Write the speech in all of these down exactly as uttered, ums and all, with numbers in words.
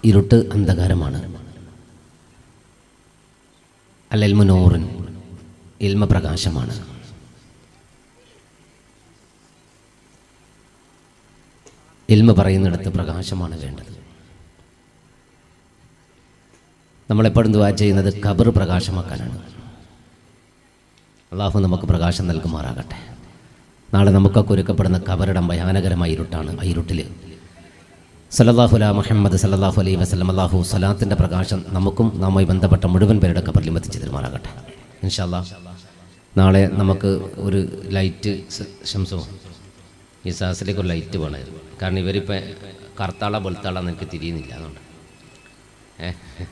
ഇരുട്ട് അന്ധകാരമാണ്. അൽ ഇൽമു നൂറുൻ, ഇൽമ പ്രകാശമാണ്. ഇൽമ പറയുന്നിടത്ത് പ്രകാശമാണ് വേണ്ടത്. നമ്മളെപ്പോഴും ദുആ ചെയ്യുന്നത് ഖബർ പ്രകാശമാക്കാനാണ്. അള്ളാഹു നമുക്ക് പ്രകാശം നൽകുമാറാകട്ടെ. നാളെ നമുക്കൊക്കെ ഒരുക്കപ്പെടുന്ന ഖബറിടം ഭയാനകരമായ ഇരുട്ടാണ്. ആ ഇരുട്ടിൽ സല്ലല്ലാഹു അലാ മുഹമ്മദ് സല്ലല്ലാഹു അലൈഹി വസല്ലം അല്ലാഹു സ്വലാത്തിൻ്റെ പ്രകാശം നമുക്കും നാമായി ബന്ധപ്പെട്ട മുഴുവൻ പേരുടെ ഖബറിലും എത്തിച്ചു തരുമാറാകട്ടെ ഇൻഷാ അല്ലാഹ്. നാളെ നമുക്ക് ഒരു ലൈറ്റ് ശംസോ ഈ സാസിലേക്ക് ഒരു ലൈറ്റ് വേണമായിരുന്നു. കാരണം ഇവരിപ്പോൾ കറുത്താള വെളുത്താളെന്ന് എനിക്ക് തിരിയുന്നില്ല. അതുകൊണ്ട് ഏ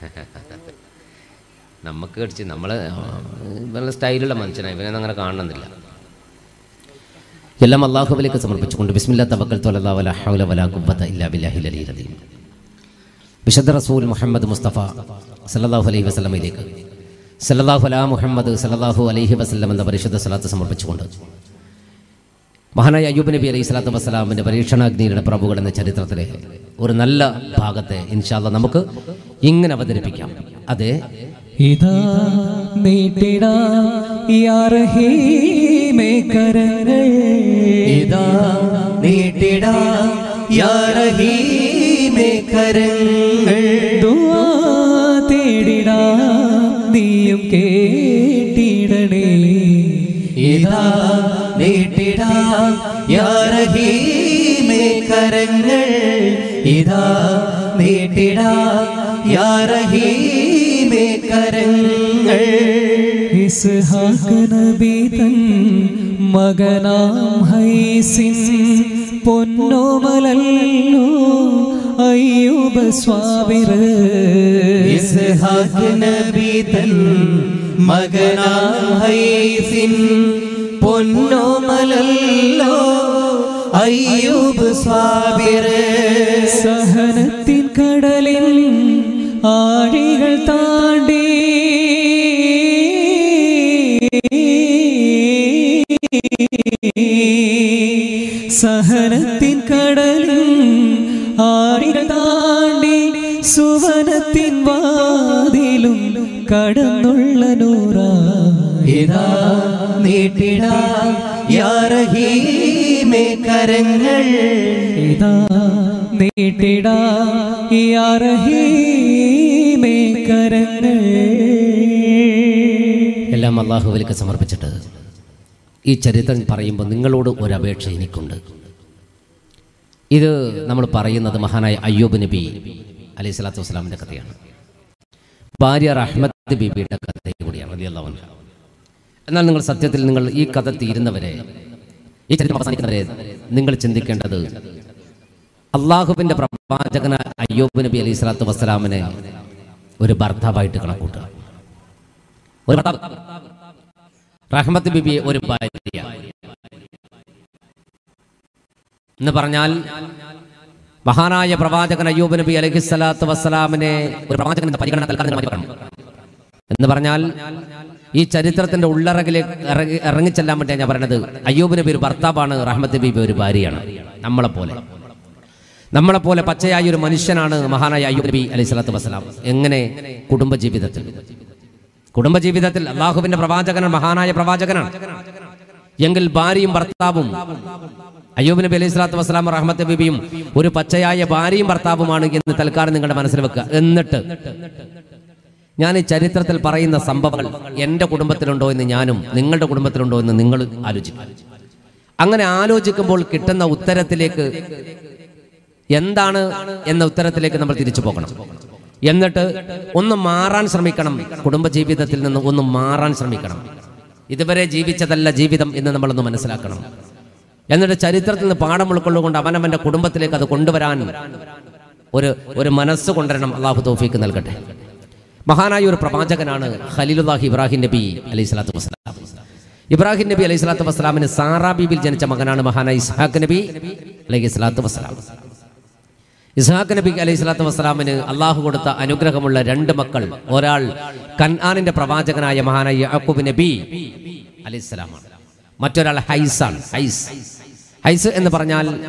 നമുക്ക് കടിച്ച് നമ്മൾ നല്ല സ്റ്റൈലുള്ള മനുഷ്യനാണ്. ഇവനൊന്നും അങ്ങനെ കാണണമെന്നില്ല. എല്ലാം അല്ലാഹുവിലേക്ക് സമർപ്പിച്ചുകൊണ്ട് ബിസ്മില്ലാ തവക്കൽതു അലല്ലാഹി വലാ ഹൗല വലാ ഖുവത ഇല്ലാ ബില്ലാഹിൽ അലിയിൽ അദീം. വിശുദ്ധ റസൂൽ മുഹമ്മദ് മുസ്തഫ സല്ലല്ലാഹു അലൈഹി വസല്ലമയിലേക്ക് സല്ലല്ലാഹു അലാ മുഹമ്മദ് സല്ലല്ലാഹു അലൈഹി വസല്ലം എന്ന പരിശുദ്ധ സ്വലാത്ത് സമർപ്പിച്ചുകൊണ്ട് മഹാനായ അയ്യൂബ് നബി അലൈഹി സ്വലാത്തു വസ്സലാമിൻ്റെ പരീക്ഷണാഗ്നിയുടെ പ്രഭുകൾ എന്ന ചരിത്രത്തിലെ ഒരു നല്ല ഭാഗത്തെ ഇൻഷാ അല്ലാഹ് നമുക്ക് ഇങ്ങനെ അവതരിപ്പിക്കാം. അതെ, ഇതാ നീട്ടിടാ യാ റഹീമേ കരങ്ങൾ, ഇതാ നീട്ടിടാ യാ റഹീമേ കരങ്ങൾ, ദുആ തേടിടാ നീയും കേട്ടിടണേ. ഇതാ നീട്ടിടാ യാ റഹീമേ കരങ്ങൾ, ഇതാ നീട്ടിടാ യാ റഹീമേ കരങ്ങൾ. ഇസ്ഹാഖ് നബി തൻ മകനാം ഹൈസിൻ പൊന്നോമലല്ലോ അയ്യൂബ് സ്വാബിർ. ഇസ്ഹാഖ് നബി തൻ മകനാം ഹൈസിൻ പൊന്നോമലല്ലോ അയ്യൂബ് സ്വാബിർ. സഹനത്തിൻ കടലിൽ ആഴികൾ താണ്ടി സഹനത്തിൻ കടലിൽ ആഴികൾ താണ്ടി സുവനത്തിൻ വാതിലും കടന്നുള്ള നൂറാ. ഇതാ നീട്ടിടാ യാ റഹീമേ കരങ്ങൾ, ഇതാ നീട്ടിടാ യാ റഹീമേ കരങ്ങൾ. എല്ലാം അല്ലാഹുവിലേക്ക് സമർപ്പിച്ചിട്ട് ഈ ചരിത്രം പറയുമ്പോൾ നിങ്ങളോട് ഒരപേക്ഷ എനിക്കുണ്ട്. ഇത് നമ്മൾ പറയുന്നത് മഹാനായ അയ്യൂബ് നബി അലൈഹി സ്വലാത്തു വസ്സലാമിൻ്റെ കഥയാണ്. ഭാര്യ റഹ്മത്ത് ബീബിയുടെ കഥ കൂടിയാണ് റളിയല്ലാഹു അൻഹ. എന്നാൽ നിങ്ങൾ സത്യത്തിൽ നിങ്ങൾ ഈ കഥ തീരുന്നവരെ, ഈ ചരിത്രം അവസാനിക്കുന്നവരെ നിങ്ങൾ ചിന്തിക്കേണ്ടത് അള്ളാഹുവിൻ്റെ പ്രവാചകന അയ്യൂബ് നബി അലൈഹി സ്വലാത്തു വസ്സലാമിനെ ഒരു ഭർത്താവായിട്ട് കണക്കൂട്ടുക. ഒരു ഭർത്താവ്, റഹ്മത്ത് ബീബിയെ ഒരു ഭാര്യ എന്ന് പറഞ്ഞാൽ മഹാനായ പ്രവാചകൻ അയ്യൂബ് നബി അലൈഹി സ്വലാത്തു വസ്സലാമിനെ ഒരു പ്രവാചകൻ എന്ന പരിഗണന തൽക്കാലം എന്ന് പറഞ്ഞാൽ ഈ ചരിത്രത്തിന്റെ ഉള്ളറകിലേക്ക് ഇറങ്ങി ഇറങ്ങിച്ചെല്ലാൻ വേണ്ടിയാണ് ഞാൻ പറയുന്നത്. അയ്യൂബ് നബി ഒരു ഭർത്താവാണ്, റഹ്മത്ത് ബീബി ഒരു ഭാര്യയാണ്. നമ്മളെപ്പോലെ നമ്മളെപ്പോലെ പച്ചയായ ഒരു മനുഷ്യനാണ് മഹാനായ അയ്യൂബ് നബി അലൈഹി സ്വലാത്തു വസ്സലാം. എങ്ങനെ? കുടുംബജീവിതത്തിൽ കുടുംബജീവിതത്തിൽ അള്ളാഹുവിന്റെ പ്രവാചകനാണ്, മഹാനായ പ്രവാചകനാണ്. എങ്കിൽ ഭാര്യയും ഭർത്താവും അയ്യൂബ് നബി അലൈഹി സ്വലാത്തു വസ്സലാം റഹ്മത്ത് ബീബിയും ഒരു പച്ചയായ ഭാര്യയും ഭർത്താവുമാണ് എന്ന് തൽക്കാലം നിങ്ങളുടെ മനസ്സിൽ വെക്കുക. എന്നിട്ട് ഞാൻ ഈ ചരിത്രത്തിൽ പറയുന്ന സംഭവങ്ങൾ എൻ്റെ കുടുംബത്തിലുണ്ടോ എന്ന് ഞാനും നിങ്ങളുടെ കുടുംബത്തിലുണ്ടോ എന്ന് നിങ്ങൾ ആലോചിക്കും. അങ്ങനെ ആലോചിക്കുമ്പോൾ കിട്ടുന്ന ഉത്തരത്തിലേക്ക് എന്താണ് എന്ന ഉത്തരത്തിലേക്ക് നമ്മൾ തിരിച്ചു പോകണം. എന്നിട്ട് ഒന്ന് മാറാൻ ശ്രമിക്കണം. കുടുംബജീവിതത്തിൽ നിന്ന് ഒന്ന് മാറാൻ ശ്രമിക്കണം. ഇതുവരെ ജീവിച്ചതല്ല ജീവിതം എന്ന് നമ്മളൊന്ന് മനസ്സിലാക്കണം. എന്നിട്ട് ചരിത്രത്തിൽ നിന്ന് പാഠം ഉൾക്കൊള്ളുകൊണ്ട് അവനവന്റെ കുടുംബത്തിലേക്ക് അത് കൊണ്ടുവരാൻ ഒരു ഒരു മനസ്സ് കൊണ്ടുവരണം. അള്ളാഹു തൗഫീക്ക് നൽകട്ടെ. മഹാനായ ഒരു പ്രവാചകനാണ് ഖലീലുല്ലാഹി ഇബ്രാഹിം നബി അലൈഹി സ്വലാത്തു വസ്സലാം. ഇബ്രാഹിം നബി അലൈഹി സ്വലാത്തു വസ്സലാമിന് സാറാ ബീബിയിൽ ജനിച്ച മകനാണ് മഹാനായ ഇസ്ഹാഖ് നബി അലൈഹി സ്വലാത്തു വസ്സലാം. ഇസ്ഹാഖ് നബി അലൈഹി സ്വലാത്തു വസ്സലാമിന് അള്ളാഹു കൊടുത്ത അനുഗ്രഹമുള്ള രണ്ട് മക്കൾ. ഒരാൾ കൻആനിന്റെ പ്രവാചകനായ മഹാനായ യാക്കൂബ് നബി അലൈഹി സ്വലാമാണ്. മറ്റൊരാൾ ഹൈസാണ്. ഹൈസ് ഹൈസ് എന്ന് പറഞ്ഞാൽ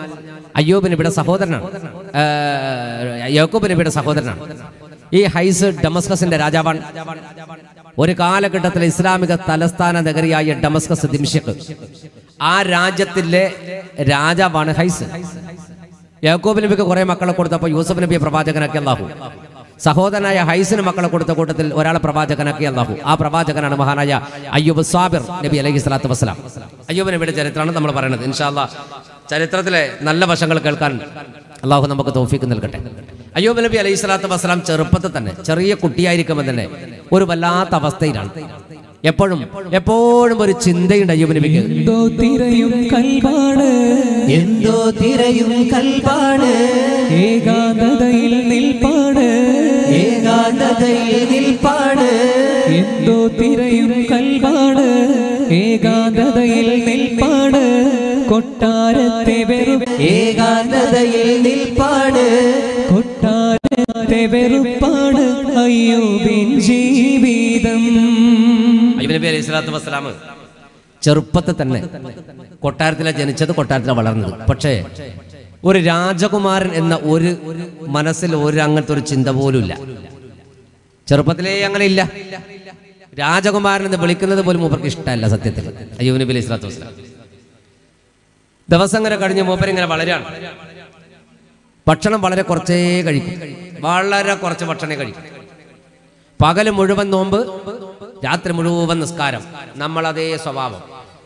അയ്യൂബ് നബിയുടെ സഹോദരനാണ്, യാക്കൂബ് നബിയുടെ സഹോദരനാണ്. ഈ ഹൈസ് ഡമസ്കസിന്റെ രാജാവാണ്. ഒരു കാലഘട്ടത്തിൽ ഇസ്ലാമിക തലസ്ഥാന നഗരിയായ ഡമസ്കസ് ദിംഷക്, ആ രാജ്യത്തിലെ രാജാവാണ് ഹൈസ്. യാക്കൂബ് നബിക്ക് കുറെ മക്കളെ കൊടുത്തപ്പോൾ യൂസഫ് നബിയെ പ്രവാചകനാക്കി അല്ലാഹു. സഹോദരനായ ഹൈസിന് മക്കളെ കൊടുത്ത കൂട്ടത്തിൽ ഒരാളെ പ്രവാചകനാക്കി അല്ലാഹു. ആ പ്രവാചകനാണ് മഹാനായ അയ്യൂബ് സ്വാബിർ നബി അലൈഹി സ്വലാത്തു വസ്സലാം. അയ്യൂബ് നബിയുടെ ചരിത്രമാണ് നമ്മൾ പറയുന്നത്. ഇൻഷാ അല്ലാഹ് ചരിത്രത്തിലെ നല്ല വശങ്ങൾ കേൾക്കാൻ അള്ളാഹു നമുക്ക് തൗഫീക്ക് നൽകട്ടെ. അയ്യൂബ് നബി അലൈഹി സ്വലാത്തു വസ്സലാം ചെറുപ്പത്തിൽ തന്നെ, ചെറിയ കുട്ടിയായിരിക്കുമ്പോൾ തന്നെ ഒരു വല്ലാത്ത അവസ്ഥയിലാണ്. എപ്പോഴും എപ്പോഴും ഒരു ചിന്തയുണ്ട് അയ്യൂബ് നബിക്ക്. എന്തോ തിരയും കൽബാണ്, എന്തോ തിരയും കൽബാണ്, ഏകാന്തതയിൽ നിൽപ്പാണ്, ഏകാന്തതയിൽ നിൽപ്പാണ്. എന്തോ തിരയും കൽബാണ്, ഏകാന്തതയിൽ നിൽപ്പാണ്, കൊട്ടാരത്തെ വെറുപ്പ്, ഏകാന്തതയിൽ നിൽപ്പാണ്, കൊട്ടാരത്തെ വെറുപ്പാണ് അയ്യൂബിൻ ജീവിതം. അയ്യൂബ് നബി അലൈഹി സ്വലാത്തു വസ്സലാം ചെറുപ്പത്തിൽ തന്നെ കൊട്ടാരത്തിലാണ് ജനിച്ചത്, കൊട്ടാരത്തിലാണ് വളർന്നത്. പക്ഷേ ഒരു രാജകുമാരൻ എന്ന ഒരു മനസ്സിൽ ഒരു അങ്ങനത്തെ ഒരു ചിന്ത പോലും ഇല്ല. ചെറുപ്പത്തിലേ അങ്ങനെ ഇല്ല. രാജകുമാരൻ എന്ന് വിളിക്കുന്നത് പോലും മൂപ്പർക്ക് ഇഷ്ടമല്ല സത്യത്തിൽ. അയ്യൂബ് നബി അലൈഹി സ്വലാത്തു വസ്സലാം ദിവസം ഇങ്ങനെ കഴിഞ്ഞ് മൂപ്പരിങ്ങനെ വളരാണ്. ഭക്ഷണം വളരെ കുറച്ചേ കഴിക്കും, വളരെ കുറച്ച് ഭക്ഷണേ കഴിക്കും. പകല് മുഴുവൻ നോമ്പ്, രാത്രി മുഴുവൻ നിസ്കാരം. നമ്മളതേ സ്വഭാവം.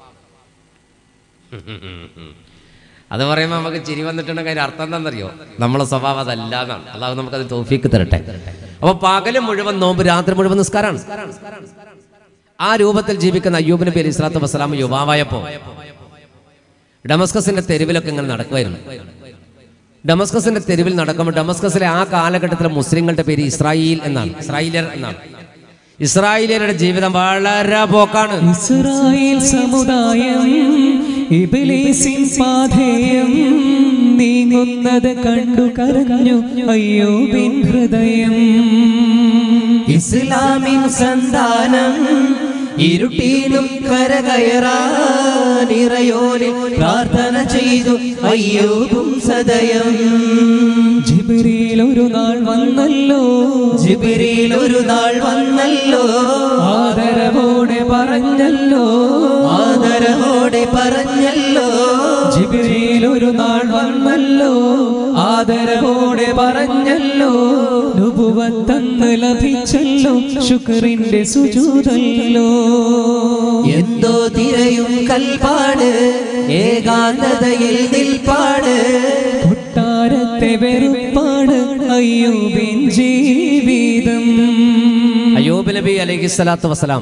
അത് പറയുമ്പോൾ നമുക്ക് ചിരി വന്നിട്ടുണ്ടെങ്കിൽ അതിന്റെ അർത്ഥം എന്താണെന്നറിയോ? നമ്മളെ സ്വഭാവം അതല്ല എന്നാണ്. അല്ലാഹു നമുക്കത് തൗഫീക്ക് തരട്ടെ. അപ്പൊ പകല് മുഴുവൻ നോമ്പ്, രാത്രി മുഴുവൻ നിസ്കാരമാണ്. ആ രൂപത്തിൽ ജീവിക്കുന്ന അയ്യൂബ് നബി അലൈഹി സ്വലാത്തു വസ്സലാം യുവാവായപ്പോ ഡമസ്കസിന്റെ തെരുവിലൊക്കെ ഇങ്ങനെ നടക്കുമായിരുന്നു. ഡമസ്കസിന്റെ തെരുവിൽ നടക്കുമ്പോൾ ഡമസ്കസിലെ ആ കാലഘട്ടത്തിലെ മുസ്ലിങ്ങളുടെ പേര് ഇസ്രായേൽ എന്നാണ്, ഇസ്രായേലിയർ എന്നാണ്. ഇസ്രായേലിയരുടെ ജീവിതം വളരെ പോക്കാണ്. ഇസ്രായേൽ സമുദായം ഇബ്ലീസിൻ പാഥേയം നീങ്ങുന്നത് കണ്ടു കരഞ്ഞു അയ്യൂബിൻ ഹൃദയം. ഇസ്ലാമിൻ സന്താനം ഇരുട്ടിനും കരകയറാൻ ഇറയോനിൽ പ്രാർത്ഥന ചെയ്തു അയ്യൂബും സദയം. ജിബ്രീൽ ഒരു നാൾ വന്നല്ലോ, ജിബ്രീൽ ഒരു നാൾ വന്നല്ലോ, ആദരവോടെ പറഞ്ഞല്ലോ, ആദരവോടെ പറഞ്ഞല്ലോ. ജിബ്രീൽ ഒരു നാൾ വന്നല്ലോ, ആദരവോടെ പറഞ്ഞല്ലോ, നുബുവത്തന്ന് ലഭിച്ചല്ലോ, ശുക്രിന്റെ സുജൂദല്ലോ. എന്തോ തിരയും കൽപ്പാണ്, ഏകാന്തതയിൽ നിൽപ്പാണ്, കൊട്ടാരത്തെ വെറുപ്പാണ് അയ്യൂബിൻ ജീവിതം. അയ്യൂബ് നബി അലൈഹി സ്വലാത്തു വസ്സലാം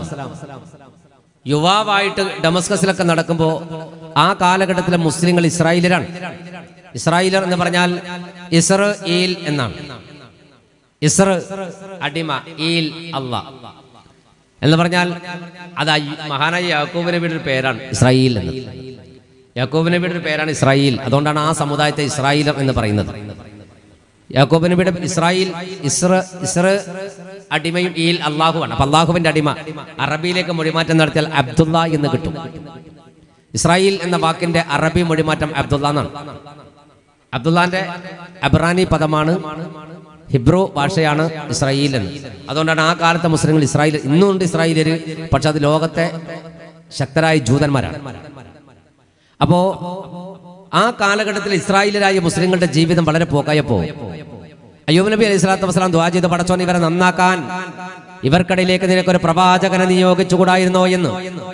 യുവാവായിട്ട് ഡമസ്കസിലൊക്കെ നടക്കുമ്പോ ആ കാലഘട്ടത്തിലെ മുസ്ലിങ്ങൾ ഇസ്രായേലിയരാണ്. ഇസ്രായേലർ എന്ന് പറഞ്ഞാൽ ഇസ്രഈൽ എന്നാണ്. ഇസ്ര അടിമ, ഈൽ അല്ലാഹ് എന്ന് പറഞ്ഞാൽ അത് മഹാനായ യാക്കൂബ് നബിയുടെ ഒരു പേരാണ് ഇസ്രായേൽ എന്ന്. യാക്കൂബ് നബിയുടെ ഒരു പേരാണ് ഇസ്രായേൽ. അതുകൊണ്ടാണ് ആ സമുദായത്തെ ഇസ്രായേലർ എന്ന് പറയുന്നത്. യാക്കൂബ് നബിയുടെ ഇസ്രായേൽ, ഇസ്ര ഇസ്ര അടിമയും ഈൽ അള്ളാഹുവാണ്. അപ്പൊ അള്ളാഹുവിന്റെ അടിമ അറബിയിലേക്ക് മൊഴിമാറ്റം നടത്തിയാൽ അബ്ദുള്ള എന്ന് കിട്ടും. ഇസ്രായേൽ എന്ന വാക്കിന്റെ അറബി മൊഴിമാറ്റം അബ്ദുള്ള എന്നാണ്. അബ്ദുള്ളാന്റെ അബ്രാനി പദമാണ്, ഹിബ്രു ഭാഷയാണ് ഇസ്രായേൽ എന്ന്. അതുകൊണ്ടാണ് ആ കാലത്തെ മുസ്ലിങ്ങൾ ഇസ്രായേൽ, ഇന്നും ഉണ്ട് ഇസ്രായേലിയര്, പക്ഷെ അത് ലോകത്തെ ശക്തരായ ജൂതന്മാരാണ്. അപ്പോ ആ കാലഘട്ടത്തിൽ ഇസ്രായേലിയരായ മുസ്ലിങ്ങളുടെ ജീവിതം വളരെ പോക്കായപ്പോ അയ്യൂബ് നബി അലൈഹി സ്വലാത്തു വസ്സലാം ദുആ ചെയ്ത്, പടച്ചോൻ ഇവരെ നന്നാക്കാൻ ഇവർക്കിടയിലേക്ക് നിനക്കൊരു പ്രവാചകനെ നിയോഗിച്ചുകൂടായിരുന്നോ എന്ന്.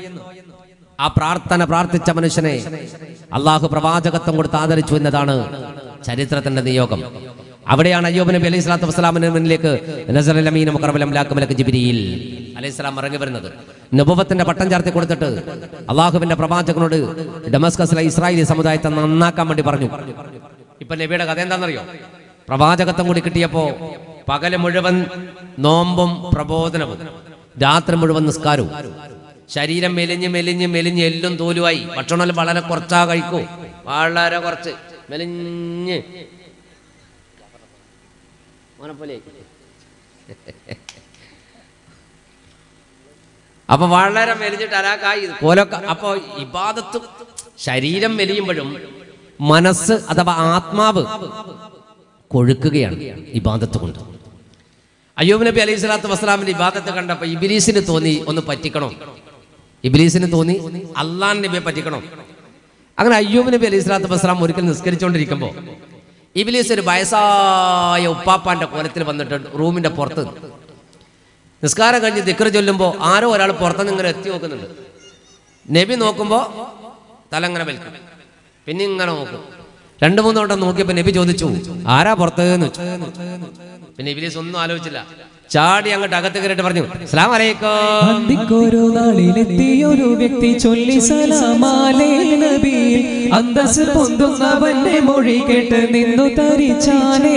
ആ പ്രാർത്ഥന പ്രാർത്ഥിച്ച മനുഷ്യനെ അള്ളാഹു പ്രവാചകത്വം കൊടുത്ത് ആദരിച്ചു എന്നതാണ് ചരിത്രത്തിന്റെ നിയോഗം. അവിടെയാണ് അയ്യൂബ് നബി അലൈഹി സ്വലാത്തു വസ്സലാമിന്റെ മുന്നിലേക്ക് നസറൽ അമീൻ മുഖറബൽ അംലാക്ക് മലക്ക് ജിബ്രീൽ അലൈഹി സ്വലാം ഇറങ്ങി വരുന്നത്. നബുവത്തിന്റെ പട്ടം ചാർത്തി കൊടുത്തിട്ട് അള്ളാഹുവിന്റെ പ്രവാചകനോട് ഡമസ്കസിലെ ഇസ്രായേലി സമുദായത്തെ നന്നാക്കാൻ വേണ്ടി പറഞ്ഞു. ഇപ്പൊ നബിയുടെ കഥ എന്താണെന്നറിയോ? പ്രവാചകത്വം കൂടി കിട്ടിയപ്പോ പകല് മുഴുവൻ നോമ്പും പ്രബോധനവും, രാത്രി മുഴുവൻ നിസ്കാരവും. ശരീരം മെലിഞ്ഞ് മെലിഞ്ഞ് മെലിഞ്ഞ് എല്ലും തോലുമായി. ഭക്ഷണം വളരെ കുറച്ചാ കഴിക്കൂ, വളരെ കുറച്ച് മെലിഞ്ഞ് അപ്പൊ വളരെ മെലിഞ്ഞിട്ട് അലാക്കായി കോലൊക്കെ. അപ്പൊ ഇബാദത്ത് ശരീരം മെലിയുമ്പോഴും മനസ്സ് അഥവാ ആത്മാവ് കൊഴുക്കുകയാണ് ഇബാദത്ത് കൊണ്ട്. അയ്യൂബ് നബി അലൈഹി സ്വലാത്തു വസ്സലാമിന്റെ ഇബാദത്ത് കണ്ടപ്പോൾ ഇബ്ലീസിന് തോന്നി ഒന്ന് പറ്റിക്കണോ, ഇബ്ലീസിന് തോന്നി അള്ളാഹ് നബിയെ പറ്റിക്കണോ. അങ്ങനെ അയ്യൂബ് നബി അലൈഹി സ്വലാത്തു വസ്സലാം ഒരിക്കൽ നിസ്കരിച്ചുകൊണ്ടിരിക്കുമ്പോൾ ഇബ്ലീസ് ഒരു വയസ്സായ ഉപ്പാപ്പാന്റെ കോലത്തിൽ വന്നിട്ട് റൂമിന്റെ പുറത്ത് നിസ്കാരം കഴിഞ്ഞ് ദിക്ർ ചൊല്ലുമ്പോൾ ആരോ ഒരാൾ പുറത്തുനിന്ന് ഇങ്ങനെ എത്തി നോക്കുന്നുണ്ട്. നബി നോക്കുമ്പോൾ തല ഇങ്ങനെ വലിക്കും, പിന്നെ ഇങ്ങനെ നോക്കും. രണ്ടു മൂന്ന് വട്ടം നോക്കിയപ്പോൾ നബി ചോദിച്ചു ആരാ പുറത്തെന്ന് വെച്ചു. പിന്നെ ഇബ്ലീസ് ഒന്നും ആലോചിച്ചില്ല, ചാടി അങ്ങോട്ട് അകത്ത് കയറിയിട്ട് പറഞ്ഞു അസ്സലാമു അലൈക്കും. അന്തിക്കൊരു നാളിലെത്തിയൊരു വ്യക്തി ചൊല്ലി സലാമാലേ നബി, അന്തസ് പൊന്തുന്നവന്റെ മൊഴി കേട്ട് നിന്നു തരിച്ചാനേ.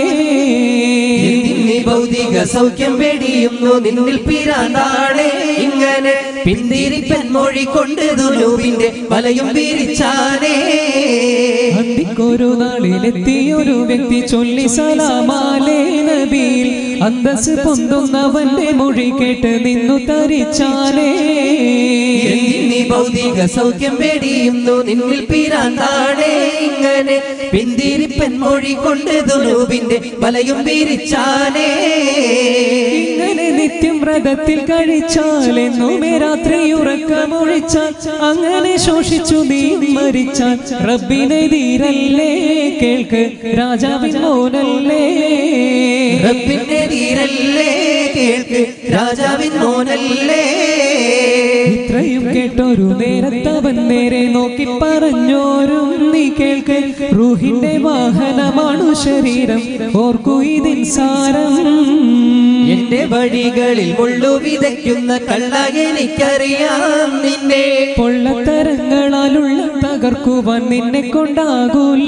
ഭൗതിക സൗഖ്യം വെടിയുന്നു നിന്നിൽ പിരാന്താണേ, ഇങ്ങനെ പിന്തിരിപ്പൻ മൊഴി കൊണ്ട് ദുനൂബിന്റെ വലയും വീരിച്ചാനേ. അന്തിക്കൊരു നാളിലെത്തിയൊരു വ്യക്തി ചൊല്ലി സലാമാലേ നബി, അന്തസ് പൊന്തുന്നവന്റെ മൊഴി കേട്ട് നിന്നു തരിച്ചാനേ. ഭൗതിക സൗഖ്യം വെടിയുന്നു നിന്നിൽ പിരാന്താണേ, ഇങ്ങനെ പിന്തിരിപ്പൻ മൊഴി കൊണ്ട് ദുനൂബിന്റെ വലയും വീരിച്ചാനേ. ഇങ്ങനെ നിത്യം വ്രതത്തിൽ കഴിച്ചാലെന്നുമേ രാത്രി ഉറക്കമൊഴിച്ചാൽ, അങ്ങനെ ശോഷിച്ചു നീ മരിച്ചാൽ റബ്ബിനെ ധീരല്ലേ കേൾക്ക് രാജാവിൻ മോനല്ലേ. റബ്ബിന്റെ ധീരല്ലേ കേൾക്ക് രാജാവിൻ മോനല്ലേ. ഇത്രയും കേട്ടൊരു നേരത്തവൻ നേരെ നോക്കി പറഞ്ഞോരും നീ കേൾക്ക്, റൂഹിന്റെ വാഹനമാണു ശരീരം ഓർക്കു ഇതിൻ സാരം. എന്റെ വഴികളിൽ മുള്ളു വിതയ്ക്കുന്ന കള്ള എനിക്കറിയാം, നിന്നെ പൊള്ളത്തരങ്ങളാലുള്ള തകർക്കുവാൻ നിന്നെ കൊണ്ടാകൂല.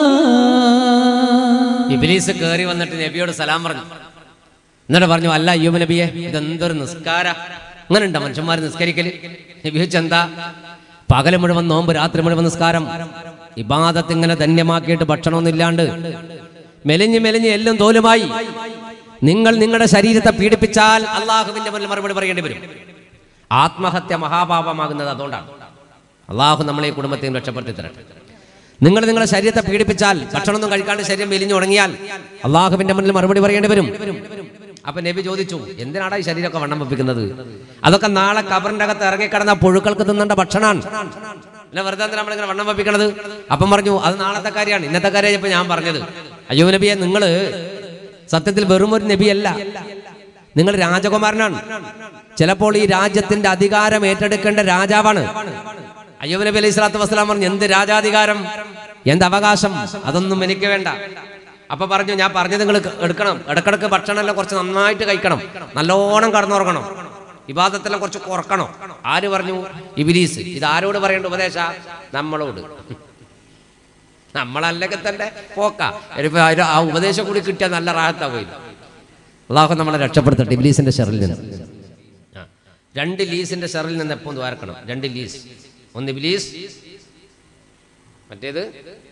ഇബ്ലീസ് കയറി വന്നിട്ട് നബിയോട് സലാം പറഞ്ഞു. എന്നിട്ട് പറഞ്ഞു അല്ല അയ്യൂബ് നബിയെ, ഇതെന്തൊരു നിസ്കാര, അങ്ങനെ ഉണ്ടോ മനുഷ്യന്മാർ നിസ്കരിക്കല്? നബി ചോദിച്ചു എന്താ? പകല് മുഴുവൻ നോമ്പ്, രാത്രി മുഴുവൻ നിസ്കാരം, ഇബാദത്ത് ഇങ്ങനെ ധന്യമാക്കിയിട്ട് ഭക്ഷണമൊന്നും ഇല്ലാണ്ട് മെലിഞ്ഞ് മെലിഞ്ഞ് എല്ലാം തോലുമായി നിങ്ങൾ നിങ്ങളുടെ ശരീരത്തെ പീഡിപ്പിച്ചാൽ അള്ളാഹുവിന്റെ മുന്നിൽ മറുപടി പറയേണ്ടി വരും. ആത്മഹത്യ മഹാപാപമാകുന്നത് അതുകൊണ്ടാണ്. അള്ളാഹു നമ്മളെ ഈ കുടുംബത്തെയും രക്ഷപ്പെടുത്തി തരട്ടെ. നിങ്ങൾ നിങ്ങളുടെ ശരീരത്തെ പീഡിപ്പിച്ചാൽ, ഭക്ഷണമൊന്നും കഴിക്കാണ്ട് ശരീരം മെലിഞ്ഞു തുടങ്ങിയാൽ അള്ളാഹുവിന്റെ മുന്നിൽ മറുപടി പറയേണ്ടി വരും. അപ്പൊ നബി ചോദിച്ചു എന്തിനാടാ ഈ ശരീരമൊക്കെ വണ്ണം വെപ്പിക്കുന്നത്? അതൊക്കെ നാളെ കബറിന്റെ അകത്ത് ഇറങ്ങിക്കിടന്ന പുഴുക്കൾക്ക് തിന്നേണ്ട ഭക്ഷണമാണ്, അല്ല വെറുതെ നമ്മളിങ്ങനെ വണ്ണം വെപ്പിക്കണത്. അപ്പം പറഞ്ഞു അത് നാളത്തെ കാര്യമാണ്, ഇന്നത്തെ കാര്യം ഇപ്പൊ ഞാൻ പറഞ്ഞത്. അയ്യൂബ് നബിയെ, നിങ്ങൾ സത്യത്തിൽ വെറും ഒരു നബിയല്ല, നിങ്ങൾ രാജകുമാരനാണ്. ചിലപ്പോൾ ഈ രാജ്യത്തിന്റെ അധികാരം ഏറ്റെടുക്കേണ്ട രാജാവാണ്. അയ്യൂബ് നബി അലൈഹി സ്വലാത്തു വസ്സലാം പറഞ്ഞു എന്ത് രാജാധികാരം, എന്ത് അവകാശം, അതൊന്നും എനിക്ക് വേണ്ട. അപ്പൊ പറഞ്ഞു ഞാൻ പറഞ്ഞത് നിങ്ങൾ എടുക്കണം, ഇടക്കിടക്ക് ഭക്ഷണമെല്ലാം കുറച്ച് നന്നായിട്ട് കഴിക്കണം, നല്ലോണം കടന്നുറങ്ങണം, ഇബാദത്തെല്ലാം കുറച്ച് കുറക്കണം. ആര് പറഞ്ഞു? ഇബ്ലീസ്. ഇത് ആരോട് പറയേണ്ട ഉപദേശ? നമ്മളോട്. നമ്മളല്ലെങ്കിൽ തന്നെ പോക്ക ആ ഉപദേശം കൂടി കിട്ടിയാൽ നല്ല റാഹത്താ പോയി. അള്ളാഹു നമ്മളെ രക്ഷപ്പെടുത്തട്ടെ ഇബ്ലീസിന്റെ ഷറിൽ നിന്ന്. രണ്ട് ലീസിന്റെ ഷറിൽ നിന്ന് എപ്പോൾ ദ്വാരക്കണം? രണ്ട് ലീസ്, ഒന്ന് ഇബ്ലീസ്, മറ്റേത്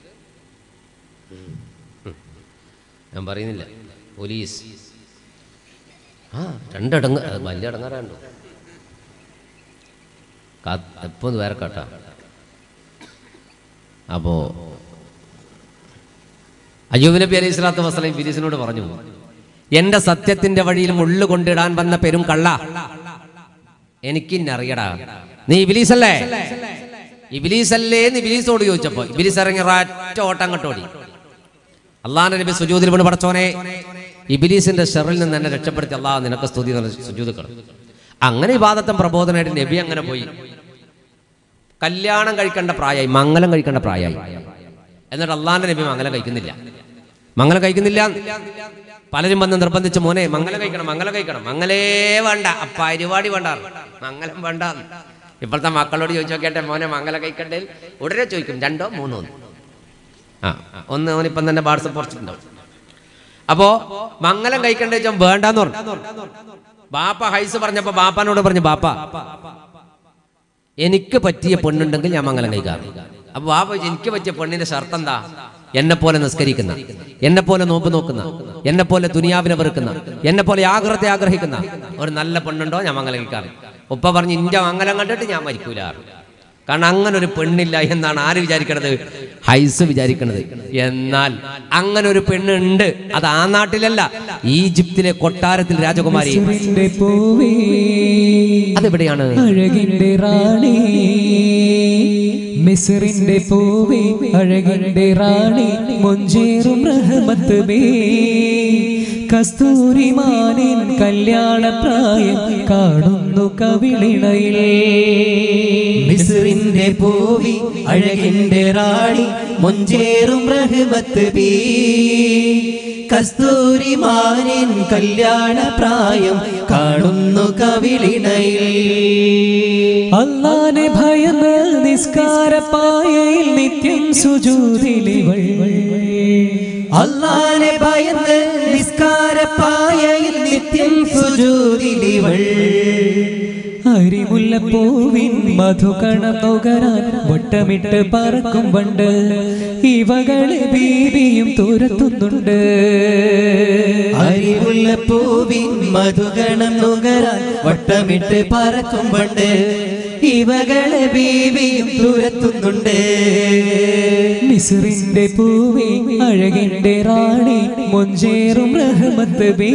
ഞാൻ പറയുന്നില്ല പോലീസ്. ആ രണ്ടടങ്ങ വലിയ അടങ്ങാറുണ്ടോ? എപ്പോൾ വേറെ കേട്ടാ. അപ്പോ അയ്യൂബ് നബി അലൈഹി സ്വലാത്തു വസ്സലാം ഇബ്ലീസിനോട് പറഞ്ഞു എന്റെ സത്യത്തിന്റെ വഴിയിൽ മുള്ളു കൊണ്ടിടാൻ വന്ന പെരും കള്ള, എനിക്കിന്നറിയടാ, നീ ഇബ്ലീസല്ലേ ഇബ്ലീസല്ലേ എന്ന് ഇബ്ലീസോട് ചോദിച്ചപ്പോ ഇബ്ലീസ് ഇറങ്ങി ഒറ്റ ഓട്ടം അങ്ങോട്ടോടി. അള്ളാഹുവിന്റെ നബി സുജൂദിൽ വീണ് പടച്ചോനെ ഇബ്ലീസിന്റെ ഷറിൽ നിന്ന് എന്നെ രക്ഷപ്പെടുത്തി അള്ളാഹു നിനക്ക് സ്തുതി സുജൂദ് കള. അങ്ങനെ ഇബാദത്തും പ്രബോധനമായിട്ട് നബി അങ്ങനെ പോയി. കല്യാണം കഴിക്കേണ്ട പ്രായമായി, മംഗലം കഴിക്കേണ്ട പ്രായമായി. എന്നിട്ട് അള്ളാഹുവിന്റെ നബി മംഗലം കഴിക്കുന്നില്ല, മംഗലം കഴിക്കുന്നില്ല. പലരും വന്ന് നിർബന്ധിച്ച് മോനെ മംഗലം കഴിക്കണം, മംഗലം കഴിക്കണം. മംഗലേ വേണ്ട, പരിപാടി വേണ്ട, മംഗലം വേണ്ട. ഇപ്പോഴത്തെ മക്കളോട് ചോദിച്ചു നോക്കിയാട്ടെ മോനെ മംഗലം കഴിക്കണ്ടേ, ഉടനെ ചോദിക്കും രണ്ടോ മൂന്നോ. ആ ഒന്ന് ഓനിപ്പം തന്നെ വാട്സപ്പ് കുറച്ചിട്ടുണ്ടാവും. അപ്പോ മംഗലം കഴിക്കണ്ടേ ചോദിച്ചാൽ വേണ്ടെന്ന് പറഞ്ഞു. ബാപ്പ ഹൈസ് പറഞ്ഞപ്പോ ബാപ്പാനോട് പറഞ്ഞു ബാപ്പ എനിക്ക് പറ്റിയ പെണ്ണുണ്ടെങ്കിൽ ഞാൻ മംഗലം കഴിക്കാറ്. അപ്പൊ ബാപ്പ എനിക്ക് പറ്റിയ പെണ്ണിന്റെ ഷർത്ത് എന്താ? എന്നെ പോലെ നിസ്കരിക്കുന്ന, എന്നെ പോലെ നോമ്പ് നോക്കുന്ന, എന്നെ പോലെ ദുനിയാവിനെ വെറുക്കുന്ന, എന്നെ പോലെ ആഗ്രഹത്തെ ആഗ്രഹിക്കുന്ന ഒരു നല്ല പെണ്ണുണ്ടോ ഞാൻ മംഗലം കഴിക്കാറ്. ഉപ്പ പറഞ്ഞു ഇന്റെ മംഗലം കണ്ടിട്ട് ഞാൻ മരിക്കൂല. കാരണം അങ്ങനെ ഒരു പെണ്ണില്ല എന്നാണ് ആര് വിചാരിക്കണത്? ഹൈസ് വിചാരിക്കണത്. എന്നാൽ അങ്ങനെ ഒരു പെണ്ണുണ്ട്. അത് ആ നാട്ടിലല്ല, ഈജിപ്തിലെ കൊട്ടാരത്തിൽ രാജകുമാരി. അതെവിടെയാണ്? അഴകിന്റെ റാണി, മിസ്റിന്റെ പൂവേ അഴകിന്റെ റാണി, മൊഞ്ചേറും റഹ്മത്ത് ബേ, കസ്തൂരിമാനിൻ കല്യാണപ്രായം കാണുന്നു കവിളിണയിൽ. മിസ്റിന്റെ പൂവി അഴകിന്റെ റാണി, മൊഞ്ചേറും റഹ്മത്ത് ബേ, കസ്തൂരിമാനിൻ കല്യാണപ്രായം കാണുന്നു കവിളിണയിൽ. അല്ലാഹുവിനെ ഭയന്ന് നിസ്കാരപ്പായയിൽ നിത്യം സുജൂദിലിവൾ, അല്ലാഹുവിനെ ഭയന്ന് നിസ്കാരപ്പായയിൽ നിത്യം സുജൂദിലിവൾ. അരിമുല്ലപ്പൂവിൻ മധുകണം നുകരാൻ വട്ടമിട്ട് പറക്കും പണ്ട്, ഇവകളെ ബീവിയും തുരത്തുന്നുണ്ട്. അരിമുല്ലപ്പൂവിൻ മധുകണം നുകരാൻ വട്ടമിട്ട് പറക്കും പണ്ട്, ഇവകളെ ബീവിയും തുരത്തുന്നുണ്ട്. മിസ്റിന്റെ പൂവേ അഴകിന്റെ റാണി, മൊഞ്ചേറും റഹ്മത്ത് ബേ,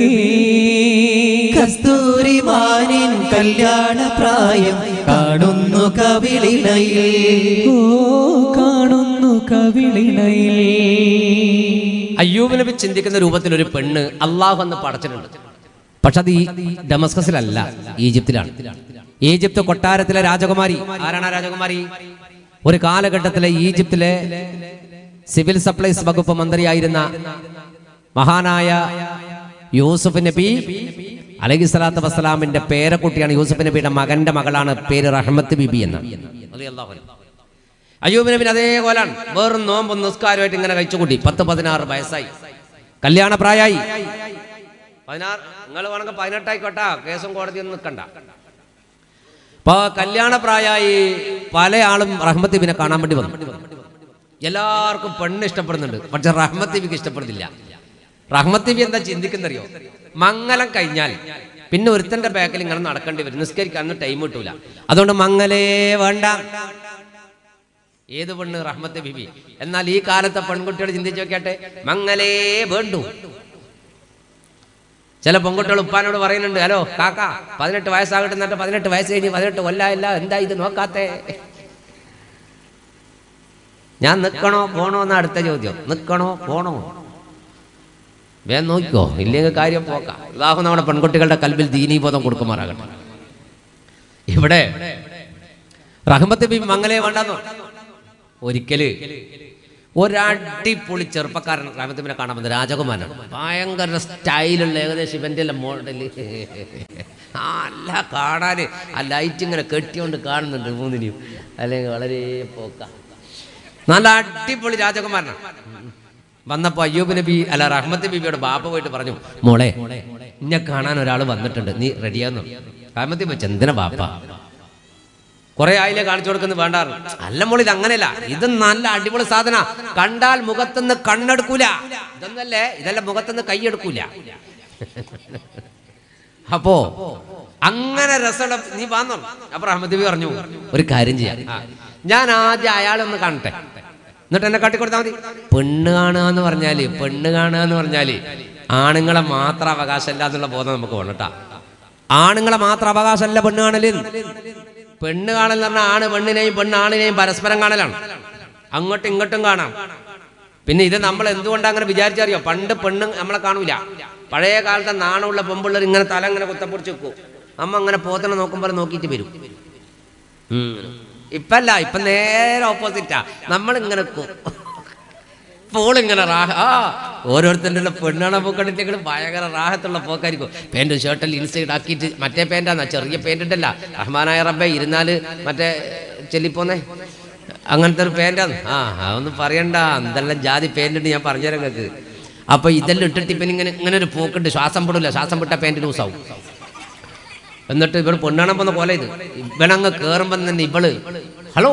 കസ്തൂരിമാനിൻ കല്യാണപ്രായം കാണുന്നു കവിളിണയിൽ. ഓ കാണുന്നു കവിളിണയിൽ. അയ്യൂബ് നബി ചിന്തിക്കുന്ന രൂപത്തിൽ ഒരു പെണ്ണ് അള്ളാഹു എന്ന് പടച്ചിട്ടുണ്ട്. പക്ഷെ അത് ഈ ഡമസ്കസിലല്ല, ഈജിപ്തിലാണ്. ഈജിപ്ത് കൊട്ടാരത്തിലെ രാജകുമാരി. ആരാണ് ആ രാജകുമാരി? ഒരു കാലഘട്ടത്തിലെ ഈജിപ്തിലെ സിവിൽ സപ്ലൈസ് വകുപ്പ് മന്ത്രിയായിരുന്ന മഹാനായ യൂസുഫ് നബി അലൈഹി സ്വലാത്തു വസ്സലാമിന്റെ പേരക്കുട്ടിയാണ്. യൂസുഫ് നബിയുടെ മകന്റെ മകളാണ്. പേര് റഹ്മത്ത് ബിബി എന്ന്. അയ്യൂബ് നബിന് അതേപോലാണ്. വേറും നോമ്പും നിസ്കാരമായിട്ട് ഇങ്ങനെ കഴിച്ചുകൂട്ടി. പത്ത് പതിനാറ് വയസ്സായി, കല്യാണ പ്രായമായി. പതിനാറ് നിങ്ങൾ വേണമെങ്കിൽ പതിനെട്ടായിക്കോട്ടാ, കേസും കോടതിയൊന്നും നിൽക്കണ്ട. അപ്പൊ കല്യാണ പ്രായമായി പല ആളും റഹ്മത്ത് ബിബിനെ കാണാൻ വേണ്ടി വന്നു. എല്ലാവർക്കും പെണ്ണ് ഇഷ്ടപ്പെടുന്നുണ്ട്, പക്ഷെ റഹ്മത്ത് ബിബിക്ക് ഇഷ്ടപ്പെടുന്നില്ല. റഹ്മത്ത് ബിബി എന്താ ചിന്തിക്കുന്നറിയോ? മംഗലം കഴിഞ്ഞാൽ പിന്നെ ഒരുത്തന്റെ ബാക്കിൽ ഇങ്ങനെ നടക്കേണ്ടി വരും, നിസ്കരിക്കാനൊന്നും ടൈം കിട്ടൂല. അതുകൊണ്ട് മംഗലേ വേണ്ട. ഏത് പെണ്ണ്? റഹ്മത്ത് ബിബി. എന്നാൽ ഈ കാലത്തെ പെൺകുട്ടികൾ ചിന്തിച്ചു നോക്കിയാട്ടെ, മംഗലേ വേണ്ടു. ചില പെൺകുട്ടികൾ ഉപ്പാനോട് പറയുന്നുണ്ട്, ഹലോ കാക്ക പതിനെട്ട് വയസ്സാകട്ടെ, എന്നിട്ട് പതിനെട്ട് വയസ്സ് കഴിഞ്ഞ് പതിനെട്ട് കൊല്ലായില്ല, എന്താ ഇത് നോക്കാത്തെ? ഞാൻ നിൽക്കണോ പോണോ എന്ന അടുത്ത ചോദ്യം. നിൽക്കണോ പോണോ? വേഗം നോക്കിക്കോ, ഇല്ലെങ്കിൽ കാര്യം പോക്കാം. അല്ലാഹു നമ്മുടെ പെൺകുട്ടികളുടെ കൽബിൽ ദീനീബോധം കൊടുക്കുമാറാകട്ടെ. ഇവിടെ റഹ്മത്ത് ബിബി മംഗലേ വേണ്ടെന്നോ? ഒരിക്കല് ഒരടിപൊളി ചെറുപ്പക്കാരൻ റഹ്മത്ത് ബിബിനെ കാണാൻ വന്നത് രാജകുമാരനാണ്. ഭയങ്കര സ്റ്റൈലുള്ള, ഏകദേശം ഇവന്റെ എല്ലാം മോഡല്. ആ അല്ല കാണാന് ആ ലൈറ്റ് ഇങ്ങനെ കെട്ടിയോണ്ട് കാണുന്നുണ്ട് മൂന്നിനെയും. അല്ലെങ്കിൽ വളരെ പോക്ക, നല്ല അടിപൊളി രാജകുമാരനാണ്. വന്നപ്പോ അയ്യൂബ് നബി അല്ല റഹ്മത്ത് ബിബിയോട് ബാപ്പ പോയിട്ട് പറഞ്ഞു, മോളെ ഇന്നെ കാണാൻ ഒരാൾ വന്നിട്ടുണ്ട്, നീ റെഡിയാന്നു. റഹ്മത്ത് ബിബി ചന്ദന ബാപ്പ കുറെ ആയില്ലേ കാണിച്ചു കൊടുക്കുന്നത് വേണ്ടാറ്. അല്ല മോൾ, ഇത് അങ്ങനെയല്ല, ഇത് നല്ല അടിപൊളി സാധന, കണ്ടാൽ മുഖത്തുനിന്ന് കണ്ണെടുക്കൂല. ഇതൊന്നല്ലേ, ഇതല്ല മുഖത്തുനിന്ന് കൈയെടുക്കൂല. അപ്പോ അങ്ങനെ രസം നീ വന്നോ? അപ്പൊ റഹ്മത്ത് ബിബി പറഞ്ഞു, ഒരു കാര്യം ചെയ്യാം, ഞാൻ ആദ്യം അയാളൊന്ന് കാണട്ടെ, എന്നിട്ട് എന്നെ കാട്ടിക്കൊടുത്താൽ മതി. പെണ്ണ് കാണുക എന്ന് പറഞ്ഞാല് പെണ്ണ് കാണുക എന്ന് പറഞ്ഞാല് ആണുങ്ങളെ മാത്രം അവകാശമല്ല എന്നുള്ള ബോധം നമുക്ക് വേണം കേട്ടാ. ആണുങ്ങളെ മാത്രം അവകാശമല്ല പെണ്ണ് കാണല്. പെണ്ണ് കാണൽ എന്ന് പറഞ്ഞാൽ ആണ് പെണ്ണിനെയും പെണ്ണാണിനെയും പരസ്പരം കാണലാണ്. അങ്ങോട്ടും ഇങ്ങോട്ടും കാണാം. പിന്നെ ഇത് നമ്മൾ എന്തുകൊണ്ട് അങ്ങനെ വിചാരിച്ചറിയോ? പണ്ട് പെണ്ണ് നമ്മളെ കാണൂല. പഴയ കാലത്തെ നാണമുള്ള പെമ്പിള്ളർ ഇങ്ങനെ തല ഇങ്ങനെ കുത്തപ്പൊടിച്ച് വെക്കും. അമ്മ അങ്ങനെ പോത്തനെ നോക്കുമ്പോൾ നോക്കിയിട്ട് വരും. ഇപ്പല്ല, ഇപ്പൊ നേരെ ഓപ്പോസിറ്റാ. നമ്മളിങ്ങനെ പോളിങ്ങനെ റാഹ. ആ ഓരോരുത്തരുടെ പെണ്ണാണ പൂക്കണ്ടിട്ടെങ്കിലും ഭയങ്കര റാഹത്തുള്ള പോക്കായിരിക്കും. പാൻറ്റും ഷർട്ടെല്ലാം ഇൻസൈഡ് ആക്കിയിട്ട്, മറ്റേ പാൻറ്റാന്നാ, ചെറിയ പാൻറ് ഉണ്ടല്ല, റഹ്മാനായ റബ്ബേ ഇരുന്നാല് മറ്റേ ചെല്ലിപ്പോന്നേ, അങ്ങനത്തെ ഒരു പാൻറ്റാന്ന്. ആ അതൊന്നും പറയണ്ട, എന്തെല്ലാം ജാതി പാൻറ്റുണ്ട് ഞാൻ പറഞ്ഞുതരാം നിങ്ങൾക്ക്. അപ്പൊ ഇതെല്ലാം ഇട്ടിട്ട് ഇപ്പം ഇങ്ങനെ ഇങ്ങനെ ഒരു പോക്കുണ്ട്, ശ്വാസം പെടില്ല, ശ്വാസം വിട്ട പാൻറ് ലൂസാവും. എന്നിട്ട് ഇവള് പെണ്ണാണാൻ പോന്ന പോലെ ഇത് ഇവനങ്ങ് കേറുമ്പോ തന്നെ ഇവള് ഹലോ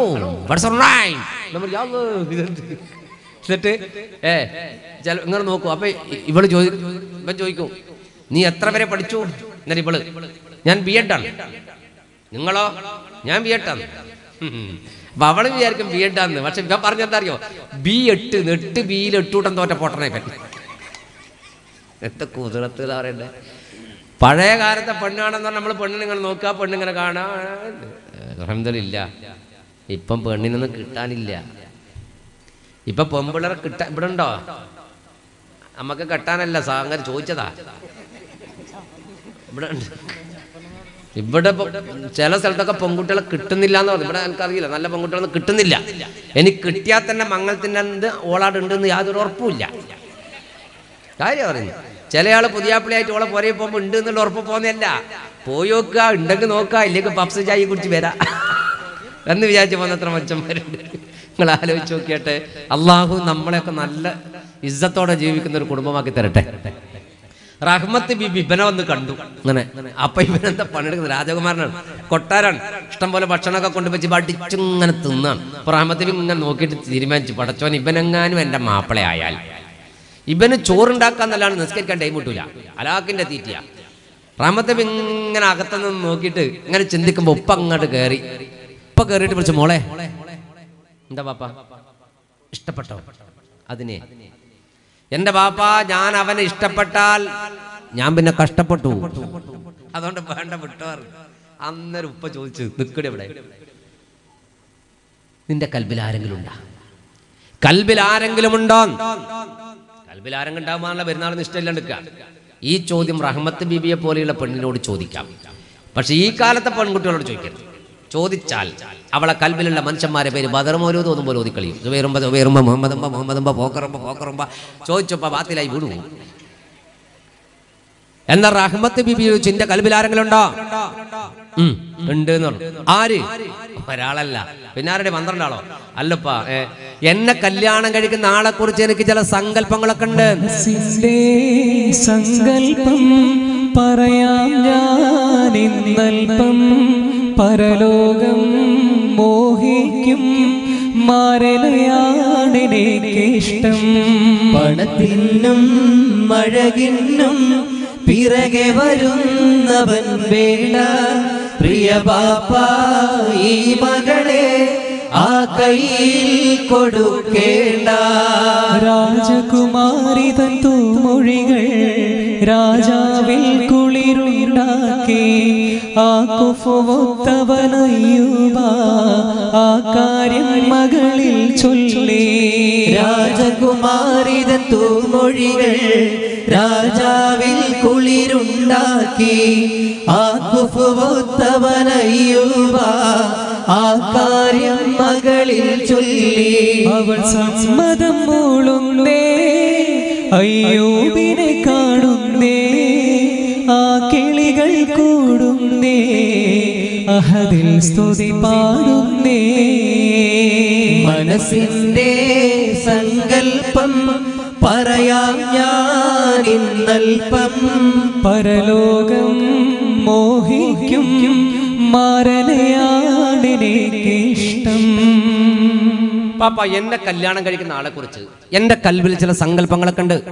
എന്നിട്ട് ഏ ചില ഇങ്ങനെ നോക്കൂ. അപ്പൊ ഇവള് ചോദി ഇവൻ ചോദിക്കും, നീ എത്ര വരെ പഠിച്ചു? എന്നിട്ട് ഇവള്, ഞാൻ ബി എഡ് ആണ്. നിങ്ങളോ? ഞാൻ ബി എഡ് ആണ്. അപ്പൊ അവള് വിചാരിക്കും ബി എഡാന്ന്. പക്ഷെ ഇവ പറഞ്ഞെന്താ അറിയോ, ബി എട്ട് എട്ട് ബിയിൽ എട്ടൂട്ടം തോറ്റ പൊട്ടനെ പറ്റി. എട്ട് കുതിരത്ത് പറയണ്ടേ. പഴയ കാലത്തെ പെണ്ണാണെന്ന് പറഞ്ഞാൽ നമ്മൾ പെണ്ണിങ്ങനെ നോക്കുക, പെണ്ണിങ്ങനെ കാണാ. അൽഹംദുലില്ലാ ഇപ്പം പെണ്ണിനൊന്നും കിട്ടാനില്ല. ഇപ്പൊ പെമ്പിള്ളേരെ കിട്ടാൻ ഇവിടെ ഉണ്ടോ? നമുക്ക് കെട്ടാനല്ല സാങ്കർ ചോദിച്ചതാ. ഇവിടെ ഇവിടെ ചില സ്ഥലത്തൊക്കെ പെൺകുട്ടികളെ കിട്ടുന്നില്ല എന്ന് പറഞ്ഞു. ഇവിടെ എനിക്കറിയില്ല, നല്ല പെൺകുട്ടികളൊന്നും കിട്ടുന്നില്ല. എനിക്ക് കിട്ടിയാൽ തന്നെ മംഗളത്തിൻ്റെ എന്ത് ഓളാട് ഉണ്ടെന്ന് യാതൊരു ഉറപ്പുമില്ല. കാര്യം പറയുന്നു. ചില ആള് പുതിയാപ്പിളിയായിട്ട് ഓളെ പുറകെ പോകുമ്പോൾ ഉണ്ട് എന്നുള്ള ഉറപ്പ് പോകുന്നതല്ല, പോയി നോക്കുക, ഉണ്ടെങ്കിൽ നോക്കുക, ഇല്ലെങ്കിൽ പപ്സ് ചായ കുടിച്ച് വരാം എന്ന് വിചാരിച്ച് പോകുന്നത്ര മനുഷ്യന്മാരുണ്ട്. നിങ്ങൾ ആലോചിച്ച് നോക്കിയാട്ടെ. അള്ളാഹു നമ്മളെയൊക്കെ നല്ല ഇസ്സത്തോടെ ജീവിക്കുന്ന ഒരു കുടുംബമാക്കി തരട്ടെ. റഹ്മത്ത് ബിബി ഇബനെ വന്ന് കണ്ടു ഇങ്ങനെ. അപ്പൊ ഇവനെന്താ പണിയെടുക്കുന്നത്? രാജകുമാരനാണ്, കൊട്ടാരാണ്, ഇഷ്ടം പോലെ ഭക്ഷണമൊക്കെ കൊണ്ടുവച്ച് പഠിച്ചിങ്ങനെ തിന്നാണ്. അപ്പൊ റഹ്മത്ത് ബിബി ഇങ്ങനെ നോക്കിയിട്ട് തീരുമാനിച്ചു, പടച്ചോൻ ഇവനെങ്ങാനും എൻ്റെ മാപ്പിളയായാൽ ഇവന് ചോറുണ്ടാക്കാൻ നല്ലാണ്, നിസ്കരിക്കാൻ ടൈം കിട്ടൂല, അലാക്കിന്റെ തീറ്റിയ. റഹ്മത്ത് ബിബി ഇങ്ങനെ അകത്തുനിന്ന് നോക്കിയിട്ട് ഇങ്ങനെ ചിന്തിക്കുമ്പോ ഉപ്പ അങ്ങോട്ട് കയറി. ഉപ്പ കയറിയിട്ട് വിളിച്ചു, മോളെ എന്താ പാപ്പ ഇഷ്ടപ്പെട്ടോ അതിനെ? എന്റെ ബാപ്പ, ഞാൻ അവനെ ഇഷ്ടപ്പെട്ടാൽ ഞാൻ പിന്നെ കഷ്ടപ്പെട്ടു, അതുകൊണ്ട് വേണ്ട വിട്ടോർ. അന്നേരം ഉപ്പ ചോദിച്ചു, നിക്കടെ ഇവിടെ, നിന്റെ കൽബിൽ ആരെങ്കിലും ഉണ്ടാ? കൽബിൽ ആരെങ്കിലും ഉണ്ടോ? കൽബിൽ ആരെങ്കിലും ഉണ്ടാകുമ്പോഴാണല്ലോ പെരുന്നാളിന് ഇഷ്ടമില്ലാണ്ടിരിക്കുക. ഈ ചോദ്യം റഹ്മത്ത് ബീബിയെ പോലെയുള്ള പെണ്ണിനോട് ചോദിക്കാം, പക്ഷെ ഈ കാലത്തെ പെൺകുട്ടികളോട് ചോദിക്കരുത്. ചോദിച്ചാൽ അവളെ കൽബിലുള്ള മനുഷ്യന്മാരെ പേര് ബദർമോലോ തോന്നും പോലെ ഓതിക്കളിയും. വേറുമ്പോ വേറുമ്പോ മുഹമ്മദമ്പ മുഹമ്മദമ്പ പോക്കറുമ്പോ പോക്കറുമ്പ ചോദിച്ചപ്പോ ബാത്തിലായി വീണു. എന്നാ റഹ്മത്ത് ബിബി ചോദിച്ചു, എന്റെ കൽബിൽ ആരെങ്കിലും ഉണ്ടോ? ഉണ്ട് എന്ന് പറഞ്ഞു. ആര്? ഒരാളല്ല, പിന്നെ ആരുടെ? പന്ത്രണ്ടാളോ? അല്ലപ്പാ, എന്നെ കല്യാണം കഴിക്കുന്ന ആളെ കുറിച്ച് എനിക്ക് ചില സങ്കല്പങ്ങളൊക്കെ ഉണ്ട്. സങ്കല്പം പറയാം ഞാൻ ഇന്നൽപ്പം, പരലോകം മോഹിക്കും മാരലയാണെനിക്കിഷ്ടം. പണത്തിനും മഴകിന്നും പിറകെ വരുന്നവൻ വേണ്ട, പ്രിയ ബാപ്പ ഈ മകളെ ആ കയ്യിൽ കൊടുക്കേണ്ട. രാജകുമാരി തൻ തൂമൊഴികൾ രാജാവിൽ കുളിരുണ്ടാക്കി, ആ കുഫുവൊത്തവനയ്യൂബ ആ കാര്യം മകളിൽ ചൊല്ലി. രാജകുമാരി തൻ തൂമൊഴികൾ രാജാവിൽ കുളിരുണ്ടാക്കി, ആ കുഫുവൊത്തവനയ്യൂബ ആ കാര്യം മകളിൽ ചൊല്ലി. അവൾ സമ്മതം മൂളുന്നേ, അയ്യൂബിനെ കാണുന്നേ, ആ കിളികൾ കൂടുന്നേ, അഹദിൽ സ്തുതി പാടുന്നേ. മനസ്സിന്റെ സങ്കൽപ്പം പറയാം ഞാൻ ഇന്നൽപ്പം, പരലോകം മോഹിക്കും മാരലയാണെനിക്കിഷ്ടം. പാപ്പ, എന്നെ കല്യാണം കഴിക്കുന്ന ആളെ കുറിച്ച് എന്റെ കൽവിൽ ചില സങ്കല്പങ്ങളൊക്കെ ഉണ്ട്.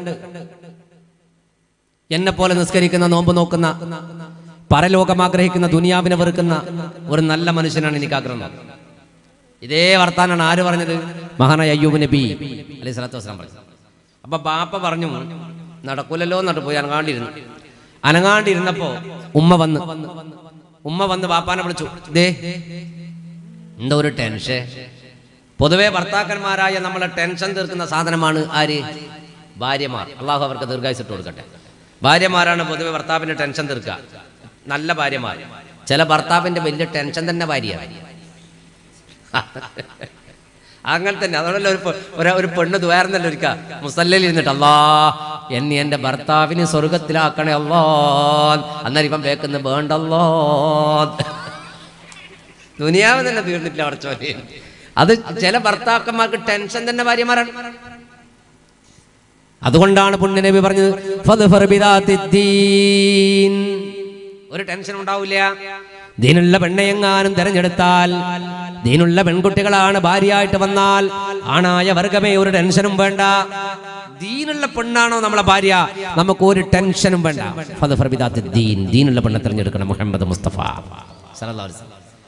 എന്നെ പോലെ നിസ്കരിക്കുന്ന, നോമ്പ് നോക്കുന്ന, പരലോകം ആഗ്രഹിക്കുന്ന, ദുനിയാവിനെ വെറുക്കുന്ന ഒരു നല്ല മനുഷ്യനാണ് എനിക്ക് ആഗ്രഹം. ഇതേ വർത്താനാണ് ആര് പറഞ്ഞത്? മഹാനായ അയ്യൂബ് നബി അലൈഹി സ്വലാത്തു വസ്സലാം പറഞ്ഞു. അപ്പൊ ബാപ്പ പറഞ്ഞു, നടക്കൂലല്ലോ എന്നിട്ട് പോയി അനങ്ങാണ്ടിരുന്നു. അനങ്ങാണ്ടിരുന്നപ്പോ ഉമ്മ വന്ന് ഉമ്മ വന്ന് ബാപ്പാനെ വിളിച്ചു. ദേ എന്താ ഒരു ടെൻഷൻ. പൊതുവെ ഭർത്താക്കന്മാരായ നമ്മളെ ടെൻഷൻ തീർക്കുന്ന സാധനമാണ് ആര്? ഭാര്യമാർ. അള്ളാഹു അവർക്ക് ദീർഘായുസ്സട്ട് കൊടുക്കട്ടെ. ഭാര്യമാരാണ് പൊതുവെ ഭർത്താവിന്റെ ടെൻഷൻ തീർക്കുക. നല്ല ഭാര്യമാർ. ചില ഭർത്താവിന്റെ വലിയ ടെൻഷൻ തന്നെ ഭാര്യയാണ്. അങ്ങനെ തന്നെ. അതുകൊണ്ടല്ലോ ഒരു ഒരു പെണ്ണ് ദ്വാരുന്നല്ലോ ഒരിക്ക മുസല്ലയിൽ ഇരുന്നിട്ട്, അല്ലാ എന്നെ എന്റെ ഭർത്താവിന് സ്വർഗത്തിലാക്കണേ അല്ലാ. അന്നേരം ഇപ്പം വേക്കുന്ന വേണ്ടല്ലോ, ദുനിയാവ് തന്നെ തീർന്നിട്ടില്ല അടച്ചോനെ. അത് ചില ഭർത്താക്കന്മാർക്ക് ടെൻഷൻ തന്നെ ഭാര്യമാരാണ്. അതുകൊണ്ടാണ് പുണ്യ നബി പറഞ്ഞത്, ഫദ്ഫർ ബിദാത്തിദ്ദീൻ. ഒരു ടെൻഷൻ ഉണ്ടാവില്ല. ദീനുള്ള പെണ്ണെയെങ്ങാനും തെരഞ്ഞെടുത്താൽ, ദീനുള്ള പെൺകുട്ടികളാണ് ഭാര്യയായിട്ട് വന്നാൽ, ആണായ വർഗമേ ഒരു ടെൻഷനും വേണ്ട. ദീനുള്ള പെണ്ണാണോ നമ്മളെ ഭാര്യ, നമുക്ക് ഒരു ടെൻഷനും വേണ്ട. ഫദ്ഫർ ബിദാത്തിദ്ദീൻ, ദീനുള്ള പെണ്ണെ തെരഞ്ഞെടുക്കണം. മുഹമ്മദ് മുസ്തഫ സല്ലല്ലാഹു അലൈഹി വസല്ലം.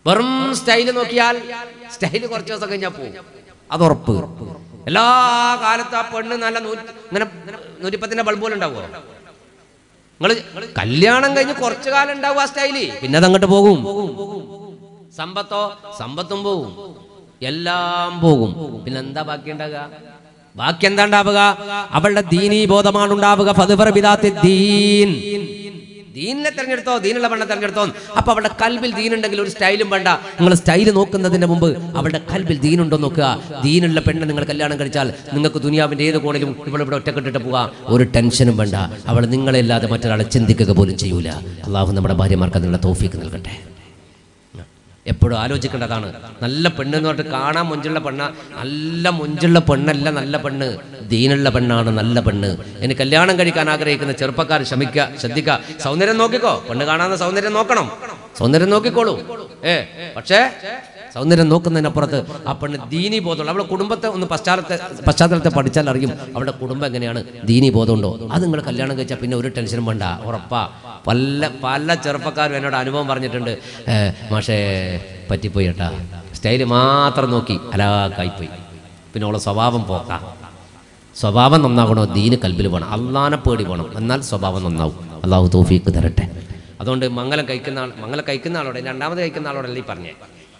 വെറും സ്റ്റൈല് നോക്കിയാൽ സ്റ്റൈല് കുറച്ച് ദിവസം കഴിഞ്ഞാൽ പോകും, അത് ഉറപ്പ്. എല്ലാ കാലത്തും ആ പെണ്ണ് നല്ല നൂറ്റി ഇങ്ങനെ നൂറ്റിപ്പത്തിന്റെ ബൾബ് പോലെ ഉണ്ടാവുമോ? നിങ്ങള് കല്യാണം കഴിഞ്ഞ് കുറച്ചു കാലം ഉണ്ടാവും ആ സ്റ്റൈല്, പിന്നെ അതങ്ങോട്ട് പോകും. സമ്പത്തോ സമ്പത്തും പോകും, എല്ലാം പോകും. പിന്നെ എന്താ ബാക്കി ഉണ്ടാകുക? ബാക്കി എന്താ ഉണ്ടാവുക? അവളുടെ ദീനീ ബോധമാണ് ഉണ്ടാവുക. ഫദ്ഫർ ബിദാത്തി ദീൻ, ദീനിനെ തെരഞ്ഞെടുത്തോ, ദീനുള്ള പെണ്ണെ തെരഞ്ഞെടുത്തോ. അപ്പൊ അവളുടെ കൽബിൽ ദീനുണ്ടെങ്കിൽ ഒരു സ്റ്റൈലും വേണ്ട. നിങ്ങൾ സ്റ്റൈല് നോക്കുന്നതിന് മുമ്പ് അവളുടെ കൽബിൽ ദീനുണ്ടോ നോക്കുക. ദീനുള്ള പെണ്ണ് നിങ്ങൾ കല്യാണം കഴിച്ചാൽ നിങ്ങൾക്ക് ദുനിയാവിന്റെ ഏത് കോണിലും ഇവിടെ ഇവിടെ ഒറ്റക്കെട്ടിട്ട് പോകാം, ഒരു ടെൻഷനും വേണ്ട. അവൾ നിങ്ങളെല്ലാതെ മറ്റൊരാളെ ചിന്തിക്കുക പോലും ചെയ്യൂല. അള്ളാഹു നമ്മുടെ ഭാര്യമാർക്ക് അതിനുള്ള തൗഫീക്ക് നൽകട്ടെ. എപ്പോഴും ആലോചിക്കേണ്ടതാണ്. നല്ല പെണ്ണ് എന്ന് പറഞ്ഞിട്ട് കാണാൻ മൊഞ്ചുള്ള പെണ്ണ, നല്ല മൊഞ്ചുള്ള പെണ്ണല്ല നല്ല പെണ്ണ്, ദീനുള്ള പെണ്ണാണ് നല്ല പെണ്ണ്. ഇനി കല്യാണം കഴിക്കാൻ ആഗ്രഹിക്കുന്ന ചെറുപ്പക്കാർ ശ്രമിക്കുക, ശ്രദ്ധിക്കുക. സൗന്ദര്യം നോക്കിക്കോ, പെണ്ണ് കാണാവുന്ന സൗന്ദര്യം നോക്കണം, സൗന്ദര്യം നോക്കിക്കോളൂ. ഏ പക്ഷേ സൗന്ദര്യം നോക്കുന്നതിനപ്പുറത്ത് ആ പെണ്ണ് ദീനി ബോധമുള്ള, അവളുടെ കുടുംബത്തെ ഒന്ന് പശ്ചാത്തലത്തെ പശ്ചാത്തലത്തെ പഠിച്ചാൽ അറിയും അവളുടെ കുടുംബം എങ്ങനെയാണ്, ദീനി ബോധമുണ്ടോ. അത് നിങ്ങൾ കല്യാണം കഴിച്ചാൽ പിന്നെ ഒരു ടെൻഷനും വേണ്ട, ഉറപ്പാ. പല പല ചെറുപ്പക്കാരും എന്നോട് അനുഭവം പറഞ്ഞിട്ടുണ്ട്. മാഷേ പറ്റിപ്പോയി കേട്ടാ, സ്റ്റൈല് മാത്രം നോക്കി അലാക്കായിപ്പോയി, പിന്നെ അവളെ സ്വഭാവം പോക്കാം. സ്വഭാവം നന്നാകണോ, ദീന് കൽബിൽ വേണം, അള്ളാനെ പേടി വേണം, എന്നാൽ സ്വഭാവം നന്നാവും. അള്ളാഹു തൗഫീക്ക് തരട്ടെ. അതുകൊണ്ട് മംഗലം കഴിക്കുന്ന ആൾ മംഗലം കഴിക്കുന്ന ആളോടെ രണ്ടാമത് കഴിക്കുന്ന ആളോടല്ലേ ഈ പറഞ്ഞേ.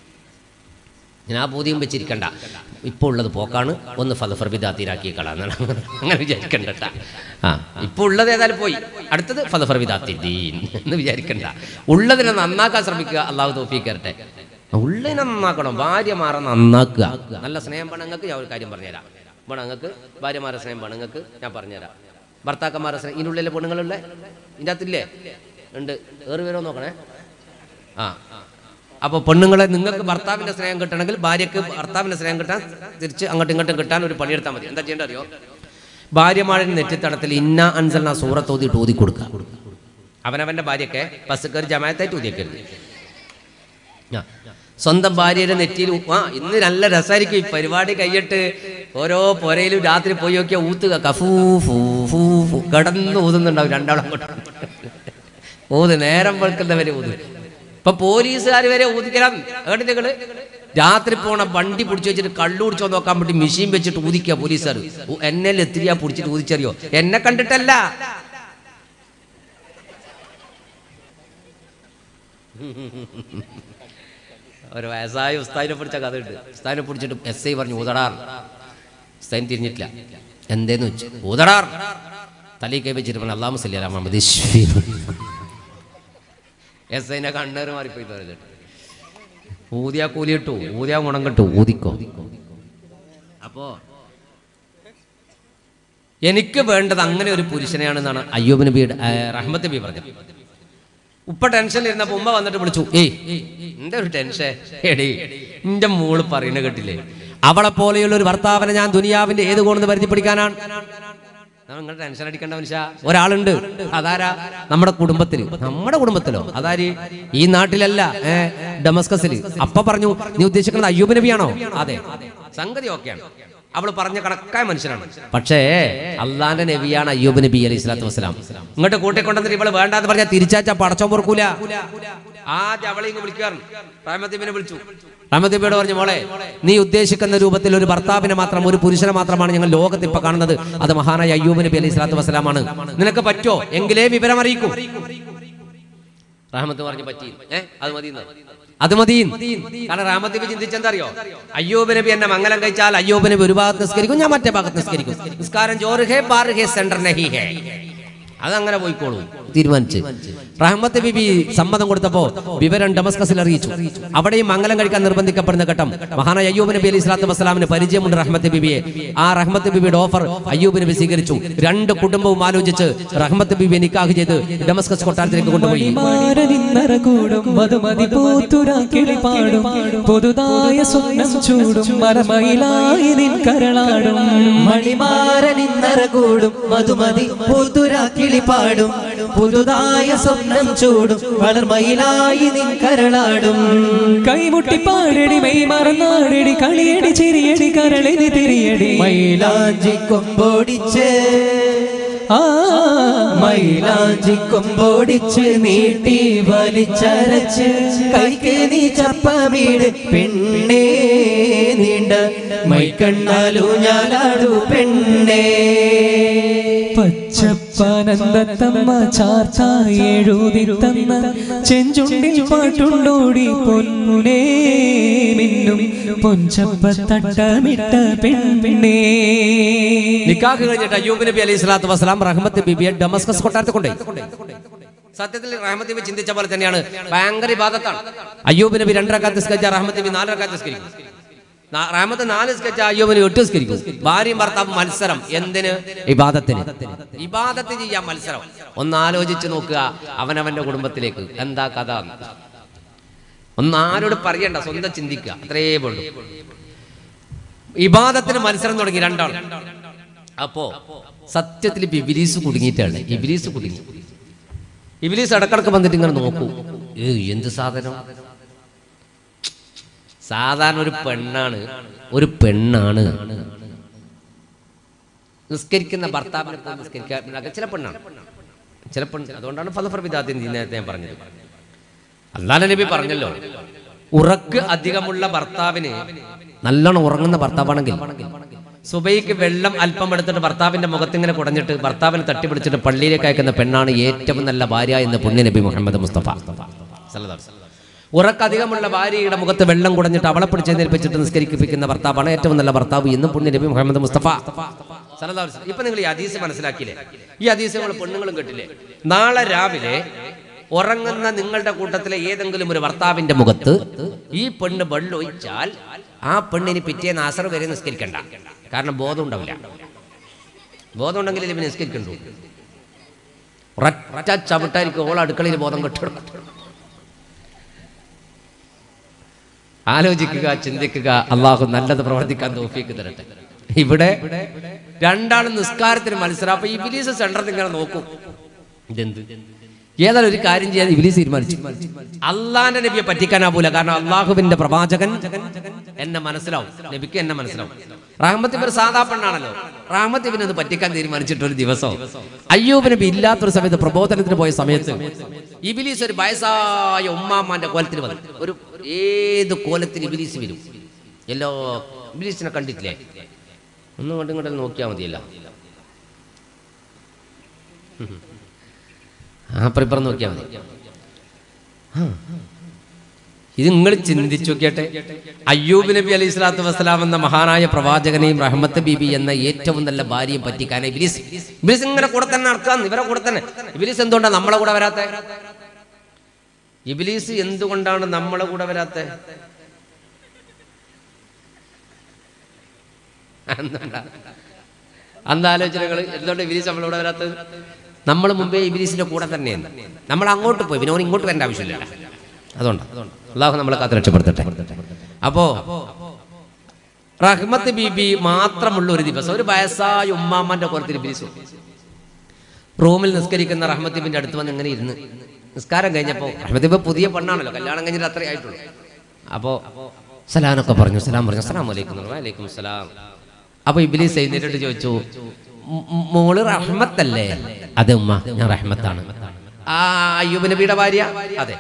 ഞാൻ ആ ബോധ്യം വെച്ചിരിക്കണ്ട, ഇപ്പോൾ ഉള്ളത് പോക്കാണ്, ഒന്ന് ഫദ്ഫർ ബിദാത്തിലാക്കി കളാന്നാണ് അങ്ങനെ വിചാരിക്കണ്ട കേട്ടാ. ആ ഇപ്പോൾ ഉള്ളത് ഏതായാലും പോയി, അടുത്തത് ഫദ്ഫർ ബിദാത്തി ദീൻ എന്ന് വിചാരിക്കണ്ട. ഉള്ളതിനെ നന്നാക്കാൻ ശ്രമിക്കുക. അള്ളാഹു തൗഫീക്ക് തരട്ടെ. ഉള്ളിനെ നന്നാക്കണം, ഭാര്യമാരെ നന്നാക്കുക. നല്ല സ്നേഹം പെണ്ണുങ്ങൾക്ക് ഞാൻ ഒരു കാര്യം പറഞ്ഞുതരാം. പെണ്ണുങ്ങൾക്ക് ഭാര്യമാരെ സ്നേഹം പെണ്ണുങ്ങൾക്ക് ഞാൻ പറഞ്ഞുതരാം. ഭർത്താക്കന്മാരെ സ്നേഹം ഇതിനുള്ളിലെ പെണ്ണുങ്ങളുള്ള ഇതിൻ്റെ അകത്തില്ലേ ഉണ്ട്, ഏറി വരോ നോക്കണേ. ആ അപ്പോൾ പെണ്ണുങ്ങളെ നിങ്ങൾക്ക് ഭർത്താവിൻ്റെ സ്നേഹം കിട്ടണമെങ്കിൽ ഭാര്യയ്ക്ക് ഭർത്താവിൻ്റെ സ്നേഹം കിട്ടാൻ തിരിച്ച് അങ്ങോട്ടും ഇങ്ങോട്ടും കിട്ടാൻ ഒരു പണിയെടുത്താൽ മതി. എന്താ ചെയ്യേണ്ടത് അറിയോ? ഭാര്യമാരുടെ നെറ്റിത്തടത്തിൽ ഇന്ന അൻസൽന സൂറത്ത് ഓതിയിട്ട് ഊതി കൊടുക്കുക. അവനവൻ്റെ ഭാര്യയ്ക്ക് ബസ് കയറി ജമാഅത്തായിട്ട് ഊതിയേക്കരുത്. സ്വന്തം ഭാര്യയുടെ നെറ്റിയിൽ ആ ഇന്ന് നല്ല രസമായിരിക്കും ഈ പരിപാടി കഴിഞ്ഞിട്ട് ഓരോ പുരയിലും രാത്രി പോയി നോക്കിയാൽ ഊത്തുക, കഫൂ ഫൂ ഫൂ ഫൂ കിടന്ന് ഊതുന്നുണ്ടാവും രണ്ടാളും അങ്ങോട്ട് ഊത്, നേരം വെളുക്കുന്നവരെ ഊത്. ഇപ്പൊ പോലീസുകാർ വരെ ഊതിക്കലാണ് കേട്ടിട്ടുകള്. രാത്രി പോണ വണ്ടി പിടിച്ചു വെച്ചിട്ട് കള്ളു പിടിച്ചോ നോക്കാൻ വേണ്ടി മെഷീൻ വെച്ചിട്ട് ഊതിക്കുക പോലീസുകാർ. എന്നെ എത്തിരിയാ പിടിച്ചിട്ട് ഊതിച്ചറിയോ? എന്നെ കണ്ടിട്ടല്ല, ഒരു വയസ്സായ ഉസ്താദിനെ പിടിച്ച കഥ ഉണ്ട്. ഉസ്താദിനെ പിടിച്ചിട്ട് എസ് ഐ പറഞ്ഞു ഊതടാർ. ഉസ്താദിന് തിരിഞ്ഞിട്ടില്ല, എന്തേന്ന് വെച്ച് ഊതടാർ തലയിൽ കൈ വെച്ചിട്ട് പറഞ്ഞു അല്ലാഹു സ്വല്ലി അലാ മുഹമ്മദ്. എസ് ഐനെ കണ്ണേറ് മാറിപ്പോയി തോന്നിട്ട് ഊതിയാ കൂലി കിട്ടു, ഊതിയാ ഗുണം കിട്ടു, ഊതിക്കോ. അപ്പോ എനിക്ക് വേണ്ടത് അങ്ങനെ ഒരു പുരുഷനെയാണെന്നാണ് അയ്യൂബ് നബി റഹ്മത്ത് നബി പറഞ്ഞത്. ഉപ്പ ടെൻഷനിൽ ഇരുന്നപ്പോ ഉമ്മ വന്നിട്ട് വിളിച്ചു, ഏയ് എന്റെ ഒരു ടെൻഷൻ എടേ എന്റെ മോള് പറയുന്ന കേട്ടില്ലേ, അവളെ പോലെയുള്ള ഒരു ഭർത്താവിനെ ഞാൻ ദുനിയാവിന്റെ ഏത് കോണെന്ന് വരുത്തി പിടിക്കാനാണ്. നിങ്ങൾ ടെൻഷൻ അടിക്കേണ്ട മനുഷ്യ ഒരാളുണ്ട്. അതാരാ? നമ്മുടെ കുടുംബത്തില്. നമ്മുടെ കുടുംബത്തിലോ? അതാര്? ഈ നാട്ടിലല്ല, ഏഹ് ഡമസ്കസില്. അപ്പ പറഞ്ഞു നീ ഉദ്ദേശിക്കുന്നത് അയ്യൂബ് നബിയാണോ? അതെ, സംഗതി ഓക്കെയാണ്. അവള് പറഞ്ഞ കണക്കായ മനുഷ്യനാണ്. പക്ഷേ അള്ളാന്റെ നബിയാണ് അയ്യൂബ് നബി അലൈഹി സ്വലാത്തു വസ്സലാം. ഇങ്ങോട്ട് കൂട്ടിക്കൊണ്ടെന്നിട്ട് ഇവള് വേണ്ടാന്ന് പറഞ്ഞാൽ തിരിച്ചാച്ചാ പടച്ചോ പൊറുക്കൂല. ആദ്യം അവളെ ഇങ്ങ് വിളിക്കാറ്. റഹ്മത്തിബിനെ വിളിച്ചു. റഹ്മത്തിബിയോട് പറഞ്ഞു, മോളെ നീ ഉദ്ദേശിക്കുന്ന രൂപത്തിൽ ഒരു ഭർത്താവിനെ മാത്രം, ഒരു പുരുഷനെ മാത്രമാണ് ഞങ്ങൾ ലോകത്ത് ഇപ്പൊ കാണുന്നത്. അത് മഹാനായ അയ്യൂബ് നബി അലൈഹി സ്വലാത്തു വസ്സലാമാണ്. നിനക്ക് പറ്റോ? എങ്കിലേ വിവരം അറിയിക്കൂ. റഹ്മത്ത് പറഞ്ഞു പറ്റി, ഏഹ് അത് മതി, അത് മതി. കാരണം റഹ്മത്ത് നബി ചിന്തിച്ചെന്താ അറിയോ? അയ്യൂബ് നബി എന്നെ മംഗലം കഴിച്ചാൽ അയ്യൂബ് നബി ഒരു ഭാഗത്ത് നിസ്കരിക്കും, ഞാൻ മറ്റേ ഭാഗത്ത് നിസ്കരിക്കും. നിസ്കാരം ജോറ് ഹേ ബാർ ഹേ സെന്റർ നഹി ഹേ, അതങ്ങനെ പോയിക്കോളൂ തീരുമാനിച്ച്. റഹ്മത്ത് ബിബി സമ്മതം കൊടുത്തപ്പോ വിവരം ഡമസ്കസിൽ അറിയിച്ചു. അവിടെയും മംഗലം കഴിക്കാൻ നിർബന്ധിക്കപ്പെടുന്ന ഘട്ടം. മഹാനായ അയ്യൂബ് നബി അലൈഹി സ്വലാത്തു വസ്സലാമിന് പരിചയമുണ്ട് റഹ്മത്ത് ബിബിയെ. ആ റഹ്മത്ത് ബിബിയുടെ ഓഫർ അയ്യൂബ് നബി സ്വീകരിച്ചു. രണ്ട് കുടുംബവും ആലോചിച്ച് റഹ്മത്ത് ബിബിയെ നിക്കാഹ് ചെയ്ത് ഡമസ്കസ് കൊട്ടാരത്തിലേക്ക് കൊണ്ടുപോയി. പാടും പുതുതായ സ്വപ്നം ചൂടും വളർമയിലായി നിൻ കരളാടും. കൈമുട്ടി പാടടി മെയ് മറന്നാടടി കളിയടി ചിരിയടി കരളിനി തിരിയടി മൈലാഞ്ചി കൊമ്പോടിച്ച് ആ മൈലാഞ്ചിക്കൊമ്പോടിച്ച് നീട്ടി വലിച്ചരച്ച് കൈക്ക് നീ ചപ്പമീട് പെണ്ണേ നീണ്ട മൈക്കണ്ണാലു ഞാലാടു പെണ്ണേ പച്ചപ്പനന്തത്തമ്മ ചാർച്ചായി എഴുതി തന്ന ചെഞ്ചുണ്ടിൽ പാട്ടുണ്ടോടി പൊന്നുനേ മിന്നും പൊഞ്ചപ്പ തട്ടമിട്ട പെണ്ണേ. നിക്കാഹ് കഴിഞ്ഞിട്ട് അയ്യൂബ് നബി അലൈഹി സ്വലാത്തു വസ്സലാം റഹ്മത്ത് ബിബിയെ ഡമസ്കസ് കൊട്ടാരത്തിൽ കൊണ്ടുപോയി. സത്യത്തിൽ റഹ്മത്ത് നബി ചിന്തിച്ച പോലെ തന്നെയാണ്, ഭയങ്കര ഇബാദത്താണ്. അയ്യൂബ് നബി രണ്ട് റക്അത്ത് നിസ്കരിച്ച റഹ്മത്ത് നബി നാല് റക്അത്ത് നിസ്കരിക്കും. റഹ്മത്ത് നാല് നിസ്കരിച്ച അയ്യൂബ് നബി എട്ട് നിസ്കരിക്കും. ഭാര്യയും ഭർത്താവും മത്സരം. എന്തിന്? ഇബാദത്തിന്. ഇബാദത്ത് ചെയ്യാൻ മത്സരം. ഒന്ന് ആലോചിച്ച് നോക്കുക അവനവന്റെ കുടുംബത്തിലേക്ക്. എന്താ കഥ? ഒന്ന് ആരോട് പറയണ്ട, സ്വന്തം ചിന്തിക്കുക. അത്രേ ഉള്ളൂ. ഇബാദത്തിന് മത്സരം തുടങ്ങി രണ്ടാൾ. അപ്പോ സത്യത്തിൽ ഇബ്ലീസ് കുടുങ്ങിയിട്ടാണ്. ഇബ്ലീസ് കുടുങ്ങി. ഇബ്ലീസ് ഇടക്കിടക്ക് വന്നിട്ട് ഇങ്ങനെ നോക്കൂ, ഏ എന്ത് സാധനം. സാധാരണ ഒരു പെണ്ണാണ് ഒരു പെണ്ണാണ് നിസ്കരിക്കുന്ന ഭർത്താവിനെ പോലും നിസ്കരിക്കാൻ ചില പെണ്ണാണ് ചില പെണ്ണ്. അതുകൊണ്ടാണ് ഫലപ്രവിധാദ്യം നേരത്തെ ഞാൻ പറഞ്ഞത്. അല്ലാഹു നബി പറഞ്ഞല്ലോ, ഉറക്ക് അധികമുള്ള ഭർത്താവിന്, നല്ലോണം ഉറങ്ങുന്ന ഭർത്താവാണെങ്കിൽ സുബൈക്ക് വെള്ളം അല്പം എടുത്തിട്ട് ഭർത്താവിന്റെ മുഖത്തിങ്ങനെ കുടഞ്ഞിട്ട് ഭർത്താവിനെ തട്ടിപ്പിടിച്ചിട്ട് പള്ളിയിലേക്ക് അയക്കുന്ന പെണ്ണാണ് ഏറ്റവും നല്ല ഭാര്യ എന്ന് പുണ്യ നബി മുഹമ്മദ് മുസ്തഫ സല്ലല്ലാഹു അലൈഹി വസല്ലം. ഉറക്കധികമുള്ള ഭാര്യയുടെ മുഖത്ത് വെള്ളം കുടഞ്ഞിട്ട് അവളെ പിടിച്ചെന്നേൽപ്പിച്ചിട്ട് നിസ്കരിപ്പിക്കുന്ന ഭർത്താവാണ് ഏറ്റവും നല്ല ഭർത്താവ് എന്ന് പുണ്യ നബി മുഹമ്മദ് മുസ്തഫ സല്ലല്ലാഹു അലൈഹി വസല്ലം. ഇപ്പൊ നിങ്ങൾ ഈ ഹദീസ് മനസ്സിലാക്കിയില്ലേ? ഈ ഹദീസ് നമ്മൾ പെണ്ണുങ്ങളും കേട്ടില്ലേ? നാളെ രാവിലെ ഉറങ്ങുന്ന നിങ്ങളുടെ കൂട്ടത്തിലെ ഏതെങ്കിലും ഒരു ഭർത്താവിന്റെ മുഖത്ത് ഈ പെണ്ണ് വെള്ളം ഒഴിച്ചാൽ ആ പെണ്ണിന് പിറ്റേന്ന് അസർ വരെ നിസ്കരിക്കണ്ട. കാരണം ബോധം ഉണ്ടാവില്ല. ബോധം ഉണ്ടെങ്കിൽ ഇവന് നിസ്കരിക്കണ്ടു. ഒരൊറ്റ ചവിട്ടായിരിക്കും ഓൾ അടുക്കളയിൽ ബോധം കെട്ടിടും. ആലോചിക്കുക, ചിന്തിക്കുക. അള്ളാഹു നല്ലത് പ്രവർത്തിക്കാൻ തൗഫീക്ക് തരട്ടെ. ഇവിടെ രണ്ടാളും നിസ്കാരത്തിന് മത്സരം. അപ്പൊ ഇബ്ലീസ് സെന്ററിൽ ഇങ്ങനെ നോക്കും, ഇതെന്ത് ഏതായാലും ഒരു കാര്യം ചെയ്യാൻ ഇബ്ലീസ് തീരുമാനിച്ചു. അള്ളാന്റെ നബിയെ പറ്റിക്കാനാവൂല. കാരണം അള്ളാഹുവിന്റെ പ്രവാചകൻ എന്നെ മനസ്സിലാവും, നബിക്ക് എന്നെ മനസ്സിലാവും. റഹ്മത്ത് ഇവർ സാധാ പെണ്ണാണല്ലോ. റഹ്മത്ത് ഇവനെ ഒന്ന് പറ്റിക്കാൻ തീരുമാനിച്ചിട്ട് ഒരു ദിവസം അയ്യൂബ് നബി ഇല്ലാത്തൊരു സമയത്ത് പ്രബോധനത്തിന് പോയ സമയത്ത് ഇബ്ലീസ് ഒരു വയസ്സായ ഉമ്മാമാന്റെ കോലത്തിൽ വന്നു. ഒരു ഏത് കോലത്തിന് ഇബ്ലീസ് വരും. എല്ലാ ഇബ്ലീസിനെ കണ്ടിട്ടില്ലേ? ഒന്നും കൊണ്ട് ഇങ്ങോട്ട് നോക്കിയാൽ മതിയല്ല. ആ പ്രിപ്പർ നോക്കിയാൽ മതി. ഇത് നിങ്ങൾ ചിന്തിച്ചു നോക്കിയട്ടെ. അയ്യൂബ് നബി അലൈഹി സ്വലാത്തു വസ്സലാം എന്ന മഹാനായ പ്രവാചകനെയും റഹ്മത്ത് ബീബി എന്ന ഏറ്റവും നല്ല ഭാര്യയും പറ്റിക്കാൻ ഇബ്ലീസ് ഇബ്ലീസ് ഇങ്ങനെ കൂടെ തന്നെ നടക്കാന്ന്. ഇവരെ കൂടെ തന്നെ. ഇബ്ലീസ് എന്തുകൊണ്ടാണ് നമ്മളെ കൂടെ വരാത്ത? ഇബ്ലീസ് എന്തുകൊണ്ടാണ് നമ്മളെ കൂടെ വരാത്ത? അന്താലോചനകൾ എന്തുകൊണ്ട് ഇബ്ലീസ് നമ്മളെ കൂടെ വരാത്തത്? നമ്മൾ മുമ്പേ ഇബ്ലീസിന്റെ കൂടെ തന്നെയാണ്. നമ്മൾ അങ്ങോട്ട് പോയി, പിന്നെ ഓൻ ഇങ്ങോട്ട് വരേണ്ട ആവശ്യമില്ല. അതുകൊണ്ട് അള്ളാഹു നമ്മളെ കാത്ത് രക്ഷപ്പെടുത്തട്ടെ. അപ്പോ റഹ്മത്ത് ബീബി മാത്രമുള്ള ഒരു ദിവസം ഒരു വയസ്സായ ഉമ്മാമ്മന്റെ കോലത്തിൽ ഇബ്ലീസ് റൂമിൽ നിസ്കരിക്കുന്ന റഹ്മത്ത് ബീബിന്റെ അടുത്ത് വന്ന് ഇങ്ങനെ ഇരുന്ന് നിസ്കാരം കഴിഞ്ഞപ്പോ റഹ്മത്ത് ബീബി പുതിയ പെണ്ണാണല്ലോ, കല്യാണം കഴിഞ്ഞിട്ട് അത്രേ ആയിട്ടുള്ളൂ. അപ്പോ സലാമൊക്കെ പറഞ്ഞു. സലാം പറഞ്ഞു. അസ്സലാമു അലൈക്കും. വഅലൈക്കും സലാം. അപ്പൊ ഇബ്ലീസ് എഴുന്നേറ്റിട്ട് ചോദിച്ചു, മോള് റഹ്മത്തല്ലേ? അതെ ഉമ്മ, ഞാൻ റഹ്മത്താണ്. ആ അയ്യൂബ് നബിയുടെ ഭാര്യ? അതെ.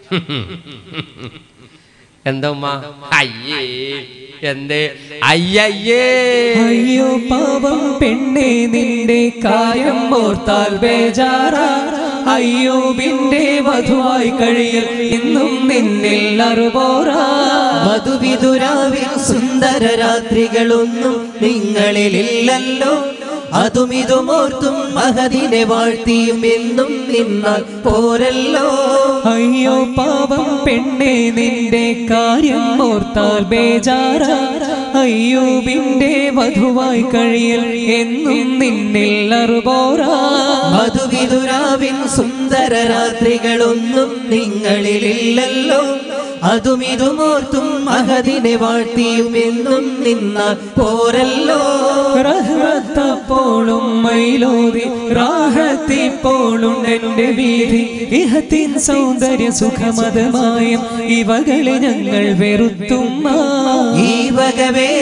എന്താ ഉമ്മ? അയ്യേ എന്തേ? അയ്യയ്യേ അയ്യോ പാവം പെണ്ണേ, നിന്റെ കാര്യം ഓർത്താൽ ബേജാറാ. അയ്യൂബിന്റെ വധുവായി കഴിയൽ ഇന്നും നിന്നിൽ അറിവോറാ. മധുവിധുരാവിൽ സുന്ദര രാത്രികളൊന്നും നിങ്ങളിലില്ലല്ലോ. അതും ഇതുമോർത്തും മഹദിനെ വാഴ്ത്തിയും എന്നും നിന്നാൽ പോരല്ലോ. അയ്യോ പാവം പെണ്ണേ, നിന്റെ കാര്യം ഓർത്താൽ ബേജാറാ. അയ്യൂബിന്റെ വധുവായി കഴിയൽ എന്നും നിന്നിൽ അറിവോറാ. മധുവിധുരാവിൻ സുന്ദര രാത്രികളൊന്നും നിങ്ങളിലില്ലല്ലോ. അതും ഇതുമോർത്തും മഹദിനെ വാഴ്ത്തിയും എന്നും നിന്നാൽ പോരല്ലോ. റഹ്മത്തപ്പോളും മൈലോതി റാഹത്തിപ്പോളുണ്ടെന്റെ വീതി. ഇഹത്തിൻ സൗന്ദര്യ സുഖമതമായും ഇവകളെ ഞങ്ങൾ വെറുത്തും. ഈ വകവേലകൾ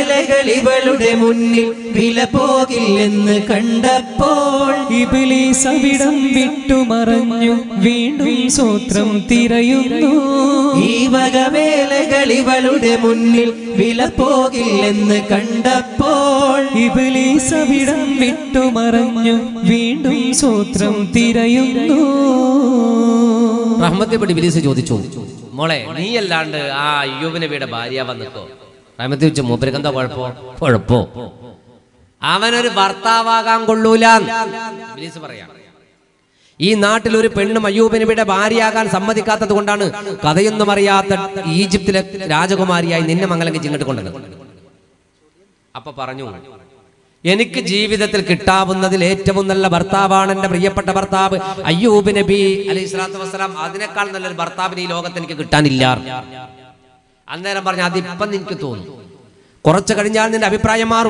ഇവളുടെ മുന്നിൽ വില പോകില്ലെന്ന് കണ്ടപ്പോൾ ഇബ്ലീസ് അവിടം വിട്ടുമറഞ്ഞു വീണ്ടും സൂത്രം തിരയുന്നു. ഈ വകവേലകൾ ഇവളുടെ മുന്നിൽ വില പോകില്ലെന്ന് കണ്ടപ്പോൾ ഇബ്ലീസ് അവിടം വിട്ടുമറഞ്ഞു വീണ്ടും സൂത്രം തിരയുന്നു. റഹ്മത്തിൽപ്പെട്ട് ഇബ്ലീസ് ചോദിച്ചു, മോളെ നീ അല്ലാണ്ട് ആ അയ്യൂബ് നബിയുടെ ഭാര്യ വന്നിക്കോ? റഹ്മത്തി വെച്ചു, മൂപ്പർക്ക് എന്താ കുഴപ്പോ? കുഴപ്പോ അവനൊരു ഭർത്താവാകാൻ കൊള്ളൂല. ഇബ്ലീസ് പറയാം, ഈ നാട്ടിൽ ഒരു പെണ്ണും അയ്യൂബ് നബിയുടെ ഭാര്യയാകാൻ സമ്മതിക്കാത്തത് കൊണ്ടാണ് കഥയൊന്നും അറിയാത്ത ഈജിപ്തിലെ രാജകുമാരിയായി നിന്നെ മംഗലം ഇങ്ങോട്ട് കൊണ്ടുവന്നത്. അപ്പൊ പറഞ്ഞു, എനിക്ക് ജീവിതത്തിൽ കിട്ടാവുന്നതിൽ ഏറ്റവും നല്ല ഭർത്താവാണ് എന്റെ പ്രിയപ്പെട്ട ഭർത്താവ് അയ്യൂബ് നബി അലൈഹി സ്വലാത്തു വസ്സലാം. അതിനേക്കാൾ നല്ലൊരു ഭർത്താവിന് ഈ ലോകത്ത് എനിക്ക് കിട്ടാനില്ല. അന്നേരം പറഞ്ഞു, അതിപ്പം എനിക്ക് തോന്നും, കുറച്ച് കഴിഞ്ഞാൽ നിന്റെ അഭിപ്രായം മാറും.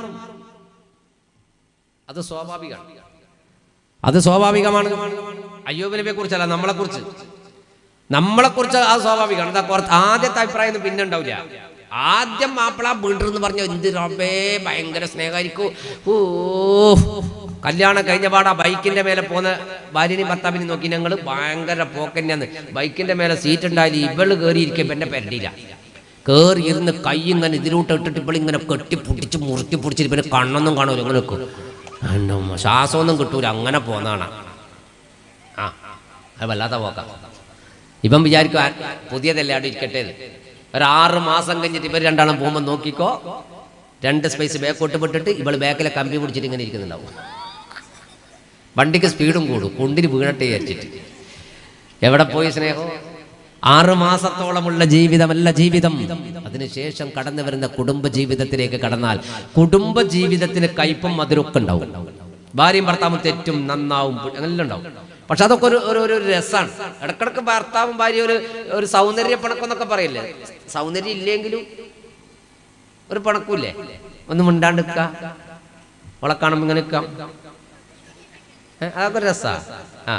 അത് സ്വാഭാവികമാണ്, അത് സ്വാഭാവികമാണ്. അയ്യൂബ് നബിയെ കുറിച്ചല്ല, നമ്മളെ കുറിച്ച് നമ്മളെ കുറിച്ച് അത് സ്വാഭാവികമാണ്. എന്താ കുറച്ച് ആദ്യത്തെ അഭിപ്രായം പിന്നെ ഉണ്ടാവില്ല. ആദ്യം മാപ്പിള വീണ്ടെന്ന് പറഞ്ഞ എന്ത് റബ്ബേ ഭയങ്കര സ്നേഹമായിരിക്കും. ഓ കല്യാണം കഴിഞ്ഞ പാടാ ബൈക്കിന്റെ മേലെ പോന്ന ഭാര്യനെയും ഭർത്താവിനെയും നോക്കി ഞങ്ങൾ ഭയങ്കര പോക്കന്നെന്ന്. ബൈക്കിന്റെ മേലെ സീറ്റ് ഉണ്ടായാലും ഇവള് കയറിയിരിക്കും എന്റെ പെരടിയില്ല. കയറി ഇരുന്ന് കൈ ഇങ്ങനെ ഇതിലോട്ട് ഇട്ടിട്ട് ഇവളിങ്ങനെ കെട്ടി പൊട്ടിച്ച് മുറുക്കി പൊടിച്ചിട്ട് പിന്നെ കണ്ണൊന്നും കാണൂല, ഇങ്ങനെ വെക്കും, ശ്വാസമൊന്നും കിട്ടൂല, അങ്ങനെ പോന്നാണ്. ആ അത് വല്ലാത്ത പോക്കാം. ഇപ്പം വിചാരിക്കും പുതിയതല്ലേ അവിടെ ഇരിക്കട്ടെ. ഒരാറ് മാസം കഴിഞ്ഞിട്ട് ഇവർ രണ്ടാളും പോകുമ്പോൾ നോക്കിക്കോ, രണ്ട് സ്പേസ് ബാക്കോട്ട് വിട്ടിട്ട് ഇവൾ ബാക്കിലെ കമ്പി പിടിച്ചിട്ട് ഇങ്ങനെ ഇരിക്കുന്നുണ്ടാവും. വണ്ടിക്ക് സ്പീഡും കൂടും, കുണ്ടിന് വീണട്ടെ വിചാരിച്ചിട്ട്. എവിടെ പോയി സ്നേഹം? ആറ് മാസത്തോളമുള്ള ജീവിതമല്ല ജീവിതം. അതിനുശേഷം കടന്നു വരുന്ന കുടുംബ ജീവിതത്തിലേക്ക് കടന്നാൽ കുടുംബ ജീവിതത്തിന് കയ്പും മധുരമൊക്കെ ഉണ്ടാവും. ഭാര്യയും ഭർത്താവും തെറ്റും നന്നാവും എല്ലാം ഉണ്ടാവും. പക്ഷെ അതൊക്കെ ഒരു ഒരു രസമാണ്. ഇടക്കിടക്ക് ഭർത്താവും ഭാര്യ ഒരു ഒരു സൗന്ദര്യ പണക്കം എന്നൊക്കെ പറയില്ലേ, സൗന്ദര്യം ഇല്ലെങ്കിലും ഒരു പണക്കൂല്ലേ, ഒന്നും മിണ്ടാണ്ട് നിൽക്കാം, അവളെ കാണുമ്പോൾ ഇങ്ങനെ നിൽക്കാം, അതൊക്കെ ഒരു രസാ. ആ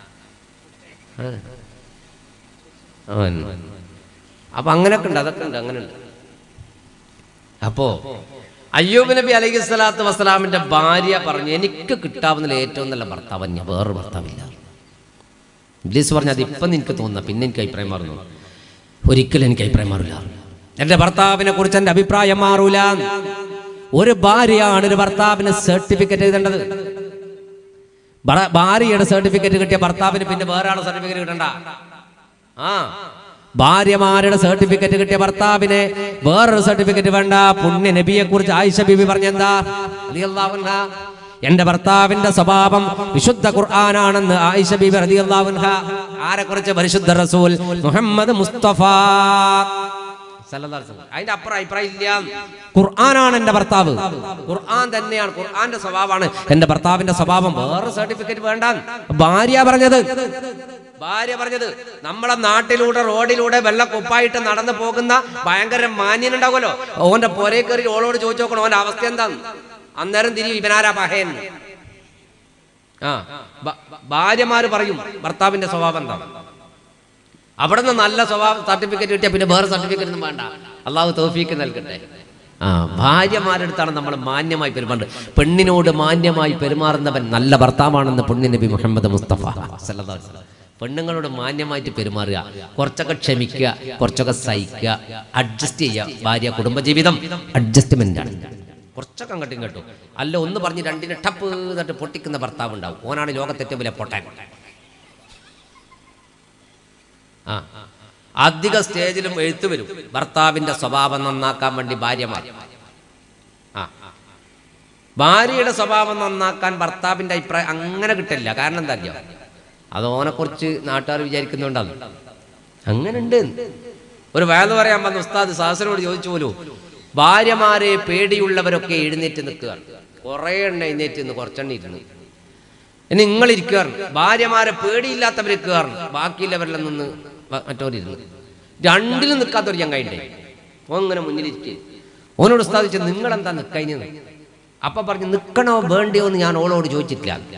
അപ്പൊ അങ്ങനെയൊക്കെ ഉണ്ട്, അതൊക്കെ ഉണ്ട്, അങ്ങനെ ഉണ്ട്. അപ്പോ അയ്യൂബ് നബി അലൈഹി സ്വലാത്തു വസ്സലാമിന്റെ ഭാര്യ പറഞ്ഞു, എനിക്ക് കിട്ടാവുന്ന ഏറ്റവും നല്ല ഭർത്താവ് ഞാൻ വേറൊരു ഭർത്താവില്ല. ഇബ്ലീസ് പറഞ്ഞു, അത് ഇപ്പം എനിക്ക് തോന്നുന്ന, പിന്നെ എനിക്ക് അഭിപ്രായം മാറുന്നു. ഒരിക്കലും എനിക്ക് അഭിപ്രായം മാറില്ല. എന്റെ ഭർത്താവിനെ കുറിച്ച് എന്റെ അഭിപ്രായം മാറൂല. ഒരു ഭാര്യയാണ് ഒരു ഭർത്താവിന് സർട്ടിഫിക്കറ്റ് എഴുതേണ്ടത്. ഭാര്യയുടെ സർട്ടിഫിക്കറ്റ് കിട്ടിയ ഭർത്താവിന് പിന്നെ വേറെ ആളെ സർട്ടിഫിക്കറ്റ് കിട്ടണ്ട. ആ ഭാര്യമാരുടെ സർട്ടിഫിക്കറ്റ് കിട്ടിയ ഭർത്താവിനെ വേറൊരു സർട്ടിഫിക്കറ്റ് വേണ്ട. പുണ്യ നബിയെ കുറിച്ച് ആയിഷ ബീബി പറഞ്ഞെന്താ, റളിയല്ലാഹു അൻഹ, എന്റെ ഭർത്താവിന്റെ സ്വഭാവം വിശുദ്ധ ഖുർആനാണെന്ന് ആയിഷ ബീബി റളിയല്ലാഹു അൻഹ. ആരെ കുറിച്ച്? പരിശുദ്ധ റസൂൽ മുഹമ്മദ് മുസ്തഫ സല്ലല്ലാഹു അലൈഹി വസല്ലം. അതിന്റെ അപ്പുറം അഭിപ്രായം ഇല്ല. ഖുർആനാണ് എന്റെ ഭർത്താവ്, ഖുർആൻ തന്നെയാണ്, ഖുർആന്റെ സ്വഭാവമാണ് എന്റെ ഭർത്താവിന്റെ സ്വഭാവം, വേറെ സർട്ടിഫിക്കറ്റ് വേണ്ട. ഭാര്യ പറഞ്ഞത് ഭാര്യ പറഞ്ഞത് നമ്മളെ നാട്ടിലൂടെ റോഡിലൂടെ വെള്ളക്കൊപ്പായിട്ട് നടന്നു പോകുന്ന ഭയങ്കര മാന്യനുണ്ടാവുമല്ലോ, ഓന്റെ പൊരേ കയറി ഓളോട് ചോദിച്ചു നോക്കണം ഓന്റെ അവസ്ഥ എന്താന്ന്. അന്നേരം തിരി ഇവനാരാ പഹയൻ. ആ ഭാര്യമാര് പറയും ഭർത്താവിന്റെ സ്വഭാവം എന്താ. അവിടെ നിന്ന് നല്ല സ്വഭാവം സർട്ടിഫിക്കറ്റ് കിട്ടിയാൽ പിന്നെ വേറെ സർട്ടിഫിക്കറ്റ് ഒന്നും വേണ്ട. അള്ളാഹു തൗഫീക്ക് നൽകട്ടെ. ആ ഭാര്യമാരെടുത്താണ് നമ്മൾ മാന്യമായി പെരുമാറുന്നത്. പെണ്ണിനോട് മാന്യമായി പെരുമാറുന്നവൻ നല്ല ഭർത്താവാണെന്ന് പുണ്യ നബി മുഹമ്മദ് മുസ്തഫ സല്ലല്ലാഹു അലൈഹി വസല്ലം. പെണ്ണുങ്ങളോട് മാന്യമായിട്ട് പെരുമാറുക, കുറച്ചൊക്കെ ക്ഷമിക്കുക, കുറച്ചൊക്കെ സഹിക്കുക, അഡ്ജസ്റ്റ് ചെയ്യുക. ഭാര്യ കുടുംബജീവിതം അഡ്ജസ്റ്റ്മെന്റ് ആണ്. കുറച്ചൊക്കെ അങ്ങോട്ടും ഇങ്ങോട്ടും അല്ല, ഒന്ന് പറഞ്ഞ് രണ്ടിനെ ടപ്പ് തട്ട് പൊട്ടിക്കുന്ന ഭർത്താവ് ഉണ്ടാവും. ഓനാണ് ലോകത്തെ ഏറ്റവും വലിയ പൊട്ടാൻ. ആ അധിക സ്റ്റേജിലും എഴുത്തു വരും ഭർത്താവിന്റെ സ്വഭാവം നന്നാക്കാൻ വേണ്ടി ഭാര്യമാർ. ആ ഭാര്യയുടെ സ്വഭാവം നന്നാക്കാൻ ഭർത്താവിന്റെ അഭിപ്രായം അങ്ങനെ കിട്ടില്ല. കാരണം എന്താ അറിയോ, അത് ഓനെക്കുറിച്ച് നാട്ടുകാർ വിചാരിക്കുന്നുണ്ടാവും. അങ്ങനെ ഉണ്ട്. ഒരു വയല് പറയാൻ വന്ന ഉസ്താദ് സാഹസനോട് ചോദിച്ചു പോലും, ഭാര്യമാരെ പേടിയുള്ളവരൊക്കെ എഴുന്നേറ്റ് നിൽക്കുകയാണ്. കുറെ എണ്ണ എഴുന്നേറ്റ് നിന്ന് കുറച്ചെണ്ണ ഇരുന്ന് ഇനി നിങ്ങളിരിക്കുകയാണ്. ഭാര്യമാരെ പേടിയില്ലാത്തവരിക്കുകയാണ്, ബാക്കിയുള്ളവരെല്ലാം നിന്ന് മറ്റവരിരുന്നു. രണ്ടിലും നിൽക്കാത്തൊരു ചങ്ങായിണ്ടേ, ഓൻ ഇങ്ങനെ മുന്നിലിരിക്കുക. ഓനോട് ഉസ്താദിച്ചു, നിങ്ങളെന്താ നിൽക്കഴിഞ്ഞത്? അപ്പൊ പറഞ്ഞു, നിൽക്കണോ വേണ്ടിയോ എന്ന് ഞാൻ ഓളോട് ചോദിച്ചിട്ടില്ല.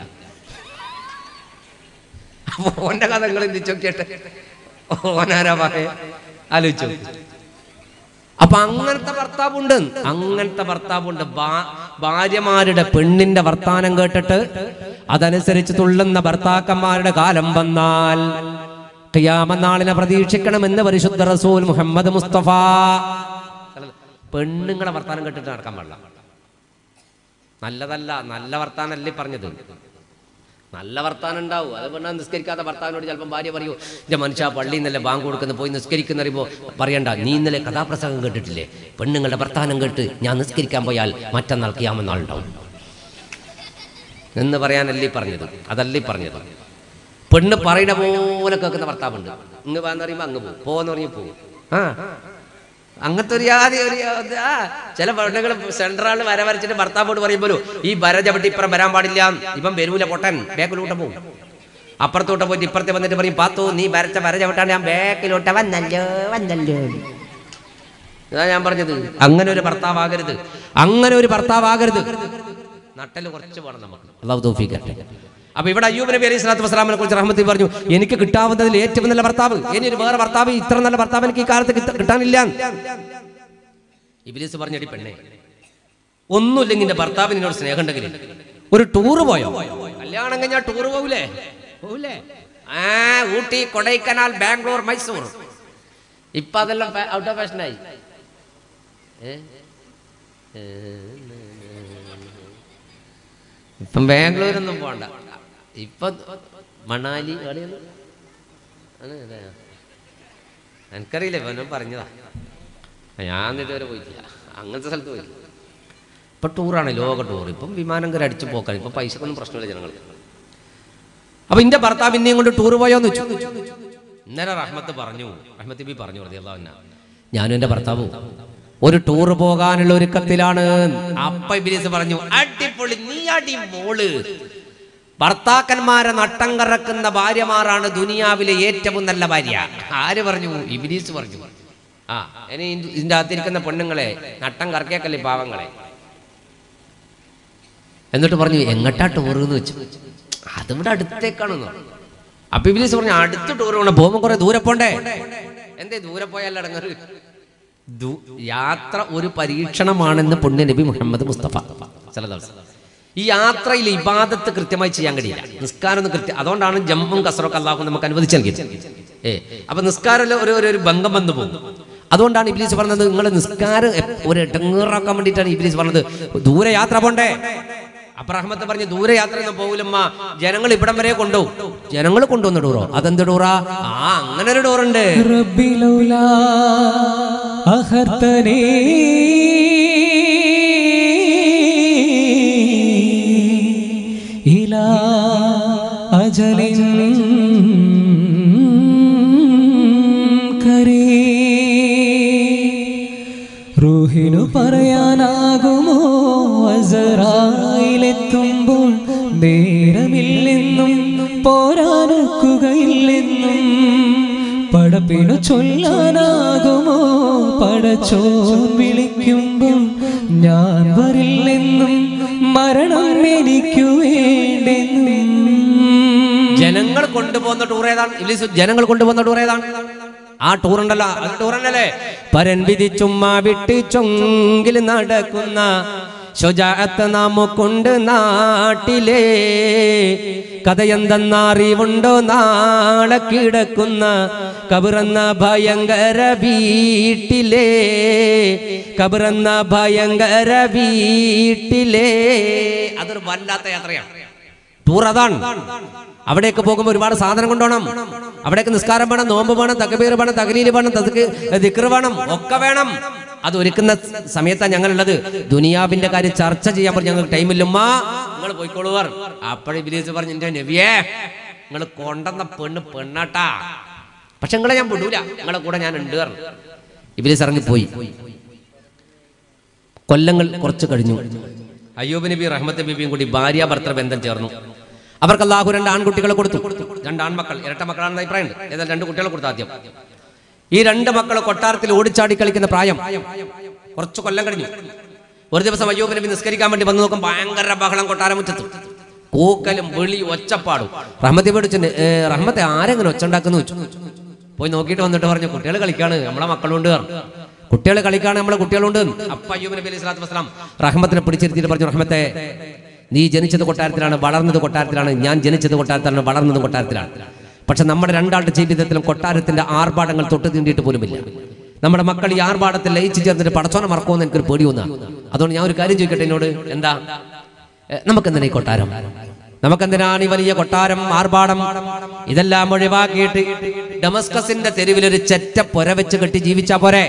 അപ്പൊ ഓന്റെ കഥ നിങ്ങൾ എന്ത് ചോദിക്കട്ടെ, ഓനാരാ പറയ ആലോചിച്ചു. അപ്പൊ അങ്ങനത്തെ ഭർത്താവുണ്ട്, അങ്ങനത്തെ ഭർത്താവുണ്ട്. ഭാര്യമാരുടെ പെണ്ണിന്റെ വർത്താനം കേട്ടിട്ട് അതനുസരിച്ച് തുള്ളുന്ന ഭർത്താക്കന്മാരുടെ കാലം വന്നാൽ ഖിയാമത്ത് നാളിനെ പ്രതീക്ഷിക്കണമെന്ന് പരിശുദ്ധ റസൂൽ മുഹമ്മദ് മുസ്തഫ. പെണ്ണുങ്ങളെ വർത്താനം കേട്ടിട്ട് നടക്കാൻ പാടില്ല. നല്ലതല്ല, നല്ല വർത്താനല്ലേ പറഞ്ഞത്. നല്ല വർത്താനം ഉണ്ടാവും. അത് പെണ്ണാ നിസ്കരിക്കാത്ത ഭർത്താവിനോട് ചിലപ്പോൾ ഭാര്യ പറയൂ, എൻ്റെ മനുഷ്യ പള്ളിയിൽ നിന്നല്ലേ ബാങ്ക് കൊടുക്കുന്ന പോയി നിസ്കരിക്കുന്ന അറിയുമ്പോൾ പറയണ്ട, നീ ഇന്നലെ കഥാപ്രസംഗം കേട്ടിട്ടില്ലേ, പെണ്ണുങ്ങളുടെ വർത്താനം കേട്ട് ഞാൻ നിസ്കരിക്കാൻ പോയാൽ മറ്റന്നാൾ ഖിയാമത്ത് നാളുണ്ടാവും എന്ന് പറയാനല്ലേ പറഞ്ഞത്. അതല്ലേ പറഞ്ഞത്. പെണ്ണ് പറയുന്ന പോലെ കേൾക്കുന്ന ഭർത്താവുണ്ട്. ഇങ്ങ് പോകാന്ന് പറയുമ്പോൾ അങ്ങ് പോകും, പോന്ന് പറഞ്ഞ് പോകും. ആ അങ്ങനത്തെ ഒരു യാതി ഒരു ആ ചില പെണ്ണുകൾ സെൻട്രാളിൽ വര വരച്ചിട്ട് ഭർത്താവോട് പറയുമ്പോലും ഈ വര ചവിട്ടി ഇപ്പുറം വരാൻ പാടില്ല, ഇപ്പം വരൂല പൊട്ടൻ, ബാക്കിലോട്ട് പോകും. അപ്പുറത്തോട്ട് പോയിട്ട് ഇപ്പുറത്തെ വന്നിട്ട് പറയും, പാത്തു നീ വരച്ച വര ചവിട്ടാണ് ഞാൻ ബാക്കിലോട്ട് വന്നല്ലോ വന്നല്ലോ. ഇതാ ഞാൻ പറഞ്ഞത്, അങ്ങനെ ഒരു ഭർത്താവാകരുത്, അങ്ങനെ ഒരു ഭർത്താവാകരുത്. നട്ടല് കുറച്ച് വേണം നമുക്ക്. അല്ലാഹു തൗഫീഖ് തരട്ടെ. അപ്പൊ ഇവിടെ അയ്യൂബ് നബി അലൈഹി സ്വലാത്തു വസ്സലാമിനെ കുറിച്ച് റഹ്മത്ത് പറഞ്ഞു, എനിക്ക് കിട്ടാവുന്നതിൽ ഏറ്റവും നല്ല ഭർത്താവ്, ഇനി ഒരു വേറെ ഭർത്താവ് ഇത്ര നല്ല ഭർത്താവ് എനിക്ക് ഈ കാലത്ത് കിട്ടാനില്ല. ഇബ്ലീസ് പറഞ്ഞടി പെണ്ണെ, ഒന്നുമില്ലെങ്കിൽ എന്റെ ഭർത്താവിന് എന്നോട് സ്നേഹം ഉണ്ടെങ്കിൽ ഒരു ടൂറ് പോയോ? കല്യാണം കഴിഞ്ഞാൽ ടൂറ് പോകൂലേ? പോകൂലേ? ആ ഊട്ടി, കൊടൈക്കനാൽ, ബാംഗ്ലൂർ, മൈസൂർ. ഇപ്പൊ അതെല്ലാം ഔട്ട് ഓഫ് ഫാഷനായി. ഇപ്പം ബാംഗ്ലൂരൊന്നും പോകണ്ട, ഇപ്പൊ മണാലി എനിക്കറിയില്ല, ഇവനും പറഞ്ഞതാ, ഞാൻ ഇതുവരെ പോയിട്ടില്ല, അങ്ങനത്തെ സ്ഥലത്ത് പോയില്ല. ഇപ്പൊ ടൂറാണ്, ലോക ടൂർ. ഇപ്പം വിമാനം കയറി അടിച്ചു പോക്കാൻ, ഇപ്പൊ പൈസക്കൊന്നും പ്രശ്നമില്ല ജനങ്ങൾക്ക്. അപ്പൊ എന്റെ ഭർത്താവ് ഇന്നെയും കൊണ്ട് ടൂർ പോയോന്ന് വെച്ചു. ഇന്നലെ റഹ്മത്ത് പറഞ്ഞു, റഹ്മത്ത് ബി പറഞ്ഞു, റളിയല്ലാഹു അൻഹ, ഞാനും എന്റെ ഭർത്താവും ഒരു ടൂർ പോകാനുള്ള ഒരുക്കത്തിലാണ്. അപ്പ ഇബ്ലീസ് പറഞ്ഞു, അടിപൊളി, നീ അടി മോള്. ഭർത്താക്കന്മാരെ നട്ടം കറക്കുന്ന ഭാര്യമാരാണ് ദുനിയാവിലെ ഏറ്റവും നല്ല ഭാര്യ. ആര് പറഞ്ഞു? ഇബ്ലീസ് പറഞ്ഞു. ആ ഇനി ഇതിന്റെ അകത്തിരിക്കുന്ന പെണ്ണുങ്ങളെ നട്ടം കറക്കിയാക്കല്ലേ പാവങ്ങളെ. എന്നിട്ട് പറഞ്ഞു, എങ്ങട്ടാ ടൂർ എന്ന് വെച്ചു. അതിവിടെ അടുത്തേക്കാണെന്നോ. അപ്പൊ ഇബ്ലീസ് പറഞ്ഞു, അടുത്ത് ടൂർ പോകണം, പോകുമ്പോൾ കുറെ ദൂരെ പോണ്ടേ. എന്തേ ദൂരെ പോയാൽ അടങ്ങറ്? യാത്ര ഒരു പരീക്ഷണമാണെന്ന് പുണ്യ നബി മുഹമ്മദ് മുസ്തഫ സല്ലല്ലാഹു അലൈഹി വസല്ലം. ഈ യാത്രയിൽ ഇബാദത്ത് കൃത്യമായി ചെയ്യാൻ കഴിയില്ല, നിസ്കാരം കൃത്യം. അതുകൊണ്ടാണ് ജമ്മും കസറൊക്കെ അല്ലാഹു നമുക്ക് അനുവദിച്ചു നൽകിയത്. ഏ അപ്പൊ നിസ്കാരം ഒരു ഒരു ഭംഗം വന്നു പോകും. അതുകൊണ്ടാണ് ഇബ്ലീസ് പറഞ്ഞത്, നിങ്ങൾ നിസ്കാരം ഒരു ഇടങ്ങേറാക്കാൻ വേണ്ടിയിട്ടാണ് ഇബ്ലീസ് പറഞ്ഞത്, ദൂരെ യാത്ര പോണ്ടേ. അപ്പൊ റഹ്മത്ത് പറഞ്ഞു, ദൂരെ യാത്ര ഒന്നും പോകില്ലമ്മ, ജനങ്ങൾ ഇവിടം വരെ കൊണ്ടുപോകും. ജനങ്ങൾ കൊണ്ടുവന്ന ടൂറോ? അതെന്ത് ടൂറാ? ആ അങ്ങനെ ഒരു ടൂറുണ്ട്. ഇലാ അജലിൻ കരീ, റൂഹിനു പറയാനാകുമോ അസറായിലെത്തുമ്പോൾ നേരമില്ലെന്നും പോരാനൊക്കുകയില്ലെന്നും, പടപ്പിനു ചൊല്ലാനാകുമോ പടച്ചോൻ വിളിക്കുമ്പോൾ ഞാൻ വരില്ലെന്നും മരണം എനിക്കു വേണ്ടെന്നും. ജനങ്ങൾ കൊണ്ടുപോകുന്ന ടൂർ ഏതാണ്? ഇബ്ലീസ് ജനങ്ങൾ കൊണ്ടുപോകുന്ന ടൂർ ഏതാണ്? ആ ടൂർ ഉണ്ടല്ലോ, അത് ടൂർ ഉണ്ടല്ലേ. പരൻ വിധിച്ചുമ്മ വിട്ട് ചൊങ്കിൽ നടക്കുന്ന ശുജാഅത്ത് നമുക്കുണ്ട് നാട്ടിലെ, കഥയെന്തെന്നറിവുണ്ടോ നാളെ കിടക്കുന്ന കബറെന്ന ഭയങ്കര വീട്ടിലെ, കബറെന്ന ഭയങ്കര വീട്ടിലെ. അതൊരു വല്ലാത്ത യാത്രയാണ്. ടൂർ അതാണ്. അവിടേക്ക് പോകുമ്പോൾ ഒരുപാട് സാധനം കൊണ്ടുപോകണം. അവിടേക്ക് നിസ്കാരം വേണം, നോമ്പ് വേണം, തക്ബീർ വേണം, തഹ്ലീൽ വേണം, ദിക്ർ വേണം, ഒക്കെ വേണം. അത് ഒരുക്കുന്ന സമയത്താണ് ഞങ്ങളുള്ളത്. ദുനിയാവിന്റെ കാര്യം ചർച്ച ചെയ്യാൻ പറഞ്ഞു ഞങ്ങൾക്ക് ടൈമില്ലുമ്മ, നിങ്ങൾ പോയിക്കോളുവാർ. അപ്പോഴും ഇബ്ലീസ് പറഞ്ഞു, എന്റെ നബിയേ നിങ്ങൾ കൊണ്ടുവന്ന പെണ്ണ് പെണ്ണാട്ടാ, പക്ഷെ നിങ്ങളെ ഞാൻ വിടൂല, നിങ്ങളെ കൂടെ ഞാൻ ഉണ്ട്. ഇബ്ലീസ് ഇറങ്ങിപ്പോയി. കൊല്ലങ്ങൾ കുറച്ച് കഴിഞ്ഞു. അയ്യൂബ് നബി റഹ്മത്ത് ബിബിയും കൂടി ഭാര്യ ഭർത്തൃ ബന്ധം ചേർന്നു. അവർക്ക് അല്ലാഹു രണ്ട് ആൺകുട്ടികളെ കൊടുത്തു. രണ്ട് ആൺമക്കൾ, ഇരട്ട മക്കളാണെന്ന് അഭിപ്രായമുണ്ട്. ഏതായാലും രണ്ട് കുട്ടികളെ കൊടുത്തു ആദ്യം. ഈ രണ്ട് മക്കൾ കൊട്ടാരത്തിൽ ഓടിച്ചാടി കളിക്കുന്ന പ്രായം. കുറച്ച് കൊല്ലം കഴിഞ്ഞു. ഒരു ദിവസം അയ്യൂബ് നബി നിസ്കരിക്കാൻ വേണ്ടി വന്നു നോക്കും, ഭയങ്കര ബഹളം കൊട്ടാരം മുറ്റത്ത്, കൂക്കലും വിളി ഒച്ചപ്പാടും. റഹ്മത്തെ പേടിച്ചിട്ട്, റഹ്മത്തെ ആരെങ്ങനെ ഒച്ച ഉണ്ടാക്കുന്നു വെച്ചു. പോയി നോക്കിയിട്ട് വന്നിട്ട് പറഞ്ഞു, കുട്ടികൾ കളിക്കാണ്, നമ്മളെ മക്കളുണ്ട്. കുട്ടികൾ കളിക്കാണ് നമ്മളെ കുട്ടികളുണ്ട്. അപ്പ അയ്യൂബ് നബി അലൈഹി സ്വലാത്തു വസ്സലാം റഹ്മത്തിനെ പിടിച്ചിരുത്തിയിട്ട് പറഞ്ഞു, റഹ്മത്തെ നീ ജനിച്ചത് കൊട്ടാരത്തിലാണ്, വളർന്നത് കൊട്ടാരത്തിലാണ്, ഞാൻ ജനിച്ചത് കൊട്ടാരത്തിലാണ്, വളർന്നത് കൊട്ടാരത്തിലാണ്. പക്ഷെ നമ്മുടെ രണ്ടാളുടെ ജീവിതത്തിലും കൊട്ടാരത്തിന്റെ ആർഭാടങ്ങൾ തൊട്ട് തീണ്ടിയിട്ട് പോലുമില്ല. നമ്മുടെ മക്കൾ ഈ ആർഭാടത്തിൽ ലയിച്ചു ചേർന്നിട്ട് പടച്ചോനെ മറക്കുമെന്ന് എനിക്കൊരു പേടിയൊന്നാണ്. അതുകൊണ്ട് ഞാൻ ഒരു കാര്യം ചോദിക്കട്ടെ എന്നോട്, എന്താ നമുക്കെന്തിനാ ഈ കൊട്ടാരം? നമുക്കെന്തിനാണ് ഈ വലിയ കൊട്ടാരം, ആർഭാടം? ഇതെല്ലാം ഒഴിവാക്കിയിട്ട് ഡമസ്കസിന്റെ തെരുവിലൊരു ചെറ്റ പൊര വെച്ച് കെട്ടി ജീവിച്ചാ പോരെ?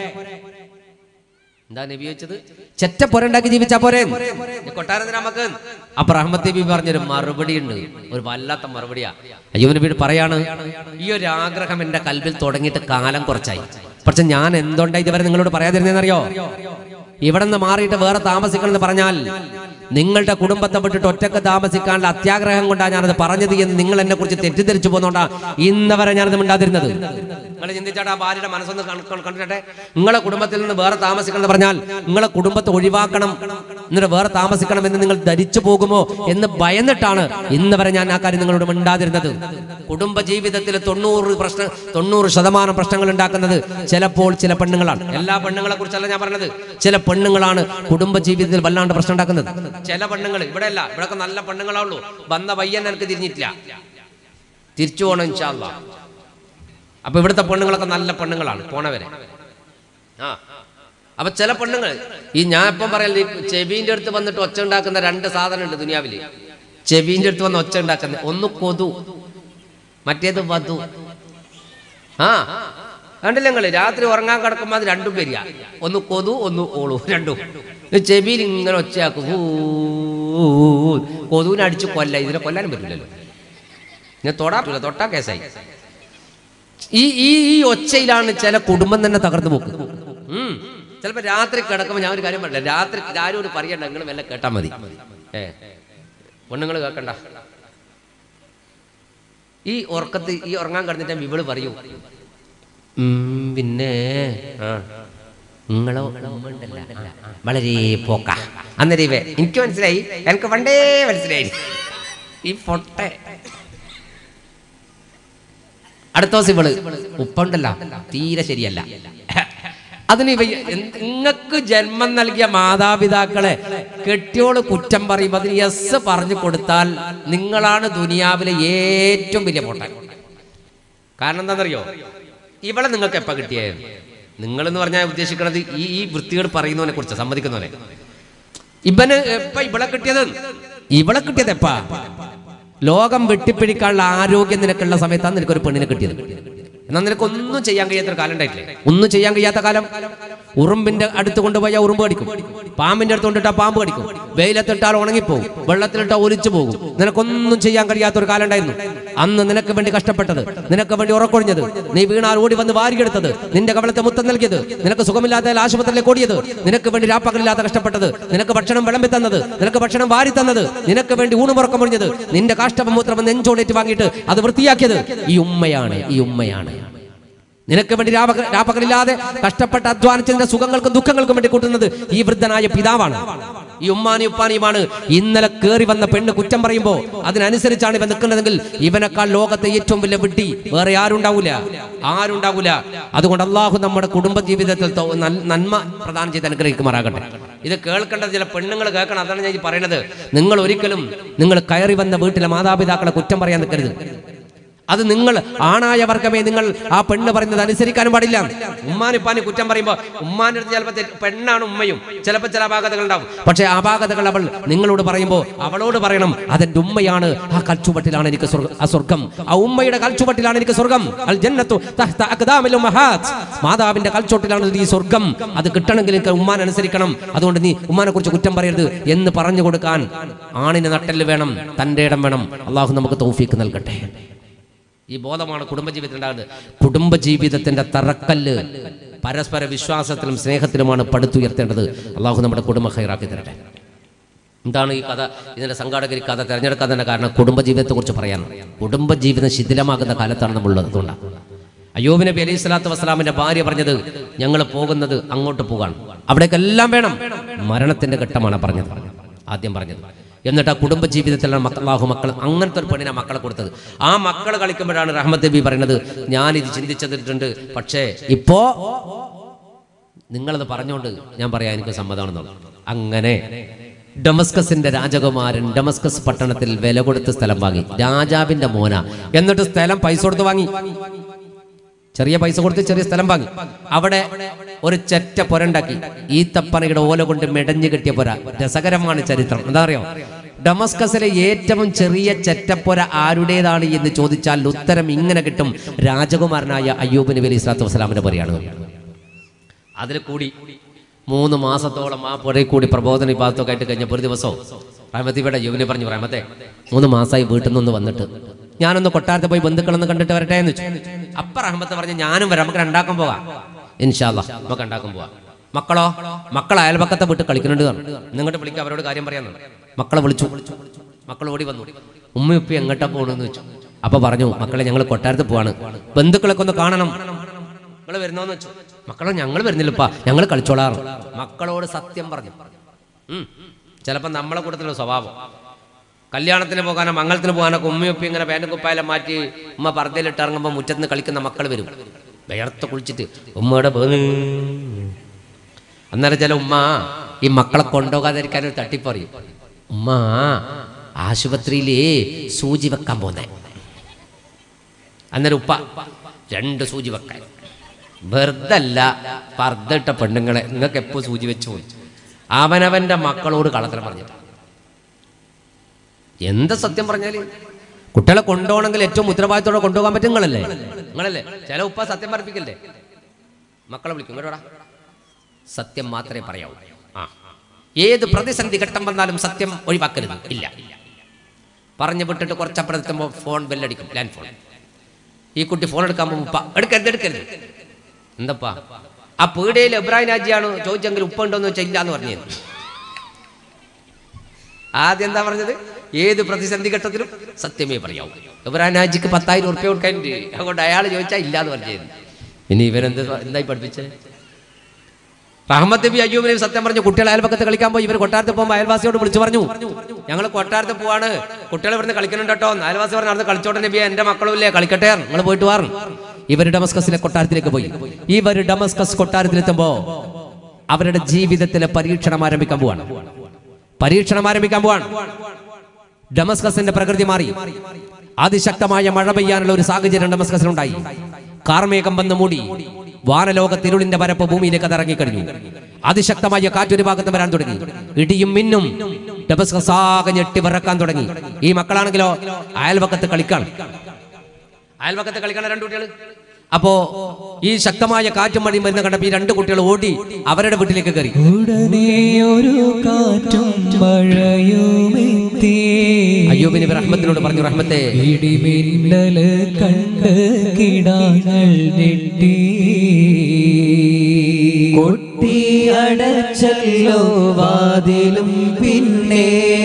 എന്താ നബി ചോദിച്ചത്? ചെറ്റ പൊര ഉണ്ടാക്കി ജീവിച്ചാ പോരെ കൊട്ടാരത്തിന് നമുക്ക്? അപ്പൊ റഹ്മത്ത് നബി പറഞ്ഞൊരു മറുപടി ഉണ്ട്, ഒരു വല്ലാത്ത മറുപടിയാ. അയ്യൂബ് നബി പറയാണ്, ഈ ഒരു ആഗ്രഹം എന്റെ കൽബിൽ തുടങ്ങിയിട്ട് കാലം കുറച്ചായി. പക്ഷെ ഞാൻ എന്തുകൊണ്ടാ ഇതുവരെ നിങ്ങളോട് പറയാതിരുന്നേന്നറിയോ? ഇവിടെ നിന്ന് മാറിയിട്ട് വേറെ താമസിക്കണം എന്ന് പറഞ്ഞാൽ നിങ്ങളുടെ കുടുംബത്തെ വിട്ടിട്ട് ഒറ്റക്ക് താമസിക്കാനുള്ള അത്യാഗ്രഹം കൊണ്ടാണ് ഞാനത് പറഞ്ഞത് എന്ന് നിങ്ങൾ എന്നെ കുറിച്ച് തെറ്റിദ്ധരിച്ചു പോകുന്നോണ്ടാ ഇന്നവരെ ഞാനത് മിണ്ടാതിരുന്നത്. നിങ്ങൾ ചിന്തിച്ചാട്ട് ആ ഭാര്യയുടെ മനസ്സൊന്ന് കണ്ടിട്ടെ. നിങ്ങളെ കുടുംബത്തിൽ നിന്ന് വേറെ താമസിക്കണം എന്ന് പറഞ്ഞാൽ നിങ്ങളെ കുടുംബത്തെ ഒഴിവാക്കണം, എന്നിട്ട് വേറെ താമസിക്കണം എന്ന് നിങ്ങൾ ധരിച്ചു പോകുമോ എന്ന് ഭയന്നിട്ടാണ് ഇന്നവരെ ഞാൻ ആ കാര്യം നിങ്ങളോട് മിണ്ടാതിരുന്നത്. കുടുംബ ജീവിതത്തിൽ തൊണ്ണൂറ് പ്രശ്നം തൊണ്ണൂറ് ശതമാനം പ്രശ്നങ്ങൾ ഉണ്ടാക്കുന്നത് ചിലപ്പോൾ ചില പെണ്ണുങ്ങളാണ്. എല്ലാ പെണ്ണുങ്ങളെ കുറിച്ചല്ല ഞാൻ പറഞ്ഞത്, ചില പെണ്ണുങ്ങളാണ് കുടുംബ ജീവിതത്തിൽ വല്ലാണ്ട് പ്രശ്നം ഉണ്ടാക്കുന്നത്. ചില പെണ്ണുങ്ങൾ, ഇവിടെ അല്ല, ഇവിടെയൊക്കെ നല്ല പെണ്ണുങ്ങളുള്ളൂ. വന്ന പയ്യൻ എനിക്ക് തിരിഞ്ഞിട്ടില്ല, തിരിച്ചു പോകണം ഇൻഷാ അല്ലാഹ്. അപ്പൊ ഇവിടുത്തെ പെണ്ണുങ്ങളൊക്കെ നല്ല പെണ്ണുങ്ങളാണ് പോണവരെ. ആ അപ്പൊ ചില പെണ്ണുങ്ങൾ, ഈ ഞാൻ ഇപ്പം പറയല്ലേ, ചെവിന്റെ അടുത്ത് വന്നിട്ട് ഒച്ച ഉണ്ടാക്കുന്ന രണ്ട് സാധനം ഉണ്ട് ദുനിയാവില്. ചെവിന്റെ അടുത്ത് വന്ന് ഒച്ച ഉണ്ടാക്കുന്ന ഒന്ന് കൊതു, മറ്റേത് വധു. ആ കണ്ടില്ല നിങ്ങള്, രാത്രി ഉറങ്ങാൻ കിടക്കുമ്പോൾ അത് രണ്ടും വരിക, ഒന്ന് കൊതു ഒന്ന് ഓളു, രണ്ടും ചെവിയിൽ ഇങ്ങനെ ഒച്ചയാക്കും. കൊതുവിനെ അടിച്ച് കൊല്ല, ഇതിനെ കൊല്ലാനും പറ്റില്ലല്ലോ, ഞാൻ തൊടാറില്ല, തൊട്ടാ കേസായി. ഈ ഈ ഈ ഒച്ചയിലാണ് ചില കുടുംബം തന്നെ തകർന്നു പോക്ക്. ഉം ചിലപ്പോ രാത്രി കിടക്കുമ്പോൾ ഞാൻ ഒരു കാര്യം പറയില്ല, രാത്രി ആരോട് പറയണ്ട, നിങ്ങൾ വല്ല കേട്ടാ മതി. ഏ പെണ്ണുങ്ങൾ കേൾക്കണ്ട. ഈ ഉറക്കത്ത് ഈ ഉറങ്ങാൻ കിടന്നിട്ട് വിവള് പറയൂ, പിന്നെ ആ നിങ്ങളോ ഉണ്ടല്ല വളരെ പോക്ക. അന്നേരം ഇവ എനിക്ക് മനസ്സിലായി, എനിക്ക് പണ്ടേ മനസ്സിലായി ഈ പൊട്ട. അടുത്ത ദിവസം ഇവള് ഉപ്പുണ്ടല്ല തീരെ ശരിയല്ല. അതിന് ഇവ നിങ്ങൾക്ക് ജന്മം നൽകിയ മാതാപിതാക്കളെ കെട്ടിയോള് കുറ്റം പറയും, അതിന് യെസ് പറഞ്ഞു കൊടുത്താൽ നിങ്ങളാണ് ദുനിയാവിലെ ഏറ്റവും വലിയ പൊട്ട. കാരണം എന്താണെന്നറിയോ? ഇവളെ നിങ്ങൾക്ക് എപ്പ കിട്ടിയേ? നിങ്ങൾ എന്ന് പറഞ്ഞാൽ ഉദ്ദേശിക്കുന്നത് ഈ ഈ വൃത്തികൾ പറയുന്നവനെ കുറിച്ച്, സമ്മതിക്കുന്നവനെ. ഇവന് എപ്പ ഇവളെ കിട്ടിയത്? ഇവളെ കിട്ടിയത് എപ്പാ? ലോകം വെട്ടിപ്പിടിക്കാനുള്ള ആരോഗ്യം നിനക്കുള്ള സമയത്താണ് നിനക്കൊരു പെണ്ണിനെ കിട്ടിയത്. എന്നാൽ നിനക്ക് ഒന്നും ചെയ്യാൻ കഴിയാത്ത കാലം ഉണ്ടായിട്ടില്ലേ? ഒന്നും ചെയ്യാൻ കഴിയാത്ത കാലം. ഉറുമ്പിന്റെ അടുത്ത് കൊണ്ടുപോയാൽ ഉറുമ്പ് കടിക്കും, പാമ്പിന്റെ അടുത്ത് കൊണ്ടിട്ടാൽ പാമ്പ് കടിക്കും, വെയിലത്തിട്ടാൽ ഉണങ്ങിപ്പോകും, വെള്ളത്തിലിട്ടാൽ ഒലിച്ചു പോകും. നിനക്കൊന്നും ചെയ്യാൻ കഴിയാത്തൊരു കാലം ഉണ്ടായിരുന്നു. അന്ന് നിനക്ക് വേണ്ടി കഷ്ടപ്പെട്ടത്, നിനക്ക് വേണ്ടി ഉറക്കൊഴിഞ്ഞത്, നീ വീണാൽ ഓടി വന്ന് വാരിയെടുത്തത്, നിന്റെ കവളത്തെ മുത്തം നൽകിയത്, നിനക്ക് സുഖമില്ലാത്ത ആശുപത്രിയിലേക്ക് ഓടിയത്, നിനക്ക് വേണ്ടി രാപ്പകലില്ലാത്ത കഷ്ടപ്പെട്ടത്, നിനക്ക് ഭക്ഷണം വിളമ്പി തന്നത്, നിനക്ക് ഭക്ഷണം വാരി തന്നത്, നിനക്ക് വേണ്ടി ഊണുമുറക്കമൊഴിഞ്ഞത്, നിന്റെ കാഷ്ടപം മൂത്രം നെഞ്ചോടേറ്റ് വാങ്ങിയിട്ട് അത് വൃത്തിയാക്കിയത് ഈ ഉമ്മയാണ്. ഈ ഉമ്മയാണ് നിനക്ക് വേണ്ടി രാപ്പകലില്ലാതെ കഷ്ടപ്പെട്ട് അധ്വാനിച്ചതിന്റെ സുഖങ്ങൾക്കും ദുഃഖങ്ങൾക്കും വേണ്ടി കൂട്ടുന്നത് ഈ വൃദ്ധനായ പിതാവാണ്. ഈ ഉമ്മാനി ഉപ്പാനിയുമാണ്. ഇന്നലെ കയറി വന്ന പെണ്ണ് കുറ്റം പറയുമ്പോ അതിനനുസരിച്ചാണ് ഇവൻ നിൽക്കുന്നതെങ്കിൽ ഇവനേക്കാൾ ലോകത്തെ ഏറ്റവും വലിയ വിഡ്ഢി വേറെ ആരുണ്ടാവൂല, ആരുണ്ടാവൂല. അതുകൊണ്ട് അള്ളാഹു നമ്മുടെ കുടുംബ ജീവിതത്തിൽ നന്മ പ്രദാനം ചെയ്ത് അനുഗ്രഹിക്കുമാറാകട്ടെ. ഇത് കേൾക്കേണ്ടത് ചില പെണ്ണുങ്ങൾ കേൾക്കണം. അതാണ് ഞാൻ പറയുന്നത്. നിങ്ങൾ ഒരിക്കലും നിങ്ങൾ കയറി വന്ന വീട്ടിലെ മാതാപിതാക്കളെ കുറ്റം പറയാൻ നിൽക്കരുത്. അത് നിങ്ങൾ ആണായ വർഗമേ നിങ്ങൾ ആ പെണ്ണ് പറയുന്നത് അനുസരിക്കാനും പാടില്ല. ഉമ്മാനിപ്പാനി കുറ്റം പറയുമ്പോൾ ഉമ്മാന്റെ അടുത്ത് ചിലപ്പോൾ പെണ്ണാണ് ഉമ്മയും, ചിലപ്പോൾ ചില അപാകതകൾ ഉണ്ടാവും. പക്ഷെ അപാകതകൾ അവൾ നിങ്ങളോട് പറയുമ്പോൾ അവളോട് പറയണം, അതെന്റെ ഉമ്മയാണ്, ആ കൽച്ചുവട്ടിലാണ് എനിക്ക് ആ സ്വർഗം, ആ ഉമ്മയുടെ കൽച്ചുവട്ടിലാണ് എനിക്ക് സ്വർഗം. അൽ ജന്നത്തു തഹ്ത അഖ്ദാമിൽ ഉമ്മഹാത്ത്, മാതാവിന്റെ കൽച്ചോട്ടിലാണ് ഈ സ്വർഗം. അത് കിട്ടണമെങ്കിൽ എനിക്ക് ഉമ്മാൻ അനുസരിക്കണം. അതുകൊണ്ട് നീ ഉമ്മാനെ കുറിച്ച് കുറ്റം പറയരുത് എന്ന് പറഞ്ഞു കൊടുക്കാൻ ആണിന് നട്ടെല്ല് വേണം, തന്റെ ഇടം വേണം. അള്ളാഹു നമുക്ക് തൗഫീഖ് നൽകട്ടെ. ഈ ബോധമാണ് കുടുംബജീവിതത്തിൽ ഉണ്ടാകുന്നത്. കുടുംബജീവിതത്തിന്റെ തറക്കല്ല് പരസ്പര വിശ്വാസത്തിലും സ്നേഹത്തിലുമാണ് പടുത്തുയർത്തേണ്ടത്. അള്ളാഹു നമ്മുടെ കുടുംബ ഖൈറാക്കി തരട്ടെ. എന്താണ് ഈ കഥ? ഇതിന്റെ സംഘാടകർ ഈ കഥ തിരഞ്ഞെടുക്കാൻ തന്നെ കാരണം കുടുംബജീവിതത്തെ കുറിച്ച് പറയാൻ. കുടുംബജീവിതം ശിഥിലമാകുന്ന കാലത്താണ് നമ്മളുള്ളത്. അതുകൊണ്ടാണ് അയ്യൂബ് നബി അലൈഹി സ്വലാത്തു വസ്സലാമിന്റെ ഭാര്യ പറഞ്ഞത്, ഞങ്ങൾ പോകുന്നത് അങ്ങോട്ട് പോകാൻ, അവിടേക്കെല്ലാം വേണം. മരണത്തിന്റെ ഘട്ടമാണ് പറഞ്ഞത്, ആദ്യം പറഞ്ഞത്. എന്നിട്ട് ആ കുടുംബ ജീവിതത്തിലാണ് അല്ലാഹു മക്കൾ അങ്ങനത്തെ ഒരു പെണ്ണിനെ മക്കളെ കൊടുത്തത്. ആ മക്കൾ കളിക്കുമ്പോഴാണ് റഹ്മത്ത് നബി പറയുന്നത്, ഞാനിത് ചിന്തിച്ചിട്ടുണ്ട്, പക്ഷേ ഇപ്പോ നിങ്ങളത് പറഞ്ഞുകൊണ്ട് ഞാൻ പറയാം എനിക്ക് സമ്മതമാണെന്നുള്ളത്. അങ്ങനെ ഡമസ്കസിന്റെ രാജകുമാരൻ ഡമസ്കസ് പട്ടണത്തിൽ വില കൊടുത്ത് സ്ഥലം വാങ്ങി. രാജാവിന്റെ മോന. എന്നിട്ട് സ്ഥലം പൈസ കൊടുത്ത് വാങ്ങി. ചെറിയ പൈസ കൊടുത്ത് ചെറിയ സ്ഥലം വാങ്ങി. അവിടെ ഒരു ചെറ്റ പുരണ്ടാക്കി. ഈത്തപ്പനയുടെ ഓല കൊണ്ട് മെടഞ്ഞു കെട്ടിയ പുര. രസകരമാണ് ചരിത്രം. എന്താ അറിയോ? ഡമസ്കസിലെ ഏറ്റവും ചെറിയ ചെറ്റപ്പുര ആരുടേതാണ് എന്ന് ചോദിച്ചാൽ ഉത്തരം ഇങ്ങനെ കിട്ടും. രാജകുമാരനായ അയ്യൂബ് നബി അലൈഹി സ്വലാത്തു വസ്സലാമിന്റെ പുരയാണ്. അതിൽ കൂടി മൂന്ന് മാസത്തോളം ആ പുറയിൽ കൂടി പ്രബോധന വിഭാഗത്തൊക്കെ ആയിട്ട് കഴിഞ്ഞ ഒരു ദിവസവും റഹ്മത്ത് ഇവിടെ യുവിനെ പറഞ്ഞു, റഹ്മത്തെ മൂന്ന് മാസമായി വീട്ടിൽ നിന്ന് വന്നിട്ട് ഞാനൊന്ന് കൊട്ടാരത്തിൽ പോയി ബന്ധുക്കളൊന്ന് കണ്ടിട്ട് വരട്ടെ എന്ന് വെച്ചു. അപ്പ റഹ്മത്ത് പറഞ്ഞു, ഞാനും വരാം, നമുക്ക് രണ്ടാക്കാൻ പോകാം, ഇൻഷാ അല്ലാഹ് നമുക്ക് രണ്ടാക്കാൻ പോവാം. മക്കളോ? മക്കൾ അയൽപക്കത്തെ വിട്ട് കളിക്കുന്നുണ്ട്. നിങ്ങോട്ട് വിളിക്കുക, അവരോട് കാര്യം പറയാന്ന്. മക്കളെ വിളിച്ചു. മക്കൾ ഓടി വന്നു. ഉമ്മ ഉപ്പി എങ്ങോട്ടാ പോകണമെന്ന് വെച്ചു. അപ്പൊ പറഞ്ഞു, മക്കളെ ഞങ്ങൾ കൊട്ടാരത്തിൽ പോവാണ്, ബന്ധുക്കളൊക്കെ ഒന്ന് കാണണം, നിങ്ങൾ വരുന്നോന്ന് വെച്ചു. മക്കളോ ഞങ്ങൾ വരുന്നില്ലപ്പാ, ഞങ്ങൾ കളിച്ചോളാറ്. മക്കളോട് സത്യം പറഞ്ഞു. ഉം ചിലപ്പോ നമ്മളെ കൂട്ടത്തിലുള്ള സ്വഭാവം. കല്യാണത്തിന് പോകാനോ മംഗളത്തിന് പോകാനോ ഉമ്മയൊപ്പി ഇങ്ങനെ പാൻറ്റും കുപ്പായെല്ലാം മാറ്റി ഉമ്മ പർദ്ദയിലിട്ട് ഇറങ്ങുമ്പോൾ മുറ്റത്ത് നിന്ന് കളിക്കുന്ന മക്കൾ വരും, വിയർത്ത് കുളിച്ചിട്ട് ഉമ്മയുടെ അന്നേരം ചില ഉമ്മ ഈ മക്കളെ കൊണ്ടുപോകാതിരിക്കാൻ ഒരു തട്ടിപ്പറയും. ഉമ്മ ആശുപത്രിയിലേ സൂചി വെക്കാൻ പോന്നേ. അന്നേരം ഉപ്പ രണ്ട് സൂചി വെക്കാൻ. വെറുതല്ല, പർദ്ദയിട്ട പെണ്ണുങ്ങളെ നിങ്ങൾക്ക് എപ്പോ സൂചി വെച്ചു പോയി. അവനവന്റെ മക്കളോട് കള്ളത്തരം പറഞ്ഞിട്ട് എന്താ സത്യം പറഞ്ഞാല്? കുട്ടികളെ കൊണ്ടുപോകണമെങ്കിൽ ഏറ്റവും ഉത്തരവാദിത്തോടെ കൊണ്ടുപോകാൻ പറ്റും നിങ്ങളല്ലേ നിങ്ങളല്ലേ ചില ഉപ്പ സത്യം പറപ്പിക്കല്ലേ? മക്കളെ വിളിക്കും, കേട്ടോടാ സത്യം മാത്രമേ പറയാവൂ. ആ ഏത് പ്രതിസന്ധി ഘട്ടം വന്നാലും സത്യം ഒഴിവാക്കരുത്. ഇല്ല പറഞ്ഞു വിട്ടിട്ട് കുറച്ചപ്പുറത്തെത്തുമ്പോൾ ഫോൺ ബെല്ലടിക്കും, ലാൻഡ് ഫോൺ. ഈ കുട്ടി ഫോൺ എടുക്കാൻ പോകും, ഉപ്പ എടുക്കരുത് എടുക്കരുത്. എന്തപ്പാ ആ പീടികയിൽ ഇബ്രാഹിം രാജിയാണ് ചോദിച്ചെങ്കിൽ ഉപ്പ ഉണ്ടോന്ന് വെച്ചാൽ ഇല്ല എന്ന് പറഞ്ഞു. ആദ്യം എന്താ പറഞ്ഞത്? ഏത് പ്രതിസന്ധി ഘട്ടത്തിലും സത്യമേ പറയാവൂ. ഇബ്രാഹിം രാജിക്ക് പത്തായിരം ഉറുപ്പ്യ കൊടുക്കാനുണ്ട്, അതുകൊണ്ട് അയാൾ ചോദിച്ചാൽ ഇല്ല എന്ന് പറഞ്ഞു. ഇനി ഇവരെന്ത് എന്തായി പഠിപ്പിച്ചത്? റഹ്മത്ത് നബി അയ്യൂബ് നബി സത്യം പറഞ്ഞു. കുട്ടികൾ അയൽപക്കത്ത് കളിക്കാൻ പോയി. ഇവർ കൊട്ടാരത്തിൽ പോകുമ്പോൾ അയൽവാസിയോട് വിളിച്ചു പറഞ്ഞു, ഞങ്ങൾ കൊട്ടാരത്തിൽ പോവാണ്, കുട്ടികൾ ഇവിടുന്ന് കളിക്കുന്നുണ്ട് കേട്ടോ. അയൽവാസി പറഞ്ഞു, നടന്ന് കളിച്ചോട്ടെ നബിയെ, എന്റെ മക്കളും ഇല്ലേ, കളിക്കട്ടെ, നിങ്ങൾ പോയിട്ട് വാറും. ഇവർ ഡമസ്കസിലെ കൊട്ടാരത്തിലേക്ക് പോയി. ഇവർ ഡമസ്കസ് കൊട്ടാരത്തിലെത്തുമ്പോ അവരുടെ ജീവിതത്തിലെ പരീക്ഷണം ആരംഭിക്കാൻ പോവാണ്. പരീക്ഷണം ആരംഭിക്കാൻ പോവാണ്. ഡമസ്കസിന്റെ പ്രകൃതി മാറി. അതിശക്തമായ മഴ പെയ്യാനുള്ള ഒരു സാഹചര്യം ഡമസ്കസിലുണ്ടായി. കാർമേഘം വന്ന് മൂടി. വാനലോകത്തിരുളിന്റെ പരപ്പ് ഭൂമിയിലേക്ക് അതിറങ്ങിക്കഴിഞ്ഞു. അതിശക്തമായ കാറ്റൊരു ഭാഗത്ത് വരാൻ തുടങ്ങി. ഇടിയും മിന്നും ഡമസ്കസ് ആകെ ഞെട്ടി വിറക്കാൻ തുടങ്ങി. ഈ മക്കളാണെങ്കിലോ അയൽവക്കത്ത് കളിക്കാൻ അയൽവക്കത്ത് കളിക്കാൻ രണ്ടു കുട്ടികൾ. അപ്പോ ഈ ശക്തമായ കാറ്റും മഴയും വരുന്ന കണ്ടപ്പോ ഈ രണ്ട് കുട്ടികൾ ഓടി അവരുടെ വീട്ടിലേക്ക് കയറി. ഉടനെ ഒരു കാറ്റും മഴയുമെത്തി. അയ്യൂബ് നബി റഹ്മത്തിനോട് പറഞ്ഞു, റഹ്മത്തെ ഇടിമിന്നല് കണ്ട് കിടാങ്ങൾ ഞെട്ടി. കൊട്ടി അടച്ചല്ലോ വാതിലും പിന്നെ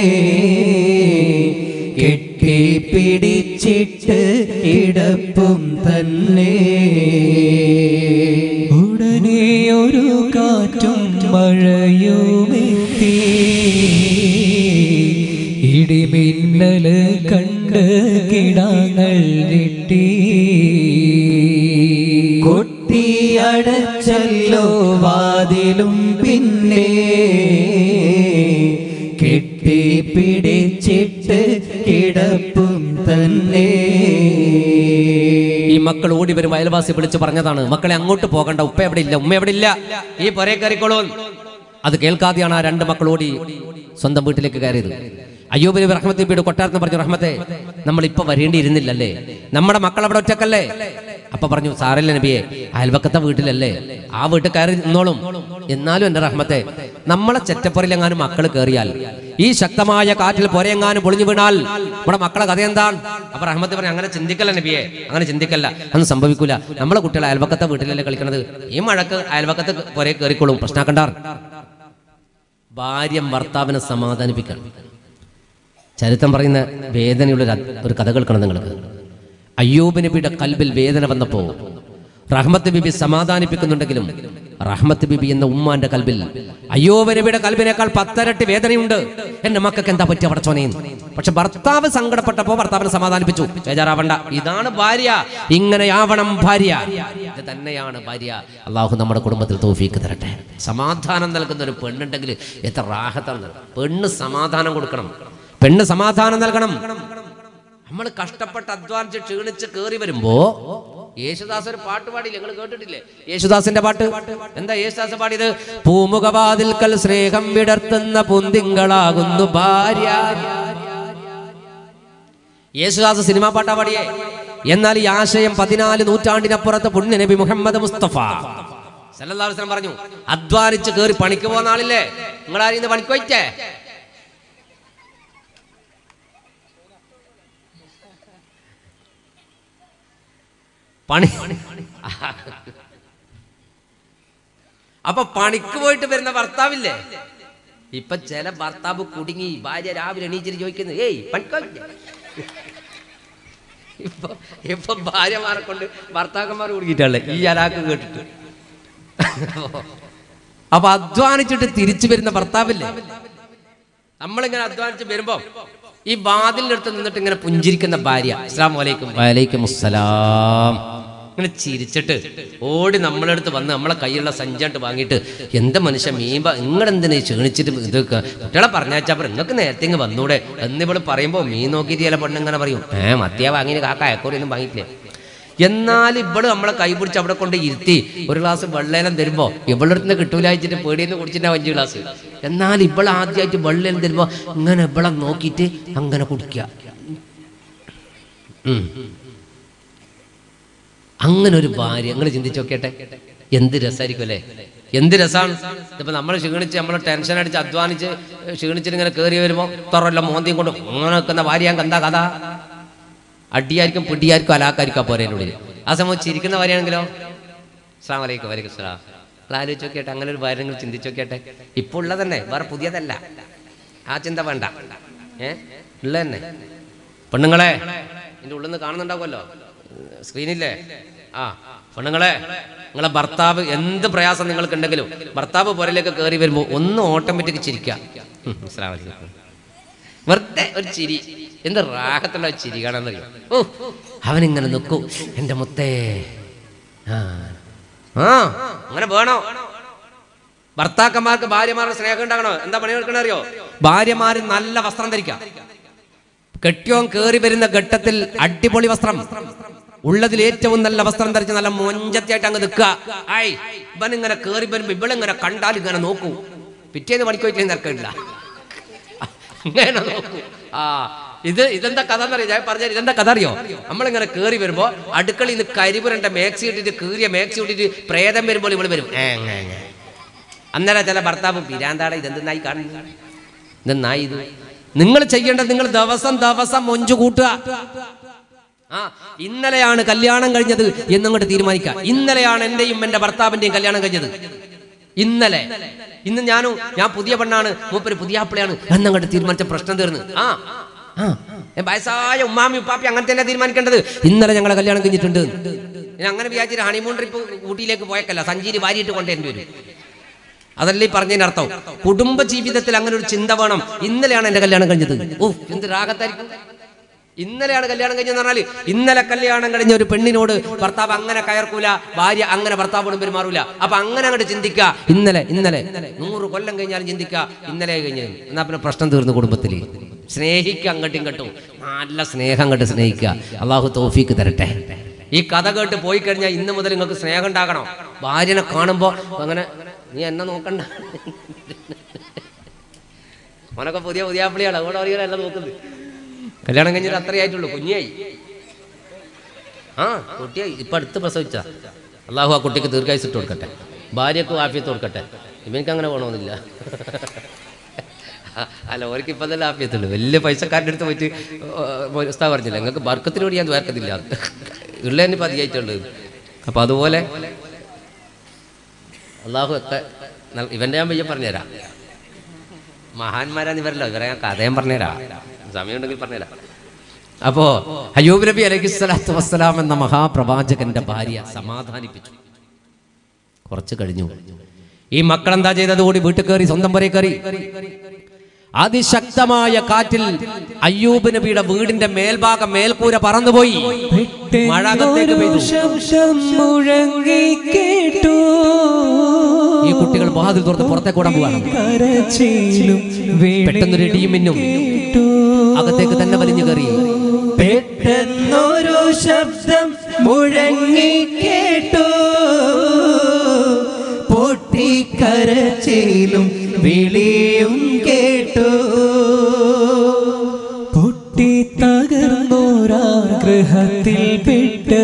കെട്ടി പിടിച്ചിട്ട് കിടപ്പും തന്നെ. ഉടനെ ഒരു കാറ്റും മഴയുമെത്തി. ഇടിമിന്നല് കണ്ട് കിടാങ്ങൾ ഞെട്ടി. കൊട്ടി അടച്ചല്ലോ വാതിലും പിന്നെ കെട്ടി പിടിച്ചിട്ട് കിടപ്പും തന്നെ. ഈ മക്കൾ ഓടി വരും. അയൽവാസി വിളിച്ചു പറഞ്ഞതാണ്, മക്കളെ അങ്ങോട്ട് പോകണ്ട, ഉപ്പ എവിടെ ഇല്ല, ഉമ്മ എവിടെ ഇല്ല, ഈ പൊരേ കയറിക്കോളൂ. അത് കേൾക്കാതെയാണ് ആ രണ്ട് മക്കൾ ഓടി സ്വന്തം വീട്ടിലേക്ക് കയറിയത്. അയ്യൂബ് നബി റഹ്മത്ത് നബിയുടെ കൊട്ടാരത്തിന് പറഞ്ഞു, റഹ്മത്തെ നമ്മൾ ഇപ്പൊ വരേണ്ടിയിരുന്നില്ലല്ലേ, നമ്മുടെ മക്കൾ അവിടെ ഒറ്റക്കല്ലേ? അപ്പൊ പറഞ്ഞു, സാരല്ല നബിയെ, അയൽവക്കത്തെ വീട്ടിലല്ലേ, ആ വീട്ടിൽ കയറി നിന്നോളും. എന്നാലും എന്റെ റഹ്മത്തെ, നമ്മളെ ചെറ്റപ്പുറയിലെങ്ങാനും മക്കൾ കയറിയാൽ, ഈ ശക്തമായ കാറ്റിൽ പൊരയെങ്ങാനും പൊളിഞ്ഞു വീണാൽ നമ്മുടെ മക്കളെ കഥ എന്താണ്? അപ്പൊ റഹ്മത്ത് പറഞ്ഞു, അങ്ങനെ ചിന്തിക്കല്ല നബിയെ, അങ്ങനെ ചിന്തിക്കല്ല, അതൊന്നും സംഭവിക്കൂല. നമ്മളെ കുട്ടികൾ അയൽവക്കത്തെ വീട്ടിലല്ലേ കളിക്കണത്, ഈ മഴക്ക് അയൽവക്കത്ത് പൊരയെ കയറിക്കോളും, പ്രശ്നമാക്കണ്ടാർ. ഭാര്യ ഭർത്താവിനെ സമാധാനിപ്പിക്കണം. ചരിത്രം പറയുന്ന വേദനയുള്ള ഒരു കഥ കേൾക്കണം നിങ്ങൾക്ക്. അയ്യൂബ് നബിയുടെ കൽബിൽ വേദന വന്നപ്പോ റഹ്മത്ത് ബിബി സമാധാനിപ്പിക്കുന്നുണ്ടെങ്കിലും റഹ്മത്ത് ബിബി എന്ന ഉമ്മാന്റെ കൽബിൽ അയ്യൂബ് നബിയുടെ കൽബിനേക്കാൾ പത്തരട്ടി വേദനയുണ്ട്. എന്റെ മക്കൾക്ക് എന്താ പറ്റിയ പടച്ചോനെ. പക്ഷെ ഭർത്താവ് സങ്കടപ്പെട്ടപ്പോ ഭർത്താവിനെ സമാധാനിപ്പിച്ചു. ബേജാറാവണ്ട, ഇതാണ് ഭാര്യ, ഇങ്ങനെയാവണം ഭാര്യ, ഇത് തന്നെയാണ് ഭാര്യ. അള്ളാഹു നമ്മുടെ കുടുംബത്തിൽ തൗഫീക്ക് തരട്ടെ. സമാധാനം നൽകുന്ന ഒരു പെണ്ണുണ്ടെങ്കിൽ എത്ര റാഹത്താണ്. പെണ്ണ് സമാധാനം കൊടുക്കണം, പെണ്ണ് സമാധാനം നൽകണം. നമ്മൾ കഷ്ടപ്പെട്ട് അധ്വാനിച്ച് ക്ഷീണിച്ച് കയറി വരുമ്പോ യേശുദാസ് ഒരു പാട്ട് പാടിയില്ലേ, നിങ്ങൾ കേട്ടിട്ടില്ലേ യേശുദാസിന്റെ പാട്ട്? എന്താ യേശുദാസ് പാടിയത്? പൂമുഖവാതിൽക്കൽ സ്നേഹം വിടർത്തുന്ന പുന്തിങ്കളാകുന്നു ഭാര്യ. യേശുദാസ് സിനിമാ പാട്ടാ പാടിയേ. എന്നാൽ ഈ ആശയം പതിനാല് നൂറ്റാണ്ടിനപ്പുറത്ത് പുണ്യ നബി മുഹമ്മദ് മുസ്തഫ സല്ലല്ലാഹു അലൈഹി വസല്ലം പറഞ്ഞു. അധ്വാനിച്ച് കയറി പണിക്ക് പോകുന്ന ആളില്ലേ, നിങ്ങളാരും ഇന്ന് പണിക്ക് പോയിട്ടേ? പണി അപ്പൊ പണിക്ക് പോയിട്ട് വരുന്ന ഭർത്താവില്ലേ, ഇപ്പൊ ചില ഭർത്താവ് കുടുങ്ങി. ഭാര്യ രാവിലെ എണീച്ചിട്ട് ചോദിക്കുന്നത്, ഏയ് പണിക്കോയില്ലേ? ഇപ്പൊ ഇപ്പൊ ഭാര്യമാരെ കൊണ്ട് ഭർത്താക്കന്മാർ കുടുങ്ങിയിട്ടുള്ളേ ഈ അലാക്ക് കേട്ടിട്ട്. അപ്പൊ അധ്വാനിച്ചിട്ട് തിരിച്ചു വരുന്ന ഭർത്താവില്ലേ, നമ്മളിങ്ങനെ അധ്വാനിച്ച് വരുമ്പോ ഈ വാതിലിന്റെ അടുത്ത് നിന്നിട്ട് ഇങ്ങനെ പുഞ്ചിരിക്കുന്ന ഭാര്യ, അസ്സലാമു അലൈക്കും, വഅലൈക്കും അസ്സലാം, ഇങ്ങനെ ചിരിച്ചിട്ട് ഓടി നമ്മളെ അടുത്ത് വന്ന് നമ്മളെ കയ്യിലുള്ള സഞ്ചാണ്ട് വാങ്ങിയിട്ട്, എന്താ മനുഷ്യ മീമ്പ നിങ്ങളെന്തിനാ ക്ഷീണിച്ചിട്ട് ഇത് കുട്ടികളെ പറഞ്ഞാച്ചാ നിങ്ങൾക്ക് നേരത്തെ ഇങ്ങ് വന്നൂടെ എന്നിവള് പറയുമ്പോ മീൻ നോക്കിയിട്ട് ചില പെണ്ണിങ്ങനെ പറയും, ഏഹ് മത്തിയാ വാങ്ങിന് കാക്ക അയക്കോറിയൊന്നും വാങ്ങിയിട്ടില്ലേ. എന്നാൽ ഇവള് നമ്മളെ കൈ പിടിച്ച് അവിടെ കൊണ്ട് ഇരുത്തി ഒരു ഗ്ലാസ് വെള്ളേലം തരുമ്പോ ഇവളുടെ അടുത്ത് കിട്ടൂലായിച്ചിട്ട് പേടിയെന്ന് കുടിച്ചിട്ട് അഞ്ച് ഗ്ലാസ്. എന്നാൽ ഇവളെ ആദ്യമായിട്ട് വെള്ളേലം തരുമ്പോ ഇങ്ങനെ ഇവളെ നോക്കിയിട്ട് അങ്ങനെ കുടിക്കുക. അങ്ങനെ ഒരു ഭാര്യ നിങ്ങൾ ചിന്തിച്ചു നോക്കിയട്ടെ, എന്ത് രസമായിരിക്കും അല്ലേ, എന്ത് രസമാണ്. ഇപ്പൊ നമ്മൾ ക്ഷീണിച്ച് നമ്മൾ ടെൻഷൻ അടിച്ച് അധ്വാനിച്ച് ക്ഷീണിച്ചിട്ട് ഇങ്ങനെ കയറി വരുമ്പോ തുറല്ല മോന്തിയും കൊണ്ട് അങ്ങനെ നിൽക്കുന്ന ഭാര്യ എന്താ കഥ? അടിയായിരിക്കും പിടിയായിരിക്കും അലാക്കായിരിക്കും ആ പോരേനുള്ളിൽ. ആ സമയം ചിരിക്കുന്ന ഭാര്യയാണെങ്കിലോ അസ്സലാമു അലൈക്കും വലൈക്കും സലാം. ആലോചിച്ച് നോക്കിയട്ടെ, അങ്ങനെ ഒരു ഭാര്യ നിങ്ങൾ ചിന്തിച്ചു നോക്കിയട്ടെ. ഇപ്പൊ ഉള്ളത് തന്നെ, വേറെ പുതിയതല്ല, ആ ചിന്ത വേണ്ട, ഏഹ് ഉള്ളത് തന്നെ. പെണ്ണുങ്ങളെ ഇതിന്റെ ഉള്ളിൽ നിന്ന് കാണുന്നുണ്ടാവുമല്ലോ സ്ക്രീനില്ലേ, ആ പെണ്ണുങ്ങളെ നിങ്ങളെ ഭർത്താവ് എന്ത് പ്രയാസം നിങ്ങൾക്കുണ്ടെങ്കിലും ഭർത്താവ് പുറയിലേക്ക് കയറി വരുമ്പോ ഒന്ന് ഓട്ടോമാറ്റിക് ചിരിക്കുക. അസ്സലാമു അലൈക്കും, വെറുതെ ഒരു ചിരി, എന്ത് റാഹത്തുള്ള ചിരി കാണാന്നറിയോ. ഓ അവനിങ്ങനെ നിൽക്കൂ എന്റെ മുത്തേ. ആ ആ അങ്ങനെ വേണോ? ഭർത്താക്കന്മാർക്ക് ഭാര്യമാരുടെ സ്നേഹം ഉണ്ടാകണോ? എന്താ പണി എടുക്കണ അറിയോ? ഭാര്യമാര് നല്ല വസ്ത്രം ധരിക്കാം. കെട്ടിയോൻ കയറി വരുന്ന ഘട്ടത്തിൽ അടിപൊളി വസ്ത്രം, ഉള്ളതിൽ ഏറ്റവും നല്ല വസ്ത്രം ധരിച്ച് നല്ല മൊഞ്ചത്തിയായിട്ട് അങ്ങ് നിൽക്കുക. ആയി ഇവൻ ഇങ്ങനെ കയറി വരുമ്പോ ഇവളിങ്ങനെ കണ്ടാൽ ഇങ്ങനെ നോക്കൂ. പിറ്റേന്ന് പണിക്കോയിട്ടേ നിൽക്കില്ല, ഇങ്ങനെ നോക്കൂ. ആ ഇത് ഇതെന്താ കഥ എന്നറിയോ? ഞാൻ പറഞ്ഞ ഇതെന്താ കഥ അറിയോ? നമ്മളിങ്ങനെ കയറി വരുമ്പോ അടുക്കളയിൽ നിന്ന് കരിപുരണ്ട മാക്സി ഇട്ടിട്ട് കീറിയ മാക്സി ഇട്ടിട്ട് പ്രേതം വരുമ്പോൾ ഇവള് വരും. അന്നേരം ചില ഭർത്താവ് പിരാന്താടെ ഇതെന്തായി കാണുന്നു, ഇതെന്നായി ഇത്. നിങ്ങൾ ചെയ്യേണ്ടത് നിങ്ങൾ ദിവസം ദിവസം മൊഞ്ചു കൂട്ടുക. ആ ഇന്നലെയാണ് കല്യാണം കഴിഞ്ഞത് എന്നങ്ങോട്ട് തീരുമാനിക്കുക. ഇന്നലെയാണ് എന്റെയും എന്റെ ഭർത്താവിന്റെയും കല്യാണം കഴിഞ്ഞത്. ഇന്നലെ ഇന്ന് ഞാനും ഞാൻ പുതിയ പെണ്ണാണ്, മൂപ്പര് പുതിയ ആപ്പിളയാണ് എന്നങ്ങോട്ട് തീരുമാനിച്ച പ്രശ്നം തീർന്ന്. ആ ആ വയസ്സായ ഉമ്മാമി ഉപ്പാപ്പി അങ്ങനെ തന്നെ തീരുമാനിക്കേണ്ടത്. ഇന്നലെ ഞങ്ങളെ കല്യാണം കഴിഞ്ഞിട്ടുണ്ട്. അങ്ങനെ വിചാരിച്ചിട്ട് ഹണിമൂൺ ട്രിപ്പ് ഊട്ടിയിലേക്ക് പോയേക്കല്ല, സഞ്ചിയിൽ വാരിയിട്ട് കൊണ്ടുവരേണ്ടി വരും. അതല്ലേ പറഞ്ഞതിനർത്ഥം. കുടുംബ ജീവിതത്തിൽ അങ്ങനെ ഒരു ചിന്ത വേണം. ഇന്നലെയാണ് എന്റെ കല്യാണം കഴിഞ്ഞത്, ഓ എന്ത് രാഗത്തായിരിക്കും. ഇന്നലെയാണ് കല്യാണം കഴിഞ്ഞെന്ന് പറഞ്ഞാൽ ഇന്നലെ കല്യാണം കഴിഞ്ഞ ഒരു പെണ്ണിനോട് ഭർത്താവ് അങ്ങനെ കയർക്കൂല, ഭാര്യ അങ്ങനെ ഭർത്താവോടും പെരുമാറൂല. അപ്പൊ അങ്ങനെ അങ്ങോട്ട് ചിന്തിക്കുക. ഇന്നലെ ഇന്നലെ നൂറ് കൊല്ലം കഴിഞ്ഞാലും ചിന്തിക്കുക ഇന്നലെ കഴിഞ്ഞത്. എന്നാ പിന്നെ പ്രശ്നം തീർന്നു. കുടുംബത്തിൽ സ്നേഹിക്കുക, അങ്ങോട്ടും ഇങ്ങോട്ടും നല്ല സ്നേഹം അങ്ങോട്ട് സ്നേഹിക്കുക. അള്ളാഹു തൗഫീക്ക് തരട്ടെ. ഈ കഥ കേട്ട് പോയി കഴിഞ്ഞാൽ ഇന്ന് മുതൽ നിങ്ങൾക്ക് സ്നേഹം ഉണ്ടാകണം. ഭാര്യനെ കാണുമ്പോ അങ്ങനെ നീ എന്നെ നോക്കണ്ട, അവനൊക്കെ പുതിയ പുതിയ ആപ്പിളിയാണ്, അതുകൊണ്ട് അറിയാനല്ല നോക്കുന്നത്. കല്യാണം കഴിഞ്ഞിട്ട് അത്രയായിട്ടുള്ളൂ, കുഞ്ഞായി. ആ കുട്ടിയായി, ഇപ്പൊ അടുത്ത് പ്രസവിച്ച. അള്ളാഹു ആ കുട്ടിക്ക് ദീർഘായുസ് ഇട്ട് കൊടുക്കട്ടെ, ഭാര്യക്കും ആഫിയത്ത് കൊടുക്കട്ടെ. ഇവനിക്ക് അങ്ങനെ പോകണമെന്നില്ല. അല്ല ഓർക്ക് ഇപ്പം തന്നെ ആഫിയത്തുള്ളൂ. വലിയ പൈസക്കാരുടെ അടുത്ത് പോയിട്ട് ഉസ്താദ് പറഞ്ഞില്ല നിങ്ങൾക്ക് ബർക്കത്തിനോട് ഞാൻ വേർക്കത്തില്ല, ഉള്ളതിന് പതിയായിട്ടുള്ളത്. അപ്പം അതുപോലെ അള്ളാഹു ഒക്കെ ഇവൻ്റെ ഞാൻ പയ്യ പറഞ്ഞുതരാം. മഹാന്മാരാന്ന് ഇവരല്ലോ, ഇവരെ ഞാൻ കഥയും പറഞ്ഞുതരാം, സമയമുണ്ടെങ്കിൽ പറഞ്ഞുതരാം. അപ്പോ അയ്യൂബ് നബി അലൈഹിസ്സലാത്തു വസ്സലാം എന്ന മഹാപ്രവാചകന്റെ ഭാര്യ സമാധാനിപ്പിച്ചു. കുറച്ച് കഴിഞ്ഞു ഈ മക്കൾ എന്താ ചെയ്തത്? ഓടി വീട്ടിൽ കയറി, സ്വന്തം പുരയിൽ കയറി. അതിശക്തമായ കാറ്റിൽ അയ്യൂബ് നബിയുടെ വീടിന്റെ മേൽഭാഗം മേൽക്കൂര പറന്നുപോയി. മഴ അകത്തേക്ക് പെയ്തു. ഈ കുട്ടികൾ വാതിൽ തുറന്ന് പുറത്തേക്ക് ഓടാൻ പോവാണ്. പെട്ടെന്നൊരു ഇടിയും മിന്നും അകത്തേക്ക് തന്നെ വലിഞ്ഞു കയറി. പെട്ടെന്നൊരു ശബ്ദം മുഴങ്ങി കേട്ടു, പൊട്ടിക്കരച്ചിലും വിളിയും കേട്ടു. പൊട്ടി തകർന്നോരാഗ്രഹത്തിൽ പെട്ട്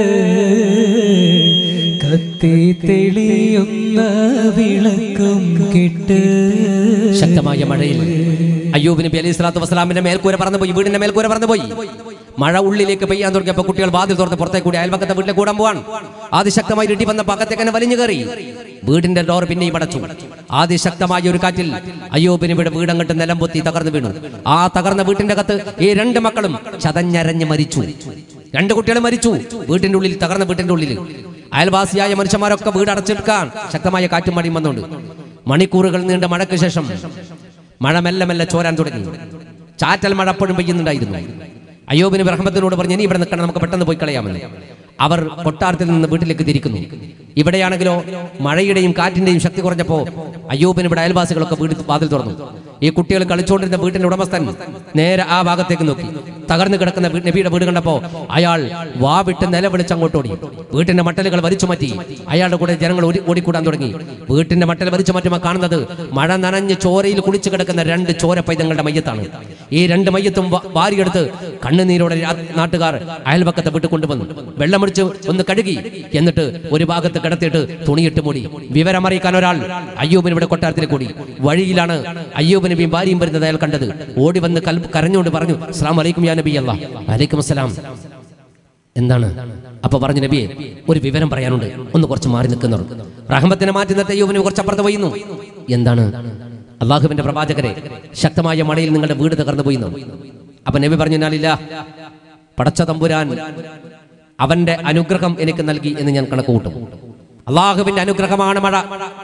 കത്തി തെളിയുന്ന വിളക്കും കിട്ട്. ശക്തമായ മഴയിൽ അയ്യൂബ് നബി അലൈഹി സ്വലാത്തു വസ്സലാമിന്റെ മേൽക്കൂര പറന്നുപോയി, വീടിന്റെ മേൽക്കൂര പറന്നുപോയി. മഴ ഉള്ളിലേക്ക് പെയ്യാൻ തുടങ്ങിയപ്പോൾ കുട്ടികൾ വാതിൽ തുറന്ന് പുറത്തേക്ക് കൂടി അയൽപക്കത്തെ വീട്ടിലേക്ക് കൂടാൻ പോവാൻ. അതിശക്തമായി ഇടി വന്ന പക്കത്തേക്ക് തന്നെ വലിഞ്ഞു കയറി. വീടിന്റെ ഡോർ പിന്നെയും അടച്ചു. അതിശക്തമായ ഒരു കാറ്റിൽ അയ്യൂബ് നബിയുടെ വീടങ്ങട്ട് നിലം പൊത്തി തകർന്നു വീണു. ആ തകർന്ന വീട്ടിന്റെ അകത്ത് ഈ രണ്ട് മക്കളും ചതഞ്ഞരഞ്ഞ് മരിച്ചു. രണ്ട് കുട്ടികൾ മരിച്ചു വീട്ടിന്റെ ഉള്ളിൽ, തകർന്ന വീട്ടിന്റെ ഉള്ളിൽ. അയൽവാസിയായ മനുഷ്യന്മാരൊക്കെ വീട് അടച്ചെടുക്കാൻ ശക്തമായ കാറ്റും മഴയും വന്നുകൊണ്ട് മണിക്കൂറുകൾ നീണ്ട മഴയ്ക്ക് ശേഷം മഴ മെല്ലെ മെല്ലെ ചോരാൻ തുടങ്ങി. ചാറ്റൽ മഴ അപ്പോഴും പെയ്യുന്നുണ്ടായിരുന്നു. അയ്യൂബ് നബി റഹ്മത്തിനോട് പറഞ്ഞു, ഇനി ഇവിടെ നിൽക്കണം, നമുക്ക് പെട്ടെന്ന് പോയി കളയാമെന്ന്. അവർ കൊട്ടാരത്തിൽ നിന്ന് വീട്ടിലേക്ക് തിരിക്കുന്നു. ഇവിടെയാണെങ്കിലോ മഴയുടെയും കാറ്റിന്റെയും ശക്തി കുറഞ്ഞപ്പോൾ അയ്യൂബിന് ഇവിടെ അയൽവാസികളൊക്കെ വീട് വാതിൽ തുറന്നു. ഈ കുട്ടികൾ കളിച്ചുകൊണ്ടിരുന്ന വീട്ടിന്റെ ഉടമസ്ഥൻ നേരെ ആ ഭാഗത്തേക്ക് നോക്കി. തകർന്നു കിടക്കുന്ന നബിയുടെ വീട് കണ്ടപ്പോ അയാൾ വാ വിട്ട് നിലവിളിച്ച് അങ്ങോട്ടോടി. വീട്ടിന്റെ മട്ടലുകൾ വലിച്ചു മാറ്റി. അയാളുടെ കൂടെ ജനങ്ങൾ ഓടിക്കൂടാൻ തുടങ്ങി. വീട്ടിന്റെ മട്ടൽ വലിച്ചു മാറ്റുമ്പോൾ കാണുന്നത് മഴ നനഞ്ഞ് ചോരയിൽ കുളിച്ചു കിടക്കുന്ന രണ്ട് ചോര പൈതങ്ങളുടെ മയ്യത്താണ്. ഈ രണ്ട് മയ്യത്തും വാരിയെടുത്ത് കണ്ണുനീരോടെ നാട്ടുകാർ അയൽപക്കത്തെ വീട്ടിൽ കൊണ്ടുവന്നു. വെള്ളമടിച്ച് ഒന്ന് കഴുകി, എന്നിട്ട് ഒരു ഭാഗത്ത് കിടത്തിയിട്ട് തുണിയിട്ട് മൂടി. വിവരമറിയിക്കാൻ ഒരാൾ അയ്യൂബിന് ഇവിടെ കൊട്ടാരത്തിൽ കൂടി. വഴിയിലാണ് അയ്യൂബ് നബിയും ഭാര്യയും വരുന്നത് അയാൾ കണ്ടത്. ഓടി വന്ന് കരഞ്ഞുകൊണ്ട് പറഞ്ഞു, അസ്സലാമു അലൈക്കും യാ നബി അല്ലാഹ്. വഅലൈക്കും അസ്സലാം. എന്താണ്? അപ്പൊ പറഞ്ഞു, നബിയെ ഒരു വിവരം പറയാനുണ്ട്, ഒന്ന് കുറച്ച് മാറി നിൽക്കുന്നവർ. റഹ്മത്തിനെ മാറ്റി നിർത്തി അയ്യൂബ് നബി കുറച്ച് അപ്പുറത്ത് പോയിരുന്നു. എന്താണ്? അള്ളാഹുവിന്റെ പ്രവാചകരെ, ശക്തമായ മഴയിൽ നിങ്ങളുടെ വീട് തകർന്നു പോയിരുന്നു. അപ്പൊ നബി പറഞ്ഞു, നാലില്ല, പടച്ച തമ്പുരാൻ അവന്റെ അനുഗ്രഹം എനിക്ക് നൽകി എന്ന് ഞാൻ കണക്ക് കൂട്ടും. അള്ളാഹുവിന്റെ അനുഗ്രഹമാണ് മഴ.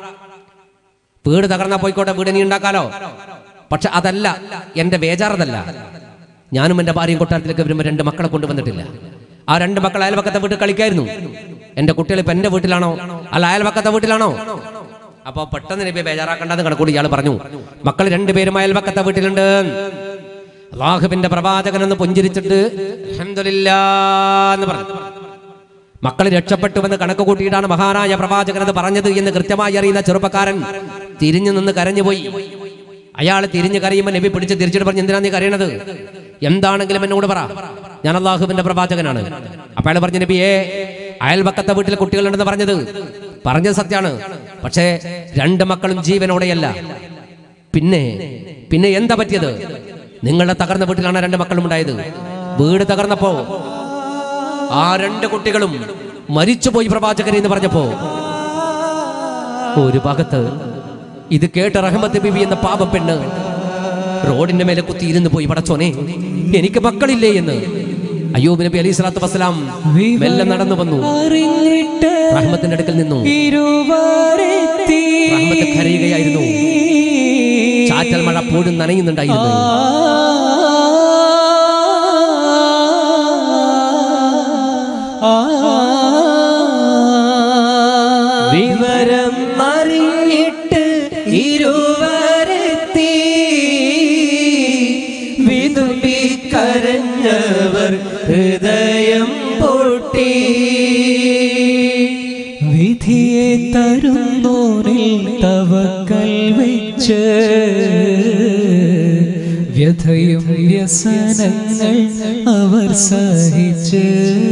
വീട് തകർന്നാ പോയിക്കോട്ടെ, വീട് നീ ഉണ്ടാക്കാലോ. പക്ഷെ അതല്ല എന്റെ വേജാറതല്ല. ഞാനും എന്റെ ഭാര്യയും കൊട്ടാരത്തിലേക്ക് വരുമ്പോൾ രണ്ട് മക്കളെ കൊണ്ടുവന്നിട്ടില്ല. ആ രണ്ട് മക്കൾ അയൽപക്കത്തെ വീട്ടിൽ കളിക്കായിരുന്നു. എന്റെ കുട്ടികൾ ഇപ്പൊ എന്റെ വീട്ടിലാണോ അല്ല അയൽപക്കത്തെ വീട്ടിലാണോ? അപ്പൊ പെട്ടെന്ന് നബിയെ ബേജാറാക്കണ്ടെന്ന് കണക്കൂടി ഇയാൾ പറഞ്ഞു, മക്കൾ രണ്ടുപേരും അയൽപക്കത്തെ വീട്ടിലുണ്ട്. അല്ലാഹുവിന്റെ പ്രവാചകൻ എന്ന് പുഞ്ചിരിച്ചിട്ട് അൽഹംദുലില്ലാഹ് എന്ന് പറഞ്ഞു. മക്കൾ രക്ഷപ്പെട്ടുവെന്ന് കണക്ക് കൂട്ടിയിട്ടാണ് മഹാനായ പ്രവാചകൻ അത് പറഞ്ഞത് എന്ന് കൃത്യമായി അറിയുന്ന ചെറുപ്പക്കാരൻ തിരിഞ്ഞു നിന്ന് കരഞ്ഞുപോയി. അയാൾ തിരിഞ്ഞു കരയുമ്പോൾ നബി പിടിച്ച് തിരിച്ചിട്ട് പറഞ്ഞു, എന്തിനാ നീ കരയണത്? എന്താണെങ്കിലും എന്നോട് പറ, ഞാൻ അല്ലാഹുവിന്റെ പ്രവാചകനാണ്. അപ്പൊ അയാൾ പറഞ്ഞു, നബിയേ അയൽപക്കത്തെ വീട്ടിൽ കുട്ടികളുണ്ടെന്ന് പറഞ്ഞത് പറഞ്ഞത് സത്യമാണ്. പക്ഷേ രണ്ട് മക്കളും ജീവനോടെയല്ല. പിന്നെ പിന്നെ എന്താ പറ്റിയത്? നിങ്ങളുടെ തകർന്ന വീട്ടിലാണ് രണ്ട് മക്കളും ഉണ്ടായത്. വീട് തകർന്നപ്പോ ആ രണ്ട് കുട്ടികളും മരിച്ചുപോയി പ്രവാചകരെ എന്ന് പറഞ്ഞപ്പോ ഒരു ഭാഗത്ത് ഇത് കേട്ട റഹ്മത്ത് ബിബി എന്ന പാപപ്പെണ്ണ് റോഡിന്റെ മേലെ കുത്തി ഇരുന്ന് പോയി, പടച്ചോനെ എനിക്ക് മക്കളില്ലേ എന്ന്. അയ്യൂബ് നബി അലൈഹി സ്വലാത്തു വസ്സലാം മെല്ലെ നടന്നു വന്നു. റഹ്മത്തിന്റെ അടുക്കൽ നിന്നു. റഹ്മത്ത് കരയുകയായിരുന്നു. ചാറ്റൽ മഴ പോലും നനയുന്നുണ്ടായിരുന്നു. വിവരം അറിഞ്ഞിട്ട് ഇരുവരെത്തി, വിതുമ്പി കരഞ്ഞവർ ഹൃദയം പൊട്ടി. വിധിയെ തരുന്നോരിൽ തവക്കൽ വെച്ച് വ്യഥയും വ്യസനങ്ങൾ അവർ സഹിച്ച്.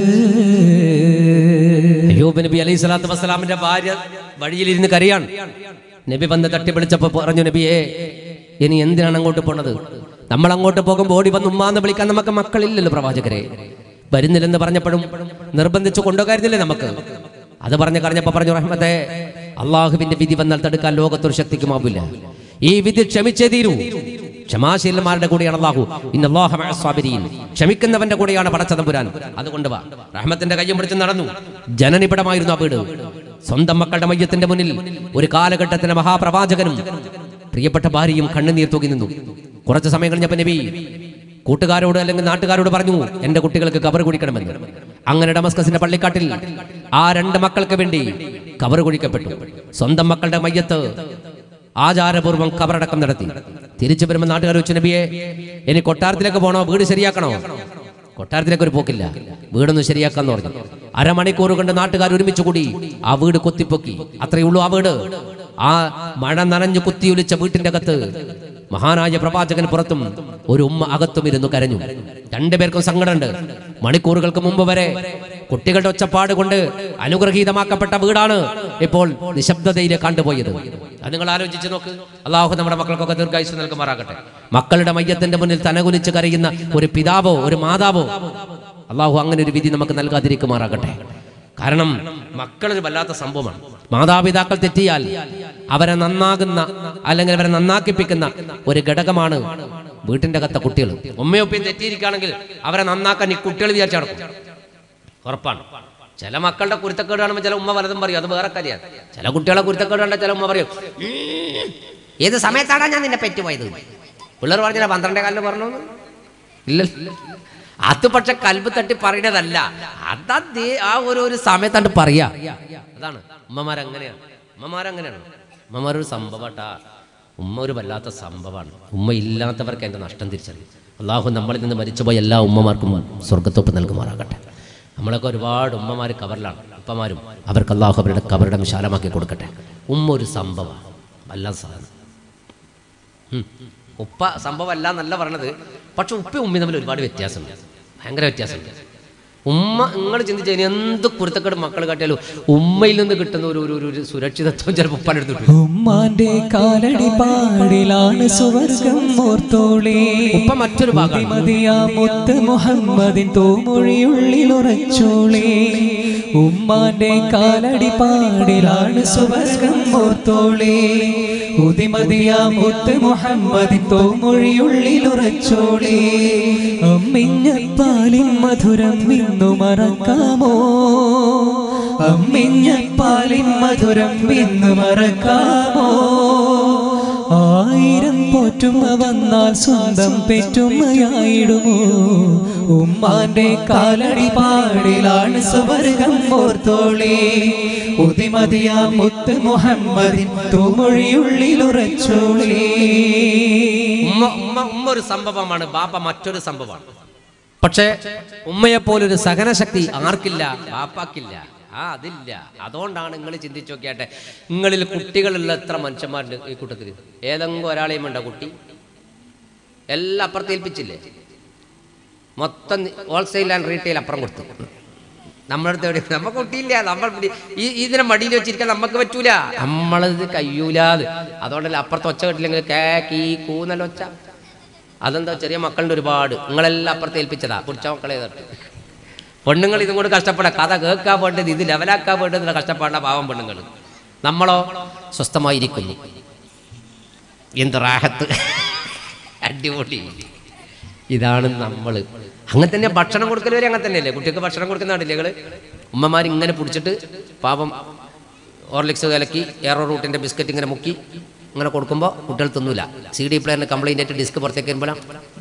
അയ്യൂബ് നബി അലൈഹി സ്വലാത്തു വസ്സലാമിന്റെ ഭാര്യ വഴിയിലിരുന്ന് കരയാണ്. നബി വന്ന് തട്ടി വിളിച്ചപ്പോ പറഞ്ഞു, നബിയെ ഇനി എന്തിനാണ് അങ്ങോട്ട് പോണത്? നമ്മൾ അങ്ങോട്ട് പോകുമ്പോൾ ഓടി വന്ന് ഉമ്മാന്ന് വിളിക്കാൻ നമുക്ക് മക്കളില്ലല്ലോ പ്രവാചകരെ. വരുന്നില്ലെന്ന് പറഞ്ഞപ്പോഴും നിർബന്ധിച്ചു കൊണ്ടുപോകായിരുന്നില്ലേ നമുക്ക്? അത് പറഞ്ഞ് കരഞ്ഞപ്പോ പറഞ്ഞു, റഹ്മത്തെ അള്ളാഹുവിന്റെ വിധി വന്നാൽ തടുക്കാൻ ലോകത്തൊരു ശക്തിക്കുമാവില്ല. ഈ വിധി ക്ഷമിച്ചേ തീരൂ. ക്ഷമാശീലന്മാരുടെ കൂടെയാണ് അല്ലാഹു. ഇന്നല്ലാഹ മഅസ് സാബിരീൻ, ക്ഷമിക്കുന്നവന്റെ കൂടെയാണ് പടച്ചതമ്പുരാൻ. അതുകൊണ്ട് വാ, റഹ്മത്തിന്റെ കയ്യും പിടിച്ച് നടന്നു. ജനനിബിഡമായിരുന്നു ആ വീട്. സ്വന്തം മക്കളുടെ മയ്യത്തിന്റെ മുന്നിൽ ഒരു കാലഘട്ടത്തിന്റെ മഹാപ്രവാചകനും പ്രിയപ്പെട്ട ഭാര്യയും കണ്ണുനീർ തൂകി നിന്നു. കുറച്ച് സമയം കഴിഞ്ഞപ്പോൾ നബി കൂട്ടുകാരോട് അല്ലെങ്കിൽ നാട്ടുകാരോട് പറഞ്ഞു, എന്റെ കുട്ടികൾക്ക് കബർ കുഴിക്കണമെന്ന്. അങ്ങനെ ഡമസ്കസിന്റെ പള്ളിക്കാട്ടിൽ ആ രണ്ട് മക്കൾക്ക് വേണ്ടി കബർ കുഴിക്കപ്പെട്ടു. സ്വന്തം മക്കളുടെ മയ്യത്ത് ആചാരപൂർവ്വം കബറടക്കം നടത്തി. തിരിച്ചു വരുമ്പോൾ നാട്ടുകാർ വെച്ചു, നബിയെ ഇനി കൊട്ടാരത്തിലേക്ക് പോകണോ, വീട് ശരിയാക്കണോ? കൊട്ടാരത്തിലേക്ക് ഒരു പോക്കില്ല, വീടൊന്ന് ശരിയാക്കാന്ന് പറഞ്ഞു. അരമണിക്കൂർ കൊണ്ട് നാട്ടുകാർ ഒരുമിച്ച് കൂടി ആ വീട് കൊത്തിപ്പൊക്കി. അത്രയേ ഉള്ളൂ ആ വീട്. ആ മഴ നനഞ്ഞു കുത്തിയൊലിച്ച വീട്ടിന്റെ അകത്ത് മഹാനായ പ്രവാചകൻ പുറത്തും ഒരു ഉമ്മ അകത്തും ഇരുന്നു കരഞ്ഞു. രണ്ടുപേർക്കും സങ്കടമുണ്ട്. മണിക്കൂറുകൾക്ക് മുമ്പ് വരെ കുട്ടികളുടെ ഒച്ചപ്പാട് കൊണ്ട് അനുഗ്രഹീതമാക്കപ്പെട്ട വീടാണ് ഇപ്പോൾ നിശബ്ദതയിലെ കണ്ടുപോയത്. അത് നിങ്ങൾ ആലോചിച്ച് നോക്ക്. അള്ളാഹു നമ്മുടെ മക്കൾക്കൊക്കെ ദീർഘായുസ്സ് നൽകുമാറാകട്ടെ. മക്കളുടെ മയ്യത്തിന്റെ മുന്നിൽ തനകുലിച്ച് കരയുന്ന ഒരു പിതാവോ ഒരു മാതാവോ അള്ളാഹു അങ്ങനെ ഒരു വിധി നമുക്ക് നൽകാതിരിക്കുമാറാകട്ടെ. കാരണം മക്കളൊരു വല്ലാത്ത സംഭവമാണ്. മാതാപിതാക്കൾ തെറ്റിയാൽ അവരെ നന്നാകുന്ന അല്ലെങ്കിൽ അവരെ നന്നാക്കിപ്പിക്കുന്ന ഒരു ഘടകമാണ് വീട്ടിന്റെ അകത്ത കുട്ടികൾ. ഉമ്മയൊപ്പയും തെറ്റിയിരിക്കുകയാണെങ്കിൽ അവരെ നന്നാക്കാൻ ഈ കുട്ടികൾ വിചാരിച്ചു നടക്കും, ഉറപ്പാണ്. ചില മക്കളുടെ കുരുത്തക്കേട് കാണുമ്പോൾ ചില ഉമ്മ വലതും പറയും, അത് വേറെ കാര്യമാണ്. ചില കുട്ടികളെ കുരുത്തക്കേട് കണ്ടാൽ ചില ഉമ്മ പറയും, ഏത് സമയത്താണ് ഞാൻ നിന്നെ പെറ്റുപോയത്? പിള്ളേർ പറഞ്ഞാൽ പന്ത്രണ്ടേ കാലിന് പറഞ്ഞു ഇല്ലല്ലോ. അത് പക്ഷെ കൽബ് തട്ടി പറയുന്നതല്ല, അതാ ആ ഒരു ഒരു സമയത്താണ്ട് പറയാ. അതാണ് ഉമ്മമാരങ്ങനെയാണ്. ഉമ്മമാരങ്ങനെയാണ്. ഉമ്മമാരൊരു സംഭവട്ടാ. ഉമ്മ ഒരു വല്ലാത്ത സംഭവമാണ്. ഉമ്മ ഇല്ലാത്തവർക്ക് അതിൻ്റെ നഷ്ടം തിരിച്ചറിയും. അള്ളാഹു നമ്മളിൽ നിന്ന് മരിച്ചുപോയ എല്ലാ ഉമ്മമാർക്കും സ്വർഗത്തോപ്പ് നൽകുമാറാകട്ടെ. നമ്മളൊക്കെ ഒരുപാട് ഉമ്മമാർ കബറിലാണ്, ഉപ്പമാരും. അവർക്ക് അള്ളാഹു അവരുടെ കബറിടം വിശാലമാക്കി കൊടുക്കട്ടെ. ഉമ്മ ഒരു സംഭവമാണ്, വല്ലാത്ത സാധനം. ഉപ്പ സംഭവമല്ല എന്നല്ല പറഞ്ഞത്, പക്ഷെ ഉപ്പ ഉമ്മയും തമ്മിൽ ഒരുപാട് വ്യത്യാസമുണ്ട്, ഭയങ്കര വ്യത്യാസമുണ്ട്. ഉമ്മ നിങ്ങൾ ചിന്തിച്ചു കഴിഞ്ഞാൽ എന്ത് കുരുത്തക്കേട് മക്കൾ കാട്ടിയാലും ഉമ്മയിൽ നിന്ന് കിട്ടുന്ന ഒരു ഒരു ഒരു സുരക്ഷിതത്വം ചിലപ്പോൾ ഉപ്പാനെടുത്തിട്ട്. ഉമ്മാന്റെ കാലടി പാടിലാണ് സുവർഗം ഓർത്തോളേ. ഉപ്പ മറ്റൊരു മുത്ത് മുഹമ്മദിൻ തോമൊഴിയുള്ളിൽ ഉറച്ചോളേ. ഉമ്മാന്റെ കാലടി പാടിലാണ് സുവർഗം ഓർത്തോളേ. ഉദിമതിയാ മുത്ത് മുഹമ്മദിൻ തോമൊഴിയുള്ളിൽ ഉറച്ചോളേ. അമ്മിഞ്ഞപ്പാലിൻ മധുരം ഇന്നു മറക്കാമോ? അമ്മിഞ്ഞപ്പാലിൻ മധുരം ഇന്നു മറക്കാമോ? ആയിരം പോറ്റുമ്മ വന്നാൽ സ്വന്തം പെറ്റുമ്മയായിടുമോ? ഉമ്മാന്റെ കാലടി പാടിലാണ് സുവർഗം ഓർത്തോളേ. ഉദിമതിയാ മുത്ത് മുഹമ്മദിൻ തൂമൊഴിയുള്ളിൽ ഉറച്ചോളേ. ഉമ്മ ഉമ്മ ഉമ്മ ഒരു സംഭവമാണ്, ബാപ്പ മറ്റൊരു സംഭവമാണ്. പക്ഷേ ഉമ്മയെപ്പോലൊരു സഹനശക്തി ആർക്കില്ല, ബാപ്പാക്കില്ല. ആ അതില്ല. അതുകൊണ്ടാണ് നിങ്ങൾ ചിന്തിച്ചു നോക്കിയാട്ടെ, നിങ്ങളിൽ കുട്ടികളുള്ള എത്ര മനുഷ്യന്മാരുണ്ട് ഈ കൂട്ടത്തിൽ? ഏതെങ്കിലും ഒരാളെയും ഉണ്ടോ കുട്ടി? എല്ലാം അപ്പുറത്ത് ഏൽപ്പിച്ചില്ലേ? മൊത്തം ഹോൾസെയിൽ ആൻഡ് റീറ്റെയിൽ അപ്പുറം കൊടുത്തു. നമ്മളടുത്ത് എവിടെ? നമുക്ക് കുട്ടിയില്ല. നമ്മൾ ഈ ഇതിനെ മടിയിൽ വെച്ചിരിക്കാൻ നമുക്ക് പറ്റൂല, നമ്മളത് കഴിയൂലാത്. അതുകൊണ്ടല്ലേ അപ്പുറത്ത് ഒച്ച കെട്ടില്ലെങ്കിൽ കേ കീ കൂന്നല്ല ഒച്ച. അതെന്താ, ചെറിയ മക്കളുടെ ഒരുപാട്. നിങ്ങളെല്ലാം അപ്പുറത്ത് ഏൽപ്പിച്ചതാ, പിടിച്ച മക്കളെ തട്ട്. പെണ്ണുങ്ങൾ ഇതും കൊണ്ട് കഷ്ടപ്പെടാം, കഥ കേൾക്കാൻ വേണ്ടത്, ഇത് ലെവലാക്കാൻ വേണ്ടത് കഷ്ടപ്പാടാ പാവം പെണ്ണുങ്ങൾ. നമ്മളോ സ്വസ്ഥമായിരിക്കുന്നു. എന്ത് റാഹത്ത്, അടിപൊളി. ഇതാണ് നമ്മൾ. അങ്ങനെ തന്നെ ഭക്ഷണം കൊടുക്കൽ വരെ അങ്ങനെ തന്നെയല്ലേ? കുട്ടികൾക്ക് ഭക്ഷണം കൊടുക്കുന്ന കണ്ടില്ലേ നിങ്ങൾ? ഉമ്മമാർ ഇങ്ങനെ പിടിച്ചിട്ട് പാപം ഓർലിക്സ് കലക്കി എയറോ റൂട്ടിൻ്റെ ബിസ്ക്കറ്റ് ഇങ്ങനെ മുക്കി ഇങ്ങനെ കൊടുക്കുമ്പോൾ കുട്ടികൾ തിന്നൂല. സി ഡി പ്ലെയറിന് കംപ്ലൈൻ്റ് ആയിട്ട് ഡിസ്ക് പുറത്തേക്ക് വരുമ്പോഴാണ്.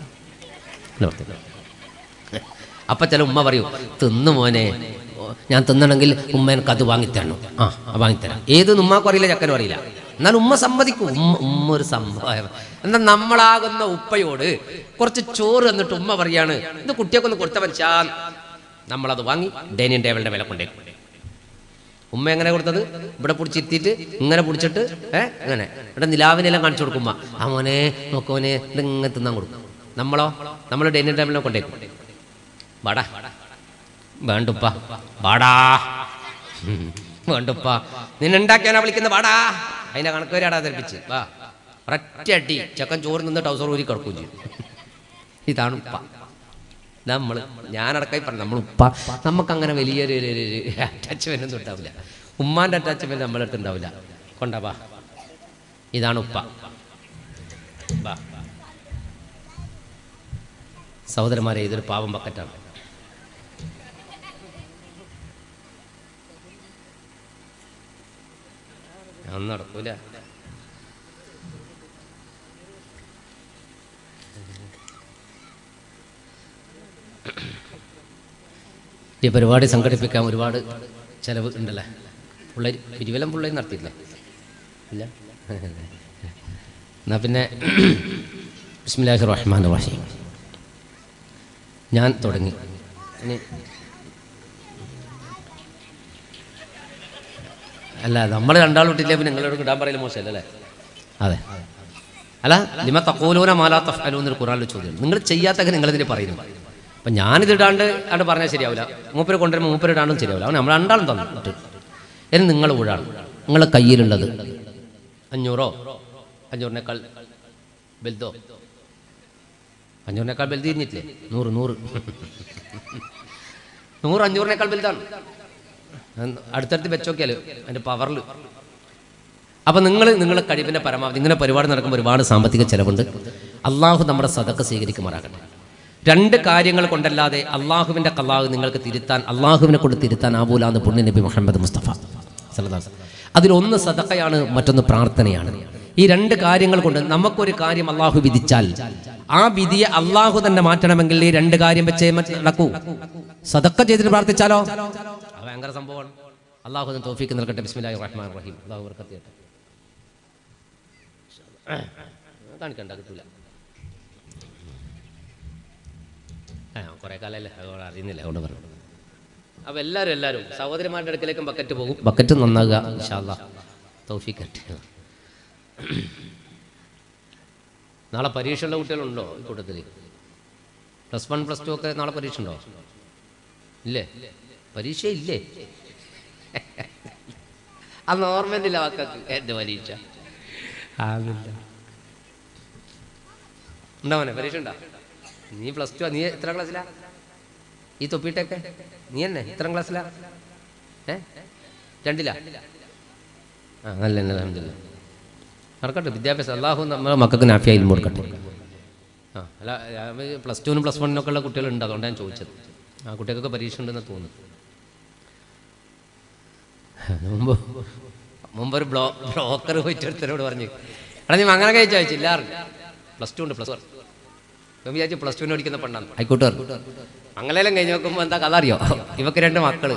അപ്പം ചില ഉമ്മ പറയൂ, തിന്നു മോനെ, ഞാൻ തിന്നണമെങ്കിൽ ഉമ്മ എനിക്ക് അത് വാങ്ങിത്തരണം. ആ വാങ്ങിത്തരാം. ഏതെന്ന് ഉമ്മാക്കും അറിയില്ല, ചക്കനും അറിയില്ല. എന്നാൽ ഉമ്മ സമ്മതിക്കും. ഉമ്മ ഉമ്മ ഒരു സംഭവം. എന്നാൽ നമ്മളാകുന്ന ഉപ്പയോട് കുറച്ച് ചോറ് എന്നിട്ട് ഉമ്മ പറയാണ്, ഇത് കുട്ടിയൊക്കെ ഒന്ന് കൊടുത്ത മനുഷ്യ. നമ്മളത് വാങ്ങി ഡൈനിങ് ടേബിളിൻ്റെ വില കൊണ്ടേ. ഉമ്മ എങ്ങനെ കൊടുത്തത്? ഇവിടെ പിടിച്ചിരുത്തിയിട്ട് ഇങ്ങനെ പിടിച്ചിട്ട് ഏഹ് ഇങ്ങനെ ഇവിടെ നിലാവിനെല്ലാം കാണിച്ചു കൊടുക്കുമ്പോ ആ മോനെ നോക്കോനെ ഇങ്ങനെ തിന്നാൻ കൊടുക്കും. നമ്മളോ നമ്മൾ ഡൈനിങ് ടേബിളിനെ കൊണ്ടേക്കും. വാടാ വേണ്ടുപ്പ, വാടാ വേണ്ടുപ്പ, നിന്നുണ്ടാക്കിയാനാ വിളിക്കുന്ന, വാടാ. അതിന്റെ കണക്ക് വരെ അടാതിരിപ്പിച്ച് വാ, ഒരൊറ്റ അടി ചെക്കൻ ചോറ് നിന്ന് ടൗസർ ഊരി കിടക്കുകയും ചെയ്യും. ഇതാണ് ഉപ്പ. നമ്മൾ ഞാനടക്കായി പറഞ്ഞു, നമ്മൾ ഉപ്പ നമുക്കങ്ങനെ വലിയൊരു അറ്റാച്ച്മെന്റ് ഒന്നും ഉണ്ടാവില്ല. ഉമ്മാന്റെ അറ്റാച്ച്മെന്റ് നമ്മളെ അടുത്ത് ഉണ്ടാവില്ല. കൊണ്ടാ വാ, ഇതാണ് ഉപ്പ. വാ സഹോദരന്മാരെ, ഇതൊരു പാവം ബക്കറ്റാണ്. ഒന്നും നടക്കൂല. ഈ പരിപാടി സംഘടിപ്പിക്കാൻ ഒരുപാട് ചിലവ് ഉണ്ടല്ലേ? പിള്ളേർ ഇരുവലം പിള്ളേർ നടത്തിയില്ലേ? ഇല്ല. എന്നാൽ പിന്നെ ബിസ്മില്ലാഹിർ റഹ്മാനിർ റഹീം ഞാൻ തുടങ്ങി. ഇനി അല്ല, നമ്മൾ രണ്ടാളും ഇട്ടില്ലേ പിന്നെ നിങ്ങളോട് ഇടാൻ പറയില്ല, മോശമല്ലേ? അതെ. അല്ല, ലിമ തഖൂലൂന മാ ലാ തഫ്അലൂന എന്നൊരു ഖുർആനിലെ ചോദ്യം. നിങ്ങൾ ചെയ്യാത്തൊക്കെ നിങ്ങളിതിന് പറയുന്നു. അപ്പം ഞാനിതിടാണ്ട് അവിടെ പറഞ്ഞാൽ ശരിയാവില്ല. മൂപ്പര് കൊണ്ടുവരുമ്പോൾ മൂപ്പര് ഇടാണ്ടും ശരിയാവില്ല. അവൻ നമ്മൾ രണ്ടാളും തന്നിട്ട് ഇനി നിങ്ങൾ ഊഴാണ്. നിങ്ങളുടെ കയ്യിലുള്ളത് അഞ്ഞൂറോ അഞ്ഞൂറിനേക്കാൾ വലുതോ? അഞ്ഞൂറിനേക്കാൾ വലുത് തിരിഞ്ഞിട്ടില്ലേ? നൂറ് നൂറ് നൂറ് അഞ്ഞൂറിനേക്കാൾ വലുതാണ്. അടുത്തടുത്ത് വെച്ചോക്കിയാൽ അതിൻ്റെ പവറിൽ. അപ്പം നിങ്ങൾ നിങ്ങളുടെ കഴിവിൻ്റെ പരമാവധി ഇങ്ങനെ പരിപാടി നടക്കുമ്പോൾ ഒരുപാട് സാമ്പത്തിക ചെലവുണ്ട്. അള്ളാഹു നമ്മുടെ സദഖ സ്വീകരിക്കുമാറാകട്ടെ. രണ്ട് കാര്യങ്ങൾ കൊണ്ടല്ലാതെ അള്ളാഹുവിൻ്റെ ഖലാഹ് നിങ്ങൾക്ക് തിരുത്താൻ, അള്ളാഹുവിനെ കൊണ്ട് തിരുത്താൻ ആവൂല എന്ന് പുണ്യ നബി മുഹമ്മദ് മുസ്തഫ സല്ലല്ലാഹു അലൈഹി വസല്ലം. അതിലൊന്ന് സദഖയാണ്, മറ്റൊന്ന് പ്രാർത്ഥനയാണ്. ഈ രണ്ട് കാര്യങ്ങൾ കൊണ്ട് നമുക്കൊരു കാര്യം അള്ളാഹു വിധിച്ചാൽ ആ വിധിയെ അള്ളാഹു തന്നെ മാറ്റണമെങ്കിൽ ഈ രണ്ട് കാര്യം വെച്ചേ നടക്കൂ. സദഖ ചെയ്തിട്ട് പ്രാർത്ഥിച്ചാലോ അത് ഭയങ്കര സംഭവമാണ്. അള്ളാഹു തൗഫീഖ് നൽകട്ടെ. ബിസ്മില്ലാഹിർ റഹ്മാനിർ റഹീം. അള്ളാഹു ബർക്കത്ത് ചെയ്യട്ടെ. കാണിക്കണ്ട, കിട്ടൂല. ആ കുറേ കാലമല്ലേ, അതുകൊണ്ട് അറിയുന്നില്ല, അതുകൊണ്ട് പറഞ്ഞു. അപ്പോൾ എല്ലാവരും എല്ലാവരും സഹോദരിമാരുടെ അടുക്കലേക്കും ബക്കറ്റ് പോകും. ബക്കറ്റ് നന്നാകുക ഇൻഷാ അല്ലാഹ്. തൗഫീഖ് ആകട്ടെ. നാളെ പരീക്ഷയുള്ള കുട്ടികളുണ്ടോ ഈ കൂട്ടത്തിൽ? പ്ലസ് വൺ പ്ലസ് ടു ഒക്കെ നാളെ പരീക്ഷ ഉണ്ടോ? ഇല്ലേ? പരീക്ഷ ഇല്ലേ? അന്ന് ഓർമ്മയില്ല വാക്കത്ത് എൻ്റെ പരീക്ഷ ആവില്ല. ഉണ്ടോ മോനെ പരീക്ഷ ഉണ്ടോ? നീ പ്ലസ് ടു, നീ എത്ര ക്ലാസ്സിലാ? ഈ തൊപ്പിയിട്ടൊക്കെ നീ തന്നെ എത്ര ക്ലാസ്സിലാ? ഏ രണ്ടിലാ? ആ നല്ല തന്നെ, അൽഹംദുലില്ലാ. നടക്കട്ടെ വിദ്യാഭ്യാസം. അള്ളാഹു നമ്മളെ മക്കൾക്ക് നാഫിയ ഇൽമു കൊടുക്കട്ടെ. ആ അല്ല, പ്ലസ് ടുവിനും പ്ലസ് വണ്ണിനൊക്കെ ഉള്ള കുട്ടികളുണ്ട്, അതുകൊണ്ടാണ് ഞാൻ ചോദിച്ചത്. ആ കുട്ടികൾക്കൊക്കെ പരീക്ഷ ഉണ്ടെന്ന് തോന്നുന്നു. മുമ്പ് മുമ്പൊരു ബ്ലോ ബ്രോക്കർ പോയിട്ട് ഒരുത്തരോട് പറഞ്ഞു, എടാ നീ അങ്ങനെ കഴിച്ചു ചോദിച്ചില്ല, പ്ലസ് ടു ഉണ്ട് പ്ലസ് വൺ. ഞാൻ വിചാരിച്ചു പ്ലസ് ടുവിന് പഠിക്കുന്ന പെണ്ണാണ്. ആയിക്കോട്ടെ. അങ്ങനെയെല്ലാം കഴിഞ്ഞ് നോക്കുമ്പോൾ എന്താ കഥ അറിയോ? ഇവക്ക് രണ്ട് മക്കള്,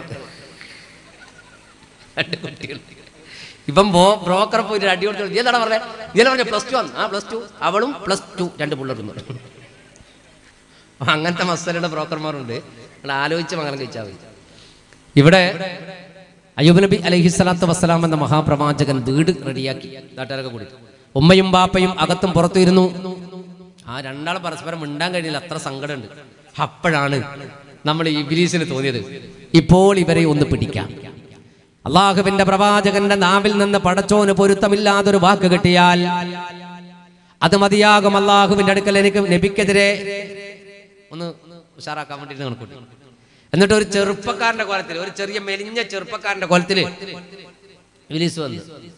രണ്ട് കുട്ടികൾ. ഇപ്പം ബോ ബ്രോക്കറെ പോയിട്ട് അടി കൊടുത്തു. നീ എന്താണ് പറഞ്ഞത്? നീ എന്താ പറഞ്ഞ പ്ലസ് ടു ആണ്? ആ പ്ലസ് ടു. അവളും പ്ലസ് ടു, രണ്ട് പിള്ളേരും. അങ്ങനത്തെ മസാലയുടെ ബ്രോക്കർമാരുണ്ട്. നിങ്ങൾ ആലോചിച്ച് മംഗലം കഴിച്ചാൽ മതി. ഇവിടെ അയ്യൂബ് നബി അലൈഹിസ്സലാത്തു വസ്സലാം എന്ന മഹാപ്രവാചകൻ വീട് റെഡിയാക്കി നാട്ടുകാരൊക്കെ കൂടി. ഉമ്മയും ബാപ്പയും അകത്തും പുറത്തും ഇരുന്നു. ആ രണ്ടാൾ പരസ്പരം മിണ്ടാൻ കഴിഞ്ഞില്ല, അത്ര സങ്കടമുണ്ട്. അപ്പോഴാണ് നമ്മൾ ഇബ്ലീസിന് തോന്നിയത്, ഇപ്പോൾ ഇവരെ ഒന്ന് പിടിക്കാം. അള്ളാഹുവിന്റെ പ്രവാചകന്റെ നാവിൽ നിന്ന് പടച്ചോന് പൊരുത്തമില്ലാതൊരു വാക്ക് കിട്ടിയാൽ അത് മതിയാകും. അള്ളാഹുവിന്റെ അടുക്കൽ എനിക്ക് നബിക്കെതിരെ ഒന്ന് ഉഷാറാക്കാൻ വേണ്ടിയിട്ട് കണക്കൂട്ടി. എന്നിട്ട് ഒരു ചെറുപ്പക്കാരന്റെ കോലത്തിൽ, ഒരു ചെറിയ മെലിഞ്ഞ ചെറുപ്പക്കാരന്റെ കോലത്തിൽ ഇബ്ലീസ് വന്നു.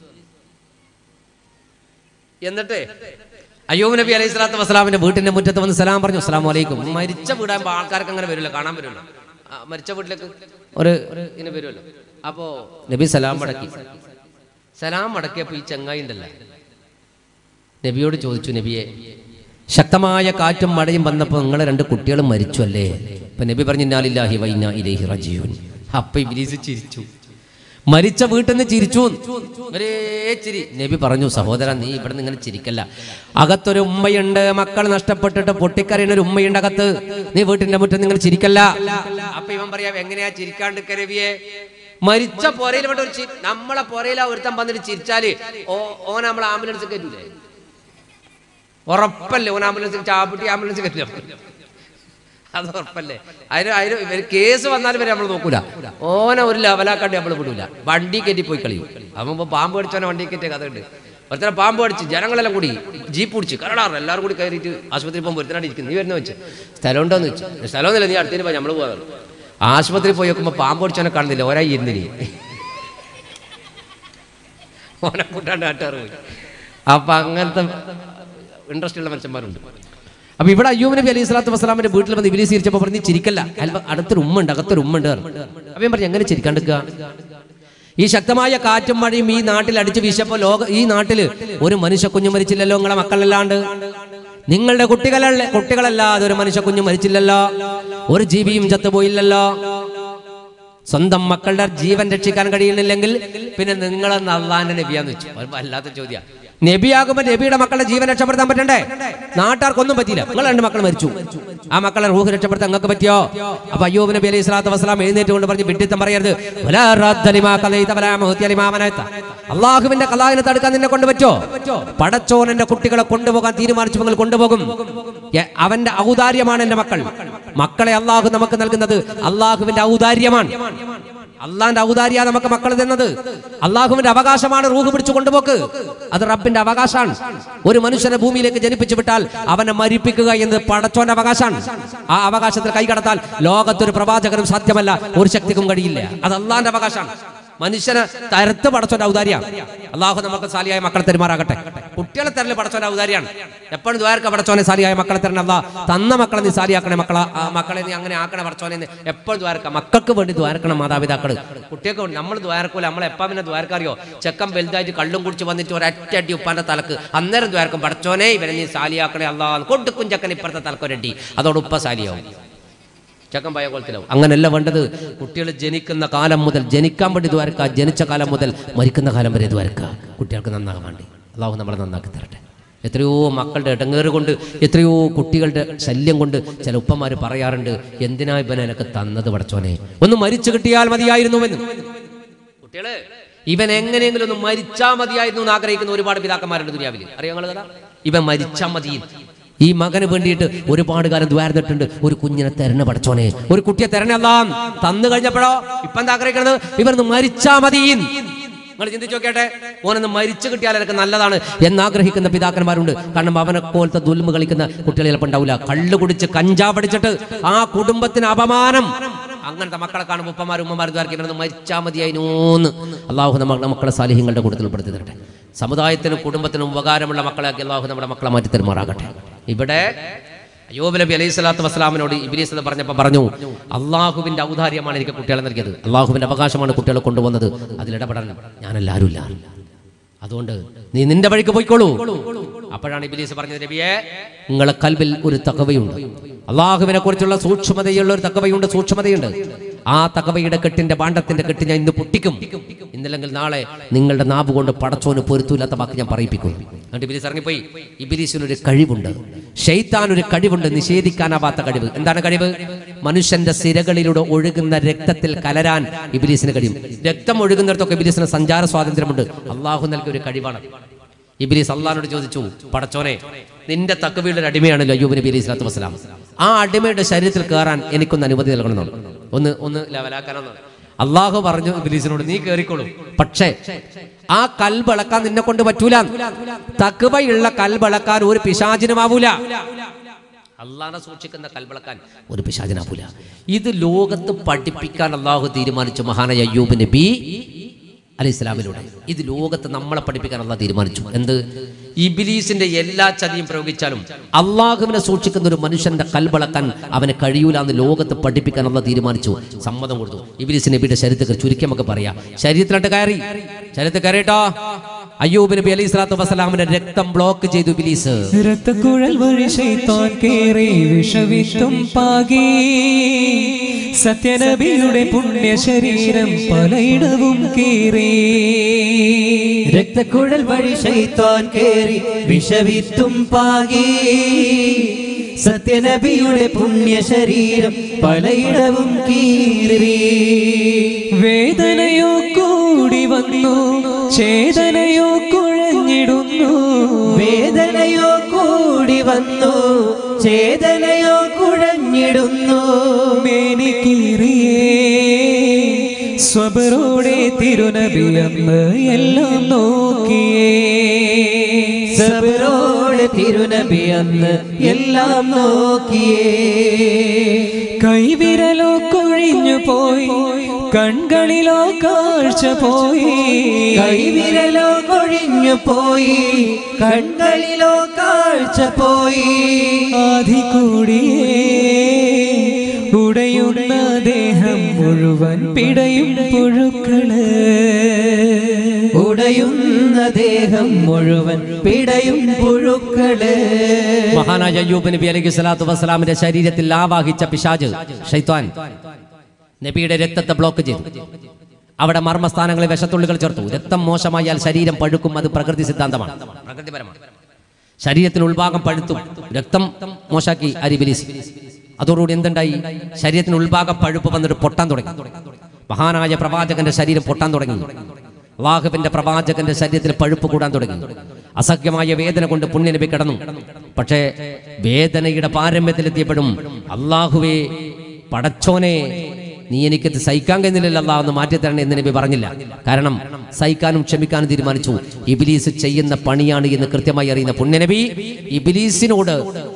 എന്നിട്ട് അയ്യൂബ് നബി അലൈഹി സ്വലാത്തു വസ്സലാമിന്റെ വീട്ടിന്റെ മുറ്റത്ത് വന്ന് സലാം പറഞ്ഞു. അസ്സലാമു അലൈക്കും. മരിച്ച വീടാകുമ്പോൾ ആൾക്കാർക്ക് അങ്ങനെ വരുമല്ലോ, കാണാൻ വരുമല്ലോ. മരിച്ച വീട്ടിലേക്ക് ഒരു ഇങ്ങനെ വരുമല്ലോ. അപ്പോ നബി സലാം മടക്കി. സലാം മടക്കിയപ്പോ ഈ ചങ്ങായി ഉണ്ടല്ലോ, നബിയോട് ചോദിച്ചു, നബിയെ ശക്തമായ കാറ്റും മഴയും വന്നപ്പോൾ നിങ്ങളെ രണ്ട് കുട്ടികളും മരിച്ചു അല്ലേ? അപ്പൊ നബി പറഞ്ഞു, ഇന്നാ ലില്ലാഹി വ ഇന്നാ ഇലൈഹി റാജിഊൻ. അപ്പൊ ഇബ്ലീസ് ചിരിച്ചു, മരിച്ച വീട്ടിൽ നിന്ന് ചിരിച്ചു, ഒരേ ചിരി. നബി പറഞ്ഞു, സഹോദരൻ നീ ഇവിടെ നിങ്ങൾ ചിരിക്കല്ല, അകത്തൊരു ഉമ്മയുണ്ട്, മക്കൾ നഷ്ടപ്പെട്ടിട്ട് പൊട്ടിക്കരയുന്ന ഒരു ഉമ്മയുണ്ട് അകത്ത്, നീ വീട്ടിന്റെ മുറ്റം നിങ്ങൾ ചിരിക്കല്ല. അപ്പൊ ഇവൻ പറയാ, എങ്ങനെയാ ചിരിക്കാണ്ട് നബിയെ? മരിച്ച പൊരയിൽ ഇവിടെ ഒരു നമ്മളെ പൊരയിലാ ഒരുത്തം വന്നിട്ട് ചിരിച്ചാല് ഓ ഓൻ നമ്മളെ ആംബുലൻസ് കയറ്റൂലേ? ഉറപ്പല്ലേ? ഓൻ ആംബുലൻസ് ചാപ്പിട്ടി ആംബുലൻസ് കയറ്റില്ല, അത് ഉറപ്പല്ലേ? അതിന് അതിന് ഇവർ കേസ് വന്നാലും വരെ നമ്മൾ നോക്കൂല. ഓനെ ഒരു ലെവലാക്കാണ്ട് നമ്മൾ വിടൂല, വണ്ടി കയറ്റി പോയി കളിയും. അപ്പൊ പാമ്പ് കടിച്ചോനെ വണ്ടി കയറ്റിയ കഥ ഉണ്ട്. ഒരുത്തനെ പാമ്പ് കടിച്ച് ജനങ്ങളെല്ലാം കൂടി ജീപ്പ് പിടിച്ച് കരടാറ് എല്ലാവരും കൂടി കയറിയിട്ട് ആശുപത്രി പോകുമ്പോൾ ഒരുത്തനായിട്ട് ഇരിക്കുന്നു. നീ വരുന്ന വെച്ച് സ്ഥലം ഉണ്ടോന്ന് വെച്ചു. സ്ഥലമൊന്നുമില്ല, നീ അടുത്തതിന് പോയി നമ്മൾ പോകാറ്. ആശുപത്രി പോയി നോക്കുമ്പോൾ പാമ്പ് കടിച്ചോനെ കാണുന്നില്ല, ഒരായി ഇരുന്നിനി ഓനെ കൂട്ടാണ്ട് നാട്ടുകാർ പോയി. അപ്പൊ അങ്ങനത്തെ ഇൻട്രസ്റ്റ് ഉള്ള മനുഷ്യന്മാരുണ്ട്. അപ്പൊ ഇവിടെ അയ്യൂബ് നബി അലൈഹി സ്വലാത്തു വസ്സലാമിന്റെ വീട്ടിൽ വന്ന് ഇബ്ലീസ് ചിരിച്ചപ്പോൾ പറഞ്ഞ് ചിരിക്കല്ല, അടുത്തൊരു ഉമ്മ ഉണ്ട്, അകത്തൊരു ഉമ്മ ഉണ്ട്. അപ്പൊ ഞാൻ പറഞ്ഞു എങ്ങനെ ചിരിക്കാണ്ടിരിക്കുക? ഈ ശക്തമായ കാറ്റും മഴയും ഈ നാട്ടിൽ അടിച്ചു വീശപ്പോ ലോക ഈ നാട്ടില് ഒരു മനുഷ്യ കുഞ്ഞു മരിച്ചില്ലല്ലോ, നിങ്ങളെ മക്കളല്ലാണ്ട്, നിങ്ങളുടെ കുട്ടികളല്ല കുട്ടികളല്ലാതെ ഒരു മനുഷ്യ കുഞ്ഞു മരിച്ചില്ലല്ലോ, ഒരു ജീവിയും ചത്തുപോയില്ലല്ലോ. സ്വന്തം മക്കളുടെ ജീവൻ രക്ഷിക്കാൻ കഴിയുന്നില്ലെങ്കിൽ പിന്നെ നിങ്ങളെന്ന് അള്ളാന്റെ നബിയാന്ന് വെച്ചു. വല്ലാത്ത ചോദ്യ. നബിയാകുമ്പോ നബിയുടെ മക്കളുടെ ജീവൻ രക്ഷപ്പെടുത്താൻ പറ്റണ്ടേ? നാട്ടുകാർക്കൊന്നും പറ്റിയില്ല, നിങ്ങൾ രണ്ട് മക്കൾ മരിച്ചു, ആ മക്കളെ റൂഹ് രക്ഷപ്പെടുത്താൻ നിങ്ങൾക്ക് പറ്റിയോ? അപ്പൊ അയ്യൂബ് നബി അലൈഹി സ്വലാത്തു വസ്സലാം എഴുന്നേറ്റ് കൊണ്ട് പറഞ്ഞു, വിഡ്ഢിത്തം പറയരുത്, അള്ളാഹുവിന്റെ ഖലാഇനെ തടുക്കാൻ നിന്നെ കൊണ്ട് പറ്റോ? പടച്ചോൻ എന്റെ കുട്ടികളെ കൊണ്ടുപോകാൻ തീരുമാനിച്ചു, നിങ്ങൾ കൊണ്ടുപോകും. അവന്റെ ഔദാര്യമാണ് എന്റെ മക്കൾ. മക്കളെ അള്ളാഹു നമുക്ക് നൽകുന്നത് അള്ളാഹുവിന്റെ ഔദാര്യമാണ്. അള്ളാന്റെ ഔദാര്യ നമുക്ക് മക്കൾ തന്നത്. അള്ളാഹുവിന്റെ അവകാശമാണ് റൂഹ് പിടിച്ചു കൊണ്ടുപോക്ക്. അത് റബ്ബിന്റെ അവകാശമാണ്. ഒരു മനുഷ്യനെ ഭൂമിയിലേക്ക് ജനിപ്പിച്ചു വിട്ടാൽ അവനെ മരിപ്പിക്കുക എന്നത് പടച്ചോന്റെ അവകാശമാണ്. ആ അവകാശത്തിൽ കൈകടത്താൽ ലോകത്തൊരു പ്രവാചകനും സാധ്യമല്ല, ഒരു ശക്തിക്കും കഴിയില്ല. അത് അള്ളാന്റെ അവകാശമാണ്. മനുഷ്യനെ തരത്ത് പടച്ചോന്റെ ഔദാര്യാണ്. അള്ളാഹു നമുക്ക് സാലിയായ മക്കളെ തെരുമാറാകട്ടെ. കുട്ടികളെ തരല് പടച്ചോന്റെ ഔദാര്യാണ്. എപ്പോഴും ദ്വാരക്ക പടച്ചോനെ സാലിയായ മക്കളെ തരണം. അല്ലാ തന്ന മക്കളെ നീ സാലിയാക്കണേ, മക്കളെ മക്കളെ നീ അങ്ങനെ ആക്കണേ പടച്ചോനെ. എപ്പോഴും ദ്വാരക്ക മക്കൾക്ക് വേണ്ടി ദ്വാരക്കണം മാതാപിതാക്കൾ. കുട്ടികൾക്ക് വേണ്ടി നമ്മൾ ദ്വാരക്കൂല. നമ്മളെ എപ്പാ പിന്നെ ദ്വാരക്കറിയോ? ചെക്കൻ വലുതായിട്ട് കള്ളും കുടിച്ച് വന്നിട്ട് ഒരറ്റടി ഉപ്പാന്റെ തലക്ക് അന്നേരം ദ്വാരക്കും, പടച്ചോനെ ഇവനെ നീ സാലിയാക്കണേ അല്ലാ. കൊടുക്കും ചെക്കൻ ഇപ്പുറത്തെ തലക്കൊരടി, അതോട് ഉപ്പ സാലിയാവും, ചെക്കൻ പയ കൊലത്തിലാവും. അങ്ങനെയല്ല വേണ്ടത്. കുട്ടികൾ ജനിക്കുന്ന കാലം മുതൽ ജനിക്കാൻ വേണ്ടി ദ്വാരക്ക, ജനിച്ച കാലം മുതൽ മരിക്കുന്ന കാലം വരെ ദ്വാരക്ക. കുട്ടികൾക്ക് നന്നാകാൻ വേണ്ടി അള്ളാഹു നമ്മളെ നന്നാക്കി തരട്ടെ. എത്രയോ മക്കളുടെ ഇടങ്ങേറ് കൊണ്ട്, എത്രയോ കുട്ടികളുടെ ശല്യം കൊണ്ട് ചില ഉപ്പമാർ പറയാറുണ്ട്, എന്തിനാ ഇവനെ എനിക്ക് തന്നത് പടച്ചോനെ, ഒന്ന് മരിച്ചു കിട്ടിയാൽ മതിയായിരുന്നുവെന്ന്. കുട്ടികള് ഇവൻ എങ്ങനെയെങ്കിലും ഒന്ന് മരിച്ചാൽ മതിയായിരുന്നു എന്ന് ആഗ്രഹിക്കുന്ന ഒരുപാട് പിതാക്കന്മാരുണ്ട് ദുനിയാവിൽ. അറിയാം കഥ? ഇവൻ മരിച്ചാൽ മതി. ഈ മകന് വേണ്ടിയിട്ട് ഒരുപാട് കാലം ദ്വാരന്നിട്ടുണ്ട്. ഒരു കുഞ്ഞിനെ തെരഞ്ഞ പടച്ചോനെ, ഒരു കുട്ടിയെ തെരഞ്ഞെല്ലാം തന്നു കഴിഞ്ഞപ്പോഴോ ഇപ്പൊ എന്താ ആഗ്രഹിക്കുന്നത്? ഇവരൊന്ന് മരിച്ചാ മതി. നിങ്ങൾ ചിന്തിച്ചു നോക്കിയാട്ടെ, ഓനൊന്ന് മരിച്ചു കിട്ടിയാൽ എനിക്ക് നല്ലതാണ് എന്നാഗ്രഹിക്കുന്ന പിതാക്കന്മാരുണ്ട്. കാരണം അവനെ പോലത്തെ ദുൽമ കളിക്കുന്ന കുട്ടികൾ ചിലപ്പോൾ ഉണ്ടാവില്ല. കള്ളു കുടിച്ച് കഞ്ചാവ് അടിച്ചിട്ട് ആ കുടുംബത്തിന് അപമാനം. അങ്ങനത്തെ മക്കളെ കാണുമ്പോൾ ഉപ്പമാരും ഉമ്മമാരും ദ്വാരക്കും ഇവരൊന്ന് മരിച്ചാൽ മതിയായിനോന്ന്. അള്ളാഹു നമ്മുടെ മക്കളെ സാലിഹ്യങ്ങളുടെ കൂട്ടത്തിൽ ഉൾപ്പെടുത്തി തരട്ടെ. സമുദായത്തിനും കുടുംബത്തിനും ഉപകാരമുള്ള മക്കളാക്കി അള്ളാഹു നമ്മുടെ മക്കളെ മാറ്റി തരുമാറാകട്ടെ. ഇവിടെ അയ്യൂബ് നബി അലൈഹി സ്വലാത്തു വസ്സലാമിനോട് ഇബ്ലീസ് എന്ന് പറഞ്ഞപ്പോൾ പറഞ്ഞു, അള്ളാഹുവിന്റെ ഔദാര്യമാണ് എനിക്ക് കുട്ടികളെ നൽകിയത്, അള്ളാഹുവിന്റെ അവകാശമാണ് കുട്ടികളെ കൊണ്ടുവന്നത്, അതിലിടപെടാൻ ഞാനല്ലാരുമില്ല, അതുകൊണ്ട് നീ നിന്റെ വഴിക്ക് പോയിക്കോളൂ. അപ്പോഴാണ് ഇബ്ലീസ് പറഞ്ഞത്, നബിയെ നിങ്ങളെ കൽബിൽ ഒരു തഖ്വയുണ്ട്, അള്ളാഹുവിനെ കുറിച്ചുള്ള സൂക്ഷ്മതയുള്ള ഒരു തഖ്വയുണ്ട്, സൂക്ഷ്മതയുണ്ട്. ആ തഖ്വയുടെ കെട്ടിന്റെ ഭാണ്ഡത്തിന്റെ കെട്ട് ഞാൻ ഇന്ന് പൊട്ടിക്കും, ഇന്നല്ലെങ്കിൽ നാളെ നിങ്ങളുടെ നാവ് കൊണ്ട് പടച്ചോന് പൊരുത്തൂല്ലാത്ത വാക്ക് ഞാൻ പറയിപ്പിക്കും. എന്നിട്ട് ഇബ്ലീസ് ഇറങ്ങിപ്പോയി. ഇബ്ലീസിനൊരു കഴിവുണ്ട്, ശൈത്താൻ ഒരു കഴിവുണ്ട്, നിഷേധിക്കാനാവാത്ത കഴിവ്. എന്താണ് കഴിവ്? മനുഷ്യന്റെ സിരകളിലൂടെ ഒഴുകുന്ന രക്തത്തിൽ കലരാൻ ഇബ്ലീസിന് കഴിയും. രക്തം ഒഴുകുന്നിടത്തൊക്കെ ഇബ്ലീസിന് സഞ്ചാര സ്വാതന്ത്ര്യമുണ്ട്. അള്ളാഹു നൽകിയ ഒരു കഴിവാണ്. ഇബ്ലീസ് അള്ളാഹിനോട് ചോദിച്ചു, പടച്ചോനെ നിന്റെ തഖ്വയുടെ ഒരു അടിമയാണല്ലോ അയ്യൂബ് നബി അലൈഹി സ്വലാത്തു വസ്സലാം, ആ അടിമയുടെ ശരീരത്തിൽ കയറാൻ എനിക്കൊന്ന് അനുമതി നൽകണമെന്നാണ്, ഒന്ന് ഒന്ന് ലെവലാക്കാനെന്നാണ്. അള്ളാഹു പറഞ്ഞു ഇബ്ലീസിനോട്, നീ കയറിക്കോളൂ, പക്ഷേ ആ കൽബളക്കാൻ നിന്നെ കൊണ്ട് പറ്റൂല. തഖ്വയുള്ള കൽബളക്കാൻ ഒരു പിശാചിനുമാവൂല. അള്ളാഹനെ സൂക്ഷിക്കുന്ന കൽബളക്കാൻ ഒരു പിശാചിനാവൂല. ഇത് ലോകത്ത് പഠിപ്പിക്കാൻ അള്ളാഹു തീരുമാനിച്ചു മഹാനായ അയ്യൂബ് നബി അലൈഹി സ്വലാമിലൂടെ. ഇത് ലോകത്ത് നമ്മളെ പഠിപ്പിക്കാൻ അള്ളാഹ് തീരുമാനിച്ചു. എന്ത്? ഇബ്ലീസിന്റെ എല്ലാ ചതിയും പ്രയോഗിച്ചാലും അള്ളാഹുവിനെ സൂക്ഷിക്കുന്ന ഒരു മനുഷ്യന്റെ കൽബളക്കാൻ അവനെ കഴിയൂല എന്ന് ലോകത്ത് പഠിപ്പിക്കാൻ അള്ളാഹ് തീരുമാനിച്ചു, സമ്മതം കൊടുത്തു. ഇബ്ലീസ് നബിയുടെ ശരീരത്തിൽ ചുരുക്കി നമുക്ക് പറയാം. ശരീരത്തിലോട്ട് കയറി, ശരീരത്തിൽ കയറിയിട്ടോ അയ്യൂബ് നബി അലൈഹി സ്വലാത്തു വസ്സലാമിന്റെ രക്തം ബ്ലോക്ക് ചെയ്തു ഇബ്ലീസ്. രക്തക്കുഴൽ വഴി ശൈത്താൻ കേറി വിഷവിത്തും പാകി, സത്യനബിയുടെ പുണ്യ ശരീരം പലയിടവും കീറി. രക്തക്കുഴൽ വഴി ശൈത്താൻ കേറി വിഷവിത്തും പാകി, സത്യനബിയുടെ പുണ്യ ശരീരം പലയിടവും കീറി. വേദനയോ കൂടി വന്നു, ചേതനയോ കുഴഞ്ഞിടുന്നു. വേദനയോ കൂടി വന്നു, ചേതനയോ കുഴഞ്ഞിടുന്നു. മേനിക്കീറിയേ സ്വബറോടെ തിരുനബി അന്ന് എല്ലാം നോക്കിയേ. സബറോടെ തിരുനബി അന്ന് എല്ലാം നോക്കിയേ. കൈവിരലോ കൊഴിഞ്ഞു പോയി, കൺകളിലോ കാഴ്ച പോയി. കൈവിരലോ കൊഴിഞ്ഞു പോയി, കൺകളിലോ കാഴ്ച പോയി. ആദി കൂടിയേ ഉടയുന്ന ദേഹം മുഴുവൻ പിടയും പുഴുക്കള്. ഉടയുന്ന ദേഹം മുഴുവൻ പിടയും പുഴുക്കള്. മഹാനായ അയ്യൂബ് നബി അലൈഹി സ്വലാത്തു വസ്സലാമിന്റെ ശരീരത്തിൽ ആവാഹിച്ച പിശാച് ശൈത്വാൻ നബിയുടെ രക്തത്തെ ബ്ലോക്ക് ചെയ്തു. അവിടെ മർമ്മസ്ഥാനങ്ങളിൽ വിഷത്തുള്ളികൾ ചേർത്തു. രക്തം മോശമായാൽ ശരീരം പഴുക്കും. അത് പ്രകൃതി സിദ്ധാന്തമാണ്, പ്രകൃതിപരമാണ്. ശരീരത്തിന് ഉൾഭാഗം പഴുത്തും രക്തം മോശാക്കി അരിബിലിസ്. അതോടുകൂടി എന്തുണ്ടായി? ശരീരത്തിന് ഉൾഭാഗം പഴുപ്പ് വന്നിട്ട് പൊട്ടാൻ തുടങ്ങി. മഹാനായ പ്രവാചകന്റെ ശരീരം പൊട്ടാൻ തുടങ്ങി. അല്ലാഹുവിന്റെ പ്രവാചകന്റെ ശരീരത്തിൽ പഴുപ്പ് കൂടാൻ തുടങ്ങി. അസഹ്യമായ വേദന കൊണ്ട് പുണ്യനബി കിടന്നു. പക്ഷേ വേദനയുടെ പാരമ്യത്തിലെത്തിയപ്പോഴും അല്ലാഹുവേ പടച്ചോനെ, നീ എനിക്കത് സഹിക്കാൻ കഴിയുന്നില്ലല്ലോ അല്ലാഹ്, ഒന്ന് മാറ്റി തരണേ എന്ന് നബി പറഞ്ഞില്ല. കാരണം സഹിക്കാനും ക്ഷമിക്കാനും തീരുമാനിച്ചു. ഇബ്ലീസ് ചെയ്യുന്ന പണിയാണ് എന്ന് കൃത്യമായി അറിയുന്ന പുണ്യനബി ഇബ്ലീസിനോട്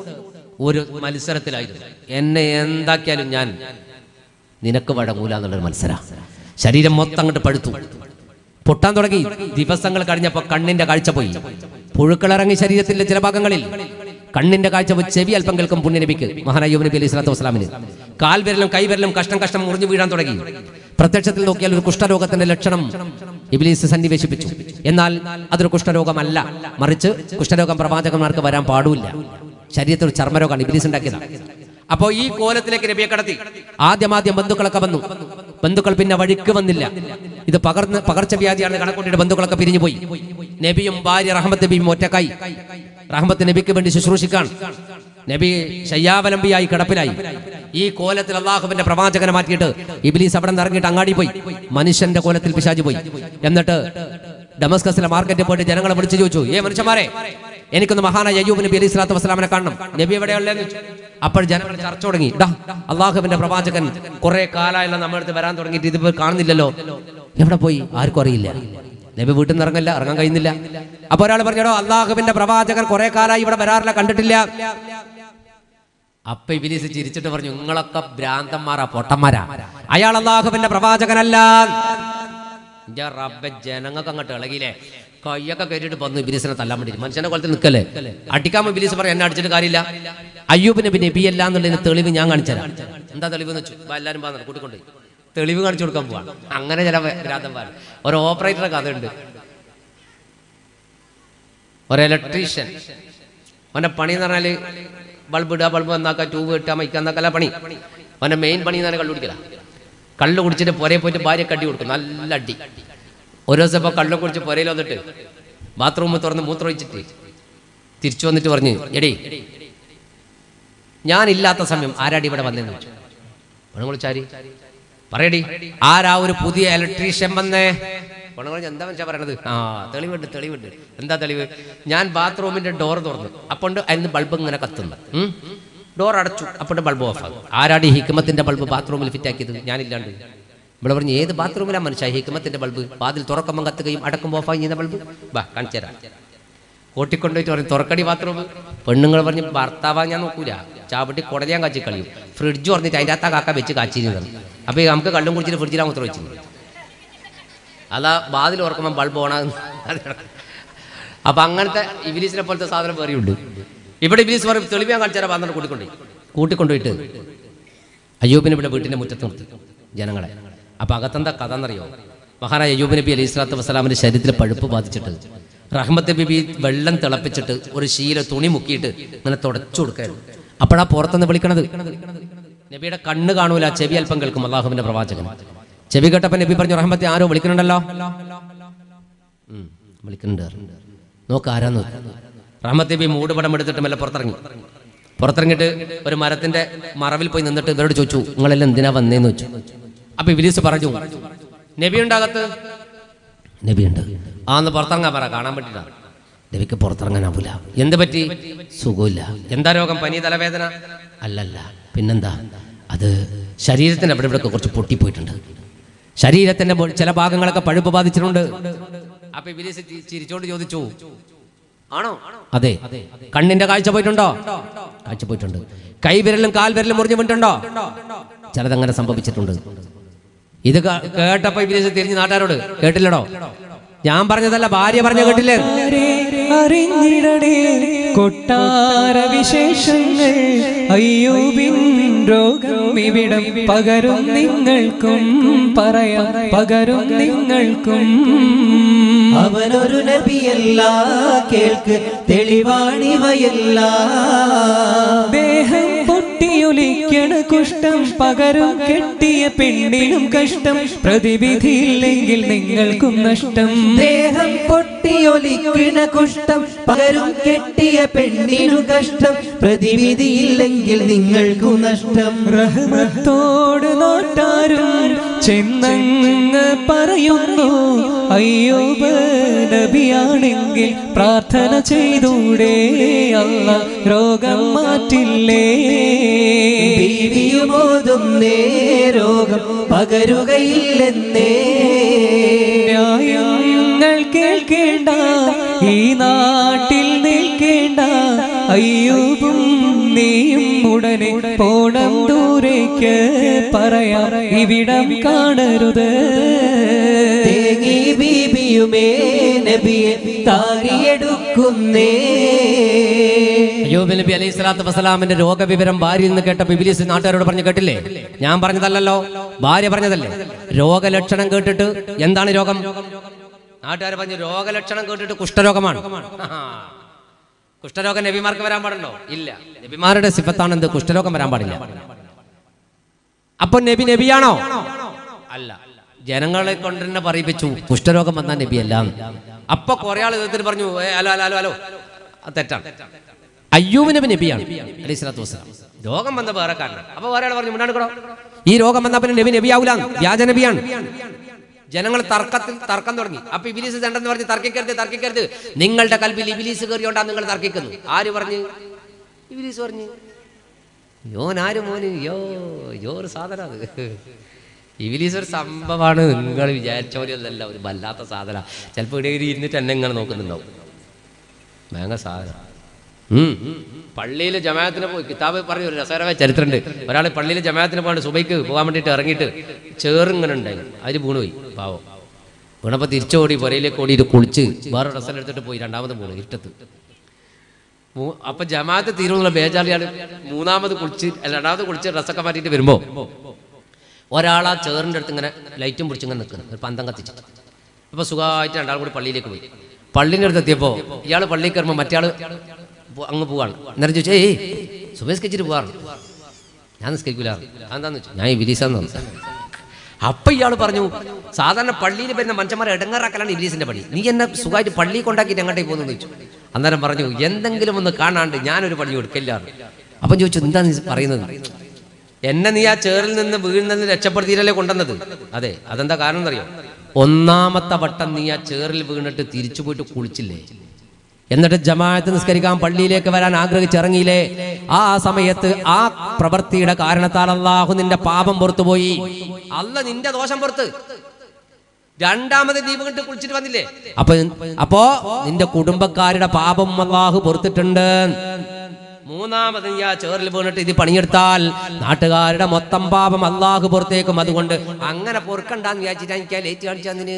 ഒരു മത്സരത്തിലായിരുന്നു. എന്നെ എന്താക്കിയാലും ഞാൻ നിനക്ക് വഴങ്ങൂല എന്നുള്ളൊരു മത്സര. ശരീരം മൊത്തം അങ്ങോട്ട് പഴുത്തു, പൊട്ടാൻ തുടങ്ങി. ദിവസങ്ങൾ കഴിഞ്ഞപ്പോൾ കണ്ണിന്റെ കാഴ്ച പോയി. പുഴുക്കളിറങ്ങി ശരീരത്തിന്റെ ചില ഭാഗങ്ങളിൽ. കണ്ണിന്റെ കാഴ്ച പോയി. ചെവി അല്പം കേൾക്കും പുണ്യനബിക്ക്, മഹാനായ അയ്യൂബ് നബി അലൈഹി സ്വലാത്തു വസ്സലാമിന്. കാൽവിരലും കൈവിരലും കഷ്ടം കഷ്ടം മുറിഞ്ഞു വീഴാൻ തുടങ്ങി. പ്രത്യക്ഷത്തിൽ നോക്കിയാൽ ഒരു കുഷ്ഠരോഗത്തിന്റെ ലക്ഷണം ഇബ്ലീസ് സന്നിവേശിപ്പിച്ചു. എന്നാൽ അതൊരു കുഷ്ഠരോഗമല്ല, മറിച്ച് കുഷ്ഠരോഗം പ്രവാചകന്മാർക്ക് വരാൻ പാടില്ല. ശരീരത്തിൽ ഒരു ചർമ്മരോഗമാണ്, ഇബ്ലീസ് ഉണ്ടാക്കിയതാണ്. അപ്പോ ഈ കോലത്തിലേക്ക് നബിയെ കടത്തി. ആദ്യമാദ്യം ബന്ധുക്കളൊക്കെ വന്നു. ബന്ധുക്കൾ പിന്നെ വഴിക്ക് വന്നില്ല. ഇത് പകർന്ന് പകർച്ചവ്യാധിയാണെന്ന് കണക്കൂട്ടിയിട്ട് ബന്ധുക്കളൊക്കെ പിരിഞ്ഞു പോയി. നബിയും ഭാര്യ റഹ്മത്ത് നബിയും ഒറ്റക്കായി. റഹ്മത്ത് നബിക്ക് വേണ്ടി ശുശ്രൂഷിക്കാൻ നബി ശയ്യാവലംബിയായി കിടപ്പിലായി. ഈ കോലത്തിൽ അള്ളാഹുവിന്റെ പ്രവാചകനെ മാറ്റിയിട്ട് ഇബ്ലീസ് അവിടെ നിന്ന് ഇറങ്ങിയിട്ട് അങ്ങാടി പോയി. മനുഷ്യന്റെ കോലത്തിൽ പിശാച് പോയി. എന്നിട്ട് ഡമസ്കസിലെ മാർക്കറ്റിൽ പോയിട്ട് ജനങ്ങളെ വിളിച്ചു ചോദിച്ചു, ഏ മനുഷ്യന്മാരെ, എനിക്കൊന്ന് മഹാനായ അയ്യൂബ് നബി അലൈഹി സ്വലാത്തു വസ്സലാമിനെ കാണണം. നബി എവിടെയുള്ളതെന്ന് ചോദിച്ചു. അപ്പോൾ ജനങ്ങൾ ചർച്ച തുടങ്ങി. ഡാ, അള്ളാഹുവിന്റെ പ്രവാചകൻ കുറെ കാലമായുള്ള നമ്മുടെ അടുത്ത് വരാൻ തുടങ്ങിയിട്ട് ഇതിപ്പോ കാണുന്നില്ലല്ലോ, എവിടെ പോയി? ആർക്കും അറിയില്ല. നബി വീട്ടിൽ നിന്ന് ഇറങ്ങില്ല, ഇറങ്ങാൻ കഴിയുന്നില്ല. അപ്പൊ ഒരാൾ പറഞ്ഞോ, അള്ളാഹുവിന്റെ പ്രവാചകൻ കുറെ കാലമായി ഇവിടെ വരാറില്ല, കണ്ടിട്ടില്ല. അപ്പൊ ഇബ്ലീസ് ചിരിച്ചിട്ട് പറഞ്ഞു, നിങ്ങളൊക്കെ ഭ്രാന്തന്മാരാ, പൊട്ടന്മാരാ, അയാൾ അള്ളാഹുവിന്റെ പ്രവാചകനല്ല. റബ്ബെ, ജനങ്ങൾക്ക് അങ്ങോട്ട് ഇളകിയില്ലേ, കയ്യൊക്കെ കയറ്റിട്ട് വന്നു ഇബ്ലീസിനെ തല്ലാൻ വേണ്ടി. മനുഷ്യന്റെ കൊലത്തിൽ നിൽക്കല്ലേ, അടിക്കാമോ? ഇബ്ലീസ് പറയാം, എന്നെ അടിച്ചിട്ട് കാര്യമില്ല, അയ്യൂബ് നബി നബിയല്ല എന്നുള്ളതിന് തെളിവ് ഞാൻ കാണിച്ചു തരാം. എന്താ തെളിവ് എന്ന് വെച്ചു? എല്ലാവരും പറഞ്ഞു കൂട്ടിക്കൊണ്ട് തെളിവ് കാണിച്ചു കൊടുക്കാൻ പോവാ. അങ്ങനെ ചില ഭ്രാന്തന്മാർ. ഒരു ഓപ്പറേറ്ററുടെ കഥയുണ്ട്. ഒരു ഇലക്ട്രീഷ്യൻ, അവന്റെ പണി എന്ന് പറഞ്ഞാല് ബൾബ് ഇടുക, ബൾബ് നന്നാക്കുക, ട്യൂബ് ഇട്ടുക, മൈക്കാന്നക്കല്ല പണി. അവന്റെ മെയിൻ പണി എന്ന് പറഞ്ഞാൽ കള്ളു കുടിക്കല. കള്ളു കുടിച്ചിട്ട് പുരയെ പോയിട്ട് ഭാര്യ കടി കൊടുക്കും, നല്ല അടി. ഒരു ദിവസം ഇപ്പോൾ കള്ളു കുടിച്ച് പുരയിൽ വന്നിട്ട് ബാത്റൂമിൽ തുറന്ന് മൂത്രമൊഴിച്ചിട്ട് തിരിച്ചു വന്നിട്ട് പറഞ്ഞു, എടേ, ഞാനില്ലാത്ത സമയം ആരാടി ഇവിടെ വന്നേന്ന് വെച്ചു. പെണ്ണുങ്ങൾ ചാരി പറയടി, ആരാ ഒരു പുതിയ ഇലക്ട്രീഷ്യൻ വന്നേ? പെണ്ണുങ്ങൾ എന്താ മനുഷ്യ പറയണത്? ആ, തെളിവുണ്ട്, തെളിവുണ്ട്. എന്താ തെളിവ്? ഞാൻ ബാത്റൂമിന്റെ ഡോർ തുറന്നു, അപ്പോൾ അതിന് ബൾബ് ഇങ്ങനെ കത്തുന്നു. ഡോർ അടച്ചു, അപ്പോൾ ബൾബ് ഓഫ് ആകും. ആരാടി ഹിക്മത്തിന്റെ ബൾബ് ബാത്റൂമിൽ ഫിറ്റ് ആക്കിയത്? ഞാനില്ലാണ്ട്. ഇവിടെ പറഞ്ഞു, ഏത് ബാത്റൂമിലാണ് മനുഷ്യ ഹിക്മത്തിന്റെ ബൾബ്? വാതിൽ തുറക്കുമ്പോൾ കത്തുകയും അടക്കുമ്പോൾ ഓഫ് ആയി ചെയ്യുന്ന ബൾബ്? ബാ കാണിച്ചു തരാം. കൂട്ടിക്കൊണ്ടുപോയിട്ട് പറഞ്ഞു, തുറക്കടി ബാത്റൂം. പെണ്ണുങ്ങൾ പറഞ്ഞു, ഭർത്താവാ ഞാൻ നോക്കൂല, ചാവട്ടി കുടലിയാൻ കാച്ചി കളിയും. ഫ്രിഡ്ജ് പറഞ്ഞിട്ട് അതിൻ്റെ അകത്താ കാക്ക വെച്ച് കാച്ചിരുന്നത്. അപ്പോൾ നമുക്ക് കള്ളും കുടിച്ചിട്ട് ഫ്രിഡ്ജിലാണ് മൂത്രം വെച്ചത്. അതാ വാതിൽ തുറക്കുമ്പോൾ ബൾബ് ഓണാകുന്നു. അപ്പം അങ്ങനത്തെ ഇബ്ലീസിനെ പോലത്തെ സാധനം വേറെയുണ്ട്. ഇവിടെ ഇബ്ലീസ് പറയും, തെളിവ് ഞാൻ കാണിച്ചാൽ വന്നിട്ട് കൂട്ടിക്കൊണ്ടുപോയി. കൂട്ടിക്കൊണ്ടുപോയിട്ട് അയ്യൂബിനെ ഇവിടെ വീട്ടിൻ്റെ മുറ്റത്ത് നിർത്തി ജനങ്ങളെ. അപ്പം അകത്തെന്താ കഥ എന്നറിയോ? മഹാനായ അയ്യൂബ് നബി അലൈഹി സ്വലാത്തു വസ്സലാമിന്റെ ശരീരത്തിൽ പഴുപ്പ് ബാധിച്ചിട്ട് റഹ്മത്ത് ബിബി വെള്ളം തിളപ്പിച്ചിട്ട് ഒരു ശീല തുണി മുക്കിയിട്ട് ഇങ്ങനെ തുടച്ചു കൊടുക്കായിരുന്നു. അപ്പോഴാ പുറത്തുനിന്ന് വിളിക്കണത്. നബിയുടെ കണ്ണ് കാണൂല, ചെവി അല്പം കേൾക്കും അള്ളാഹുവിന്റെ പ്രവാചകൻ. ചെവി കേട്ടപ്പോൾ നബി പറഞ്ഞു, റഹ്മത്തെ ആരോ വിളിക്കണുണ്ടല്ലോ. വിളിക്കുന്നുണ്ട്, നോക്ക് ആരാന്ന്. റഹ്മത്ത് ബി മൂടുപടം എടുത്തിട്ട് മെല്ലെ പുറത്തിറങ്ങി. പുറത്തിറങ്ങിയിട്ട് ഒരു മരത്തിന്റെ മറവിൽ പോയി നിന്നിട്ട് ഇവരോട് ചോദിച്ചു, നിങ്ങളെല്ലാം എന്തിനാ വന്നേന്ന് വെച്ചു. അപ്പൊ ഇബ്ലീസ് പറഞ്ഞു, നബി ഉണ്ടാകത്ത്. നബിയുണ്ട്. ആന്ന് പുറത്തിറങ്ങാൻ പറ, കാണാൻ പറ്റില്ല. നബിക്ക് പുറത്തിറങ്ങാനാവൂല. എന്ത് പറ്റി? സുഖമില്ല. എന്താ രോഗം? പനി, തലവേദന? അല്ലല്ല, പിന്നെന്താ? അത് ശരീരത്തിന്റെ അവിടെ ഇവിടെ കുറച്ച് പൊട്ടിപ്പോയിട്ടുണ്ട്. ശരീരത്തിന്റെ ചില ഭാഗങ്ങളൊക്കെ പഴുപ്പ് ബാധിച്ചിട്ടുണ്ട്. അപ്പൊ ഇബ്ലീസ് ചിരിച്ചോണ്ട് ചോദിച്ചു, ആണോ? അതെ. കണ്ണിന്റെ കാഴ്ച പോയിട്ടുണ്ടോ? കാഴ്ച പോയിട്ടുണ്ട്. കൈവിരലും കാൽവിരലും മുറിഞ്ഞു വീണിട്ടുണ്ടോ? ചിലതങ്ങനെ സംഭവിച്ചിട്ടുണ്ട്. ഇത് കേട്ടപ്പോ ഇബ്ലീസ് തിരിഞ്ഞ് നാട്ടുകാരോട്, കേട്ടില്ലടോ, ഞാൻ പറഞ്ഞതല്ല, ഭാര്യ പറഞ്ഞ കേട്ടില്ലേ? അറിഞ്ഞിടണേ കൊട്ടാര വിശേഷങ്ങൾ, അയ്യൂബിൻ രോഗം ഇവിടം പകരും നിങ്ങൾക്കും പറയാം, പകരും നിങ്ങൾക്കും. അവനൊരു നബിയല്ല, കേൾക്ക് തെളിവാണിവയല്ല. ദേഹം പൊട്ടിയൊലിക്കണ കുഷ്ഠം, പകരം കെട്ടിയ പെണ്ണിനും കഷ്ടം, പ്രതിവിധിയില്ലെങ്കിൽ നിങ്ങൾക്കും നഷ്ടം. ദേഹം പൊട്ടിയൊലിക്കണ കുഷ്ഠം, പകരം കെട്ടിയ പെണ്ണിനു കഷ്ടം, പ്രതിവിധിയില്ലെങ്കിൽ നിങ്ങൾക്കും നഷ്ടം. റഹ്മത്തോട് നോട്ടാരും ചെന്നങ്ങ് പറയുന്നു, അയ്യൂബ് നബിയാണെങ്കിൽ പ്രാർത്ഥന ചെയ്തൂടെ, അല്ലാഹ് രോഗം മാറ്റില്ലേ. ബീവിയുമോതുന്നേ രോഗം പകരുകയില്ലെന്നേ. ന്യായങ്ങൾ കേൾക്കേണ്ട, ഈ നാട്ടിൽ നിൽക്കേണ്ട, അയ്യൂബും നീയും ഉടനെ പോണം ദൂരേക്ക്, പറയാം ഇവിടം കാണരുത്. തേങ്ങി ബീബിയുമേ നബിയെ താരിയെടുക്കുന്നേ. അയ്യൂബ് നബി അലൈഹി സ്വലാത്തു വസ്സലാമിന്റെ രോഗവിവരം ഭാര്യയിൽ നിന്ന് കേട്ടപ്പോൾ ഇബ്ലീസ് നാട്ടുകാരോട് പറഞ്ഞു, കേട്ടില്ലേ? ഞാൻ പറഞ്ഞതല്ലല്ലോ, ഭാര്യ പറഞ്ഞതല്ലേ. രോഗലക്ഷണം കേട്ടിട്ട്, എന്താണ് രോഗം? നാട്ടുകാർ പറഞ്ഞു, രോഗലക്ഷണം കേട്ടിട്ട് കുഷ്ഠരോഗമാണ്. കുഷ്ഠരോഗം നബിമാർക്ക് വരാൻ പാടുണ്ടോ? ഇല്ല. നബിമാരുടെ സിഫത്താണ് എന്ത്? കുഷ്ഠരോഗം വരാൻ പാടില്ല. അപ്പൊ നബി നബിയാണോ? അല്ല. ജനങ്ങളെ കൊണ്ട് തന്നെ പറയിപ്പിച്ചു കുഷ്ഠരോഗം വന്നാൽ നബിയല്ല. അപ്പൊ കുറെ ആൾ എതിർത്തിട്ട് പറഞ്ഞു, ഹലോ ഹലോ ഹലോ അത് തെറ്റാണ്. അയ്യൂബ് നബി നബിയാണ് അലൈഹി സ്വലാത്തു വസ്സലാം. രോഗം വന്ന വേറെ കാരണം. അപ്പൊ വേറെ ആൾ പറഞ്ഞു, മുണ്ടാണിക്കടോ, ഈ രോഗം വന്നാൽ പിന്നെ നബി നബിയാവൂല, വ്യാജ നബിയാണ്. ജനങ്ങൾ തർക്കത്തിൽ തർക്കം തുടങ്ങി. അപ്പൊ ഇബ്ലീസ് തണ്ടെന്ന് പറഞ്ഞ് തർക്കിക്കരുത് തർക്കിക്കരുത്, നിങ്ങളുടെ കൽബിൽ ഇബ്ലീസ് കയറിയോണ്ടാണ് നിങ്ങൾ തർക്കിക്കുന്നു. ആര് പറഞ്ഞു? ഇബ്ലീസ് പറഞ്ഞു. യോൻ ആര് മോന്? യോ യോ ഒരു സാധന. അത് ഇബ്ലീസ് ഒരു സംഭവമാണ്, നിങ്ങൾ വിചാരിച്ച പോലെയൊന്നല്ല, ഒരു വല്ലാത്ത സാധന. ചിലപ്പോൾ ഇവിടെ ഇരുന്നിട്ട് എന്നെ ഇങ്ങനെ നോക്കുന്നുണ്ടാവും. ഭയങ്കര സാധന. പള്ളിയിൽ ജമാഅത്തിന് പോയി, കിതാബ് പറഞ്ഞ ഒരു രസകരമായ ചരിത്രമുണ്ട്. ഒരാൾ പള്ളിയിൽ ജമാഅത്തിന് പോകാണ്ട് സുബൈക്ക് പോകാൻ വേണ്ടിയിട്ട് ഇറങ്ങിയിട്ട് ചേറിങ്ങനെ ഉണ്ടായി, അതിൽ വീണുപോയി. പാവം വീണപ്പോൾ തിരിച്ചോടി പുരയിലേക്ക് ഓടിയിട്ട് കുളിച്ച് വേറെ ഡ്രസ്സെല്ലാം എടുത്തിട്ട് പോയി. രണ്ടാമത് വീണു ഇരുട്ടത്ത്. അപ്പൊ ജമാഅത്ത് തീരുന്നുള്ള ബേജാറിയാൾ മൂന്നാമത് കുളിച്ച് രണ്ടാമത് കുളിച്ച് ഡ്രസ്സൊക്കെ മാറ്റിയിട്ട് വരുമ്പോ ഒരാൾ ആ ചേറിൻ്റെ അടുത്ത് ഇങ്ങനെ ലൈറ്റും പിടിച്ച് ഇങ്ങനെ നിൽക്കുന്നു, ഒരു പന്തം കത്തിച്ച്. അപ്പൊ സുഖമായിട്ട് രണ്ടാളും കൂടി പള്ളിയിലേക്ക് പോയി. പള്ളിൻ്റെ അടുത്ത് എത്തിയപ്പോൾ ഇയാൾ പള്ളിയിൽ കയറുമ്പോൾ മറ്റേ അങ്ങ് പോവാണ്. നേരം ചോദിച്ചു, ഏയ് സുബേസ്കരിച്ചിട്ട് പോവാറ്. ഞാൻ നിസ്കരിക്കൂല. എന്താന്ന് വെച്ചു, ഞാൻ ഇബ്ലീസാന്ന് പറഞ്ഞു. അപ്പൊ ഇയാൾ പറഞ്ഞു, സാധാരണ പള്ളിയിൽ വരുന്ന മനുഷ്യന്മാരെ ഇടങ്ങാറാക്കലാണ് ഇബ്ലീസിന്റെ പണി, നീ എന്നെ സുഖമായിട്ട് പള്ളി കൊണ്ടാക്കിയിട്ട് എങ്ങോട്ടേ പോകുന്നു ചോദിച്ചു. അന്നേരം പറഞ്ഞു, എന്തെങ്കിലും ഒന്ന് കാണാണ്ട് ഞാനൊരു പണി കൊടുക്കില്ലാറ്. അപ്പം ചോദിച്ചു, എന്താ നീ പറയുന്നത്? എന്നെ നീ ആ ചേറിൽ നിന്ന് വീഴുന്നതിന് രക്ഷപ്പെടുത്തിയിട്ടല്ലേ കൊണ്ടുവന്നത്? അതെ. അതെന്താ കാരണം എന്നറിയോ? ഒന്നാമത്തെ വട്ടം നീ ആ ചേറിൽ വീണിട്ട് തിരിച്ചു പോയിട്ട് കുളിച്ചില്ലേ, എന്നിട്ട് ജമാഅത്ത് നിസ്കരിക്കാൻ പള്ളിയിലേക്ക് വരാൻ ആഗ്രഹിച്ചിറങ്ങിയില്ലേ, ആ സമയത്ത് ആ പ്രവൃത്തിയുടെ കാരണത്താൽ അല്ലാഹു നിന്റെ പാപം പുറത്തുപോയി. അല്ല നിന്റെ ദോഷം പുറത്ത്. രണ്ടാമത് നീ വീണ്ടും കുളിച്ചിട്ട് വന്നില്ലേ, അപ്പൊ അപ്പോ നിന്റെ കുടുംബക്കാരുടെ പാപം അല്ലാഹു പുറത്തിട്ടുണ്ട്. മൂന്നാമത് നീ ആ ചേറിൽ വീണിട്ട് ഇത് പണിയെടുത്താൽ നാട്ടുകാരുടെ മൊത്തം പാപം അല്ലാഹു പുറത്തേക്കും. അതുകൊണ്ട് അങ്ങനെ പൊറുക്കണ്ടാന്ന് വിചാരിച്ചിട്ട് എനിക്ക് ലേറ്റ് കാണിച്ചതിന്.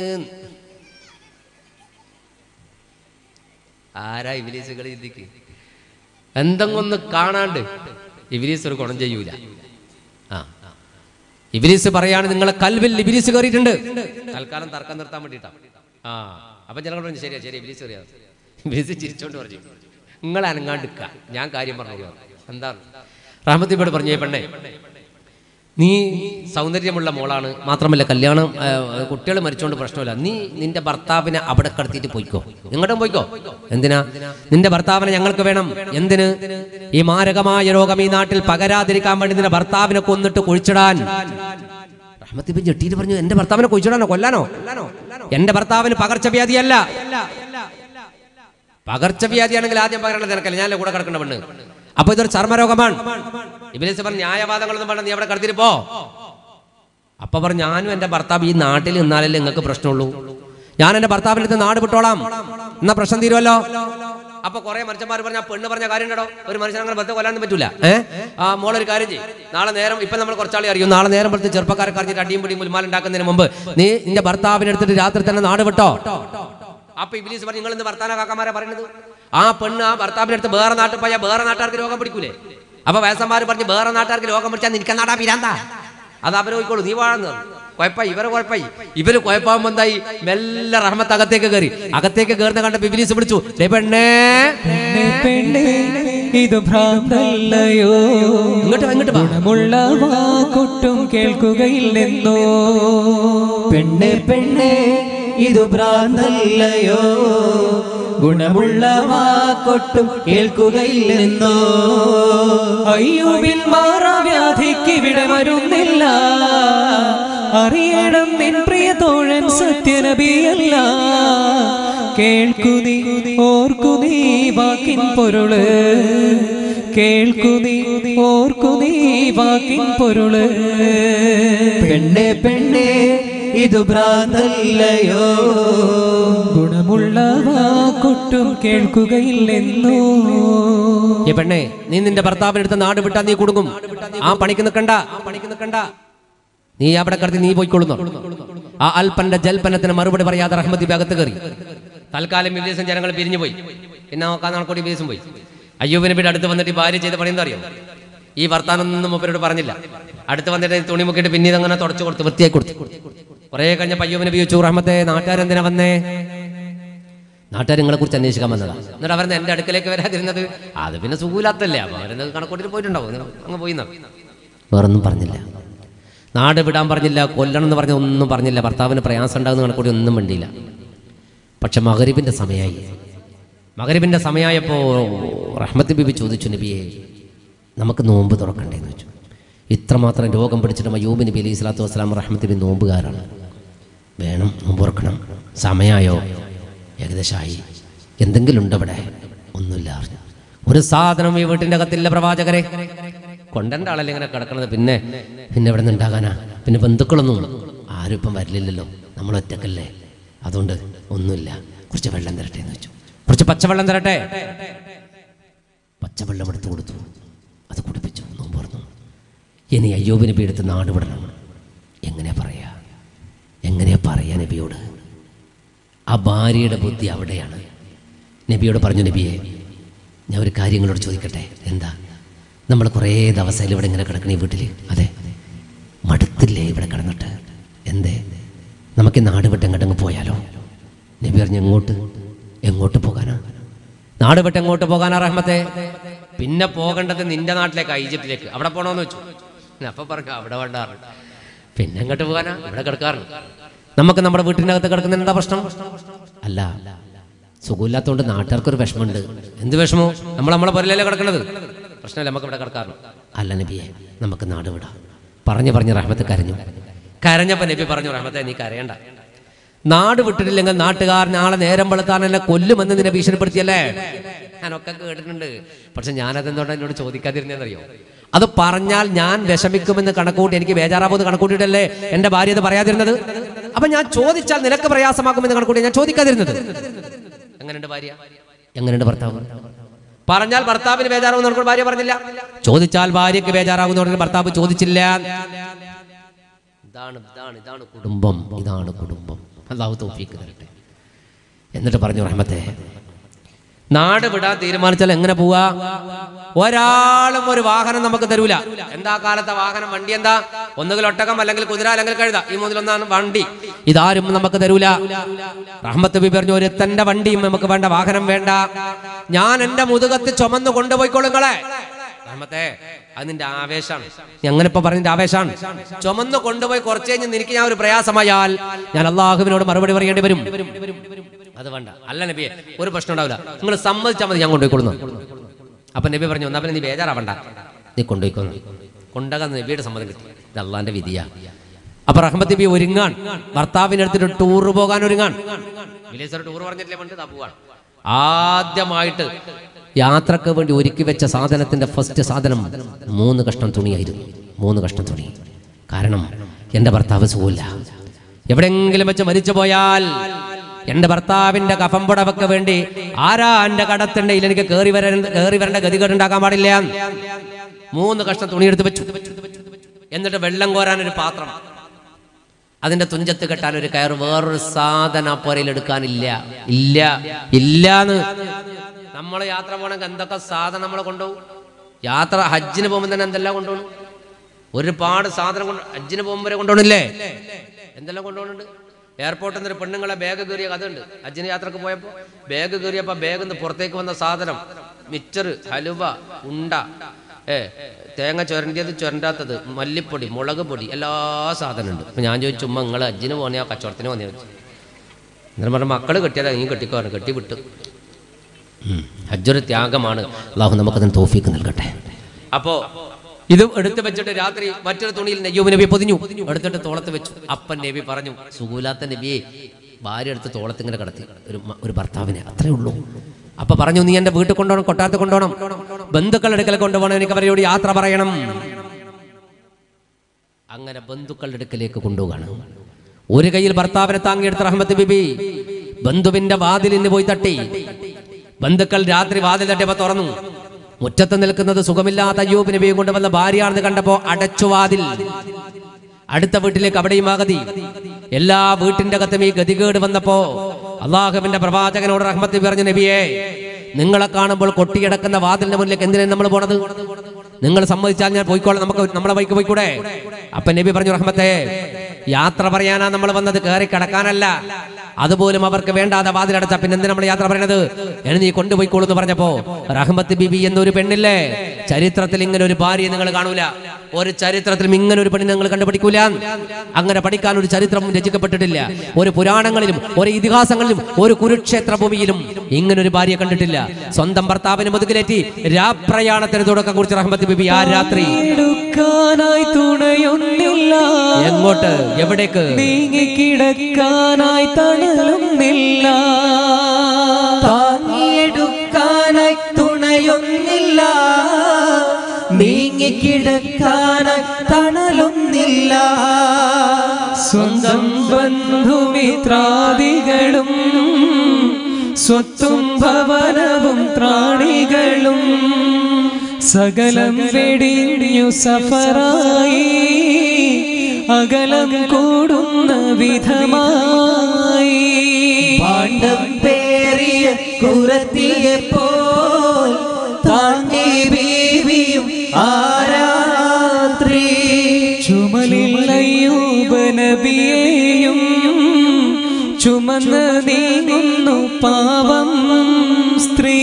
ആരാ ഇബ്ലീസുകൾ? ഇതിക്ക് എന്തെങ്കിലും ഒന്ന് കാണാണ്ട് ഇബ്ലീസ് ഒരു ഗുണം ചെയ്യൂല. ആ ഇബ്ലീസ് പറയാണ്, നിങ്ങളെ കൽവിൽ ഇബ്ലീസ് കയറിയിട്ടുണ്ട്. തൽക്കാലം തർക്കം നിർത്താൻ വേണ്ടിട്ടാ. ആ അപ്പൊ ജനങ്ങൾ പറഞ്ഞു, ശരിയാ ശരി ഇബ്ലീസ് കയറിയാ. ഇബ്ലീസ് ചിരിച്ചോണ്ട് പറഞ്ഞു, നിങ്ങൾ അനങ്ങാണ്ടിക്ക, ഞാൻ കാര്യം പറഞ്ഞു. എന്താ? റഹ്മത്തിനോട് പറഞ്ഞു, പെണ്ണേ നീ സൗന്ദര്യമുള്ള മോളാണ്, മാത്രമല്ല കല്യാണം കുട്ടികൾ മരിച്ചോണ്ട് പ്രശ്നമില്ല, നീ നിന്റെ ഭർത്താവിനെ അവിടെ കടത്തിയിട്ട് പോയിക്കോ, എങ്ങോട്ടും പോയിക്കോ. എന്തിനാ? നിന്റെ ഭർത്താവിനെ ഞങ്ങൾക്ക് വേണം. എന്തിന്? ഈ മാരകമായ രോഗം ഈ നാട്ടിൽ പകരാതിരിക്കാൻ വേണ്ടി നിന്റെ ഭർത്താവിനെ കൊന്നിട്ട് കുഴിച്ചിടാൻ. റഹ്മത്തി ബി ജെട്ടിയിൽ പറഞ്ഞു, എന്റെ ഭർത്താവിനെ കുഴിച്ചിടാനോ കൊല്ലാനോ? എന്റെ ഭർത്താവിന് പകർച്ചവ്യാധിയല്ല. പകർച്ചവ്യാധിയാണെങ്കിൽ ആദ്യം പകരേണ്ടത് നിനക്കല്ല, ഞാനല്ലേ കൂടെ കിടക്കേണ്ട പെണ്ണ്. അപ്പൊ ഇതൊരു ചർമ്മരോഗമാണ്. ഇബ്ലീസ് പറഞ്ഞു, ന്യായവാദങ്ങളൊന്നും വേണ്ട, നീ അവിടെ കടത്തിട്ട് പോ. അപ്പൊ പറഞ്ഞു, ഞാനും എന്റെ ഭർത്താവ് ഈ നാട്ടിൽ നിന്നാലല്ലേ നിങ്ങൾക്ക് പ്രശ്നമുള്ളൂ, ഞാൻ എന്റെ ഭർത്താവിന്റെ അടുത്ത് നാട് വിട്ടോളാം, എന്നാ പ്രശ്നം തീരുമല്ലോ. അപ്പൊ കുറെ മനുഷ്യന്മാർ പറഞ്ഞ പെണ്ണ് പറഞ്ഞ കാര്യം ഉണ്ടോ, ഒരു മനുഷ്യൻ അങ്ങനെ വെറുതെ കൊല്ലാനൊന്നും പറ്റൂല. ഏഹ് ആ മോളൊരു കാര്യം ചെയ്യും, നാളെ നേരം ഇപ്പൊ നമ്മൾ കുറച്ചാളെ അറിയും, നാളെ നേരം പോലത്തെ ചെറുപ്പക്കാരെ അറിഞ്ഞിട്ട് അടിയും പിടിയും മുൽമാൽ ഉണ്ടാക്കുന്നതിന് മുമ്പ് നീ നിന്റെ ഭർത്താവിനെ എടുത്തിട്ട് രാത്രി തന്നെ നാട് വിട്ടോ. അപ്പൊ ഇബ്ലീസ് പറഞ്ഞു, നിങ്ങൾ ഇന്ന് ഭർത്താന കാക്കമാരെ പറയുന്നത്. ആ പെണ്ണ് ആ ഭർത്താവിന്റെ അടുത്ത് വേറെ നാട്ടിൽ പോയാൽ വേറെ നാട്ടുകാർക്ക് രോഗം പിടിക്കൂലേ? അപ്പൊ വയസ്സന്മാർ പറഞ്ഞു, വേറെ നാട്ടുകാർക്ക് രോഗം പിടിച്ചാൽ നിനക്ക് നാടാ പിരാന്താ, അത് അവര് പോയിക്കോളൂ, നീ വാഴുന്നു. കുഴപ്പമായി, ഇവരെ കുഴപ്പമായി. ഇവര് കുഴപ്പമാകുമ്പോ എന്തായി, മെല്ലെ റഹ്മത്ത് അകത്തേക്ക് കയറി. അകത്തേക്ക് കയറുന്ന കണ്ടപ്പോ ഇബ്ലീസ് വിളിച്ചു, പെണ്ണേ പെണ്ണേ ഇത് ഭ്രാന്തല്ലയോ, ഇങ്ങോട്ട് ഇങ്ങോട്ട് ഗുണമുള്ള വാക്കൊട്ടും കേൾക്കുകയില്ലെന്നോ. പെണ്ണെ പെണ്ണെ ഇത് ഭ്രാന്തല്ലയോ, ഗുണമുള്ള വാക്കൊട്ടും കേൾക്കുകയില്ലെന്നോ. അയ്യൂബിൻ മാറാവ്യാധിക്ക് ഇവിടെ മരുന്നില്ല, അറിയണം നിൻ പ്രിയ തോഴൻ സത്യനബിയല്ല. കേൾക്കു നീ ഓർക്കു നീ വാക്കിൻ പൊരുള്, കേൾക്കു നീ ഓർക്കു നീ വാക്കിൻ പൊരുള്. പെണ്ണെ പെണ്ണെ ഇത് ഭ്രാന്തല്ലയോ, ഗുണമുള്ള വാക്കൊട്ടും കേൾക്കുകയില്ലെന്നോ. ഈ പെണ്ണെ, നീ നിന്റെ ഭർത്താവിനെടുത്ത് നാട് വിട്ടാ നീ കുടുങ്ങും. ആ പണിക്ക് നിൽക്കണ്ട, ആ പണിക്ക് നിൽക്കണ്ട, നീ അവിടെ കടത്തി നീ പോയിക്കൊള്ളുന്നു. ആ അൽപ്പന്റെ ജൽപ്പനത്തിന് മറുപടി പറയാതെ റഹ്മത്ത് ബി അകത്ത് കയറി. തൽക്കാലം ഇബ്ലീസും ജനങ്ങൾ പിരിഞ്ഞു പോയി. പിന്നെ നോക്കാൻ നാൾക്കൂടി ഇബ്ലീസും പോയി. അയ്യൂബ് നബിയുടെ അടുത്ത് വന്നിട്ട് ഭാര്യ ചെയ്ത പണി എന്താ അറിയോ? ഈ വർത്താനൊന്നും മൂപ്പരോട് പറഞ്ഞില്ല. അടുത്ത് വന്നിട്ട് തുണി മുക്കിയിട്ട് പിന്നീട് അങ്ങനെ തുടച്ചു കൊടുത്തു, വൃത്തിയായി കൊടുത്തു. കുറെ കഴിഞ്ഞപ്പോൾ അയ്യൂബ് നബി ചോദിച്ചു, റഹ്മത്തെ നാട്ടുകാരെന്തിനാ വന്നേ? നാട്ടുകാർ നിങ്ങളെ കുറിച്ച് അന്വേഷിക്കാൻ വന്നതാ. എന്നിട്ട് അവർ എന്റെ അടുക്കലേക്ക് വരാതിരുന്നത് അത് പിന്നെ സുഖൂലാത്തല്ലേ, അപ്പൊ അവരെന്ത് കണക്കൂട്ടിട്ട് പോയിട്ടുണ്ടാവും, അങ്ങ് പോയി. വേറൊന്നും പറഞ്ഞില്ല, നാട് വിടാൻ പറഞ്ഞില്ല, കൊല്ലണം എന്ന് പറഞ്ഞ ഒന്നും പറഞ്ഞില്ല, ഭർത്താവിന് പ്രയാസം ഉണ്ടാകുന്ന കണക്കൂടി ഒന്നും വേണ്ടിയില്ല. പക്ഷെ മഗ്‌രിബിന്റെ സമയമായി. മഗ്‌രിബിന്റെ സമയമായപ്പോൾ റഹ്മത്ത് ബീബി ചോദിച്ചു, നബിയെ നമുക്ക് നോമ്പ് തുറക്കണ്ടേന്ന് വെച്ചു. ഇത്രമാത്രം രോഗം പിടിച്ചിട്ട് അയ്യൂബ് നബി അലൈഹി സ്വലാത്തു വസ്സലാം റഹ്മത്ത് ബി നോമ്പുകാരാണ്. വേണം, നോമ്പ് തുറക്കണം. സമയമായോ? ഏകദേശമായി. എന്തെങ്കിലും ഉണ്ട് ഇവിടെ? ഒന്നുമില്ല. ഒരു സാധനം ഈ വീട്ടിൻ്റെ അകത്തില്ല പ്രവാചകരെ. കൊണ്ടൻ്റെ ആളല്ലേ ഇങ്ങനെ കിടക്കണത്, പിന്നെ പിന്നെ ഇവിടെ നിന്ന് ഉണ്ടാകാനാ? പിന്നെ ബന്ധുക്കളൊന്നും ആരും ഇപ്പം വരില്ലല്ലോ, നമ്മൾ ഒറ്റക്കല്ലേ, അതുകൊണ്ട് ഒന്നുമില്ല. കുറച്ച് വെള്ളം തരട്ടെ എന്ന് വെച്ചു. കുറച്ച് പച്ചവെള്ളം തരട്ടെ. പച്ചവെള്ളം എടുത്തു കൊടുത്തു, അത് കുടിപ്പിച്ചു, നോമ്പ് തുറന്നു. ഇനി അയ്യൂബ് നബി എടുത്ത് നാട് വിടണം. എങ്ങനെയാ പറയാ, എങ്ങനെയാ പറയാ നബിയോട്? ആ ഭാര്യയുടെ ബുദ്ധി അവിടെയാണ്. നബിയോട് പറഞ്ഞു, നബിയെ ഞാൻ ഒരു കാര്യങ്ങളോട് ചോദിക്കട്ടെ. എന്താ? നമ്മൾ കുറേ ദിവസമായാലും ഇവിടെ ഇങ്ങനെ കിടക്കണേ വീട്ടിൽ. അതെ, മടുത്തില്ലേ ഇവിടെ കിടന്നിട്ട്? എന്തേ, നമുക്ക് നാട് വിട്ട് എങ്ങോട്ടങ്ങ് പോയാലോ? നബി പറഞ്ഞു, എങ്ങോട്ട്? എങ്ങോട്ട് പോകാനാ? നാട് വിട്ട് എങ്ങോട്ട് പോകാനാ റഹ്മത്തെ? പിന്നെ പോകേണ്ടത് നിന്റെ നാട്ടിലേക്ക്, ഈജിപ്തിലേക്ക്. അവിടെ പോകണമെന്ന് വെച്ചു. അപ്പൊ പറഞ്ഞു, അവിടെ വേണ്ടാറ്. പിന്നെ എങ്ങോട്ട് പോകാനാ? ഇവിടെ കിടക്കാറുണ്ട്. നമുക്ക് നമ്മുടെ വീട്ടിൻ്റെ അകത്ത് കിടക്കുന്നതിന് എന്താ പ്രശ്നം? അല്ല, സുഖമില്ലാത്തതുകൊണ്ട് നാട്ടുകാർക്കൊരു വിഷമമുണ്ട്. എന്ത് വിഷമോ? നമ്മൾ നമ്മളെ പുരലല്ലേ കിടക്കുന്നത്, പ്രശ്നമല്ല, നമുക്ക് ഇവിടെ കിടക്കാറുണ്ട്. അല്ല നബിയെ, നമുക്ക് നാട് വിടാം. പറഞ്ഞു പറഞ്ഞ് റഹ്മത്ത് കരഞ്ഞു. കരഞ്ഞപ്പോൾ നബി പറഞ്ഞു, റഹ്മത്തെ നീ കരയണ്ട. നാട് വിട്ടിട്ടില്ലെങ്കിൽ നാട്ടുകാർ നാളെ നേരം വെളുത്താൻ എന്നെ കൊല്ലുമെന്ന് നിന്നെ ഭീഷണിപ്പെടുത്തിയല്ലേ? ഞാനൊക്കെ കേട്ടിട്ടുണ്ട്. പക്ഷെ ഞാനതെന്തുകൊണ്ട് എന്നോട് ചോദിക്കാതിരുന്നേന്നറിയോ? അത് പറഞ്ഞാൽ ഞാൻ വിഷമിക്കുമെന്ന് കണക്കൂട്ടി, എനിക്ക് ബേജാറാവുമെന്ന് കണക്കൂട്ടിയിട്ടല്ലേ എൻ്റെ ഭാര്യ അത് പറയാതിരുന്നത്. അപ്പൊ ഞാൻ ചോദിച്ചാൽ നിനക്ക് പ്രയാസമാക്കുമെന്ന് കണക്കൂട്ടി ഞാൻ ചോദിക്കാതിരുന്നത്. എങ്ങനെയുണ്ട് ഭാര്യ? എങ്ങനെയുണ്ട് ഭർത്താവ്? പറഞ്ഞാൽ ഭർത്താവിന് ബേജാറാവുന്ന കണക്കൂടി ഭാര്യ പറഞ്ഞില്ല. ചോദിച്ചാൽ ഭാര്യയ്ക്ക് ബേജാറാകുന്ന ഭർത്താവ് ചോദിച്ചില്ല. ഇതാണ് ഇതാണ് ഇതാണ് കുടുംബം, ഇതാണ് കുടുംബം. അല്ലാഹു തൗഫീഖ് തരട്ടെ. എന്നിട്ട് പറഞ്ഞു, റഹ്മത്തെ നാട് വിടാൻ തീരുമാനിച്ചാൽ എങ്ങനെ പോവാ? ഒരാളും ഒരു വാഹനം നമുക്ക് തരൂല. എന്താ കാലത്തെ വാഹനം? വണ്ടി എന്താ? ഒന്നുകിൽ ഒട്ടകം, അല്ലെങ്കിൽ കുതിര, അല്ലെങ്കിൽ കഴുത. ഈ മൂന്നിലൊന്നാണ് വണ്ടി. ഇതാരും നമുക്ക് തരൂല. റഹ്മത്ത് ബി പറഞ്ഞു, ഒരു തന്റെ വണ്ടിയും നമുക്ക് വേണ്ട, വാഹനം വേണ്ട. ഞാൻ എന്റെ മുതുകത്ത് ചുമന്ന് കൊണ്ടുപോയിക്കോളുങ്ങളെ. റഹ്മത്തെ, അത് നിന്റെ ആവേശാണ്. അങ്ങനെ ഇപ്പൊ പറഞ്ഞ ആവേശാണ്. ചുമന്ന് കൊണ്ടുപോയി കുറച്ച് കഴിഞ്ഞ് നിനക്ക് ഞാൻ ഒരു പ്രയാസമായാൽ ഞാൻ അള്ളാഹുവിനോട് മറുപടി പറയേണ്ടി വരും. അത് വേണ്ട. അല്ല നബിയെ, ഒരു പ്രശ്നം ഉണ്ടാവില്ല, നിങ്ങൾ സമ്മതിച്ചാൽ മതി, ഞാൻ കൊണ്ടുപോയിക്കൊള്ളുന്നു. അപ്പൊ നബി പറഞ്ഞു, എന്നാ പിന്നെ നീ ബേജാറാവണ്ട, നീ കൊണ്ടുപോയിക്കൊന്നു. കൊണ്ടുപോകാൻ നബിയുടെ സമ്മതം കിട്ടി. ഇത് അള്ളാന്റെ വിധിയാ. അപ്പൊ റഹ്മത്ത് നബി ഒരുങ്ങാൻ, ഭർത്താവിന്റെ അടുത്തിട്ട് ടൂർ പോകാൻ ഒരുങ്ങാൻ. വിലേശ്വര ടൂർ പറഞ്ഞിട്ടില്ലേ പണ്ട്? താ പോവാണ്. ആദ്യമായിട്ട് യാത്രക്ക് വേണ്ടി ഒരുക്കി വെച്ച സാധനത്തിന്റെ ഫസ്റ്റ് സാധനം മൂന്ന് കഷ്ണം തുണിയായിരുന്നു. മൂന്ന് കഷ്ണം തുണി. കാരണം എൻ്റെ ഭർത്താവ് സുഖമില്ല, എവിടെയെങ്കിലും വെച്ച് മരിച്ചു പോയാൽ എന്റെ ഭർത്താവിന്റെ കഫം പുടവയ്ക്ക് വേണ്ടി ആരാ എന്റെ കടത്തുണ്ടെങ്കിൽ എനിക്ക് കയറി വര കയറി വരേണ്ട ഗതികേട് ഉണ്ടാക്കാൻ പാടില്ല. മൂന്ന് കഷ്ണം തുണിയെടുത്ത് വെച്ചു. എന്നിട്ട് വെള്ളം കോരാൻ ഒരു പാത്രം, അതിന്റെ തുഞ്ചത്ത് കെട്ടാൻ ഒരു കയർ, വേറൊരു സാധനം പുരയിൽ എടുക്കാനില്ല. ഇല്ല ഇല്ലാന്ന്. നമ്മൾ യാത്ര പോകണമെങ്കിൽ എന്തൊക്കെ സാധനം നമ്മൾ കൊണ്ടുപോകും? യാത്ര ഹജ്ജിന് പോകുമ്പോൾ തന്നെ എന്തെല്ലാം കൊണ്ടുപോകണം? ഒരുപാട് സാധനം കൊണ്ട് ഹജ്ജിന് പോകുമ്പോൾ വരെ കൊണ്ടുപോകണില്ലേ? എന്തെല്ലാം കൊണ്ടുപോകുന്നുണ്ട്? എയർപോർട്ടിൽ നിന്ന് പെണ്ണുങ്ങളെ ബാഗ് കയറിയ കഥ ഉണ്ട്. ഹജ്ജിന് യാത്രക്ക് പോയപ്പോൾ ബാഗ് കയറിയപ്പോൾ ബാഗിൽ നിന്ന് പുറത്തേക്ക് വന്ന സാധനം മിച്ചർ, ഹലുവ, ഉണ്ട, ഏ തേങ്ങ ചുരണ്ടിയത് ചുരണ്ടാത്തത്, മല്ലിപ്പൊടി, മുളക് പൊടി, എല്ലാ സാധനം ഉണ്ട്. അപ്പം ഞാൻ ചോദിച്ചു, ഉമ്മ നിങ്ങൾ ഹജ്ജിന് പോന്നെയാ കച്ചവടത്തിന് പോന്നെയാ ചോദിച്ചു. എന്നിട്ട് പറഞ്ഞ മക്കൾ കെട്ടിയതാ, നീ കെട്ടിക്കോന്ന്. കെട്ടി വിട്ടു. ഹജ്ജൊരു ത്യാഗമാണ്. അള്ളാഹു നമുക്കതിന് തൗഫീക്ക് നൽകട്ടെ. അപ്പോൾ ഇത് എടുത്ത് വെച്ചിട്ട് രാത്രി മറ്റൊരു തുണിയിൽ അയ്യൂബ് നബി പൊതിഞ്ഞു, എടുത്തിട്ട് തോളത്ത് വെച്ചു. അപ്പൻ നബി പറഞ്ഞു, സുഗൂലാത്ത നബിയെ ഭാര്യ എടുത്ത് തോളത്ത് ഇങ്ങനെ കിടത്തി, ഒരു ഒരു ഭർത്താവിനെ, അത്രേ ഉള്ളൂ. അപ്പൊ പറഞ്ഞു, നീ എന്റെ വീട്ടിൽ കൊണ്ടുപോകണം, കൊട്ടാരത്തിൽ കൊണ്ടുപോകണം, ബന്ധുക്കളുടെ അടുക്കൽ കൊണ്ടുപോകണം, എനിക്ക് അവരോട് യാത്ര പറയണം. അങ്ങനെ ബന്ധുക്കളുടെ അടുക്കലേക്ക് കൊണ്ടുപോകണം. ഒരു കയ്യിൽ ഭർത്താവിനെ താങ്ങിയെടുത്ത റഹ്മത്ത് ബിബി ബന്ധുവിന്റെ വാതിലിന് പോയി തട്ടി. ബന്ധുക്കൾ രാത്രി വാതിൽ തട്ടിയപ്പോ തുറന്നു. മുറ്റത്ത് നിൽക്കുന്നത് സുഖമില്ലാത്ത അയ്യൂബ് നബിയെ കൊണ്ടുവന്ന ഭാര്യയാണെന്ന് കണ്ടപ്പോ അടച്ചു വാതിൽ. അടുത്ത വീട്ടിലേക്ക് അവിടെയും ആഗതി. എല്ലാ വീട്ടിന്റെ അകത്തും ഈ ഗതികേട് വന്നപ്പോ അള്ളാഹുവിന്റെ പ്രവാചകനോട് റഹ്മത്ത് പറഞ്ഞു, നബിയെ നിങ്ങളെ കാണുമ്പോൾ കൊട്ടിയടക്കുന്ന വാതിലിന്റെ മുന്നിലേക്ക് എന്തിനാണ് നമ്മൾ പോണത്? നിങ്ങൾ സമ്മതിച്ചാൽ ഞാൻ പോയിക്കോളാം, നമുക്ക് നമ്മളെ ബൈക്ക് പോയിക്കൂടെ? അപ്പൊ നബി പറഞ്ഞു, റഹ്മത്തെ യാത്ര പറയാനാ നമ്മൾ വന്നത്, കയറി കിടക്കാനല്ല. അതുപോലും അവർക്ക് വേണ്ടാതെ വാതിലടച്ച പിന്നെ എന്തിനാ നമ്മൾ യാത്ര പറയണത്? എന്നെ നീ കൊണ്ടുപോയിക്കോളൂ എന്ന് പറഞ്ഞപ്പോ റഹ്മത്ത് ബിബി എന്നൊരു പെണ്ണില്ലേ, ചരിത്രത്തിൽ ഇങ്ങനെ ഒരു ഭാര്യയെ നിങ്ങൾ കാണൂല, ഒരു ചരിത്രത്തിലും ഇങ്ങനെ ഒരു പെണ്ണിനെ നിങ്ങൾ കണ്ടുപിടിക്കൂല. അങ്ങനെ പഠിക്കാൻ ഒരു ചരിത്രം രചിക്കപ്പെട്ടിട്ടില്ല. ഒരു പുരാണങ്ങളിലും ഒരു ഇതിഹാസങ്ങളിലും ഒരു കുരുക്ഷേത്ര ഭൂമിയിലും ഇങ്ങനെ ഒരു ഭാര്യയെ കണ്ടിട്ടില്ല. സ്വന്തം ഭർത്താവിന് മുതുകിലേറ്റി രാപ്രയാണത്തിന് തുടക്കം കുറിച്ച് റഹ്മത്ത് ബിബി ആ രാത്രി എങ്ങോട്ട്, എവിടേക്ക്? നീങ്ങിക്കിടക്കാനായി തണലൊന്നില്ല, താങ്ങിയെടുക്കാനായി തുണയൊന്നില്ല, നീങ്ങിക്കിടക്കാനായി തണലൊന്നില്ല. സ്വന്തം ബന്ധുമിത്രാദികളും സ്വത്തും ഭവനവും ത്രാണികളും സകലം വെടിഞ്ഞു സഫറായി അകലം കൂടുന്ന വിധമായി പാണ്ഡം പേറിയ കുറത്തിയെപ്പോൾ താണ്ടി ബീവിയും ആരാത്രി. ചുമലിൽ അയ്യൂബ് നബിയെയും ചുമന്ന് നീങ്ങുന്നു പാവം സ്ത്രീ.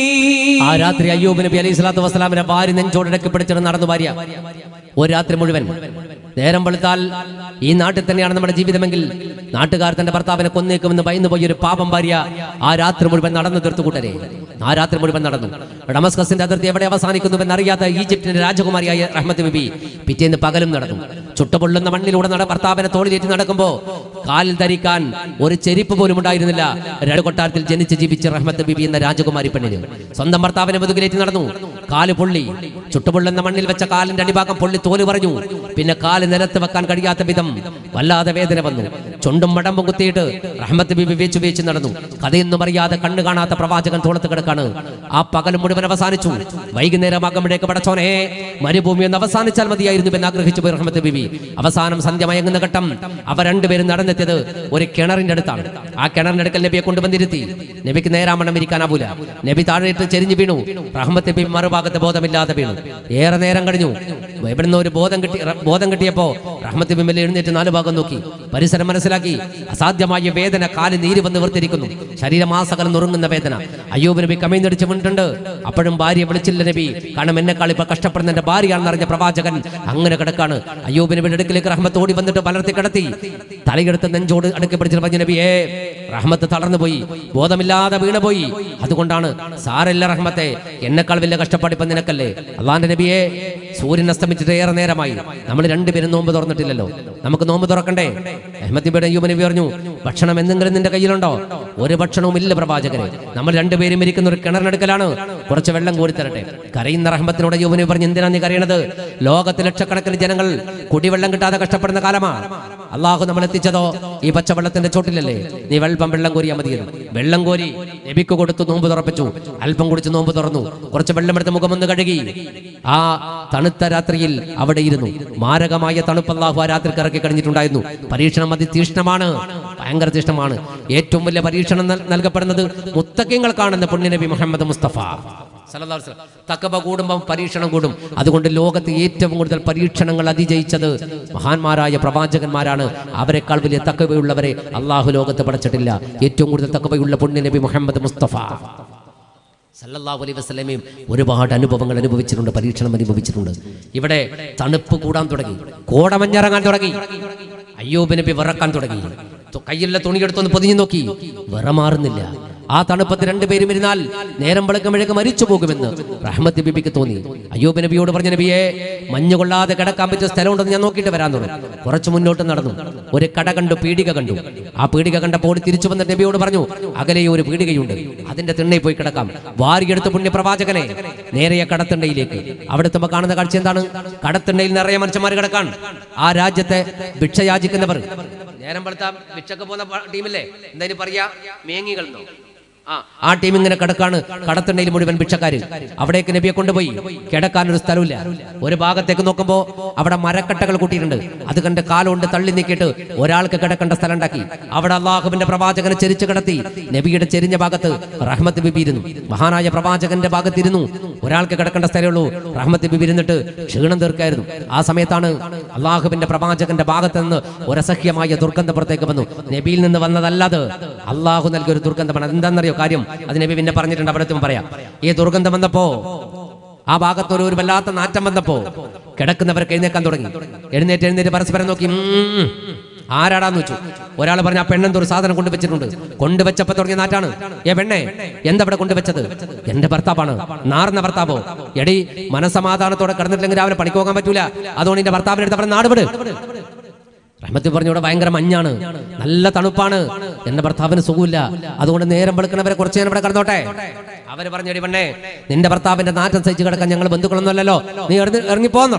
ആ രാത്രി അയ്യൂബ് നബി അലൈഹി സ്വലാത്തു വസ്സലാമിന്റെ ഭാര്യ നെഞ്ചോടക്കി പിടിച്ചിട്ട് നടന്നു. ഭാര്യ ഒരു രാത്രി മുഴുവൻ. നേരം വെളുത്താൽ ഈ നാട്ടിൽ തന്നെയാണ് നമ്മുടെ ജീവിതമെങ്കിൽ നാട്ടുകാർ തന്റെ ഭർത്താവിനെ കൊന്നേക്കുമെന്ന് ഭയന്നു പോയി ഒരു പാപം ഭാര്യ ആ രാത്രി മുഴുവൻ നടന്നു തീർത്തു. കൂട്ടരെ ആ രാത്രി മുഴുവൻ നടന്നു. ഡമസ്കസിന്റെ അതിർത്തി എവിടെ അവസാനിക്കുന്നുവെന്ന് അറിയാത്ത ഈജിപ്തിന്റെ രാജകുമാരിയായ റഹ്മത്ത് ബിബി പിറ്റേന്ന് പകലും നടന്നു. ചുട്ടുപൊള്ളുന്ന മണ്ണിലൂടെ നട ഭർത്താവിനെ തോളിലേറ്റി നടക്കുമ്പോ കാലിൽ ധരിക്കാൻ ഒരു ചെരിപ്പ് പോലും ഉണ്ടായിരുന്നില്ല. രണ്ട് കൊട്ടാരത്തിൽ ജനിച്ച് ജീവിച്ച റഹ്മത്ത് ബിബി എന്ന രാജകുമാരി പെണ്ണിന് സ്വന്തം ഭർത്താവിനെ മുതുകിലേറ്റി നടന്നു. കാല് പൊള്ളി. ചുട്ടുപൊള്ളുന്ന മണ്ണിൽ വെച്ച കാലിന്റെ അടിഭാഗം പൊള്ളി തോല് പറഞ്ഞു. പിന്നെ കാല് നിലത്ത് വെക്കാൻ കഴിയാത്ത വിധം വല്ലാതെ വേദന വന്നു. ചുണ്ടും മടമ്പും കുത്തിയിട്ട് റഹ്മത്ത് ബിബി വേച്ചു വേച്ച് നടന്നു. കഥയൊന്നും അറിയാതെ കണ്ണു കാണാത്ത പ്രവാചകൻ തോളത്ത് കിടക്കാണ്. ആ പകൽ മുഴുവൻ അവസാനിച്ചു. വൈകുന്നേരമാകുമ്പോഴേക്ക് പടച്ചോനെ മരുഭൂമി ഒന്ന് അവസാനിച്ചാൽ മതിയായിരുന്നു എന്ന് ആഗ്രഹിച്ചു പോയി റഹ്മത്ത് ബിബി. അവസാനം സന്ധ്യ മയങ്ങുന്ന ഘട്ടം അവർ രണ്ടുപേരും നടന്നെത്തിയത് ഒരു കിണറിന്റെ അടുത്താണ്. ആ കിണറിന്റെ അടുക്കൽ നബിയെ കൊണ്ടുവന്നിരുത്തി. നബിക്ക് നേരാമണ്ണം ഇരിക്കാനാവൂല. നബി താഴെയിട്ട് ചെരിഞ്ഞു വീണു. റഹ്മത്ത് ബിബി മറുഭാഗത്ത് ബോധമില്ലാതെ വീണു. ഏറെ നേരം കഴിഞ്ഞു. എവിടുന്ന് ഒരു ബോധം കിട്ടി ബോധം കിട്ടിയപ്പോ റഹ്മത്ത് ബിബി എഴുന്നേറ്റ് നാലു ഭാഗം നോക്കി. പരിസരം മനസ്സിലാക്കി. അസാധ്യമായ വേദന, കാല് നീര് വന്ന് വീർത്തിരിക്കുന്നു. ശരീരമാസകലം നുറുങ്ങുന്ന വേദന. അയ്യൂബ് നബി കമീന്നടിച്ച് വീണിട്ടുണ്ട്. അപ്പോഴും ഭാര്യ വിളിച്ചില്ല നബി. കാരണം എന്നെക്കാൾ ഇപ്പൊ കഷ്ടപ്പെടുന്ന എന്റെ ഭാര്യയാണെന്ന് അറിഞ്ഞ പ്രവാചകൻ അങ്ങനെ കിടക്കാണ്. അയ്യൂബ് നബിയുടെ അടുക്കിലേക്ക് റഹ്മത്ത് ഓടി വന്നിട്ട് പലർത്തി കിടത്തി. തലയെടുത്ത് നെഞ്ചോട് അടുക്കി പിടിച്ചിട്ട് പറഞ്ഞു, നബിയേ റഹ്മത്ത് തളർന്നു പോയി, ബോധമില്ലാതെ വീണുപോയി. അതുകൊണ്ടാണ്. സാരല്ല റഹ്മത്തെ, എന്നെക്കാൾ വലിയ കഷ്ടപ്പാടിപ്പം നിനക്കല്ലേ. അള്ളാന്റെ നബിയെ സൂര്യൻ അസ്തമിച്ചിട്ട് ഏറെ നേരമായി. നമ്മൾ രണ്ടുപേരും നോമ്പ് തുറന്നിട്ടില്ലല്ലോ, നമുക്ക് നോമ്പ് തുറക്കണ്ടേ? അഹ്മദ് ബിൻ അയ്യൂബ് നബി പറഞ്ഞു, ഭക്ഷണം എന്തെങ്കിലും നിന്റെ കയ്യിലുണ്ടോ? ഒരു ഭക്ഷണവും ഇല്ല പ്രവാചകരെ. നമ്മൾ രണ്ടുപേരും ഇരിക്കുന്ന ഒരു കിണറിനെടുക്കലാണ്, കുറച്ച് വെള്ളം കോരിത്തരട്ടെ. കരയുന്ന റഹ്മത്തിനോട് അയ്യൂബ് നബി പറഞ്ഞു, എന്തിനാ നീ കരയണത്? ലോകത്തിൽ ലക്ഷക്കണക്കിന് ജനങ്ങൾ കുടിവെള്ളം കിട്ടാതെ കഷ്ടപ്പെടുന്ന കാലമാണ്. അള്ളാഹു നമ്മൾ എത്തിച്ചതോ ഈ പച്ചവെള്ളത്തിന്റെ ചോട്ടിലല്ലേ? നീ അല്പം വെള്ളം കോരിയാൽ മതിയല്ലോ. വെള്ളം കോരി നബിക്ക് കൊടുത്തു, നോമ്പ് തുറപ്പിച്ചു. അല്പം കുടിച്ച് നോമ്പ് തുറന്നു. കുറച്ച് വെള്ളമെടുത്ത് മുഖമൊന്ന് കഴുകി ആ തണുത്ത രാത്രിയിൽ അവിടെ ഇരുന്നു. മാരകമായ തണുപ്പ് അല്ലാഹു ആ രാത്രിക്ക് ഇറക്കി കഴിഞ്ഞിട്ടുണ്ടായിരുന്നു. പരീക്ഷണം അതിതീഷ്ണമാണ്, ഭയങ്കര തീഷ്ണമാണ്. ഏറ്റവും വലിയ പരീക്ഷണം നൽകപ്പെടുന്നത് മുത്തഖീങ്ങൾ കാണുന്ന പുണ്യനബി മുഹമ്മദ് മുസ്തഫ സല്ലല്ലാഹു അലൈഹി വസല്ലം. തഖവ കൂടുമ്പോൾ പരീക്ഷണം കൂടും. അതുകൊണ്ട് ലോകത്ത് ഏറ്റവും കൂടുതൽ പരീക്ഷണങ്ങൾ അതിജയിച്ചത് മഹാന്മാരായ പ്രവാചകന്മാരാണ്. അവരെക്കാൾ വലിയ തഖവയുള്ളവരെ അള്ളാഹു ലോകത്ത് പഠിച്ചിട്ടില്ല. ഏറ്റവും കൂടുതൽ തഖവയുള്ള പുണ്യനബി മുഹമ്മദ് മുസ്തഫ സല്ലല്ലാഹു അലൈഹി വസല്ലമയും ഒരുപാട് അനുഭവങ്ങൾ അനുഭവിച്ചിട്ടുണ്ട്, പരീക്ഷണം അനുഭവിച്ചിട്ടുണ്ട്. ഇവിടെ തണുപ്പ് കൂടാൻ തുടങ്ങി, കോടമഞ്ഞിറങ്ങാൻ തുടങ്ങി. അയ്യൂബ് നബി വിറക്കാൻ തുടങ്ങി. കയ്യിലുള്ള തുണിയെടുത്തൊന്ന് പൊതിഞ്ഞു നോക്കി, വിറമാറുന്നില്ല. ആ തണുപ്പത്ത് രണ്ടുപേരും ഇരുന്നാൽ നേരം വെളുക്കുമ്പോഴേക്ക് മരിച്ചു പോകുമെന്ന് റഹ്മത്ത് ബിബിക്ക് തോന്നി. അയ്യൂബ് നബിയോട് പറഞ്ഞ, നബിയെ, മഞ്ഞ് കൊള്ളാതെ കിടക്കാൻ പറ്റിയ സ്ഥലമുണ്ടെന്ന് ഞാൻ നോക്കിയിട്ട് വരാൻ തുടങ്ങി. കുറച്ച് മുന്നോട്ട് നടന്നു. ഒരു കട കണ്ടു, പീടിക കണ്ടു. ആ പീടിക കണ്ടപ്പോൾ തിരിച്ചു വന്ന നബിയോട് പറഞ്ഞു, അകലെ ഒരു പീടികയുണ്ട്, അതിന്റെ തിണ്ണയിൽ പോയി കിടക്കാം. വാരിയെടുത്ത് പുണ്യപ്രവാചകനെ നേരെ കടത്തിണ്ടയിലേക്ക്. അവിടെ എത്തുമ്പോൾ കാണുന്ന കാഴ്ച എന്താണ്? കടത്തിണ്ടയിൽ നിറയെ മനുഷ്യന്മാർ കിടക്കാൻ. ആ രാജ്യത്തെ ഭിക്ഷ യാചിക്കുന്നവർ, നേരം വെളുത്ത ഭിക്ഷക്ക് പോകുന്ന ടീമില്ലേ, എന്തായാലും പറയാ, മേങ്ങികൾ. ആ ആ ടീം ഇങ്ങനെ കിടക്കാണ്. കടത്തിണ്ടയിൽ മുഴുവൻ ഭിക്ഷക്കാര്. അവിടേക്ക് നബിയെ കൊണ്ടുപോയി. കിടക്കാൻ ഒരു സ്ഥലമില്ല. ഒരു ഭാഗത്തേക്ക് നോക്കുമ്പോ അവിടെ മരക്കട്ടകൾ കൂട്ടിയിട്ടുണ്ട്. അത് കണ്ട് കാലുകൊണ്ട് തള്ളി നീക്കിയിട്ട് ഒരാൾക്ക് കിടക്കേണ്ട സ്ഥലം ഉണ്ടാക്കി. അവിടെ അള്ളാഹുവിന്റെ പ്രവാചകനെ ചെരിച്ചു കിടത്തി. നബിയുടെ ചെരിഞ്ഞ ഭാഗത്ത് റഹ്മത്ത് ബിബി ഇരുന്നു. മഹാനായ പ്രവാചകന്റെ ഭാഗത്തിരുന്നു. ഒരാൾക്ക് കിടക്കേണ്ട സ്ഥലമുള്ളൂ. റഹ്മത്ത് ബിബി ഇരുന്നിട്ട് ക്ഷീണം തീർക്കായിരുന്നു. ആ സമയത്താണ് അള്ളാഹുവിന്റെ പ്രവാചകന്റെ ഭാഗത്ത് നിന്ന് ഒരസഹ്യമായ ദുർഗന്ധം പുറത്തേക്ക് വന്നു. നബിയിൽ നിന്ന് വന്നതല്ലാതെ അള്ളാഹു നൽകിയ ഒരു ദുർഗന്ധമാണ്. എന്താണെന്നറിയോ കാര്യം? അത് നബി പിന്നെ പറഞ്ഞിട്ടുണ്ട്, അവിടത്തും പറയാം. ഈ ദുർഗന്ധം വന്നപ്പോ, ആ ഭാഗത്ത് ഒരു വല്ലാത്ത നാറ്റം വന്നപ്പോ കിടക്കുന്നവർക്ക് എഴുന്നേക്കാൻ തുടങ്ങി. എഴുന്നേറ്റ് എഴുന്നേറ്റ് പരസ്പരം നോക്കി, ആരാടാന്ന് വെച്ചു. ഒരാൾ പറഞ്ഞ, ആ പെണ്ണെന്തോ സാധനം കൊണ്ടുവച്ചിട്ടുണ്ട്. കൊണ്ടുവച്ചപ്പോ തുടങ്ങിയ നാറ്റാണ്. ഏ പെണ്ണെ, എന്താ കൊണ്ടുവച്ചത്? എന്റെ ഭർത്താവാണ്. നാർന്ന ഭർത്താവോ? എടി, മനസമാധാനത്തോടെ കിടന്നിട്ടില്ലെങ്കിൽ രാവിലെ പണിക്ക് പോകാൻ പറ്റൂല. അതുകൊണ്ട് എന്റെ ഭർത്താവിനെ എടുത്ത് അവിടെ നാടുവിട്. റഹ്മത്ത് പറഞ്ഞു, ഇവിടെ ഭയങ്കര മഞ്ഞാണ്, നല്ല തണുപ്പാണ്, എന്റെ ഭർത്താവിന് സുഖമില്ല. അതുകൊണ്ട് നേരം വെളുക്കണവരെ കുറച്ച് നേരം ഇവിടെ കിടന്നോട്ടെ. അവര് പറഞ്ഞു, എടി പെണ്ണെ, നിന്റെ ഭർത്താവിന്റെ നാറ്റം സഹിച്ച് കിടക്കാൻ ഞങ്ങൾ ബന്ധുക്കളൊന്നും അല്ലല്ലോ, നീ ഇറങ്ങിപ്പോന്നു.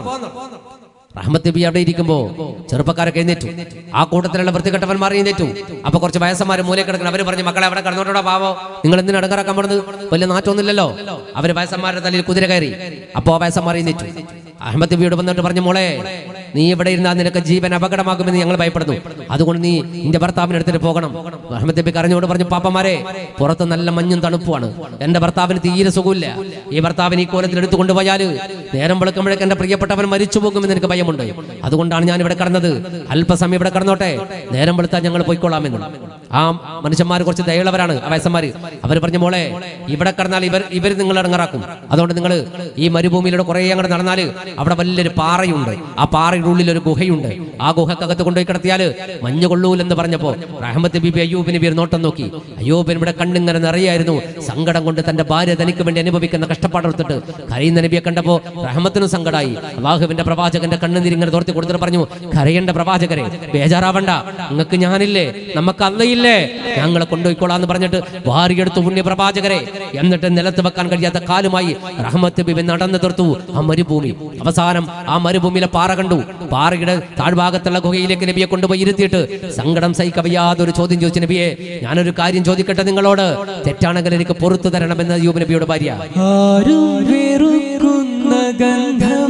റഹ്മത്ത് ബി അവിടെ ഇരിക്കുമ്പോ ചെറുപ്പക്കാരൊക്കെ എഴുന്നേറ്റു. ആ കൂട്ടത്തിലുള്ള വൃത്തികെട്ടവന്മാർ എഴുന്നേറ്റു. അപ്പൊ കുറച്ച് വയസ്സന്മാർ മൂലയിൽ കിടക്കണം. അവര് പറഞ്ഞു, മക്കളെ അവിടെ കിടന്നോട്ടോ പാവോ, നിങ്ങൾ എന്തിനാ ഇടങ്ങാറാക്കാൻ പോകുന്നത്? വലിയ നാറ്റൊന്നുമില്ലല്ലോ. അവര് വയസ്സന്മാരുടെ തലയിൽ കുതിര കയറി. അപ്പോ ആ വയസ്സന്മാർ എഴുന്നേറ്റു. അഹമ്മദ് ബിയോട് വന്നിട്ട് പറഞ്ഞു, മോളെ, നീ ഇവിടെ ഇരുന്നാൽ നിനക്ക് ജീവൻ അപകടമാകുമെന്ന് ഞങ്ങൾ ഭയപ്പെടുന്നു. അതുകൊണ്ട് നീ നിന്റെ ഭർത്താവിനെ എടുത്തിട്ട് പോകണം. അഹമ്മദ് ബി കരഞ്ഞോട് പറഞ്ഞു, പാപ്പമാരെ, പുറത്ത് നല്ല മഞ്ഞും തണുപ്പുമാണ്, എന്റെ ഭർത്താവിന് തീരെ സുഖമില്ല. ഈ ഭർത്താവിന് ഈ കോലത്തിൽ എടുത്തു കൊണ്ടുപോയാല് നേരം വെളുക്കുമ്പോഴേക്ക് എന്റെ പ്രിയപ്പെട്ടവൻ മരിച്ചു പോകുമെന്ന് എനിക്ക് ഭയമുണ്ട്. അതുകൊണ്ടാണ് ഞാൻ ഇവിടെ കിടന്നത്. അല്പസമയം ഇവിടെ കിടന്നോട്ടെ, നേരം വെളുത്താൽ ഞങ്ങൾ പോയിക്കൊള്ളാമെന്ന്. ആ മനുഷ്യന്മാർ കുറച്ച് ദയുള്ളവരാണ്, ആ വയസ്സന്മാര്. അവർ പറഞ്ഞു, മോളെ, ഇവിടെ കിടന്നാൽ ഇവർ ഇവർ നിങ്ങൾ ഇറങ്ങാറാക്കും. അതുകൊണ്ട് നിങ്ങൾ ഈ മരുഭൂമിയിലൂടെ കുറെ അങ്ങോട്ട് നടന്നാല് അവിടെ വലിയൊരു പാറയുണ്ട്. ആ പാറയുടെ ഉള്ളിൽ ഒരു ഗുഹയുണ്ട്. ആ ഗുഹക്കകത്ത് കൊണ്ടുപോയി കിടത്തിയാല് മഞ്ഞ് കൊള്ളൂലെന്ന് പറഞ്ഞപ്പോ റഹ്മത്ത് ബിബി അയ്യൂബ് നബി ഒരു നോട്ടം നോക്കി. അയ്യൂബിന് ഇവിടെ കണ്ണിങ്ങനെ നിറയായിരുന്നു. സങ്കടം കൊണ്ട് തന്റെ ഭാര്യ തനിക്ക് വേണ്ടി അനുഭവിക്കുന്ന കഷ്ടപ്പാടെടുത്തിട്ട് കരയുന്ന നബിയെ കണ്ടപ്പോ റഹ്മത്തിനും സങ്കടായി. അള്ളാഹുവിന്റെ പ്രവാചകന്റെ കണ്ണുനീരിങ്ങനെ തോർത്തി കൊടുത്തിട്ട് പറഞ്ഞു, കരയേണ്ട പ്രവാചകരെ, ബേജാറാവണ്ട, നിങ്ങൾക്ക് ഞാനില്ലേ, നമുക്ക് അല്ലയില്ലേ, ഞങ്ങളെ കൊണ്ടുപോയിക്കോളാന്ന് പറഞ്ഞിട്ട് വാരിയെടുത്തു പുണ്യ പ്രവാചകരെ. എന്നിട്ട് നിലത്ത് വെക്കാൻ കഴിയാത്ത കാലുമായി റഹ്മത്ത് ബിബി നടന്നു തീർത്തു ആ മരുഭൂമി. അവസാനം ആ മരുഭൂമിയിലെ പാറ കണ്ടു. പാറയുടെ താഴ്ഭാഗത്തുള്ള ഗുഹയിലേക്ക് നബിയെ കൊണ്ടുപോയി ഇരുത്തിയിട്ട് സങ്കടം സഹിക്കവയ്യാതെ ഒരു ചോദ്യം ചോദിച്ചു, നബിയെ, ഞാനൊരു കാര്യം ചോദിക്കട്ടെ നിങ്ങളോട്, തെറ്റാണെങ്കിൽ എനിക്ക് പുറത്തു തരണമെന്ന് അയ്യൂബ് നബിയോട് ഭാര്യ. ആരും വെറുക്കുന്ന ഗന്ധം,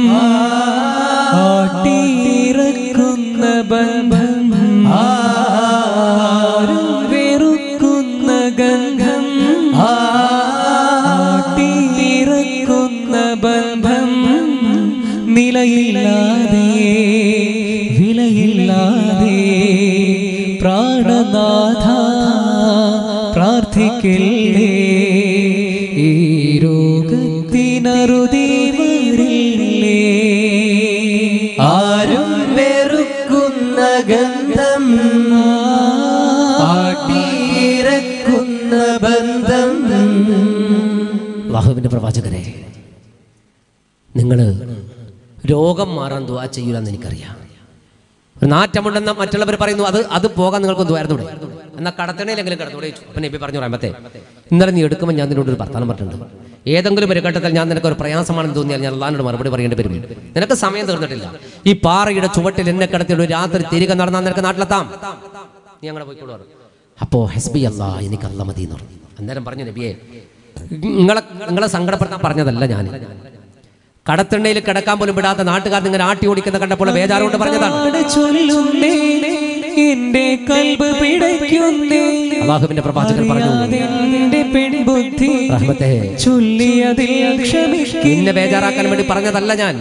ആട്ടിയിറക്കുന്ന ബന്ധം, ആരും വെറുക്കുന്ന ഗന്ധം, ആട്ടിയിറക്കുന്ന ബന്ധം, നിലയില്ലാതെ വിലയില്ലാതെ പ്രാണനാഥ പ്രാർത്ഥിക്കല്ലേ, ഈ രോഗത്തിനറുതി വരില്ലേ. ആരും വെറുക്കുന്ന ഗന്ധം, ആട്ടിയിറക്കുന്ന ബന്ധം. അല്ലാഹുവിന്റെ പ്രവാചകരെ, നിങ്ങള് രോഗം മാറാൻ ദുആ ചെയ്യൂലെന്ന് എനിക്കറിയാം. ഒരു നാറ്റമുണ്ടെന്ന് മറ്റുള്ളവർ പറയുന്നു, അത് അത് പോകാൻ നിങ്ങൾക്ക് ദുആയിരുന്നൂടെ? എന്നാൽ കടത്തണയിലെങ്കിലും കിടന്നൂടെ ചോദിച്ചു. അപ്പം നബി പറഞ്ഞു, റഹ്മത്തെ, ഇന്നലെ നീ എടുക്കുമ്പോൾ ഞാൻ നിന്നോട് ഒരു വർത്തമാനം പറഞ്ഞിട്ടുണ്ട്. ഏതെങ്കിലും ഒരു ഘട്ടത്തിൽ ഞാൻ നിനക്ക് ഒരു പ്രയാസമാണെന്ന് തോന്നിയാൽ ഞാൻ അള്ളാഹിനോട് മറുപടി പറയേണ്ടി വരും. നിനക്ക് സമയം തീർന്നിട്ടില്ല. ഈ പാറയുടെ ചുവട്ടിൽ എന്നെ കിടത്തിയിട്ട് രാത്രി തിരികെ നടന്നാൽ നിനക്ക് നാട്ടിലെത്താം. നീ അങ്ങനെ പോയിക്കോളൂ. അപ്പോൾ ഹസ്ബി അല്ലാ, എനിക്ക് അല്ലാ മതി എന്ന് പറഞ്ഞു. അന്നേരം പറഞ്ഞു, നബിയെ നിങ്ങളെ നിങ്ങളെ സങ്കടപ്പെടുത്താൻ പറഞ്ഞതല്ല, ഞാൻ കടത്തിണ്ണയിൽ കിടക്കാൻ പോലും വിടാത്ത നാട്ടുകാർ നിങ്ങൾ ആട്ടി ഓടിക്കുന്ന കണ്ടപ്പോൾ ബേജാറ് കൊണ്ട് പറഞ്ഞതാണ്. അല്ലാഹുവിന്റെ പ്രവാചകൻ പറഞ്ഞു, റഹ്മത്തേ, നിന്നെ ബേജാറാക്കാൻ വേണ്ടി പറഞ്ഞതല്ല ഞാൻ.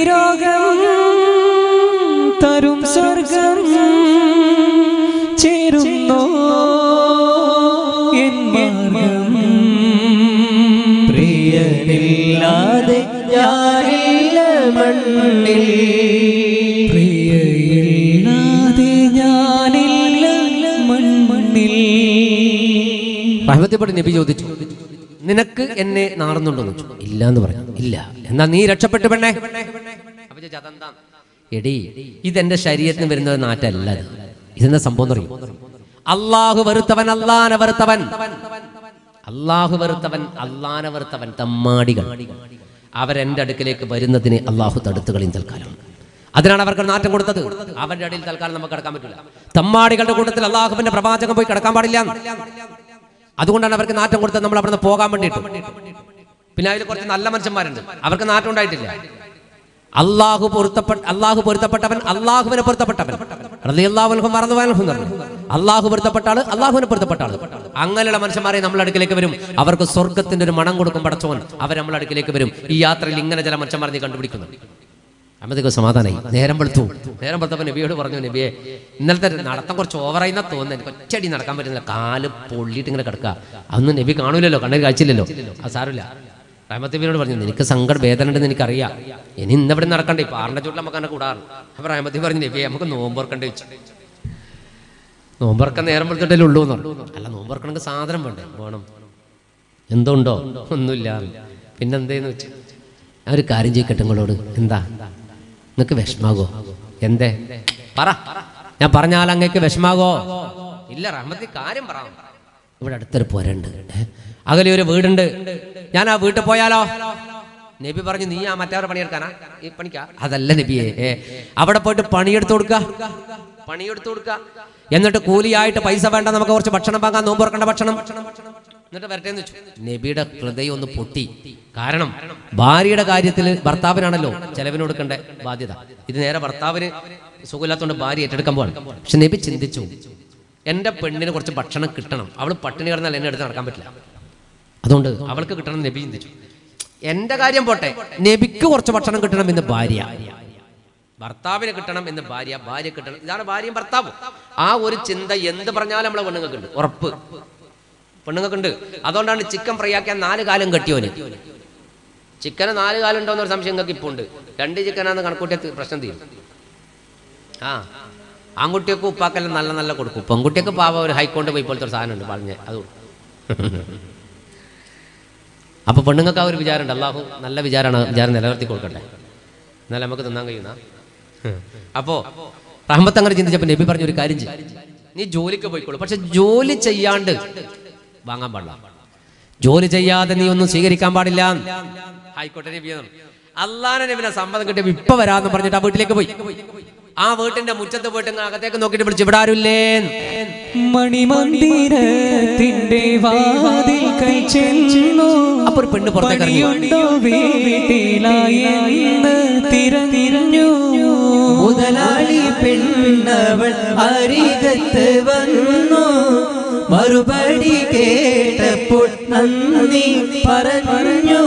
തരും സ്വർഗം ചേരുന്നോ എൻ മാർഗം, പ്രിയനില്ലാതെ ഞാനില്ല മണ്ണിൽ, പ്രിയയില്ലാതെ ഞാനില്ല മണ്ണിൽ. റഹ്മത്തിൽപ്പെട്ട നബി ചോദിച്ചു, നിനക്ക് എന്നെ നാറുന്നുണ്ടോ എന്ന് ചോദിച്ചു. ഇല്ല എന്ന് പറഞ്ഞു. ഇല്ല, എന്നാ നീ രക്ഷപ്പെട്ടു പെണ്ണേ. അപ്പൊ ചോദിച്ചു, അതെന്താ? എടി, ഇതെന്റെ ശരീരത്തിന് വരുന്നത് നാറ്റല്ല, ഇതെന്താ സംഭവം അറിയും? അള്ളാഹു വെറുത്തവൻ, അള്ളാനെ വെറുത്തവൻ, അള്ളാഹു വെറുത്തവൻ, അള്ളാനെ വെറുത്തവൻ തമ്മാടികൾ അവരെന്റെ അടുക്കിലേക്ക് വരുന്നതിന് അള്ളാഹു തടുത്തുകളിൽ തൽക്കാലം. അതിനാണ് അവർക്ക് നാറ്റം കൊടുത്തത്. അവരുടെ അടിയിൽ തൽക്കാലം നമുക്ക് കിടക്കാൻ പറ്റില്ല. തമ്മാടികളുടെ കൂട്ടത്തിൽ അള്ളാഹുവിന്റെ പ്രവാചകൻ പോയി കിടക്കാൻ പാടില്ല. അതുകൊണ്ടാണ് അവർക്ക് നാറ്റം കൊടുത്തത്, നമ്മൾ അവിടെ നിന്ന് പോകാൻ വേണ്ടിയിട്ട്. പിന്നെ അതിൽ കുറച്ച് നല്ല മനുഷ്യന്മാരുണ്ട്, അവർക്ക് നാറ്റം ഉണ്ടായിട്ടില്ല. അള്ളാഹു പൊരുത്തപ്പെട്ട അള്ളാഹു പൊരുത്തപ്പെട്ടവൻ, അള്ളാഹുവിനെ പൊരുത്തപ്പെട്ടവൻ, അള്ളാഹു പൊരുത്തപ്പെട്ട ആള്, അള്ളാഹുവിനെ പൊരുത്തപ്പെട്ട ആള്. അങ്ങനെയുള്ള മനുഷ്യന്മാരെ നമ്മുടെ അടുക്കിലേക്ക് വരും. അവർക്ക് സ്വർഗത്തിന്റെ ഒരു മണം കൊടുക്കും പടച്ചവൻ. അവർ നമ്മുടെ അടുക്കിലേക്ക് വരും. ഈ യാത്രയിൽ ഇങ്ങനെ ചില മനുഷ്യന്മാരെ നീ കണ്ടുപിടിക്കുന്നു. അമ്മത്തേക്ക് സമാധാനമായി. നേരം വെളുത്തു. നേരം വെളുത്തപ്പോൾ നബിയോട് പറഞ്ഞു, നബിയെ ഇന്നലത്തെ നടത്തം കുറച്ച് ഓവറായി എന്നാ തോന്നുന്നത്, എനിക്ക് ഒറ്റയടി നടക്കാൻ പറ്റുന്നില്ല, കാല് പൊള്ളിയിട്ട് ഇങ്ങനെ കിടക്കുക. അതൊന്നും നബി കാണൂലല്ലോ, കണ്ണിൽ കാഴ്ചയില്ലല്ലോ. അത് സാരമില്ല. റഹ്മത്തിനോട് പറഞ്ഞു, നിനക്ക് സങ്കട വേദന ഉണ്ടെന്ന് എനിക്കറിയാം, ഇനി ഇന്നവിടെ നടക്കണ്ടേ, ഇപ്പൊ ആറിന്റെ ചൂട്ടിൽ നമുക്ക് തന്നെ കൂടാറ്. അപ്പൊ റഹ്മത്തി പറഞ്ഞു, നബിയെ നമുക്ക് നോമ്പുറക്കണ്ടേ വെച്ചു. നോമ്പുറക്കാൻ നേരം വെളുത്തിട്ടല്ലേ ഉള്ളൂ എന്ന് പറഞ്ഞു. അല്ല, നോമ്പുറക്കണമെങ്കിൽ സാധനം വേണ്ടേ? വേണം. എന്തുണ്ടോ? ഒന്നുമില്ല. പിന്നെന്തേന്ന് വെച്ചു, ഞാൻ ഒരു കാര്യം ചെയ്യട്ടെ നിങ്ങളോട്. എന്താ? നിങ്ങക്ക് വിഷമാകോ? എന്തേ പറ, ഞാൻ പറഞ്ഞാൽ അങ്ങേക്ക് വിഷമാകോ? ഇല്ല റഹ്മത്തി, കാര്യം പറ. ഇവിടെ അടുത്തൊരു പോരുണ്ട്, അകലെ ഒരു വീടുണ്ട്, ഞാൻ ആ വീട്ടിൽ പോയാലോ? നബി പറഞ്ഞു, നീ ആ മറ്റവരെ പണിയെടുക്കാനാ? ഈ പണിക്കാ? അതല്ല നബിയെ, അവിടെ പോയിട്ട് പണിയെടുത്ത് കൊടുക്കുക, പണിയെടുത്ത് കൊടുക്കുക. എന്നിട്ട് കൂലിയായിട്ട് പൈസ വേണ്ട, നമുക്ക് കുറച്ച് ഭക്ഷണം വാങ്ങാൻ, നോമ്പ് തുറക്കേണ്ട ഭക്ഷണം, എന്നിട്ട് വരട്ടെ എന്ന് വെച്ചു. നബിയുടെ ഹൃദയം ഒന്ന് പൊട്ടി. കാരണം ഭാര്യയുടെ കാര്യത്തിൽ ഭർത്താവിനാണല്ലോ ചെലവിന് കൊടുക്കേണ്ട ബാധ്യത. ഇത് നേരെ ഭർത്താവിന് സുഖമില്ലാത്തതുകൊണ്ട് ഭാര്യ ഏറ്റെടുക്കാൻ പോവാണ്. പക്ഷെ നബി ചിന്തിച്ചു, എന്റെ പെണ്ണിന് കുറച്ച് ഭക്ഷണം കിട്ടണം, അവൾ പട്ടിണി കിടന്നാൽ എന്നെ എടുത്ത് നടക്കാൻ പറ്റില്ല, അതുകൊണ്ട് അവൾക്ക് കിട്ടണം നബി ചിന്തിച്ചു. എന്റെ കാര്യം പോട്ടെ, നബിക്ക് കുറച്ച് ഭക്ഷണം കിട്ടണം എന്ന് ഭാര്യ, ഭർത്താവിന് കിട്ടണം എന്ന് ഭാര്യ, ഭാര്യ കിട്ടണം. ഇതാണ് ഭാര്യയും ഭർത്താവും. ആ ഒരു ചിന്ത എന്ത് പറഞ്ഞാലും നമ്മളെ പെണ്ണുങ്ങൾക്കുണ്ട്, ഉറപ്പ് പെണ്ണുങ്ങൾക്കുണ്ട്. അതുകൊണ്ടാണ് ചിക്കൻ ഫ്രൈ ആക്കിയാൽ നാല് കാലം കെട്ടിയോന്. ചിക്കന് നാല് കാലം ഉണ്ടോ എന്നൊരു സംശയം നിങ്ങൾക്ക് ഇപ്പോൾ ഉണ്ട്. രണ്ട് ചിക്കനാന്ന് കണക്കൂട്ടിയ പ്രശ്നം തീരും. ആ ആൺകുട്ടിയൊക്കെ ഉപ്പാക്കെല്ലാം നല്ല നല്ല കൊടുക്കും, പെൺകുട്ടിയൊക്കെ പാവ ഒരു ഹൈക്കോണ്ട് പോയി പോലത്തെ ഒരു സാധനം ഉണ്ട് പറഞ്ഞ അത്. അപ്പൊ പെണ്ണുങ്ങൾക്ക് ആ ഒരു വിചാരമുണ്ട്, അള്ളാഹു നല്ല വിചാരമാണ്, വിചാരം നിലനിർത്തി കൊടുക്കട്ടെ, എന്നാലും നമുക്ക് തിന്നാൻ കഴിയുന്ന. അപ്പോ റഹ്മത്ത് അങ്ങനെ ചിന്തിച്ചപ്പോൾ നബി പറഞ്ഞു, ഒരു കാര്യം ചെയ്യും, നീ ജോലിക്ക് പോയിക്കോളൂ, പക്ഷെ ജോലി ചെയ്യാണ്ട് വാങ്ങാൻ പാടില്ല, ജോലി ചെയ്യാതെ നീ ഒന്നും സ്വീകരിക്കാൻ പാടില്ല. ആയിക്കോട്ടെ നബി. അള്ളാഹുവിനെ നബിനെ സമ്മതം കിട്ടിയപ്പോൾ ഇപ്പൊ വരാന്ന് പറഞ്ഞിട്ട് ആ വീട്ടിലേക്ക് പോയി. ആ വീട്ടിന്റെ മുറ്റത്ത് പോയിട്ട് അകത്തേക്ക് നോക്കിട്ട് വിളിച്ചു, ഇവിടെ ആരുമില്ലേ? മണിമന്ദിരത്തിന്റെ വാതിൽക്കൽ ചെന്നു, അപ്പൊ ഒരു പെണ്ണ് പുറത്തേക്ക് ഇറങ്ങി. തിരഞ്ഞു മുതലാളി പെണ്ണവൾ അരികത്ത് വന്നു, മറുപടി കേട്ടപ്പോൾ നന്ദി പറഞ്ഞു.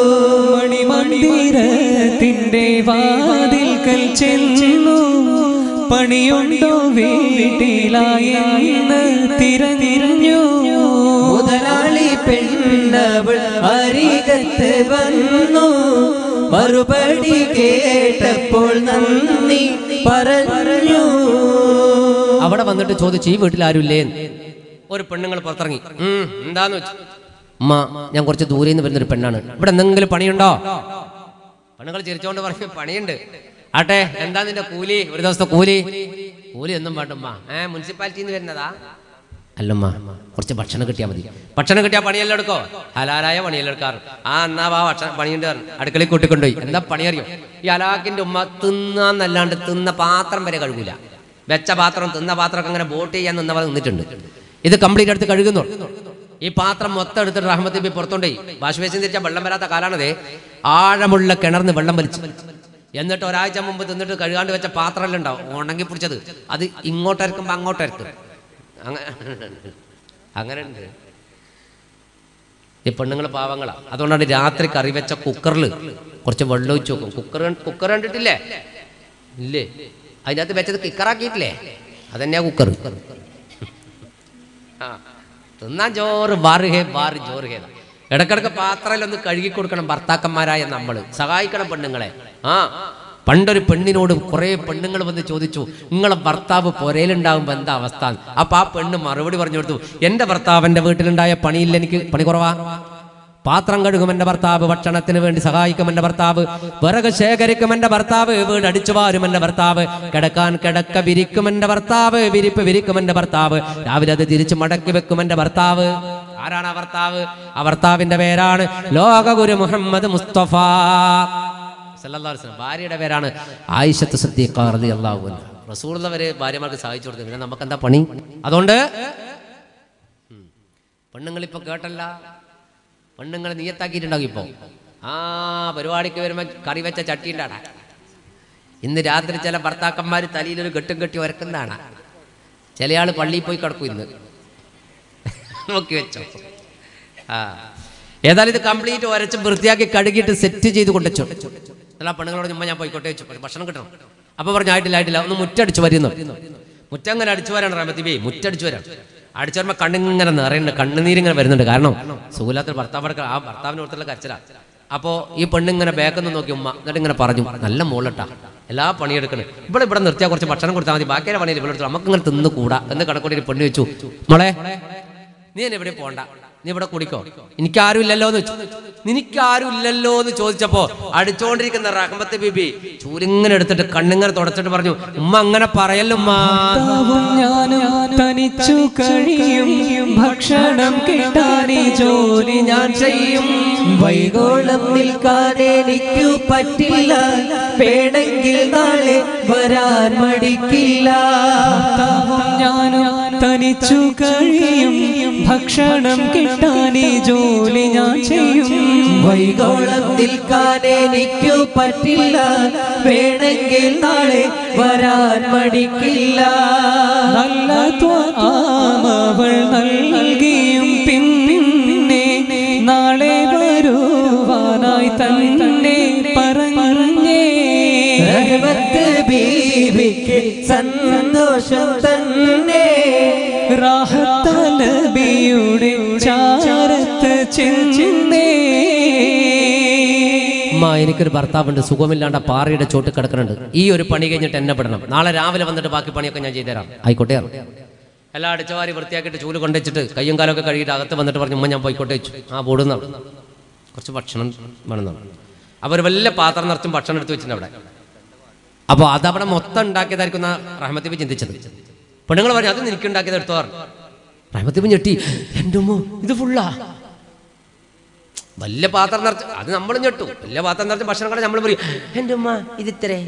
മണിമന്ദിരത്തിന്റെ വാതിൽക്കൽ ചെന്നു, പണിയുണ്ടോ വീട്ടിലായെന്ന് തിരഞ്ഞു. മുതലാളി പെണ്ണവൾ അരികത്ത് വന്നു, മറുപടി കേട്ടപ്പോൾ നന്ദി പറഞ്ഞു. അവിടെ വന്നിട്ട് ചോദിച്ചു, ഈ വീട്ടിൽ ആരുമില്ലേ? ഒരു പെണ്ണുങ്ങൾ പുറത്തിറങ്ങി. ഉം എന്താന്ന് വെച്ചു, അമ്മ ഞാൻ കുറച്ച് ദൂരെ നിന്ന് വരുന്നൊരു പെണ്ണാണ്, ഇവിടെ എന്തെങ്കിലും പണിയുണ്ടോ? പെണ്ണുങ്ങൾ ചിരിച്ചോണ്ട് പറഞ്ഞു, പണിയുണ്ട്. ആട്ടെ, എന്താ നിന്റെ കൂലി? ഒരു ദിവസത്തെ കൂലി? കൂലി ഒന്നും വേണ്ടമ്മ, ഏഹ് മുനിസിപ്പാലിറ്റിയിൽ നിന്ന് വരുന്നതാ? അല്ലമ്മ, കുറച്ച് ഭക്ഷണം കിട്ടിയാൽ മതി. ഭക്ഷണം കിട്ടിയാൽ പണിയെല്ലാം എടുക്കോ? ഹലാലായ പണിയെല്ലാം എടുക്കാറ്. ആ എന്നാ വാ ഭക്ഷണം പണിയുണ്ട്. അടുക്കളയിൽ കൂട്ടിക്കൊണ്ടുപോയി. എന്താ പണി അറിയോ? ഈ ഹലാക്കിന്റെ ഉമ്മ തിന്നാന്നല്ലാണ്ട് തിന്ന പാത്രം വരെ കഴുകൂല. വെച്ച പാത്രം തിന്ന പാത്രമൊക്കെ അങ്ങനെ ബോട്ട് ചെയ്യാൻ നിന്നവർ നിന്നിട്ടുണ്ട്. ഇത് കംപ്ലീറ്റ് എടുത്ത് കഴുകുന്നു. ഈ പാത്രം മൊത്തം എടുത്തിട്ട് റഹ്മത്ത് ബി പുറത്തോണ്ടേ വാഷ് ബേസിൻ തിരിച്ചാൽ വെള്ളം വരാത്ത കാലാണതേ. ആഴമുള്ള കിണർന്ന് വെള്ളം വലിച്ചു, എന്നിട്ട് ഒരാഴ്ച മുമ്പ് തിന്നിട്ട് കഴുകാണ്ട് വെച്ച പാത്രമെല്ലാം ഉണ്ടാവും ഉണങ്ങി പിടിച്ചത്. അത് ഇങ്ങോട്ടരക്കുമ്പോൾ അങ്ങോട്ടരക്കും. അങ്ങനെ അങ്ങനെ ഉണ്ട്. ഈ പെണ്ണുങ്ങൾ പാവങ്ങളാണ്. അതുകൊണ്ടാണ് രാത്രി കറി വെച്ച കുക്കറിൽ കുറച്ച് വെള്ളം ഒഴിച്ച് വെക്കും. കുക്കർ കുക്കർ കണ്ടിട്ടില്ലേ? ഇല്ലേ? അതിൻ്റെ അകത്ത് വെച്ചത് കിക്കറാക്കിയിട്ടില്ലേ? അതന്നെയാ കുക്കർ. ആ തിന്നാൻ ചോറ് ബാറുഹേ ബാറ് ചോറ് ഹേത. ഇടക്കിടക്ക് പാത്രയിലൊന്ന് കഴുകി കൊടുക്കണം ഭർത്താക്കന്മാരായ നമ്മൾ. സഹായിക്കണം പെണ്ണുങ്ങളെ. ആ പണ്ടൊരു പെണ്ണിനോട് കുറേ പെണ്ണുങ്ങൾ വന്ന് ചോദിച്ചു, നിങ്ങളെ ഭർത്താവ് പുരയിലുണ്ടാകുമ്പോൾ എന്താ അവസ്ഥ? അപ്പൊ ആ പെണ്ണ് മറുപടി പറഞ്ഞു കൊടുത്തു, എൻ്റെ ഭർത്താവ് എൻ്റെ വീട്ടിലുണ്ടായ പണിയില്ല, എനിക്ക് പണി കുറവാ. പാത്രം കഴുകും എൻ്റെ ഭർത്താവ്, ഭക്ഷണത്തിന് വേണ്ടി സഹായിക്കും എൻ്റെ ഭർത്താവ്, വിറക് ശേഖരിക്കും എൻ്റെ ഭർത്താവ്, വീട് അടിച്ചു വാരും എൻ്റെ ഭർത്താവ്, കിടക്കാൻ കിടക്ക വിരിക്കും എൻ്റെ ഭർത്താവ്, വിരിപ്പ് വിരിക്കും എൻ്റെ ഭർത്താവ്, രാവിലെ അത് തിരിച്ചു മടക്കി വെക്കും എൻ്റെ ഭർത്താവ്. ആരാണ് ആ ഭർത്താവ്? ആ ഭർത്താവിന്റെ പേരാണ് ലോകഗുരു മുഹമ്മദ് മുസ്തഫ സല്ലല്ലാഹു അലൈഹി വസല്ലം. ഭാര്യയുടെ പേരാണ് ആയിഷത്ത് സിദ്ദീഖ റളിയല്ലാഹു അൻഹ. റസൂലുള്ളാഹി വരെ ഭാര്യമാർക്ക് സഹായിച്ചു കൊടുത്തു. പിന്നെ നമുക്ക് എന്താ പണി? അതുകൊണ്ട് പെണ്ണുങ്ങളിപ്പോ കേട്ടല്ല, പെണ്ണുങ്ങൾ നിയത്താക്കിയിട്ടുണ്ടാകും. ഇപ്പോൾ ആ പരിപാടിക്ക് വരുമ്പോൾ കറി വെച്ച ചട്ടി ഉണ്ടാടാ. ഇന്ന് രാത്രി ചില ഭർത്താക്കന്മാർ തലയിലൊരു കെട്ടും കെട്ടി ഉരക്കുന്നതാണ്. ചില ആൾ പള്ളിയിൽ പോയി കിടക്കും. ഇന്ന് നോക്കി വെച്ചോ. ആ ഏതായാലും ഇത് കംപ്ലീറ്റ് ഉരച്ച് വൃത്തിയാക്കി കഴുകിയിട്ട് സെറ്റ് ചെയ്ത് കൊണ്ടുവച്ചു. അല്ല പെണ്ണുങ്ങളോട് ചുമ്മാ ഞാൻ പോയിക്കോട്ടെ വെച്ചു, ഭക്ഷണം കിട്ടണം. അപ്പോൾ പറഞ്ഞു ആയിട്ടില്ല ആയിട്ടില്ല ഒന്ന് മുറ്റടിച്ചു വരുന്നു. മുറ്റങ്ങനെ അടിച്ചു വരാണ് റഹ്മത്തി ബി. മുറ്റടിച്ചു വരാം. അടിച്ചു വരുമ്പോൾ കണ്ണിങ്ങനെ നിറയുന്നുണ്ട്, കണ്ണുനീരിങ്ങനെ വരുന്നുണ്ട്. കാരണം സുഖമില്ലാത്തൊരു ഭർത്താവ്, ആ ഭർത്താവിന് കൊടുത്തുള്ള കരച്ചില. അപ്പോൾ ഈ പെണ്ണിങ്ങനെ ബാക്കെന്ന് നോക്കി ഉമ്മ, എന്നിട്ട് ഇങ്ങനെ പറഞ്ഞു, നല്ല മോളട്ടാ എല്ലാ പണിയെടുക്കണം, ഇവിടെ ഇവിടെ നിർത്തിയാൽ കുറച്ച് ഭക്ഷണം കൊടുത്താൽ മതി, ബാക്കിയുടെ പണിയിൽ ഇവിടെ എടുത്തു നമുക്ക് ഇങ്ങനെ തിന്ന് കൂടാ എന്ന് കണക്കൂടി പെണ്ണ് വെച്ചു. മോളെ നീ എന്നെ എവിടെ പോണ്ട, നീ ഇവിടെ കുടിക്കോ, എനിക്കാരും ഇല്ലല്ലോ എന്ന് വെച്ചു. നിനക്കാരും ഇല്ലല്ലോ എന്ന് ചോദിച്ചപ്പോ അടിച്ചോണ്ടിരിക്കുന്ന റഹ്മത്ത് ബീബി ചൂലിങ്ങനെ എടുത്തിട്ട് കണ്ണിങ്ങനെ തുടച്ചിട്ട് പറഞ്ഞു, ഉമ്മ അങ്ങനെ പറയല്ലുമ്മ, തനിച്ചു കഴിയും ഭക്ഷണം കിട്ടാനീ ജോലി ഞാൻ ചെയ്യും, വൈകോളം നിൽക്കാനെനിക്കു പറ്റില്ല, വേണമെങ്കിൽ നാളെ വരാൻ മടിക്കില്ല. ഞാനും തനിച്ചു കഴിയും ഭക്ഷണം കിട്ടാനീ ജോലി ഞാൻ ചെയ്യും, വൈകോളം നിൽക്കാനെനിക്കു പറ്റില്ല, വേണമെങ്കിൽ നാളെ വരാൻ മടിക്കില്ല. നല്ല ത്വാമവൾ നൽകിയും പിന്നെ നാളെ വരുവാനായി തന്നെ പറഞ്ഞേ, റഹ്മത്ത് ബീവിക്ക് സന്തോഷം തന്നെ, റാഹത്തലബിയുടെ ചാരത്ത് ചെന്നേ. അമ്മ എനിക്കൊരു ഭർത്താവുണ്ട്, സുഖമില്ലാണ്ട് പാറയുടെ ചോട്ട് കിടക്കുന്നുണ്ട്, ഈ ഒരു പണി കഴിഞ്ഞിട്ട് എന്നെ പെടണം, നാളെ രാവിലെ വന്നിട്ട് ബാക്കി പണിയൊക്കെ ഞാൻ ചെയ്തുതരാം. ആയിക്കോട്ടെ. എല്ലാം അടിച്ചവാരി വൃത്തിയാക്കിയിട്ട് ചൂല് കൊണ്ടുവച്ചിട്ട് കയ്യും കാലമൊക്കെ കഴുകിയിട്ട് അകത്ത് വന്നിട്ട് പറഞ്ഞു, ഉമ്മ ഞാൻ പോയിക്കോട്ടെ വെച്ചു. ആ പോടുന്ന കുറച്ച് ഭക്ഷണം വേണമെന്നാണ്. അപ്പോൾ ഒരു വലിയ പാത്രം നിറച്ചും ഭക്ഷണം എടുത്ത് വെച്ചിട്ടുണ്ട് അവിടെ. അപ്പോൾ അതവിടെ മൊത്തം ഉണ്ടാക്കിയതായിരിക്കും റഹ്മത്ത് ബി ചിന്തിച്ചത്. പെണ്ണുങ്ങൾ പറഞ്ഞു, അത് എനിക്ക് ഉണ്ടാക്കിയത് എടുത്തു പറഞ്ഞു. റഹ്മത്ത് ബി ഞെട്ടി, എൻ്റെ ഉമ്മ ഇത് ഫുള്ളാ, വലിയ പാത്രം നിറച്ച്, അത് നമ്മൾ ഞെട്ടു. വലിയ പാത്രം നിറച്ച് ഭക്ഷണം കണ്ട നമ്മൾ പറയും, എൻ്റെ ഉമ്മ ഇത് ഇത്രേ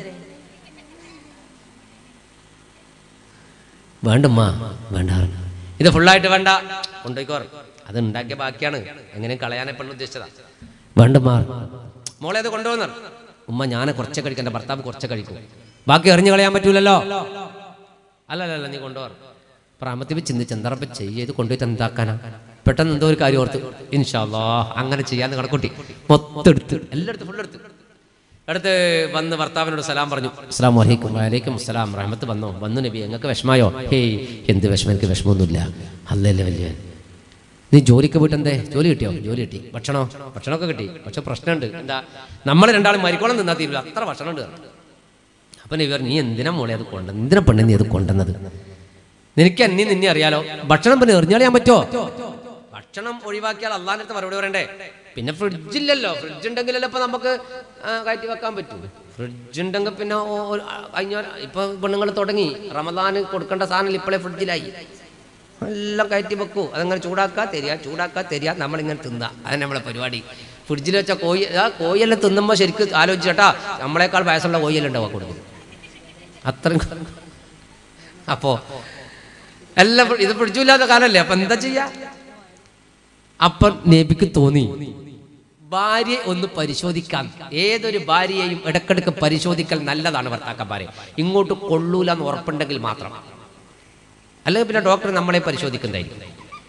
വേണ്ടുമ്മ, വേണ്ട ഇത് ഫുള്ളായിട്ട് വേണ്ട കൊണ്ടുപോയിക്കോർ, അത് ഉണ്ടാക്കിയ ബാക്കിയാണ്, എങ്ങനെയും കളയാനെ പെണ്ണ് ഉദ്ദേശിച്ചതാ. വേണ്ടുമ്മ മോളെ അത് കൊണ്ടുപോകുന്ന ഉമ്മ, ഞാൻ കുറച്ച് കഴിക്കും, എൻ്റെ ഭർത്താവ് കുറച്ച് കഴിക്കും, ബാക്കി എറിഞ്ഞു കളയാൻ പറ്റൂലല്ലോ. അല്ലല്ല നീ കൊണ്ടുപോകാറ്. റഹ്മത്ത് ബി ചിന്തിച്ച് എന്താ ചെയ്ത് കൊണ്ടുപോയിട്ട് എന്താക്കാനാ, പെട്ടെന്ന് എന്തോ ഒരു കാര്യം ഓർത്ത്, ഇൻഷാ അല്ലാഹ് അങ്ങനെ ചെയ്യാന്ന് കണക്കൂട്ടി മൊത്തം എടുത്ത് എല്ലായിടത്തും ഫുള്ളെടുത്ത് അടുത്ത് വന്ന് ഭർത്താവിനോട് സലാം പറഞ്ഞു. അസ്സലാമു അലൈക്കും. വഅലൈക്കും അസ്സലാം. റഹ്മത്ത് വന്നോ? വന്നു നബി. നിങ്ങൾക്ക് വിഷമായോ? ഹേയ് എന്ത് വിഷമം, എനിക്ക് വിഷമമൊന്നുമില്ല, അല്ലല്ലേ വലിയ. നീ ജോലിക്ക് പോയിട്ട് എന്തേ, ജോലി കിട്ടിയോ? ജോലി കിട്ടി. ഭക്ഷണോ? ഭക്ഷണമൊക്കെ കിട്ടി. പക്ഷെ പ്രശ്നമുണ്ട്, എന്താ, നമ്മൾ രണ്ടാളും മരിക്കോളം തിന്നാ തീരില്ല, അത്ര ഭക്ഷണമുണ്ട്. അപ്പം നബി പറഞ്ഞു, നീ എന്തിനാ മോളെ അത് കൊണ്ട, എന്തിനാ പെണ്ണ് നീ അത് കൊണ്ടുവന്നത്, നിനക്ക് എന്നെ നിന്നെ അറിയാലോ, ഭക്ഷണം പിന്നെ എറിഞ്ഞാളിയാൻ പറ്റുമോ? ഭക്ഷണം ഒഴിവാക്കിയാൽ അള്ളാഹിന്റെ അടുത്ത് മറുപടി പറയണ്ടേ. പിന്നെ ഫ്രിഡ്ജില്ലല്ലോ, ഫ്രിഡ്ജ് ഉണ്ടെങ്കിലല്ലോ ഇപ്പൊ നമുക്ക് കയറ്റി വെക്കാൻ പറ്റൂ. ഫ്രിഡ്ജ് ഉണ്ടെങ്കിൽ പിന്നെ കഴിഞ്ഞ ഇപ്പൊ പെണ്ണുങ്ങൾ തുടങ്ങി റമദാന് കൊടുക്കേണ്ട സാധനം ഇപ്പോഴേ ഫ്രിഡ്ജിലായി, എല്ലാം കയറ്റി വെക്കൂ, അതങ്ങനെ ചൂടാക്കാ തരിക, ചൂടാക്കാ തരിക, നമ്മളിങ്ങനെ തിന്നുക, അതന്നെ നമ്മളെ പരിപാടി. ഫ്രിഡ്ജിൽ വെച്ച കോഴി, ആ കോഴിയെല്ലാം തിന്നുമ്പോൾ ശരിക്കും ആലോചിച്ചേട്ടാ, നമ്മളെക്കാൾ വയസ്സുള്ള കോഴിയെല്ലാം ഉണ്ടാവുക കൊടുക്കും അത്രയും. അപ്പോൾ എല്ലാം ഇത് പിടിച്ചില്ലാത്ത കാലല്ലേ, അപ്പൊ എന്താ ചെയ്യാ? അപ്പൊ നബിക്ക് തോന്നി ഭാര്യ ഒന്ന് പരിശോധിക്കാം. ഏതൊരു ഭാര്യയെയും ഇടക്കിടക്ക് പരിശോധിക്കൽ നല്ലതാണ് ഭർത്താക്കന്മാരെ. ഇങ്ങോട്ട് കൊള്ളൂല എന്ന് ഉറപ്പുണ്ടെങ്കിൽ മാത്രം, അല്ലെങ്കിൽ പിന്നെ ഡോക്ടർ നമ്മളെ പരിശോധിക്കുന്നതായിരിക്കും.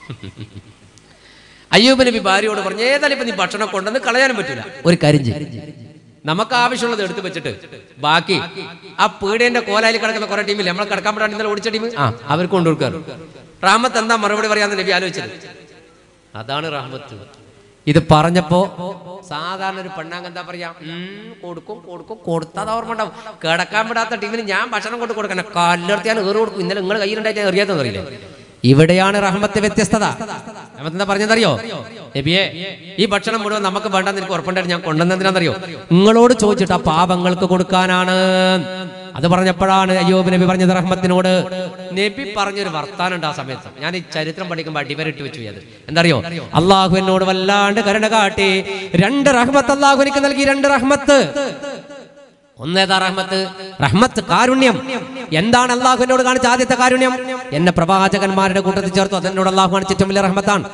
അയ്യൂബ് നബി ഭാര്യയോട് പറഞ്ഞു, ഏതായാലും ഇപ്പൊ നീ ഭക്ഷണം കൊണ്ടുവന്ന് കളയാനും പറ്റൂല, ഒരു കാര്യം ചെയ്യും, നമുക്ക് ആവശ്യമുള്ളത് എടുത്തു വെച്ചിട്ട് ബാക്കി ആ പീഡേന്റെ കോലായിൽ കിടക്കുന്ന കുറെ ടീമില്ലേ, നമ്മളെ കിടക്കാൻ പറ്റാൻ ഇന്നലെ ഓടിച്ച ടീം, ആ അവർക്ക് കൊണ്ടുകൊടുക്കാറ്. റഹ്മത്ത് എന്താ മറുപടി പറയാന്ന് നബി ആലോചിച്ചത്. അതാണ് റഹ്മത്ത്. ഇത് പറഞ്ഞപ്പോ സാധാരണ ഒരു പെണ്ണാങ് എന്താ പറയാ, കൊടുക്കും കൊടുക്കും കൊടുത്താൽ ഓർമ്മ ഉണ്ടാവും. കിടക്കാൻ വിടാത്ത ടീമിന് ഞാൻ ഭക്ഷണം കൊണ്ട് കൊടുക്കണം, കല്ലെടുത്തിയാൽ ഏറി കൊടുക്കും. ഇന്നലെ നിങ്ങൾ കയ്യിലുണ്ടായിട്ട് എറിയാത്തെന്ന് അറിയില്ലേ. ഇവിടെയാണ് റഹ്മത്ത് വ്യത്യസ്തത. റഹ്മത്ത് എന്താ പറഞ്ഞതറിയോ? നബിയെ ഈ ഭക്ഷണം മുഴുവൻ നമുക്ക് വേണ്ടെന്ന് എനിക്ക് ഉറപ്പുണ്ടായിട്ട് ഞാൻ കൊണ്ടുവന്നതിനാണെന്നറിയോ? നിങ്ങളോട് ചോദിച്ചിട്ട് ആ പാപങ്ങൾക്ക് കൊടുക്കാനാണ്. അത് പറഞ്ഞപ്പോഴാണ് അയ്യൂബ് നബി പറഞ്ഞത് റഹ്മത്തിനോട്. നബി പറഞ്ഞൊരു വർത്താനം ഉണ്ട് ആ സമയത്ത്. ഞാൻ ഈ ചരിത്രം പഠിക്കുമ്പോൾ അടിവരട്ട് വെച്ചു. അത് എന്തറിയോ? അള്ളാഹു എന്നോട് വല്ലാണ്ട് കരുണ കാട്ടി. രണ്ട് റഹ്മത്ത് അള്ളാഹു എനിക്ക് നൽകി. രണ്ട് റഹ്മത്ത്. ഒന്നേതാ റഹ്മത്ത്? റഹ്മത്ത് കാരുണ്യം. എന്താണ് അള്ളാഹു എന്നോട് കാണിച്ച ആദ്യത്തെ കാരുണ്യം? എന്നെ പ്രവാചകന്മാരുടെ കൂട്ടത്തിൽ ചേർത്തു. അതെന്നോട് അള്ളാഹു കാണിച്ച ഏറ്റവും വലിയ റഹ്മത്താണ്.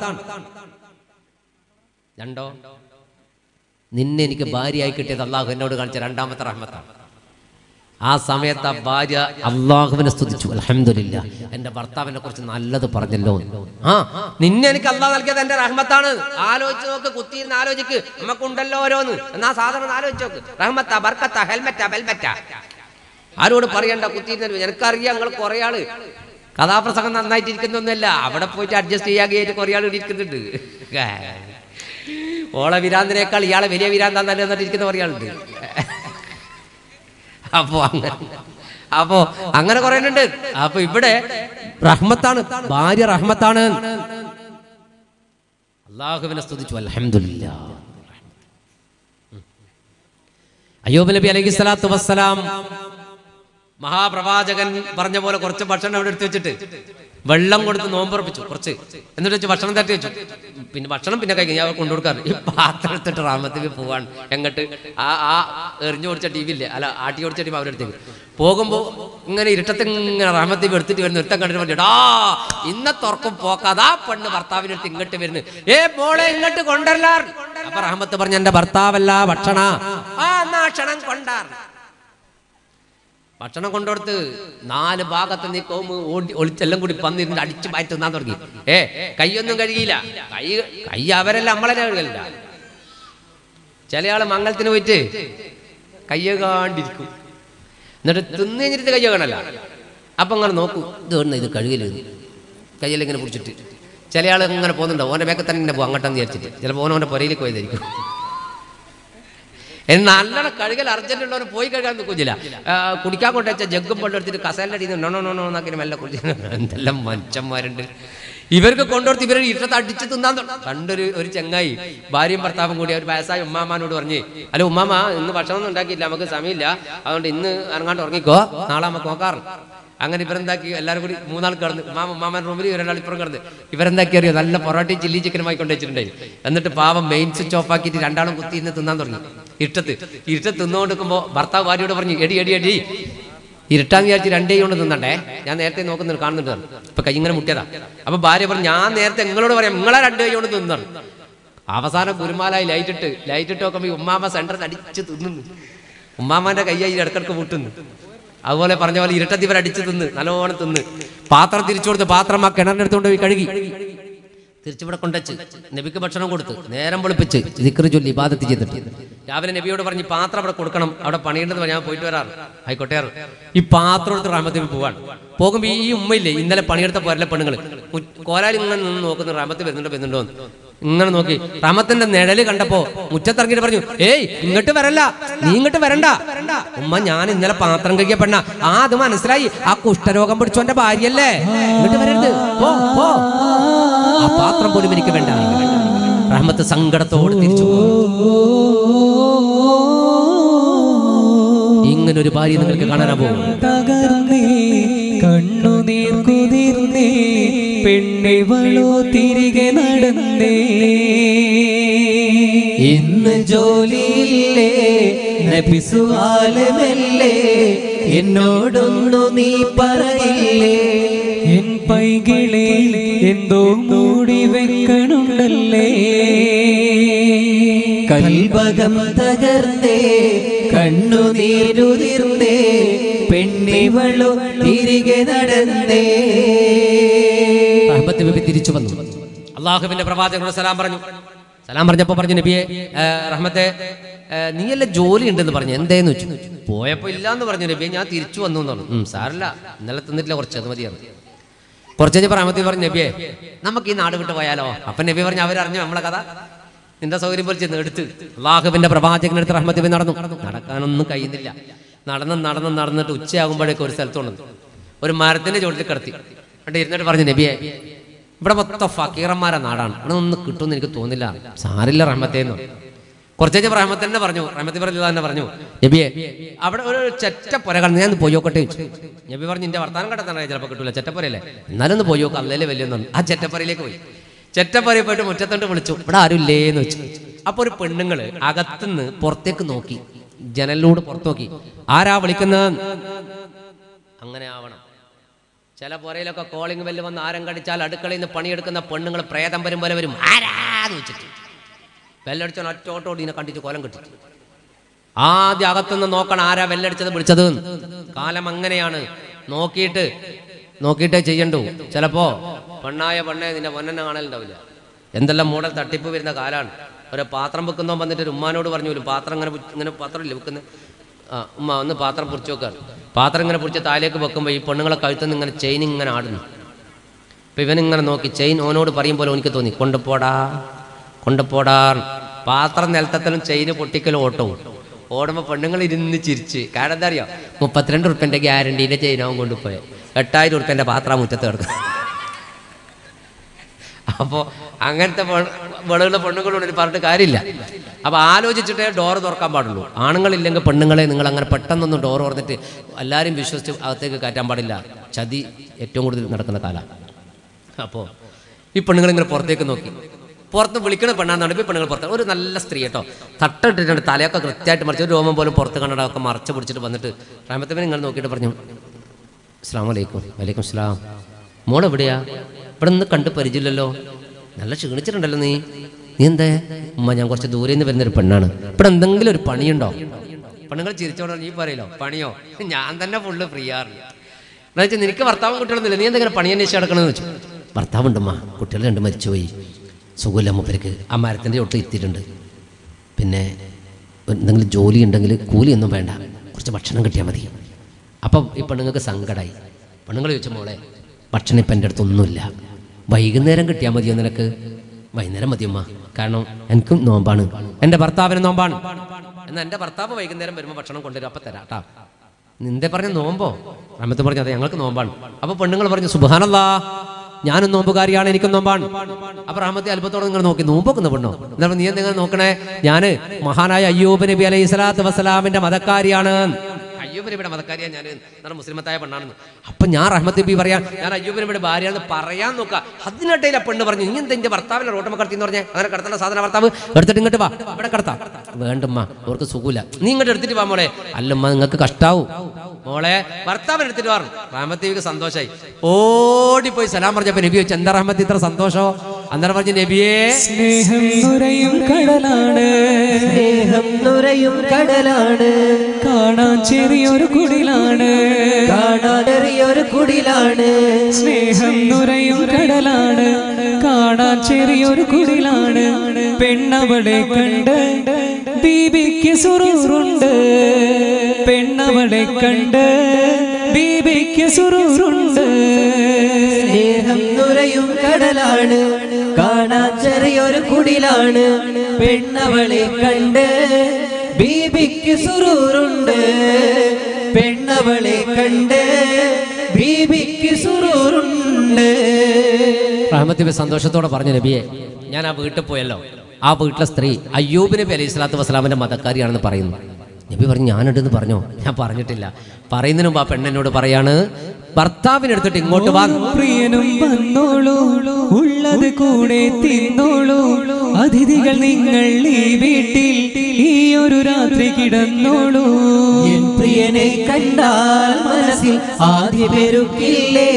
രണ്ടോ, നിന്നെ എനിക്ക് ഭാര്യയായി കിട്ടിയത് അള്ളാഹു എന്നോട് കാണിച്ച രണ്ടാമത്തെ റഹ്മത്താണ്. ആ സമയത്ത് ആ ഭാര്യ അള്ളാഹുവിനെ സ്തുതിച്ചു. അൽഹംദുലില്ലാ, എന്റെ ഭർത്താവിനെ കുറിച്ച് നല്ലത് പറഞ്ഞല്ലോ. ആ നിന്നെ എനിക്ക് അള്ളാഹു നൽകിയത് എന്റെ റഹ്മത്താണ്. ആലോചിച്ച് നോക്ക്, കുത്തിയിരുന്ന് ആലോചിക്ക്. നമുക്കുണ്ടല്ലോ ഓരോന്ന്. എന്നാ സാധനം ആലോചിച്ച് നോക്ക്. റഹ്മത്താ, ബർക്കത്താ, ഹെൽമെറ്റാ, ബെൽമെറ്റാ. ആരോട് പറയണ്ട, കുത്തിയിരുന്ന എനിക്കറിയാം. നിങ്ങൾ കുറെ ആള് കഥാപ്രസംഗം നന്നായിട്ട് ഇരിക്കുന്നൊന്നുമല്ല, അവിടെ പോയിട്ട് അഡ്ജസ്റ്റ് ചെയ്യാൻ കുറെ ആൾ ഇരിക്കുന്നുണ്ട്. ഓളെ വിരാന്തിനേക്കാൾ ഇയാളെ വലിയ വിരാന്താ നല്ല എന്നിട്ട് ഇരിക്കുന്ന കുറെ ആളുണ്ട്. അപ്പോ അങ്ങനെ അപ്പോ അങ്ങനെ കുറെ ഉണ്ട്. അപ്പൊ ഇവിടെ റഹ്മത്താണ്, ഭാര്യ റഹ്മത്താണ്. അല്ലാഹുവിനെ സ്തുതിച്ചു. അൽഹംദുലില്ലാ. അയ്യൂബ് നബി അലൈഹി സ്വലാത്തു വസ്സലാം മഹാപ്രവാചകൻ പറഞ്ഞ പോലെ കുറച്ച് ഭക്ഷണം അവിടെ എടുത്തു വെച്ചിട്ട് വെള്ളം കൊടുത്ത് നോമ്പുറപ്പിച്ചു കുറച്ച്. എന്നിട്ട് വെച്ച് ഭക്ഷണം തട്ടി വെച്ചു. പിന്നെ ഭക്ഷണം പിന്നെ കഴിക്കും, ഞാൻ കൊണ്ടുകൊടുക്കാറ്. ഈ പാത്രം എടുത്തിട്ട് റാമത്തേക്ക് പോവാണ്. എങ്ങോട്ട്? ആ ആ എറിഞ്ഞു ഓടിച്ച ടി വി ഇല്ലേ, അല്ല ആട്ടി ഓടിച്ച ടീം അവരുടെ അടുത്തേക്ക് പോകുമ്പോ ഇങ്ങനെ ഇരുട്ടത്ത് ഇങ്ങനെ റാമത്തേക്ക് എടുത്തിട്ട് വരുന്ന ഒരുത്തം കണ്ടിട്ട് പറഞ്ഞു, ആ ഇന്നത്തെ ഉറക്കം പോക്കാതാ പെണ്ണ് ഭർത്താവിന്റെ അടുത്ത് ഇങ്ങോട്ട് വരുന്നു. ഏ മോളെ ഇങ്ങോട്ട് കൊണ്ടല്ലാർ. അപ്പൊ റഹ്മത്ത് പറഞ്ഞ എന്റെ ഭർത്താവല്ല ഭക്ഷണ. ആ എന്നാ ക്ഷണം കൊണ്ടാർ. ഭക്ഷണം കൊണ്ടുകൊടുത്ത് നാല് ഭാഗത്ത് നീ കോമ് ഓടി ഒളിച്ചെല്ലാം കൂടി പന്നിരുന്ന് അടിച്ചു മാറ്റി തിന്നാൻ തുടങ്ങി. ഏ കൈയൊന്നും കഴുകിയില്ല. കൈ കൈ അവരെല്ലാം നമ്മളെ കഴുകലില്ല. ചില ആള് മംഗലത്തിന് പോയിട്ട് കയ്യ കാണ്ടിരിക്കും, എന്നിട്ട് തിന്നു കഴിഞ്ഞിട്ട് കയ്യ കാണല്ല. അപ്പൊ അങ്ങനെ നോക്കൂ, ഇത് വേണം ഇത് കഴുകല്, കയ്യെല്ലാം ഇങ്ങനെ പിടിച്ചിട്ട്. ചില ആൾ ഇങ്ങനെ പോകുന്നുണ്ടോ, ഓൻ്റെ മേക്കെ തന്നെ ഇങ്ങനെ പോകും അങ്ങോട്ടെന്ന് വിചാരിച്ചിട്ട്. ചിലപ്പോൾ ഓനോൻ്റെ പുരയിലേക്ക് പോയതായിരിക്കും. നല്ലോണം കഴുകൽ അർജന്റ് ഉള്ളവർ പോയി കഴുകാൻ നിൽക്കില്ല. കുടിക്കാൻ കൊണ്ടുവച്ച ജഗ്ഗും വെള്ളം എടുത്തിട്ട് കസേലിൻ്റെ അടിയിൽ നിന്ന് നോ നോ നോ എന്നാക്കി മെല്ലെ കുടിച്ച്. എന്തെല്ലാം മനുഷ്യന്മാരുണ്ട്. ഇവർക്ക് കൊണ്ടുകൊടുത്ത് ഇവർ ഇട്ടത്ത് അടിച്ച് തിന്നാൻ കണ്ടൊരു ഒരു ചെങ്ങായി ഭാര്യയും ഭർത്താവും കൂടി ഒരു വയസ്സായ ഉമ്മാമാനോട് പറഞ്ഞ്, അല്ല ഉമ്മാമ ഇന്ന് ഭക്ഷണം ഒന്നും ഉണ്ടാക്കിയില്ല, നമുക്ക് സമയമില്ല, അതുകൊണ്ട് ഇന്ന് ഇറങ്ങാണ്ട് ഉറങ്ങിക്കോ, നാളെ നമുക്ക് നോക്കാറ്. അങ്ങനെ ഇവരെന്താക്കി എല്ലാവരും കൂടി മൂന്നാൾ കിടന്ന് ഉമ്മാമ ഉമ്മാമാൻ റൂമിൽ ഇവരാൾ ഇപ്പുറം കിടന്ന് ഇവരെന്താക്കി അറിയോ, നല്ല പൊറോട്ടയും ചില്ലി ചിക്കനുമായി കൊണ്ട് വെച്ചിട്ടുണ്ടായി. എന്നിട്ട് പാവം മെയിൻ സ്വിച്ച് ഓഫ് ആക്കിയിട്ട് രണ്ടാളും കുത്തി ഇന്ന് തിന്നാൻ തുടങ്ങി. ഇരുട്ടത്ത് ഇരുട്ടത്ത് തിന്നുകൊണ്ടിരിക്കുമ്പോൾ ഭർത്താവ് ഭാര്യയോട് പറഞ്ഞു, എടി എടി എടി ഇരുട്ടാന്ന് വിചാരിച്ച് രണ്ടേ കൊണ്ട് തിന്നണ്ടേ, ഞാൻ നേരത്തെ നോക്കുന്നുണ്ട് കാണുന്നുണ്ട്, ഇപ്പൊ കൈ ഇങ്ങനെ മുട്ടിയതാ. അപ്പൊ ഭാര്യ പറഞ്ഞു, ഞാൻ നേരത്തെ നിങ്ങളോട് പറയാം, നിങ്ങളെ രണ്ടേ കൊണ്ട് തിന്നാണ്. അവസാനം കുരുമാലായി ലൈറ്റിട്ട് ലൈറ്റിട്ട് നോക്കുമ്പോൾ ഉമ്മാമ സെന്ററിൽ അടിച്ച് തിന്നുന്നു. ഉമ്മാമാന്റെ കയ്യായി ഇടക്കിടക്ക് മുട്ടുന്നു. അതുപോലെ പറഞ്ഞ പോലെ ഇരുട്ടത്തി ഇവർ അടിച്ച് തിന്ന് നല്ലോണം തിന്ന് പാത്രം തിരിച്ചു കൊടുത്ത് പാത്രം ആ കിണറിനെടുത്തുകൊണ്ട് പോയി കഴുകി തിരിച്ചിവിടെ കൊണ്ടുവച്ച് നബിക്ക് ഭക്ഷണം കൊടുത്ത് നേരം വെളുപ്പിച്ച് ദിക്റ് ചൊല്ലി ഇബാദത്ത് ചെയ്തിട്ട് രാവിലെ നബിയോട് പറഞ്ഞ് പാത്രം അവിടെ കൊടുക്കണം, അവിടെ പണിയുണ്ടെന്ന് ഞാൻ പോയിട്ട് വരാറ് ആയിക്കോട്ടെയാറ്. ഈ പാത്രം എടുത്ത് റഹ്മത്തിൽ പോവാണ്. പോകുമ്പോൾ ഈ ഉമ്മയില്ലേ ഇന്നലെ പണിയെടുത്ത പോരലെ പെണ്ണുങ്ങൾ കോലാലി ഇങ്ങനെ നിന്ന് നോക്കുന്നു, റഹ്മത്ത് വരുന്നുണ്ടോ വരുന്നുണ്ടോ എന്ന് ഇങ്ങനെ നോക്കി. റഹ്മത്തിന്റെ നിഴല് കണ്ടപ്പോ മുറ്റത്തിറങ്ങിയിട്ട് പറഞ്ഞു, ഏയ് ഇങ്ങോട്ട് വരല്ല, നീ ഇങ്ങോട്ട് വരണ്ട. ഉമ്മ ഞാൻ ഇന്നലെ പാത്രം കഴിക്കിയ പെണ്ണ. ആ അത് മനസ്സിലായി, ആ കുഷ്ഠരോഗം പിടിച്ചോന്റെ ഭാര്യയല്ലേ, ഇങ്ങോട്ട് വരരുത്, പോ പോ, ആ പാത്രം പോലും എനിക്ക് വേണ്ട. റഹ്മത്ത് സങ്കടത്തോട് തിരിച്ചു. ഇങ്ങനൊരു ഭാര്യ നിങ്ങൾക്ക് കാണാനാ പോകും. തകർന്നേ കണ്ണുനീർ കുതിർന്നേ പെണ്ണിവളോ തിരികെ നടന്നേ. ഇന്ന് ജോലിയില്ലേ നബിസുആലമല്ലേ, എന്നോടൊന്നു നീ പറയില്ലേ, എൻ പൈകിളെ എന്തോ മൂടി വെക്കണുണ്ടല്ലേ കൽബകം തകർന്നേ കണ്ണുനീരുതിർന്നേ പെണ്ണിവളു തിരികെ നടന്നേ. റഹ്മത്ത് ബിബി തിരിച്ചു വന്നു. അള്ളാഹുവിന്റെ പ്രവാചകനോട് സലാം പറഞ്ഞു. സലാം പറഞ്ഞപ്പോ പറഞ്ഞു, നബിയെ റഹ്മത്തെ നീയല്ല ജോലി ഉണ്ടെന്ന് പറഞ്ഞു, എന്തേന്ന് വെച്ചു. പോയപ്പോ ഇല്ലാന്ന് പറഞ്ഞു നബിയെ, ഞാൻ തിരിച്ചു വന്നു എന്ന് പറഞ്ഞു. സാരല്ല, ഇന്നലെ തിന്നിട്ടില്ല, കുറച്ച് അത് മതിയാണ്. കുറച്ച് കഴിഞ്ഞപ്പോൾ റഹ്മത്തി പറഞ്ഞു, നബിയെ നമുക്ക് ഈ നാട് വിട്ട് പോയാലോ. അപ്പൊ നബി പറഞ്ഞു, അവരറിഞ്ഞു നമ്മളെ കഥ, നിന്റെ സൗകര്യം പോലെ ചെന്ന് എടുത്ത് അള്ളാഹുവിന്റെ പ്രവാചകനെടുത്ത് റഹ്മത്ത് ബിബി നടന്നു. നടക്കാനൊന്നും കഴിയുന്നില്ല. നടന്ന് നടന്ന് നടന്നിട്ട് ഉച്ചയാകുമ്പോഴേക്കും ഒരു സ്ഥലത്തുണ്ട് ഒരു മരത്തിന്റെ ചോട്ടിൽ കിടത്തി. എന്നിട്ട് ഇരുന്നിട്ട് പറഞ്ഞു, നബിയെ ഇവിടെ മൊത്തം ഫക്കീറന്മാരെ നാടാണ്, ഇവിടെ ഒന്നും കിട്ടുമെന്ന് എനിക്ക് തോന്നില്ല. സാരില്ല റഹ്മത്തേന്ന്. കുറച്ച് കഴിഞ്ഞ റഹ്മത്ത് തന്നെ പറഞ്ഞു, റഹ്മത്തി പറഞ്ഞു തന്നെ പറഞ്ഞു, നബിയെ അവിടെ ഒരു ചെറ്റപ്പുര കണ്ടു, ഞാൻ പോയോക്കട്ടെ ചോദിച്ചു. നബി പറഞ്ഞു, നിന്റെ വർത്താനം കണ്ടെത്താൻ ചിലപ്പോൾ കിട്ടൂല, ചെറ്റപ്പുരയല്ലേ, എന്നാലും ഒന്ന് പോയോക്ക, അല്ലേ വലിയൊന്നും. ആ ചെറ്റപ്പുരയിലേക്ക് പോയി. ചെറ്റപ്പുരയിൽ പോയിട്ട് മുറ്റത്തോട്ട് വിളിച്ചു, ഇവിടെ ആരും ഇല്ലേന്ന് വെച്ചു. അപ്പൊ ഒരു പെണ്ണുങ്ങള് അകത്തുനിന്ന് പുറത്തേക്ക് നോക്കി, ജനലിലൂടെ പുറത്ത് നോക്കി, ആരാ വിളിക്കുന്നത്. അങ്ങനെ ആവണം. ചില പുരയിലൊക്കെ കോളിംഗ് ബെല്ല് വന്ന് ആരം കടിച്ചാൽ അടുക്കളയിൽ നിന്ന് പണിയെടുക്കുന്ന പെണ്ണുങ്ങൾ പ്രേതം വരും പോലെ വരും, ആരാന്ന് വെച്ചിട്ട് ബെല്ലടിച്ചാൽ ഒറ്റോട്ടോട് ഇതിനെ കണ്ടിട്ട് കോലം കിട്ടി. ആദ്യം അകത്തുനിന്ന് നോക്കണം ആരാ ബെല്ലടിച്ചത് വിളിച്ചത്. കാലം അങ്ങനെയാണ്. നോക്കിയിട്ട് നോക്കിയിട്ടേ ചെയ്യണ്ടു. ചിലപ്പോ പെണ്ണായ പെണ്ണെ നിന്റെ പൊന്നെ കാണലുണ്ടാവില്ല. എന്തെല്ലാം മോഡൽ തട്ടിപ്പ് വരുന്ന കാലാണ്. ഒരു പാത്രം വെക്കുന്നോ വന്നിട്ട് ഒരു ഉമ്മാനോട് പറഞ്ഞു, ഒരു പാത്രം ഇങ്ങനെ ഇങ്ങനെ പാത്രം ഇല്ല വെക്കുന്നത്, ആ ഉമ്മ ഒന്ന് പാത്രം പൊറിച്ച് വെക്കാറ്. പാത്രം ഇങ്ങനെ പൊറിച്ച് താലേക്ക് വെക്കുമ്പോൾ ഈ പെണ്ണുങ്ങളെ കഴുത്തുനിന്ന് ഇങ്ങനെ ചെയിൻ ഇങ്ങനെ ആടുന്നു. അപ്പം ഇവനിങ്ങനെ നോക്കി ചെയിൻ ഓനോട് പറയുമ്പോൾ എനിക്ക് തോന്നി, കൊണ്ടുപോടാ കൊണ്ടുപോടാ. പാത്രം നിലത്തലും ചെയിന് പൊട്ടിക്കലും ഓട്ടവും. ഓടുമ്പോൾ പെണ്ണുങ്ങൾ ഇരുന്ന് ചിരിച്ച്. കാരണം എന്താ അറിയോ, മുപ്പത്തിരണ്ട് ഉറുപ്പ്യൻ്റെ ഗ്യാരണ്ടീൻ്റെ ചെയിനാവും കൊണ്ടുപോയത്, എട്ടായിരം ഉറുപ്പ്യൻ്റെ പാത്രം മുറ്റത്ത് കിടക്കും. അപ്പോൾ അങ്ങനത്തെ വെളുള്ള പെണ്ണുങ്ങളോട് പറഞ്ഞിട്ട് കാര്യമില്ല. അപ്പോൾ ആലോചിച്ചിട്ടേ ഡോറ് തുറക്കാൻ പാടുള്ളൂ. ആണുങ്ങളില്ലെങ്കിൽ പെണ്ണുങ്ങളെ നിങ്ങൾ അങ്ങനെ പെട്ടെന്നൊന്നും ഡോറ് തുറന്നിട്ട് എല്ലാവരും വിശ്വസിച്ച് അകത്തേക്ക് കയറ്റാൻ പാടില്ല. ചതി ഏറ്റവും കൂടുതൽ നടക്കുന്ന കാലമാണ്. അപ്പോൾ ഈ പെണ്ണുങ്ങളിങ്ങനെ പുറത്തേക്ക് നോക്കി, പുറത്ത് വിളിക്കണ പെണ്ണാന്നാണ്. ഇപ്പോൾ പെണ്ണുങ്ങൾ പുറത്ത് ഒരു നല്ല സ്ത്രീ കേട്ടോ, തട്ടിട്ടിട്ടുണ്ട്, തലയൊക്കെ കൃത്യമായിട്ട് മറിച്ച്, ഒരു രോമം പോലും പുറത്ത് കണ്ടതൊക്കെ മറച്ച് പിടിച്ചിട്ട് വന്നിട്ട് റഹ്മത്തുബിബി നിങ്ങൾ നോക്കിയിട്ട് പറഞ്ഞു, അസ്സലാമു അലൈക്കും. വലൈക്കും സ്ലാം. മോൾ എവിടെയാ? ഇവിടെ നിന്ന് കണ്ട് പരിചയമില്ലല്ലോ, നല്ല ക്ഷീണിച്ചിട്ടുണ്ടല്ലോ നീ. നീ എന്തേ? ഉമ്മ ഞാൻ കുറച്ച് ദൂരെ നിന്ന് വരുന്നൊരു പെണ്ണാണ്, ഇവിടെ എന്തെങ്കിലും ഒരു പണിയുണ്ടോ? പെണ്ണുങ്ങൾ ചിരിച്ചോണ്ടോ നീ പറയലോ പണിയോ? ഞാൻ തന്നെ ഫുള്ള് ഫ്രീ ആറില്ല. എന്താ വെച്ചാൽ നിനക്ക് ഭർത്താവും കുട്ടികളൊന്നുമില്ല, നീ എന്തെങ്കിലും പണി അന്വേഷിച്ച് കിടക്കണമെന്ന് വെച്ചു. ഭർത്താവുണ്ടമ്മ, കുട്ടികൾ രണ്ട് മരിച്ചുപോയി, സുഖമില്ല മൂപ്പർക്ക്, ആ മരത്തിൻ്റെ ചോട്ട് എത്തിയിട്ടുണ്ട്. പിന്നെ എന്തെങ്കിലും ജോലി ഉണ്ടെങ്കിൽ കൂലിയൊന്നും വേണ്ട, കുറച്ച് ഭക്ഷണം കിട്ടിയാൽ മതി. അപ്പം ഈ പെണ്ണുങ്ങൾക്ക് സങ്കടമായി. പെണ്ണുങ്ങൾ ചോദിച്ച, മോളെ ഭക്ഷണം ഇപ്പം എൻ്റെ അടുത്തൊന്നുമില്ല, വൈകുന്നേരം കിട്ടിയാൽ മതിയോ നിനക്ക്? വൈകുന്നേരം മതിയമ്മ, കാരണം എനിക്കും നോമ്പാണ്, എൻ്റെ ഭർത്താവിന് നോമ്പാണ്. എന്നാൽ എൻ്റെ ഭർത്താവ് വൈകുന്നേരം വരുമ്പോൾ ഭക്ഷണം കൊണ്ടുവരും, അപ്പം തരാം കേട്ടാ. നിന്റെ പറഞ്ഞ നോമ്പോ? റഹ്മത്ത് പറഞ്ഞു, അതെ ഞങ്ങൾക്ക് നോമ്പാണ്. അപ്പോൾ പെണ്ണുങ്ങൾ പറഞ്ഞു, സുബ്ഹാനല്ലാഹ്, ഞാനും നോമ്പുകാരിയാണ്, എനിക്കും നോമ്പാണ്. അപ്പൊ റഹ്മത്തി അത്ഭുതത്തോടെ നിങ്ങൾ നോക്കി, നോമ്പൊക്കുന്ന പെണ്ണോ? എന്നാൽ നീ എന്തെങ്കിലും നോക്കണേ, ഞാന് മഹാനായ അയ്യൂബ് നബി അലൈഹി സ്വലാത്തു വസ്സലാമിന്റെ മതക്കാരിയാണ്. അയ്യൂബ് നബിയുടെ മതക്കാരിയാണ് ഞാൻ, എന്നാൽ മുസ്ലിമത്തായ പെണ്ണാണെന്ന്. അപ്പൊ ഞാൻ റഹ്മത്ത് നബി പറയാം, ഞാൻ അയ്യൂബ് നബിയുടെ ഭാര്യയാണെന്ന് പറയാൻ നോക്കാം. അതിനിടയിൽ ആ പെണ്ണ് പറഞ്ഞു, ഇനി എന്താ എന്റെ ഭർത്താവിനെ റോട്ടമ്മ കടത്തിന്ന് പറഞ്ഞേ, അങ്ങനെ കടത്തേണ്ട സാധന ഭർത്താവ് എടുത്തിട്ട് ഇങ്ങോട്ട് വാ, ഇവിടെ കടത്താം. വേണ്ടമ്മ, അവർക്ക് സുഖമില്ല, നീ ഇങ്ങോട്ട് എടുത്തിട്ട് വാ മോളെ. അല്ലമ്മ, നിങ്ങൾക്ക് കഷ്ടാവും മോളെ, ഭർത്താവിനെ എടുത്തിട്ട് പറഞ്ഞു. റഹ്മത്ത് നബിക്ക് സന്തോഷമായി, ഓടിപ്പോയി സലാം പറഞ്ഞപ്പോ നബി വെച്ച്, എന്താ റഹ്മത്ത് ഇത്ര സന്തോഷോ? അന്നേരം പറഞ്ഞു, നബിയേ സ്നേഹം നുരയും കടലാണ്, സ്നേഹം നുരയും കടലാണ്, കാണാൻ ചെറിയൊരു കുടിലാണ്, കാണാൻ ചെറിയൊരു കുടിലാണ്. സ്നേഹം നുരയും കടലാണ്, കാണാൻ ചെറിയൊരു കുടിലാണ്, പെണ്ണവളെ കണ്ട് ബീബിക്ക് സുറൂറുണ്ട്, പെണ്ണവളെ കണ്ട് ബീബിക്ക് സുറൂറുണ്ട്. സ്നേഹം നുരയും കടലാണ്, കാണാൻ ചെറിയൊരു കുടിലാണ്, പെണ്ണവളെ കണ്ട് ബീബിക്ക് സുറൂറുണ്ട്, പെണ്ണവളെ കണ്ട് ബീബിക്ക് സുറൂറുണ്ട്. റഹ്മത്ത് നബി സന്തോഷത്തോടെ പറഞ്ഞു, നബിയെ ഞാൻ ആ വീട്ടിൽ പോയല്ലോ, ആ വീട്ടിലെ സ്ത്രീ അയ്യൂബ് നബി അലൈഹി സ്വലാത്തു വസ്സലാമിന്റെ മതക്കാരിയാണെന്ന് പറയുന്നു. നബി പറഞ്ഞു ഞാനുണ്ടെന്ന് പറഞ്ഞോ? ഞാൻ പറഞ്ഞിട്ടില്ല. പറയുന്നതിന് മുമ്പ് ആ പെണ്ണെന്നോട് പറയാണ്, ഭർത്താവിനെടുത്തിട്ട് ഇങ്ങോട്ട് വാ, പ്രിയനും വന്നോളൂ, ഉള്ളത് കൂടെ തിന്നോളൂ, അതിഥികൾ നിങ്ങൾ ഈ വീട്ടിൽ ഈ ഒരു രാത്രി കിടന്നോളൂ. എൻ പ്രിയനെ കണ്ടാൽ മനസ്സിൽ ആദ്യ പെരുക്കില്ലേ?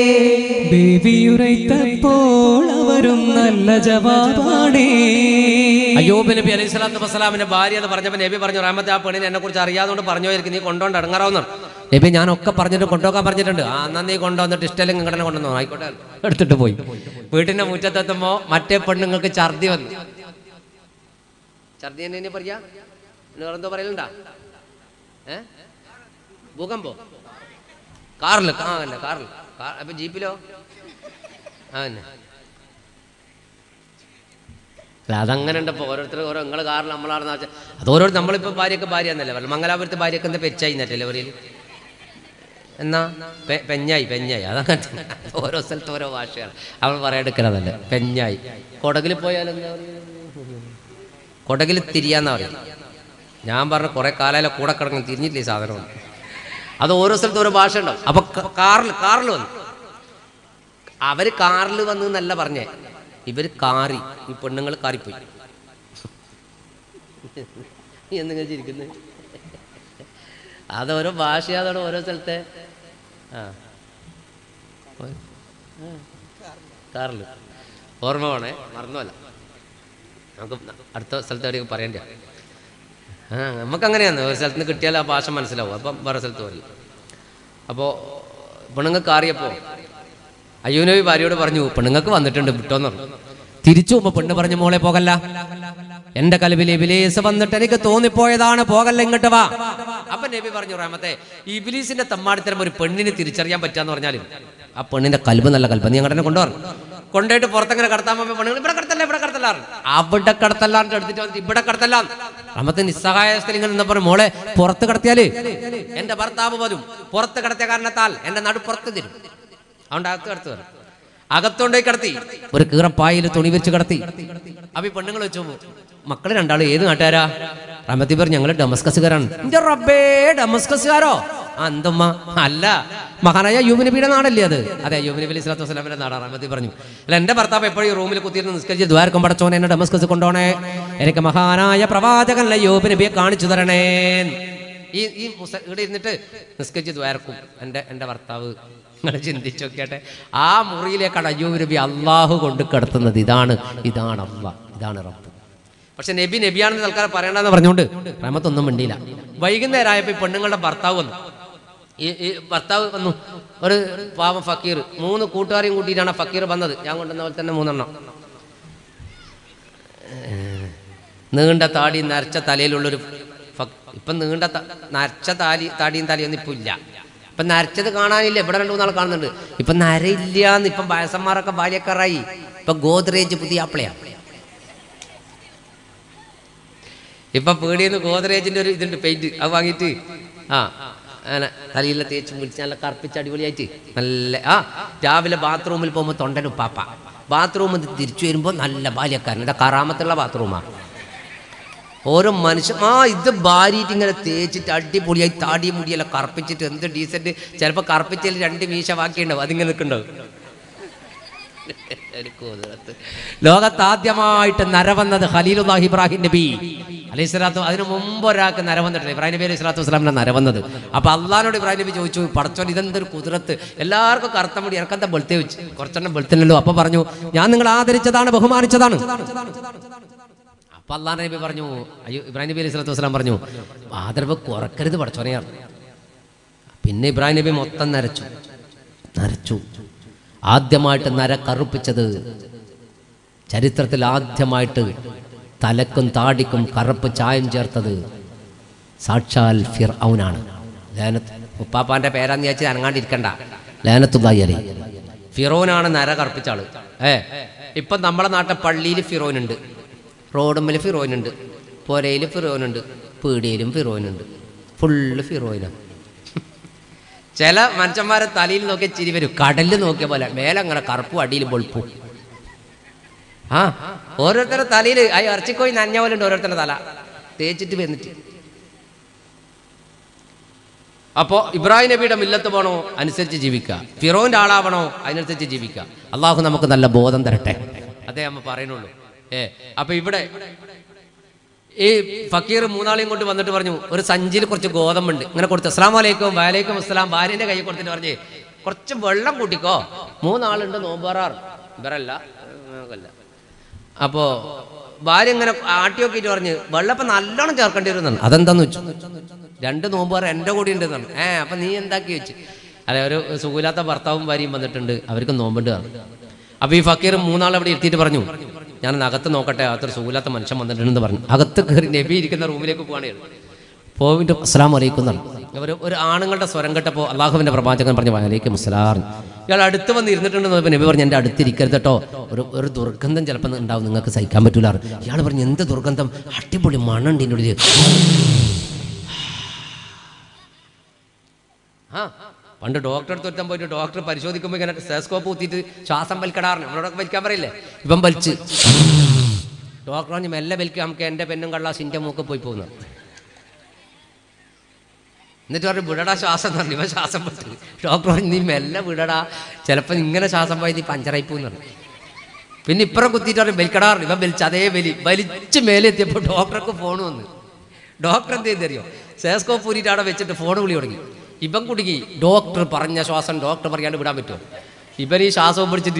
ബേബിയുറൈത്തപ്പോൾ അവരും നല്ല ജവാബാണേ. അയ്യൂബ് നബി അലൈഹി സ്വലാത്തു വസ്സലാമിന്റെ ഭാര്യ എന്ന് പറഞ്ഞപ്പോൾ നബി പറഞ്ഞു, റഹ്മത്ത് ആ പെണ്ണിനെ എന്നെ കുറിച്ച് അറിയാതുകൊണ്ട് പറഞ്ഞോയിരിക്കും, നീ കൊണ്ടോണ്ട് ഇടങ്ങാറാവുന്ന. നബി ഞാനൊക്കെ പറഞ്ഞിട്ട് കൊണ്ടുപോകാൻ പറഞ്ഞിട്ടുണ്ട്. ആ എന്നാ നീ കൊണ്ടുവന്നിട്ട് ഇഷ്ടമല്ലെങ്കിൽ ഇങ്ങോട്ട് കൊണ്ടുവന്നു, ആയിക്കോട്ടെ എടുത്തിട്ട് പോയി. വീട്ടിന്റെ മുറ്റത്തെത്തുമ്പോ മറ്റേ പെണ്ണുങ്ങൾക്ക് ഛർദി വന്നു. ഛർദി തന്നെ പറയാ, വേറെന്തോ പറയലുണ്ടാ? ഏ ഭൂകമ്പോ? കാറില് ആ അല്ല കാറിൽ. അപ്പൊ ജീപ്പിലോ? ആ തന്നെ. അല്ല അതങ്ങനെ ഉണ്ട്. ഇപ്പോൾ ഓരോരുത്തർ ഓരോ നിങ്ങൾ കാറിൽ നമ്മളാണെന്ന് വെച്ചാൽ അത് ഓരോ നമ്മളിപ്പോൾ ഭാര്യയൊക്കെ ഭാര്യ എന്നല്ലേ പറഞ്ഞു. മംഗലാപുരത്ത് ഭാര്യയൊക്കെ എന്താ പെച്ചായി എന്നല്ലേ അവരിൽ എന്നാ പെഞ്ഞായി പെഞ്ഞായി അതങ്ങനെ ഓരോ സ്ഥലത്ത് ഓരോ ഭാഷയാണ് അവൾ പറയാതെടുക്കണതല്ലേ. പെഞ്ഞായി. കൊടകിൽ പോയാൽ എന്താ പറയുക? കൊടകിൽ തിരിയാന്നാ പറയും. ഞാൻ പറഞ്ഞ കുറെ കാലം കൂടെ കിടക്കണം, തിരിഞ്ഞിട്ടില്ല ഈ സാധനം. അത് ഓരോ സ്ഥലത്ത് ഓരോ ഭാഷ ഉണ്ടാവും. അപ്പൊ കാറിൽ കാറിൽ വന്നു അവര് കാറിൽ വന്നു എന്നല്ല പറഞ്ഞേ, ഇവര് കാറി, ഈ പെണ്ണുങ്ങൾ കാറിപ്പോയി. എന്തെങ്കിലും ചിരിക്കുന്നത് അതോരോ ഭാഷയാതോടെ ഓരോ സ്ഥലത്തെ. ആ കാറിൽ ഓർമ്മ വേണേ, മറന്നുമല്ല. നമുക്ക് അടുത്ത സ്ഥലത്ത് എവിടെയൊക്കെ പറയണ്ട. ആ നമുക്കങ്ങനെയാണ്, ഒരു സ്ഥലത്ത് നിന്ന് കിട്ടിയാൽ ആ ഭാഷ മനസ്സിലാവും, അപ്പം വേറെ സ്ഥലത്ത് പറയും. അപ്പോൾ പെണ്ണുങ്ങൾക്ക് അറിയപ്പോൾ അയ്യൂബ് നബി ഭാര്യയോട് പറഞ്ഞു, പെണ്ണുങ്ങൾക്ക് വന്നിട്ടുണ്ട് വിട്ടോന്ന് പറഞ്ഞു. തിരിച്ചു പോകുമ്പോൾ പെണ്ണ് പറഞ്ഞു, മോളെ പോകല്ല, എന്റെ കൽബിൽ ഇബ്ലീസ് വന്നിട്ട് എനിക്ക് തോന്നിപ്പോയതാണ്, പോകല്ല, ഇങ്ങോട്ട് വാ. അപ്പൊ നബി പറഞ്ഞു, റഹ്മത്തെ ഇബ്ലീസിന്റെ തമ്മാടിത്തരം ഒരു പെണ്ണിന് തിരിച്ചറിയാൻ പറ്റാന്ന് പറഞ്ഞാലും ആ പെണ്ണിന്റെ കൽബ് നല്ല കൽബ്, നീ അങ്ങനെ കൊണ്ടുവരണം. കൊണ്ടുപോയിട്ട് പുറത്തങ്ങനെ കടത്താൻ പോകുമ്പോൾ പെണ്ണുങ്ങൾ ഇവിടെ കടത്തല്ല ഇവിടെ കടത്തല്ല അവിടെ കടത്തല്ലാണ്ട് എടുത്തിട്ട് വന്നിട്ട് ഇവിടെ കടത്തല്ല. റഹ്മത്തെ നിസ്സഹായാവസ്ഥയിൽ ഇങ്ങനെ നിന്നപ്പോ മോളെ പുറത്ത് കടത്തിയാല് എന്റെ ഭർത്താവ് വരും, പുറത്ത് കടത്തിയ കാരണത്താൽ എന്റെ നടു പുറത്ത് തരും, അതുകൊണ്ട് അകത്ത് കടത്തു വരും. അകത്തോണ്ടേ കടത്തി ഒരു കീറപ്പായിൽ തുണി വെച്ച് കടത്തി. അപ്പൊ ഈ പെണ്ണുങ്ങൾ വെച്ചു, മക്കള് രണ്ടാളും ഏത് നാട്ടുകാരാ? റഹ്മത്തി പറഞ്ഞു, ഞങ്ങള് ഡമസ്കസുകാരാണ്. എന്റെ റബ്ബേ, ഡമസ്കസുകാരോ? ആ എന്തുമ്മ? അല്ല, മഹാനായ അയ്യൂബ് നബിയുടെ നാടല്ലേ അത്? അതെ, അയ്യൂബ് നബി അലൈഹി സ്വലാത്തു വസ്സലാമിന്റെ നാടാണ്. റഹ്മത്തി പറഞ്ഞു, അല്ല എന്റെ ഭർത്താവ് എപ്പോഴും റൂമിൽ കുത്തിയിരുന്ന് നിസ്കരിച്ച് ദ്വാരക്കും പടച്ചോനെ എന്നെ ഡമസ്കസ് കൊണ്ടോണേ, എനിക്ക് മഹാനായ പ്രവാചകൻ അയ്യൂബ് നബിയെ കാണിച്ചു തരണേ. ഈ ഈ ഇവിടെ ഇരുന്നിട്ട് നിസ്കരിച്ച് ദ്വാരക്കും എൻ്റെ എൻ്റെ ഭർത്താവ്. നിങ്ങൾ ചിന്തിച്ചു നോക്കിയാട്ടെ, ആ മുറിയിലേക്കാണ് അയ്യൂബ് നബി അള്ളാഹു കൊണ്ട് കിടത്തുന്നത്. ഇതാണ് ഇതാണ് അള്ളാഹ്, ഇതാണ് റബ്ബ്. പക്ഷെ നബി നബിയാണെന്ന് തൽക്കാലം പറയണ്ടെന്ന് പറഞ്ഞുകൊണ്ട് റഹ്മത്തൊന്നും മിണ്ടിയില്ല. വൈകുന്നേരം ആയപ്പോൾ ഈ പെണ്ണുങ്ങളുടെ ഭർത്താവ് വന്നു. ഈ ഈ ഭർത്താവ് വന്നു, ഒരു പാവം ഫക്കീർ, മൂന്ന് കൂട്ടുകാരെയും കൂട്ടിയിട്ടാണ് ഫക്കീർ വന്നത്. ഞാൻ കൊണ്ടുവന്ന പോലെ തന്നെ മൂന്നെണ്ണം, നീണ്ട താടി നരച്ച തലയിലുള്ളൊരു ഇപ്പം നീണ്ട നരച്ച താലി താടിയും തലയൊന്നും ഇപ്പം ഇല്ല. ഇപ്പം നരച്ചത് കാണാനില്ല, ഇവിടെ രണ്ടു മൂന്നാൾ കാണുന്നുണ്ട്. ഇപ്പം നരയില്ലാന്ന്. ഇപ്പം വയസ്സന്മാരൊക്കെ ബാല്യക്കാരായി. ഇപ്പം ഗോദ്രേജ് പുതിയ ആപ്പിളയാണ്. ഇപ്പം പേടിയെന്ന് ഗോദ്രേജിൻ്റെ ഒരു ഇതുണ്ട്, പെയിന്റ്, അത് വാങ്ങിയിട്ട് ആ അങ്ങനെ തലയിലെ തേച്ച് മുടിച്ച് നല്ല കറുപ്പിച്ച് അടിപൊളിയായിട്ട് നല്ല ആ രാവിലെ ബാത്റൂമിൽ പോകുമ്പോൾ തൊണ്ടനും പാപ്പ, ബാത്റൂമിൽ തിരിച്ചു വരുമ്പോൾ നല്ല ബാല്യക്കാരൻ. ഇതാ കറാമത്തുള്ള ബാത്റൂമാണ്. ഓരോ മനുഷ്യൻ ആ ഇത് ഭാര്യയിട്ട് ഇങ്ങനെ തേച്ചിട്ട് അടിപൊളിയായി താടി മുടിയെല്ലാം കറുപ്പിച്ചിട്ട് എന്ത് ഡീസൻറ്റ്. ചിലപ്പോൾ കറുപ്പിച്ചതിൽ രണ്ട് മീശ ബാക്കിയുണ്ടാവും, അതിങ്ങനെ നിൽക്കുന്നുണ്ടാവും. ലോകത്താദ്യമായിട്ട് നര വന്നത് ഖലീലുല്ലാഹി ഇബ്രാഹിം നബി അലൈഹി സ്വലാത്തു. അതിന് മുമ്പ് ഒരാൾക്ക് നര വന്നിട്ടില്ല, ഇബ്രാഹിം നബി അലൈഹി സ്വലാത്തു വസ്സലാമിന്റെ നര വന്നത്. അപ്പൊ അള്ളാഹിനോട് ഇബ്രാഹിം നബി ചോദിച്ചു, പടച്ചോൻ ഇതെന്തൊരു കുതിരത്ത്, എല്ലാവർക്കും കറുത്ത മുടി, ഇറക്കത്തെ വെളുത്തേ വെച്ച്, കുറച്ചെണ്ണം വെളുത്തില്ലല്ലോ. അപ്പൊ പറഞ്ഞു, ഞാൻ നിങ്ങൾ ആദരിച്ചതാണ്, ബഹുമാനിച്ചതാണ്. അപ്പൊ അള്ളാഹ് നബി പറഞ്ഞു, അയ്യോ ഇബ്രാഹിം നബി അലൈഹി സ്വലാത്തു വസ്സലാം പറഞ്ഞു, ആദരവ് കുറക്കരുത് പടച്ചോനെയാണ്. പിന്നെ ഇബ്രാഹിം നബി മൊത്തം നരച്ചു നരച്ചു ആദ്യമായിട്ട് നര കറുപ്പിച്ചത്, ചരിത്രത്തിൽ ആദ്യമായിട്ട് തലക്കും താടിക്കും കറുപ്പ് ചായം ചേർത്തത് സാക്ഷാൽ ഫിർഔനാണ്. ലാനത്ത് ഉപ്പാപ്പാന്റെ പേരാന്ന് വിചാരിച്ച് അനങ്ങാണ്ടിരിക്കണ്ട, ലാനത്തുല്ലാഹി അലൈഹി. ഫിറോനാണ് നര കറുപ്പിച്ച ആള്. ഏ ഇപ്പം നമ്മളെ നാട്ടിൽ പള്ളിയിൽ ഫിറോനുണ്ട്, റോഡുമ്മൽ ഫിറോനുണ്ട്, പുരയിൽ ഫിറോനുണ്ട്, പീടിയയിലും ഫിറോനുണ്ട്, ഫുള്ള് ഫിറോയിനാണ്. ചില മനുഷ്യന്മാരെ തലയിൽ നോക്കിയ ചിരി വരും, കടലിൽ നോക്കിയ പോലെ മേലെ അങ്ങനെ കറുപ്പും അടിയിൽ പൊളിപ്പും. ആ ഓരോരുത്തരുടെ തലയിൽ ആ ഇറച്ചിക്കോയി നനഞ്ഞ പോലെ ഉണ്ട് ഓരോരുത്തരുടെ തല തേച്ചിട്ട് വന്നിട്ട്. അപ്പോൾ ഇബ്രാഹിം നബിയുടെ മില്ലത്ത് പോകണോ അനുസരിച്ച് ജീവിക്കുക, ഫിറോന്റെ ആളാവണോ അതിനനുസരിച്ച് ജീവിക്കുക. അള്ളാഹു നമുക്ക് നല്ല ബോധം തരട്ടെ, അതേ നമ്മൾ പറയുന്നുള്ളൂ. ഏ അപ്പൊ ഇവിടെ ഈ ഫക്കീർ മൂന്നാളെയും കൊണ്ട് വന്നിട്ട് പറഞ്ഞു, ഒരു സഞ്ചിയിൽ കുറച്ച് ഗോതമ്പുണ്ട്, ഇങ്ങനെ കൊടുത്ത് അസ്സലാമു അലൈക്കും വഅലൈക്കും അസ്സലാം ഭാര്യന്റെ കൈ കൊടുത്തിട്ട് പറഞ്ഞ് കുറച്ച് വെള്ളം കൂട്ടിക്കോ, മൂന്നാളുണ്ട് നോമ്പറാർ ഇവരല്ല അല്ല. അപ്പോ ഭാര്യ ഇങ്ങനെ ആട്ടി നോക്കിയിട്ട് പറഞ്ഞ് വെള്ളപ്പം നല്ലോണം ചേർക്കേണ്ടി വരുന്നതാണ്. അതെന്താന്ന് വെച്ചു, രണ്ട് നോമ്പുകാർ എൻ്റെ കൂടി ഉണ്ടെന്നാണ്. ഏ അപ്പൊ നീ എന്താക്കി വെച്ച്, അല്ലെ ഒരു സുഖമില്ലാത്ത ഭർത്താവും ഭാര്യയും വന്നിട്ടുണ്ട്, അവർക്ക് നോമ്പുണ്ട് കാണും. അപ്പൊ ഈ ഫക്കീർ മൂന്നാളവിടെ ഇരുത്തിയിട്ട് പറഞ്ഞു, ഞാൻ അകത്ത് നോക്കട്ടെ, അകത്തൊരു സുഖമില്ലാത്ത മനുഷ്യൻ വന്നിട്ടുണ്ടെന്ന് പറഞ്ഞു. അകത്ത് കയറി നബി ഇരിക്കുന്ന റൂമിലേക്ക് പോവാണ്. പോയിട്ട് അസ്സലാമു അലൈക്കും എന്നാണ്. ഒരു ഒരു ആണുങ്ങളുടെ സ്വരം കേട്ടപ്പോൾ അള്ളാഹുവിന്റെ പ്രവാചകൻ പറഞ്ഞു വഅലൈക്കും അസ്സലാം. ഇയാൾ അടുത്ത് വന്ന് ഇരുന്നിട്ടുണ്ടെന്ന് നബി പറഞ്ഞു, എൻ്റെ അടുത്തിരിക്കരുത് കേട്ടോ, ഒരു ഒരു ദുർഗന്ധം ചിലപ്പോൾ ഉണ്ടാവും, നിങ്ങൾക്ക് സഹിക്കാൻ പറ്റൂല. ഇയാൾ പറഞ്ഞു, എന്ത് ദുർഗന്ധം, അടിപൊളി മണ്ണുണ്ട് ഇതിൻ്റെ ഉള്ളിൽ. ആ പണ്ട് ഡോക്ടറെ അടുത്ത് ഒരുത്തം പോയിട്ട് ഡോക്ടർ പരിശോധിക്കുമ്പോൾ ഇങ്ങനെ സ്റ്റെതസ്കോപ്പ് കുത്തിയിട്ട് ശ്വാസം വലിക്കടാറിന് നമ്മളോടൊക്കെ വലിക്കാൻ പറയില്ലേ, ഇവൻ വലിച്ച്. ഡോക്ടർ പറഞ്ഞു മെല്ലെ വലിക്കുക, നമുക്ക് എൻ്റെ പെണ്ണും കള്ളാസിൻ്റെ മൂക്ക് പോയി പോകുന്നത്. എന്നിട്ട് പറഞ്ഞു വിടടാ ശ്വാസം എന്ന് പറഞ്ഞു. ഇവൻ ശ്വാസം വിട്ട്. ഡോക്ടർ പറഞ്ഞു നീ മെല്ലെ വിടടാ, ചിലപ്പോൾ ഇങ്ങനെ ശ്വാസം പോയി നീ പഞ്ചറായി പോകുന്നു പറഞ്ഞു. പിന്നെ ഇപ്പുറം കുത്തിയിട്ട് പറഞ്ഞു വലിക്കടാറ്. ഇവൻ വലിച്ച് അതേ വലി വലിച്ച് മേലെ എത്തിയപ്പോൾ ഡോക്ടർക്ക് ഫോൺ വന്ന്. ഡോക്ടർ എന്ത് ചെയ്തറിയോ, സ്റ്റെതസ്കോപ്പ് ഊരിയിട്ട് അവിടെ വെച്ചിട്ട് ഫോൺ വിളി തുടങ്ങി. ഇവൻ കുടുങ്ങി. ഡോക്ടർ പറഞ്ഞ ശ്വാസം ഡോക്ടർ പറയാണ്ട് വിടാൻ പറ്റുമോ? ഇവൻ ഈ ശ്വാസവും പിടിച്ചിട്ട്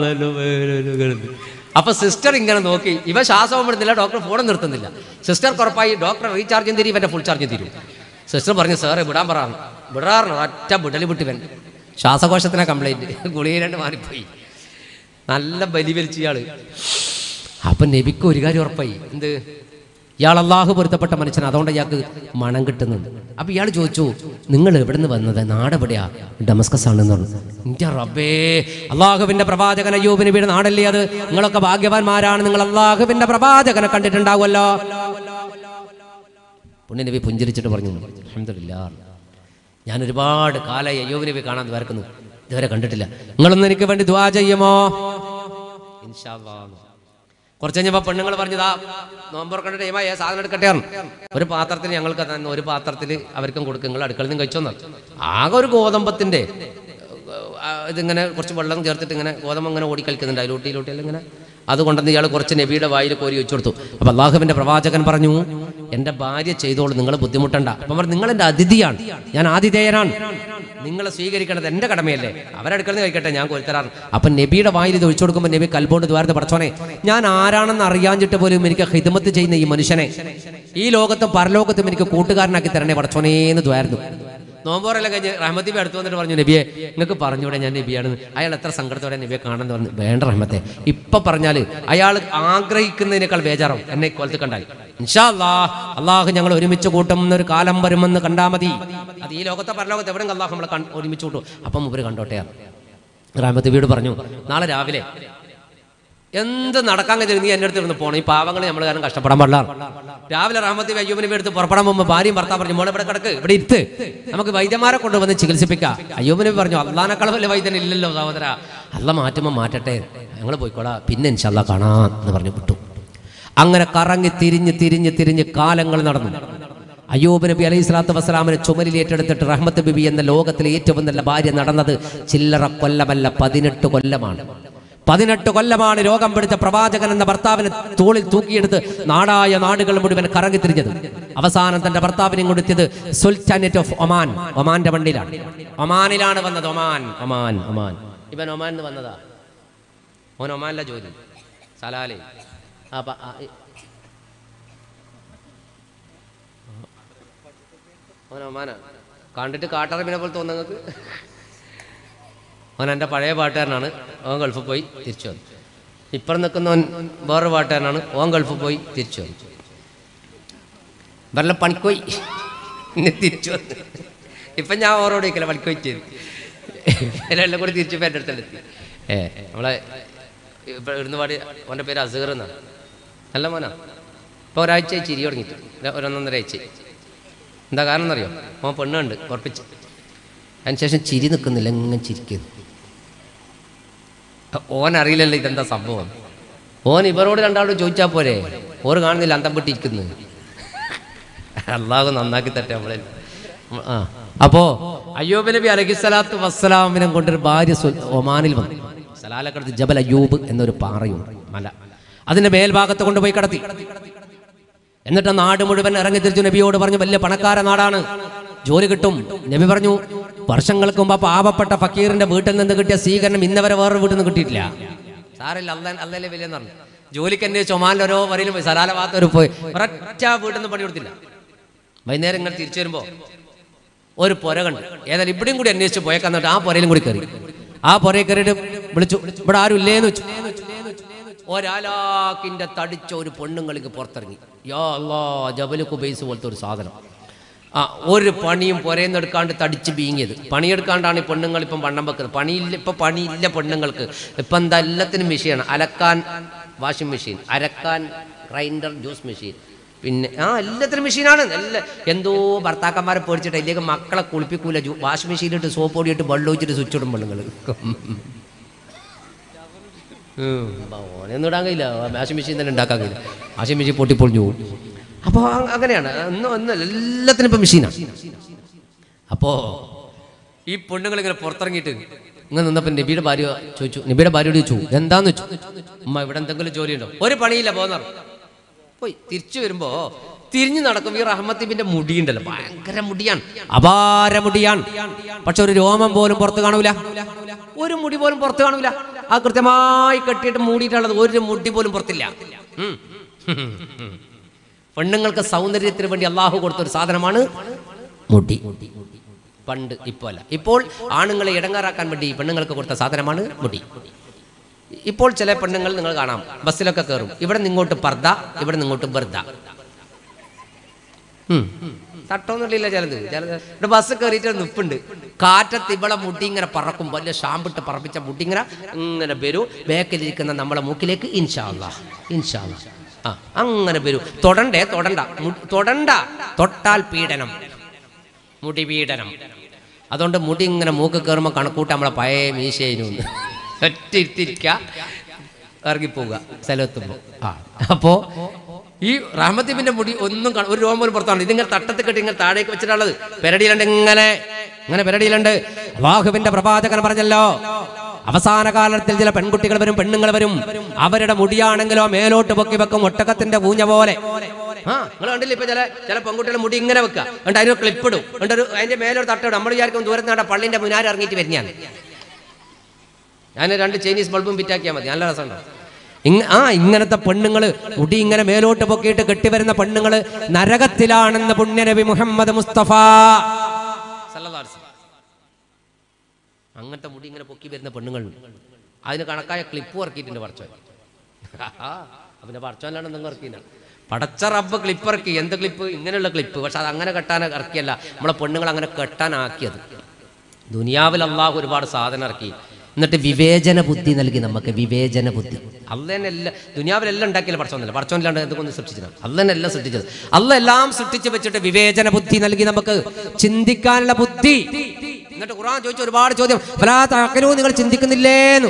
അപ്പൊ സിസ്റ്റർ ഇങ്ങനെ നോക്കി, ഇവ ശ്വാസവും വിടുന്നില്ല, ഡോക്ടർ ഫോണും നിർത്തുന്നില്ല. സിസ്റ്റർ ഉറപ്പായി ഡോക്ടർ റീചാർജും തരും, ഇവന്റെ ഫുൾ ചാർജും തരും. സിസ്റ്റർ പറഞ്ഞു സാറേ വിടാൻ പറയാറ്, വിടാറുണ്ട് ഒറ്റ വിടലി വിട്ടിവൻ ശ്വാസകോശത്തിനെ കംപ്ലൈന്റ്, ഗുളികയിലാണ്ട് മാറിപ്പോയി. നല്ല ബലി വലിച്ചു ഇയാള്. അപ്പൊ നബിക്ക് ഒരു കാര്യം ഉറപ്പായി, എന്ത്, ഇയാൾ അള്ളാഹു പൊരുത്തപ്പെട്ട മനുഷ്യൻ, അതുകൊണ്ട് ഇയാൾക്ക് മണം കിട്ടുന്നുണ്ട്. അപ്പൊ ഇയാൾ ചോദിച്ചു, നിങ്ങൾ എവിടെ നിന്ന് വന്നത്, നാടെവിടെയാ? ഡമസ്കസ് ആണെന്ന് പറഞ്ഞു. എൻ്റെ റബ്ബേ, അള്ളാഹുവിന്റെ പ്രവാചകൻ അയ്യൂബ് നബിയുടെ നാടല്ലേ അത്? നിങ്ങളൊക്കെ ഭാഗ്യവാന്മാരാണ്, നിങ്ങൾ അള്ളാഹുവിന്റെ പ്രവാചകനെ കണ്ടിട്ടുണ്ടാവുമല്ലോ. പുണ്യ നബി പുഞ്ചിരിച്ചിട്ട് പറഞ്ഞു, അൽഹംദുലില്ലാഹ്, ഞാൻ ഒരുപാട് കാലമായി അയ്യൂബ് നബി കാണാൻ വരക്കുന്നു, ഇതുവരെ കണ്ടിട്ടില്ല. നിങ്ങളൊന്ന് എനിക്ക് വേണ്ടി ദുആ ചെയ്യുമോ? ഇൻഷാ അല്ലാഹ്. കുറച്ച് കഴിഞ്ഞപ്പോൾ പെണ്ണുങ്ങൾ പറഞ്ഞതാ നോമ്പർ കണ്ട ടൈമായി, സാധനം എടുക്കട്ടെ. ഒരു പാത്രത്തിൽ ഞങ്ങൾക്ക് തന്നെ, ഒരു പാത്രത്തിൽ അവർക്കും കൊടുക്കും, നിങ്ങൾ അടുക്കളയിൽ നിന്ന് കഴിച്ചോന്ന്. ആകെ ഒരു ഗോതമ്പത്തിന്റെ ഇതിങ്ങനെ കുറച്ച് വെള്ളം ചേർത്തിട്ട് ഇങ്ങനെ ഗോതമ്പ് ഇങ്ങനെ ഓടി കളിക്കുന്നുണ്ട്, അതിലൂട്ടി ഇലൂട്ടിയെല്ലാം ഇങ്ങനെ. അതുകൊണ്ടെന്ന് ഇയാൾ കുറച്ച് നബിയുടെ വായിൽ കോരി വെച്ചു കൊടുത്തു. അപ്പൊ അള്ളാഹുവിന്റെ പ്രവാചകൻ പറഞ്ഞു, എൻ്റെ ഭാര്യ ചെയ്തോളൂ, നിങ്ങൾ ബുദ്ധിമുട്ടണ്ട. അപ്പം പറഞ്ഞു, നിങ്ങൾ എൻ്റെ അതിഥിയാണ്, ഞാൻ ആതിഥേയനാണ്, നിങ്ങളെ സ്വീകരിക്കേണ്ടത് എൻ്റെ കടമയല്ലേ, അവരടുക്കളന്ന് കഴിക്കട്ടെ, ഞാൻ കോരിത്തരാറ്. അപ്പം നബിയുടെ വായിൽ ഇത് ഒഴിച്ചു കൊടുക്കുമ്പോൾ നബി കൽബോണ്ട് ദ്വാരത്ത് പടച്ചോനെ, ഞാൻ ആരാണെന്ന് അറിയാഞ്ഞിട്ട് പോലും എനിക്ക് ഹിദ്മത്ത് ചെയ്യുന്ന ഈ മനുഷ്യനെ ഈ ലോകത്തും പരലോകത്തും എനിക്ക് കൂട്ടുകാരനാക്കി തരണേ പടച്ചോനേന്ന് ദ്വാരുന്നു. നോമ്പോറെല്ലാം കഴിഞ്ഞ് റഹ്മത്തി ബി അടുത്ത് വന്നിട്ട് പറഞ്ഞു, നബിയെ നിങ്ങൾക്ക് പറഞ്ഞൂടെ ഞാൻ നബിയാണെന്ന്. അയാൾ എത്ര സങ്കടത്തോടെ നബിയെ കാണാൻ പറഞ്ഞു. വേണ്ട റഹ്മത്തെ, ഇപ്പൊ പറഞ്ഞാൽ അയാൾ ആഗ്രഹിക്കുന്നതിനേക്കാൾ ബേജാറും എന്നെ കൊലത്ത് കണ്ടാൽ. ഇൻഷാ അല്ലാഹ്, അള്ളാഹു ഞങ്ങൾ ഒരുമിച്ച് കൂട്ടുന്ന ഒരു കാലം വരുമെന്ന് കണ്ടാൽ മതി. അത് ഈ ലോകത്തെ പരലോകത്ത് എവിടെ അള്ളാഹു നമ്മളെ ഒരുമിച്ച് കൂട്ടും. അപ്പം ഇവർ കണ്ടോട്ടെ. റഹ്മത്ത് ബിയോട് പറഞ്ഞു, നാളെ രാവിലെ എന്ത് നടക്കാൻ കഴിയും നീ എൻ്റെ അടുത്ത് ഇരുന്ന് പോകണം, ഈ പാവങ്ങളെ നമ്മൾ കാരണം കഷ്ടപ്പെടാൻ പാടില്ല. രാവിലെ റഹ്മത്തി അയ്യൂബ് നബി എടുത്ത് പുറപ്പെടാൻ പോകുമ്പോൾ ഭാര്യയും ഭർത്താവ് പറഞ്ഞു, മോളെ ഇവിടെ കിടക്ക്, ഇവിടെ ഇരുത്ത്, നമുക്ക് വൈദ്യന്മാരെ കൊണ്ടുവന്ന് ചികിത്സിപ്പിക്കാം. അയ്യൂബ് നബി പറഞ്ഞു, അള്ളാഹിനെക്കാളും വലിയ വൈദ്യൻ ഇല്ലല്ലോ സഹോദര, അല്ല മാറ്റുമ്പോൾ മാറ്റട്ടെ, ഞങ്ങൾ പോയിക്കോളാം, പിന്നെ ഇൻഷാ അല്ലാഹ് കാണാം എന്ന് പറഞ്ഞു വിട്ടു. അങ്ങനെ കറങ്ങി തിരിഞ്ഞ് തിരിഞ്ഞ് തിരിഞ്ഞ് കാലങ്ങൾ നടന്നു. അയ്യൂബ് നബി അലൈഹി സ്വലാത്തു വസ്സലാമിനെ ചുമലിൽ ഏറ്റെടുത്തിട്ട് റഹ്മത്ത് ബിബി എന്ന ലോകത്തിലെ ഏറ്റവും നല്ല ഭാര്യ നടന്നത് ചില്ലറ കൊല്ലമല്ല, പതിനെട്ട് കൊല്ലമാണ്. പതിനെട്ട് കൊല്ലമാണ് രോഗം പിടിച്ച പ്രവാചകൻ എന്ന ഭർത്താവിനെ തോളിൽ തൂക്കിയെടുത്ത് നാടായ നാടുകൾ മുഴുവൻ കറങ്ങി തിരിഞ്ഞത്. അവസാനം തന്റെ ഭർത്താവിനെ കൊടുത്തത് സുൽത്താനേറ്റ് ഓഫ് ഒമാൻ, ഒമാന്റെ വണ്ടിയിലാണ്, ഒമാനിലാണ് വന്നത്. ഒമാൻ ഒമാൻ ഒമാൻ ഇവൻ ഒമാനിൽ നിന്ന് വന്നതാ. ഓൻ ഒമാനിലെ ജോലി സലാലേ. അപ്പൊ ഓൻ ഒമാനാ, കണ്ടിട്ട് കാട്ടറബിനെ പോലെ തോന്നുന്നത്. അവൻ എൻ്റെ പഴയ പാട്ടുകാരനാണ്, ഓൻ ഗൾഫിൽ പോയി തിരിച്ചു വന്നു. ഇപ്പുറം നിൽക്കുന്നവൻ വേറൊരു പാട്ടുകാരനാണ്, ഓൻ ഗൾഫിൽ പോയി തിരിച്ചു വന്നു. വല്ല പണിക്കോയി ഇനി തിരിച്ചു വന്നു. ഇപ്പം ഞാൻ ഓരോട് വയ്ക്കില്ല, പണിക്കോയി ചെയ്തു എല്ലാം കൂടി തിരിച്ചു പോയി എൻ്റെ അടുത്തെത്തി. ഏ നമ്മളെ ഇപ്പം ഇരുന്ന് പാടി, അവൻ്റെ പേര് അസീർ എന്നാണ്, നല്ല മോനാ. ഇപ്പോൾ ഒരാഴ്ച ചിരി തുടങ്ങിയിട്ട്, ഒരൊന്നൊന്നര ആഴ്ച. എന്താ കാരണം എന്നറിയോ, ഓൻ പെണ്ണുണ്ട് ഉറപ്പിച്ച്. അതിനുശേഷം ചിരി നിൽക്കുന്നില്ല, എങ്ങനെ ചിരിക്കുന്നു. ഓൻ അറിയില്ലല്ലോ ഇതെന്താ സംഭവം. ഓൻ ഇവരോട് രണ്ടാളോട് ചോദിച്ചാൽ പോരെ, ഓർ കാണുന്നില്ല അന്തം പൊട്ടിയിരിക്കുന്നത്. അള്ളാഹു നന്നാക്കി തട്ടെ നമ്മളെ. ആ അപ്പോ അയ്യൂബ് നബി അലൈഹിസ്സലാത്തു വസ്സലാമിനെ കൊണ്ടൊരു ഭാര്യ ഒമാനിൽ വന്നു. സലാലക്കടുത്ത് ജബൽ അയ്യൂബ് എന്നൊരു പാറയുണ്ട്, മല. അതിന്റെ മേൽഭാഗത്ത് കൊണ്ടുപോയി കടത്തി. എന്നിട്ട് നാട് മുഴുവൻ ഇറങ്ങി തിരിച്ചു നബിയോട് പറഞ്ഞു, വലിയ പണക്കാര നാടാണ്, ജോലി കിട്ടും. നബി പറഞ്ഞു, വർഷങ്ങൾക്ക് മുമ്പ് പാവപ്പെട്ട ഫക്കീറിന്റെ വീട്ടിൽ നിന്ന് കിട്ടിയ സ്വീകരണം ഇന്നവരെ വേറൊരു വീട്ടിൽ നിന്ന് കിട്ടിയിട്ടില്ല. സാറില്ല, അല്ല അല്ലല്ലേ വലിയെന്ന് പറഞ്ഞു. ജോലിക്ക് അന്വേഷിച്ച് ഒമാനിൽ ഓരോ വരയിലും പോയി, സലാല ഭാഗത്ത് പോയി, ഒരൊറ്റ വീട്ടിൽ നിന്ന് പണി കൊടുത്തില്ല. വൈകുന്നേരം ഇങ്ങനെ തിരിച്ചു വരുമ്പോ ഒരു പുര കണ്ടു. ഏതായാലും ഇവിടെയും കൂടി അന്വേഷിച്ച് പോയേക്കാന്നിട്ട് ആ പുരയിലും കൂടി കയറി. ആ പുരയിൽ കയറിയിട്ട് വിളിച്ചു, ഇവിടെ ആരും ഇല്ലേന്ന് വെച്ചു. ഒരാലാക്കിന്റെ തടിച്ച ഒരു പെണ്ണുങ്ങൾക്ക് പുറത്തിറങ്ങി. യാ അല്ലാ, ജബല് കുബൈസ് പോലത്തെ ഒരു സാധനം. ആ ഒരു പണിയും പുരയെന്ന് എടുക്കാണ്ട് തടിച്ച് ബീങ്ങിയത്. പണിയെടുക്കാണ്ടാണ് ഈ പെണ്ണുങ്ങൾ ഇപ്പം വണ്ണം വെക്കുന്നത്. പണിയില്ല, ഇപ്പം പണിയില്ല പെണ്ണുങ്ങൾക്ക്. ഇപ്പം എന്താ, എല്ലാത്തിനും മെഷീനാണ്. അലക്കാൻ വാഷിംഗ് മെഷീൻ, അരക്കാൻ ഗ്രൈൻഡർ, ജ്യൂസ് മെഷീൻ, പിന്നെ ആ എല്ലാത്തിനും മെഷീനാണ്. എല്ലാ എന്തോ ഭർത്താക്കന്മാരെ പേടിച്ചിട്ട് അതിലേക്ക് മക്കളെ കുളിപ്പിക്കൂല. വാഷിംഗ് മെഷീനിലിട്ട് സോപ്പ് പൊടിയിട്ട് വെള്ളം ഒഴിച്ചിട്ട് സ്വിച്ച് ഇടും പെണ്ണുങ്ങൾ. ഓനെയൊന്നും ഇടാൻ കഴിയില്ല, വാഷിംഗ് മെഷീൻ തന്നെ ഉണ്ടാക്കാൻ കഴിയില്ല. വാഷിംഗ് മെഷീൻ പൊട്ടിപ്പൊളിഞ്ഞു പോകും. അപ്പോൾ അങ്ങനെയാണ്, ഒന്നും ഒന്നും എല്ലാത്തിനും ഇപ്പം മെഷീനാണ്. അപ്പോൾ ഈ പെണ്ണുങ്ങൾ ഇങ്ങനെ പുറത്തിറങ്ങിയിട്ട് ഇങ്ങനെ നിന്നപ്പോൾ നബിയുടെ ഭാര്യ ചോദിച്ചു, നബിയുടെ ഭാര്യയോട് ചോദിച്ചു, എന്താന്ന് വെച്ചു. അമ്മ ഇവിടെ എന്തെങ്കിലും ജോലിയുണ്ടോ? ഒരു പണിയില്ല, പോകുന്ന പോയി. തിരിച്ചു വരുമ്പോ തിരിഞ്ഞു നടക്കും. ഈ റഹ്മത്തിബിന്റെ മുടിയുണ്ടല്ലോ, ഭയങ്കര മുടിയാണ്, അപാര മുടിയാണ്. പക്ഷെ ഒരു രോമം പോലും പുറത്ത് കാണൂല, ഒരു മുടി പോലും പുറത്ത് കാണൂല. ആ കൃത്യമായി കെട്ടിയിട്ട് മൂടിയിട്ടുള്ളത്, ഒരു മുടി പോലും പുറത്തില്ല. പെണ്ണുങ്ങൾക്ക് സൗന്ദര്യത്തിന് വേണ്ടി അള്ളാഹു കൊടുത്തൊരു സാധനമാണ് മുടി. പണ്ട്, ഇപ്പോൾ അല്ല. ഇപ്പോൾ ആണുങ്ങളെ ഇടങ്ങാറാക്കാൻ വേണ്ടി പെണ്ണുങ്ങൾക്ക് കൊടുത്ത സാധനമാണ് മുടി. ഇപ്പോൾ ചില പെണ്ണുങ്ങൾ നിങ്ങൾ കാണാം, ബസ്സിലൊക്കെ കയറും, ഇവിടെ നിങ്ങോട്ട് പർദ്ദ, ഇവിടെ നിങ്ങോട്ട് ബർദ്ദ. തട്ടൊന്നുമില്ല ചിലത്. ചിലത് ഇവിടെ ബസ് കയറിയിട്ട് നിപ്പുണ്ട്, കാറ്റത്ത് ഇവിടെ മുടി ഇങ്ങനെ പറക്കും, വലിയ ഷാമ്പിട്ട് പറപ്പിച്ച മുടി ഇങ്ങനെ ഇങ്ങനെ വരൂ, ബേക്കിലിരിക്കുന്ന നമ്മളെ മൂക്കിലേക്ക് ഇൻഷാ അല്ലാഹ് ഇൻഷാ അല്ലാഹ് ആ അങ്ങനെ വരൂ. തൊടണ്ടേ, തൊടണ്ട, തൊടണ്ട, തൊട്ടാൽ പീഡനം, മുടി പീഡനം. അതുകൊണ്ട് മുടി ഇങ്ങനെ മൂക്ക് കയറുമ്പോൾ കണക്കൂട്ട നമ്മളെ പഴയ മീശയിലൊന്ന് ഒറ്റ ഇട്ടിരിക്ക, ഇറങ്ങിപ്പോവുക സ്ഥലത്തുമ്പോൾ. ആ അപ്പോൾ ഈ റഹ്മത്തിബിന്റെ മുടി ഒന്നും ഒരു രോമം പോലും പുറത്താണ്. ഇതിങ്ങനെ തട്ടത്ത് കെട്ടി ഇങ്ങനെ താഴേക്ക് വെച്ചിട്ടുള്ളത്. പെരടിയിലുണ്ട്, ഇങ്ങനെ ഇങ്ങനെ പെരടിയിലുണ്ട്. അല്ലാഹുവിന്റെ പ്രവാചകൻ പറഞ്ഞല്ലോ, അവസാന കാലത്തിൽ ചില പെൺകുട്ടികൾ വരും, പെണ്ണുങ്ങൾ വരും, അവരുടെ മുടിയാണെങ്കിലോ മേലോട്ട് പൊക്കി വെക്കും, ഒട്ടകത്തിന്റെ പൂഞ്ഞ പോലെ. ആ നിങ്ങൾ കണ്ടില്ല, ഇപ്പൊ ചില ചില പെൺകുട്ടികളുടെ മുടി ഇങ്ങനെ വെക്കുക, എന്നിട്ട് അതിനൊരു ക്ലിപ്പിടും, എന്നിട്ട് ഒരു അതിന്റെ മേലൊരു തട്ടിടും. നമ്മൾ വിചാരിക്കും ദൂരത്ത് നാടെ പള്ളിന്റെ മുനാർ ഇറങ്ങിയിട്ട് വരുന്നതാണ്. ഞാൻ രണ്ട് ചൈനീസ് ബൾബും ഫിറ്റാക്കിയാൽ മതി, നല്ല രസമുണ്ടാവും. ഇങ്ങ ആ ഇങ്ങനത്തെ പെണ്ണുങ്ങൾ മുടി ഇങ്ങനെ മേലോട്ട് പൊക്കിയിട്ട് കെട്ടിവരുന്ന പെണ്ണുങ്ങൾ നരകത്തിലാണെന്ന് പുണ്യനബി മുഹമ്മദ് മുസ്തഫ സല്ലല്ലാഹു അലൈഹി വസല്ലം. അങ്ങനത്തെ മുടി ഇങ്ങനെ പൊക്കി വരുന്ന പെണ്ണുങ്ങൾ, അതിന് കണക്കായ ക്ലിപ്പ് ഇറക്കിയിട്ടുണ്ട് പടച്ചോൻ. പിന്നെ പടച്ചോനാണ് നിങ്ങൾ ഇറക്കിയില്ല, പടച്ച റബ്ബ് ക്ലിപ്പ് ഇറക്കി. എന്ത് ക്ലിപ്പ്? ഇങ്ങനെയുള്ള ക്ലിപ്പ്. പക്ഷെ അത് അങ്ങനെ കെട്ടാൻ ഇറക്കിയല്ല, നമ്മളെ പെണ്ണുങ്ങൾ അങ്ങനെ കെട്ടാനാക്കിയത്. ദുനിയാവിൽ അള്ളാഹു ഒരുപാട് സാധനം ഇറക്കി, എന്നിട്ട് വിവേചന ബുദ്ധി നൽകി നമുക്ക്. വിവേചന ബുദ്ധി അല്ല തന്നെ എല്ലാം ദുനിയാവിലെല്ലാം ഉണ്ടാക്കിയില്ല, പടച്ചോന്നല്ല. പടച്ചോനില്ലാണ്ട് എന്തുകൊണ്ട് സൃഷ്ടിച്ചത്? അല്ല തന്നെ എല്ലാം സൃഷ്ടിച്ചത്. അല്ല എല്ലാം സൃഷ്ടിച്ച് വെച്ചിട്ട് വിവേചന ബുദ്ധി നൽകി നമുക്ക്, ചിന്തിക്കാനുള്ള ബുദ്ധി. എന്നിട്ട് ഖുർആൻ ചോദിച്ച ഒരുപാട് ചോദ്യം, ഫലാ തഅഖിലൂ, നിങ്ങൾ ചിന്തിക്കുന്നില്ലേന്നു.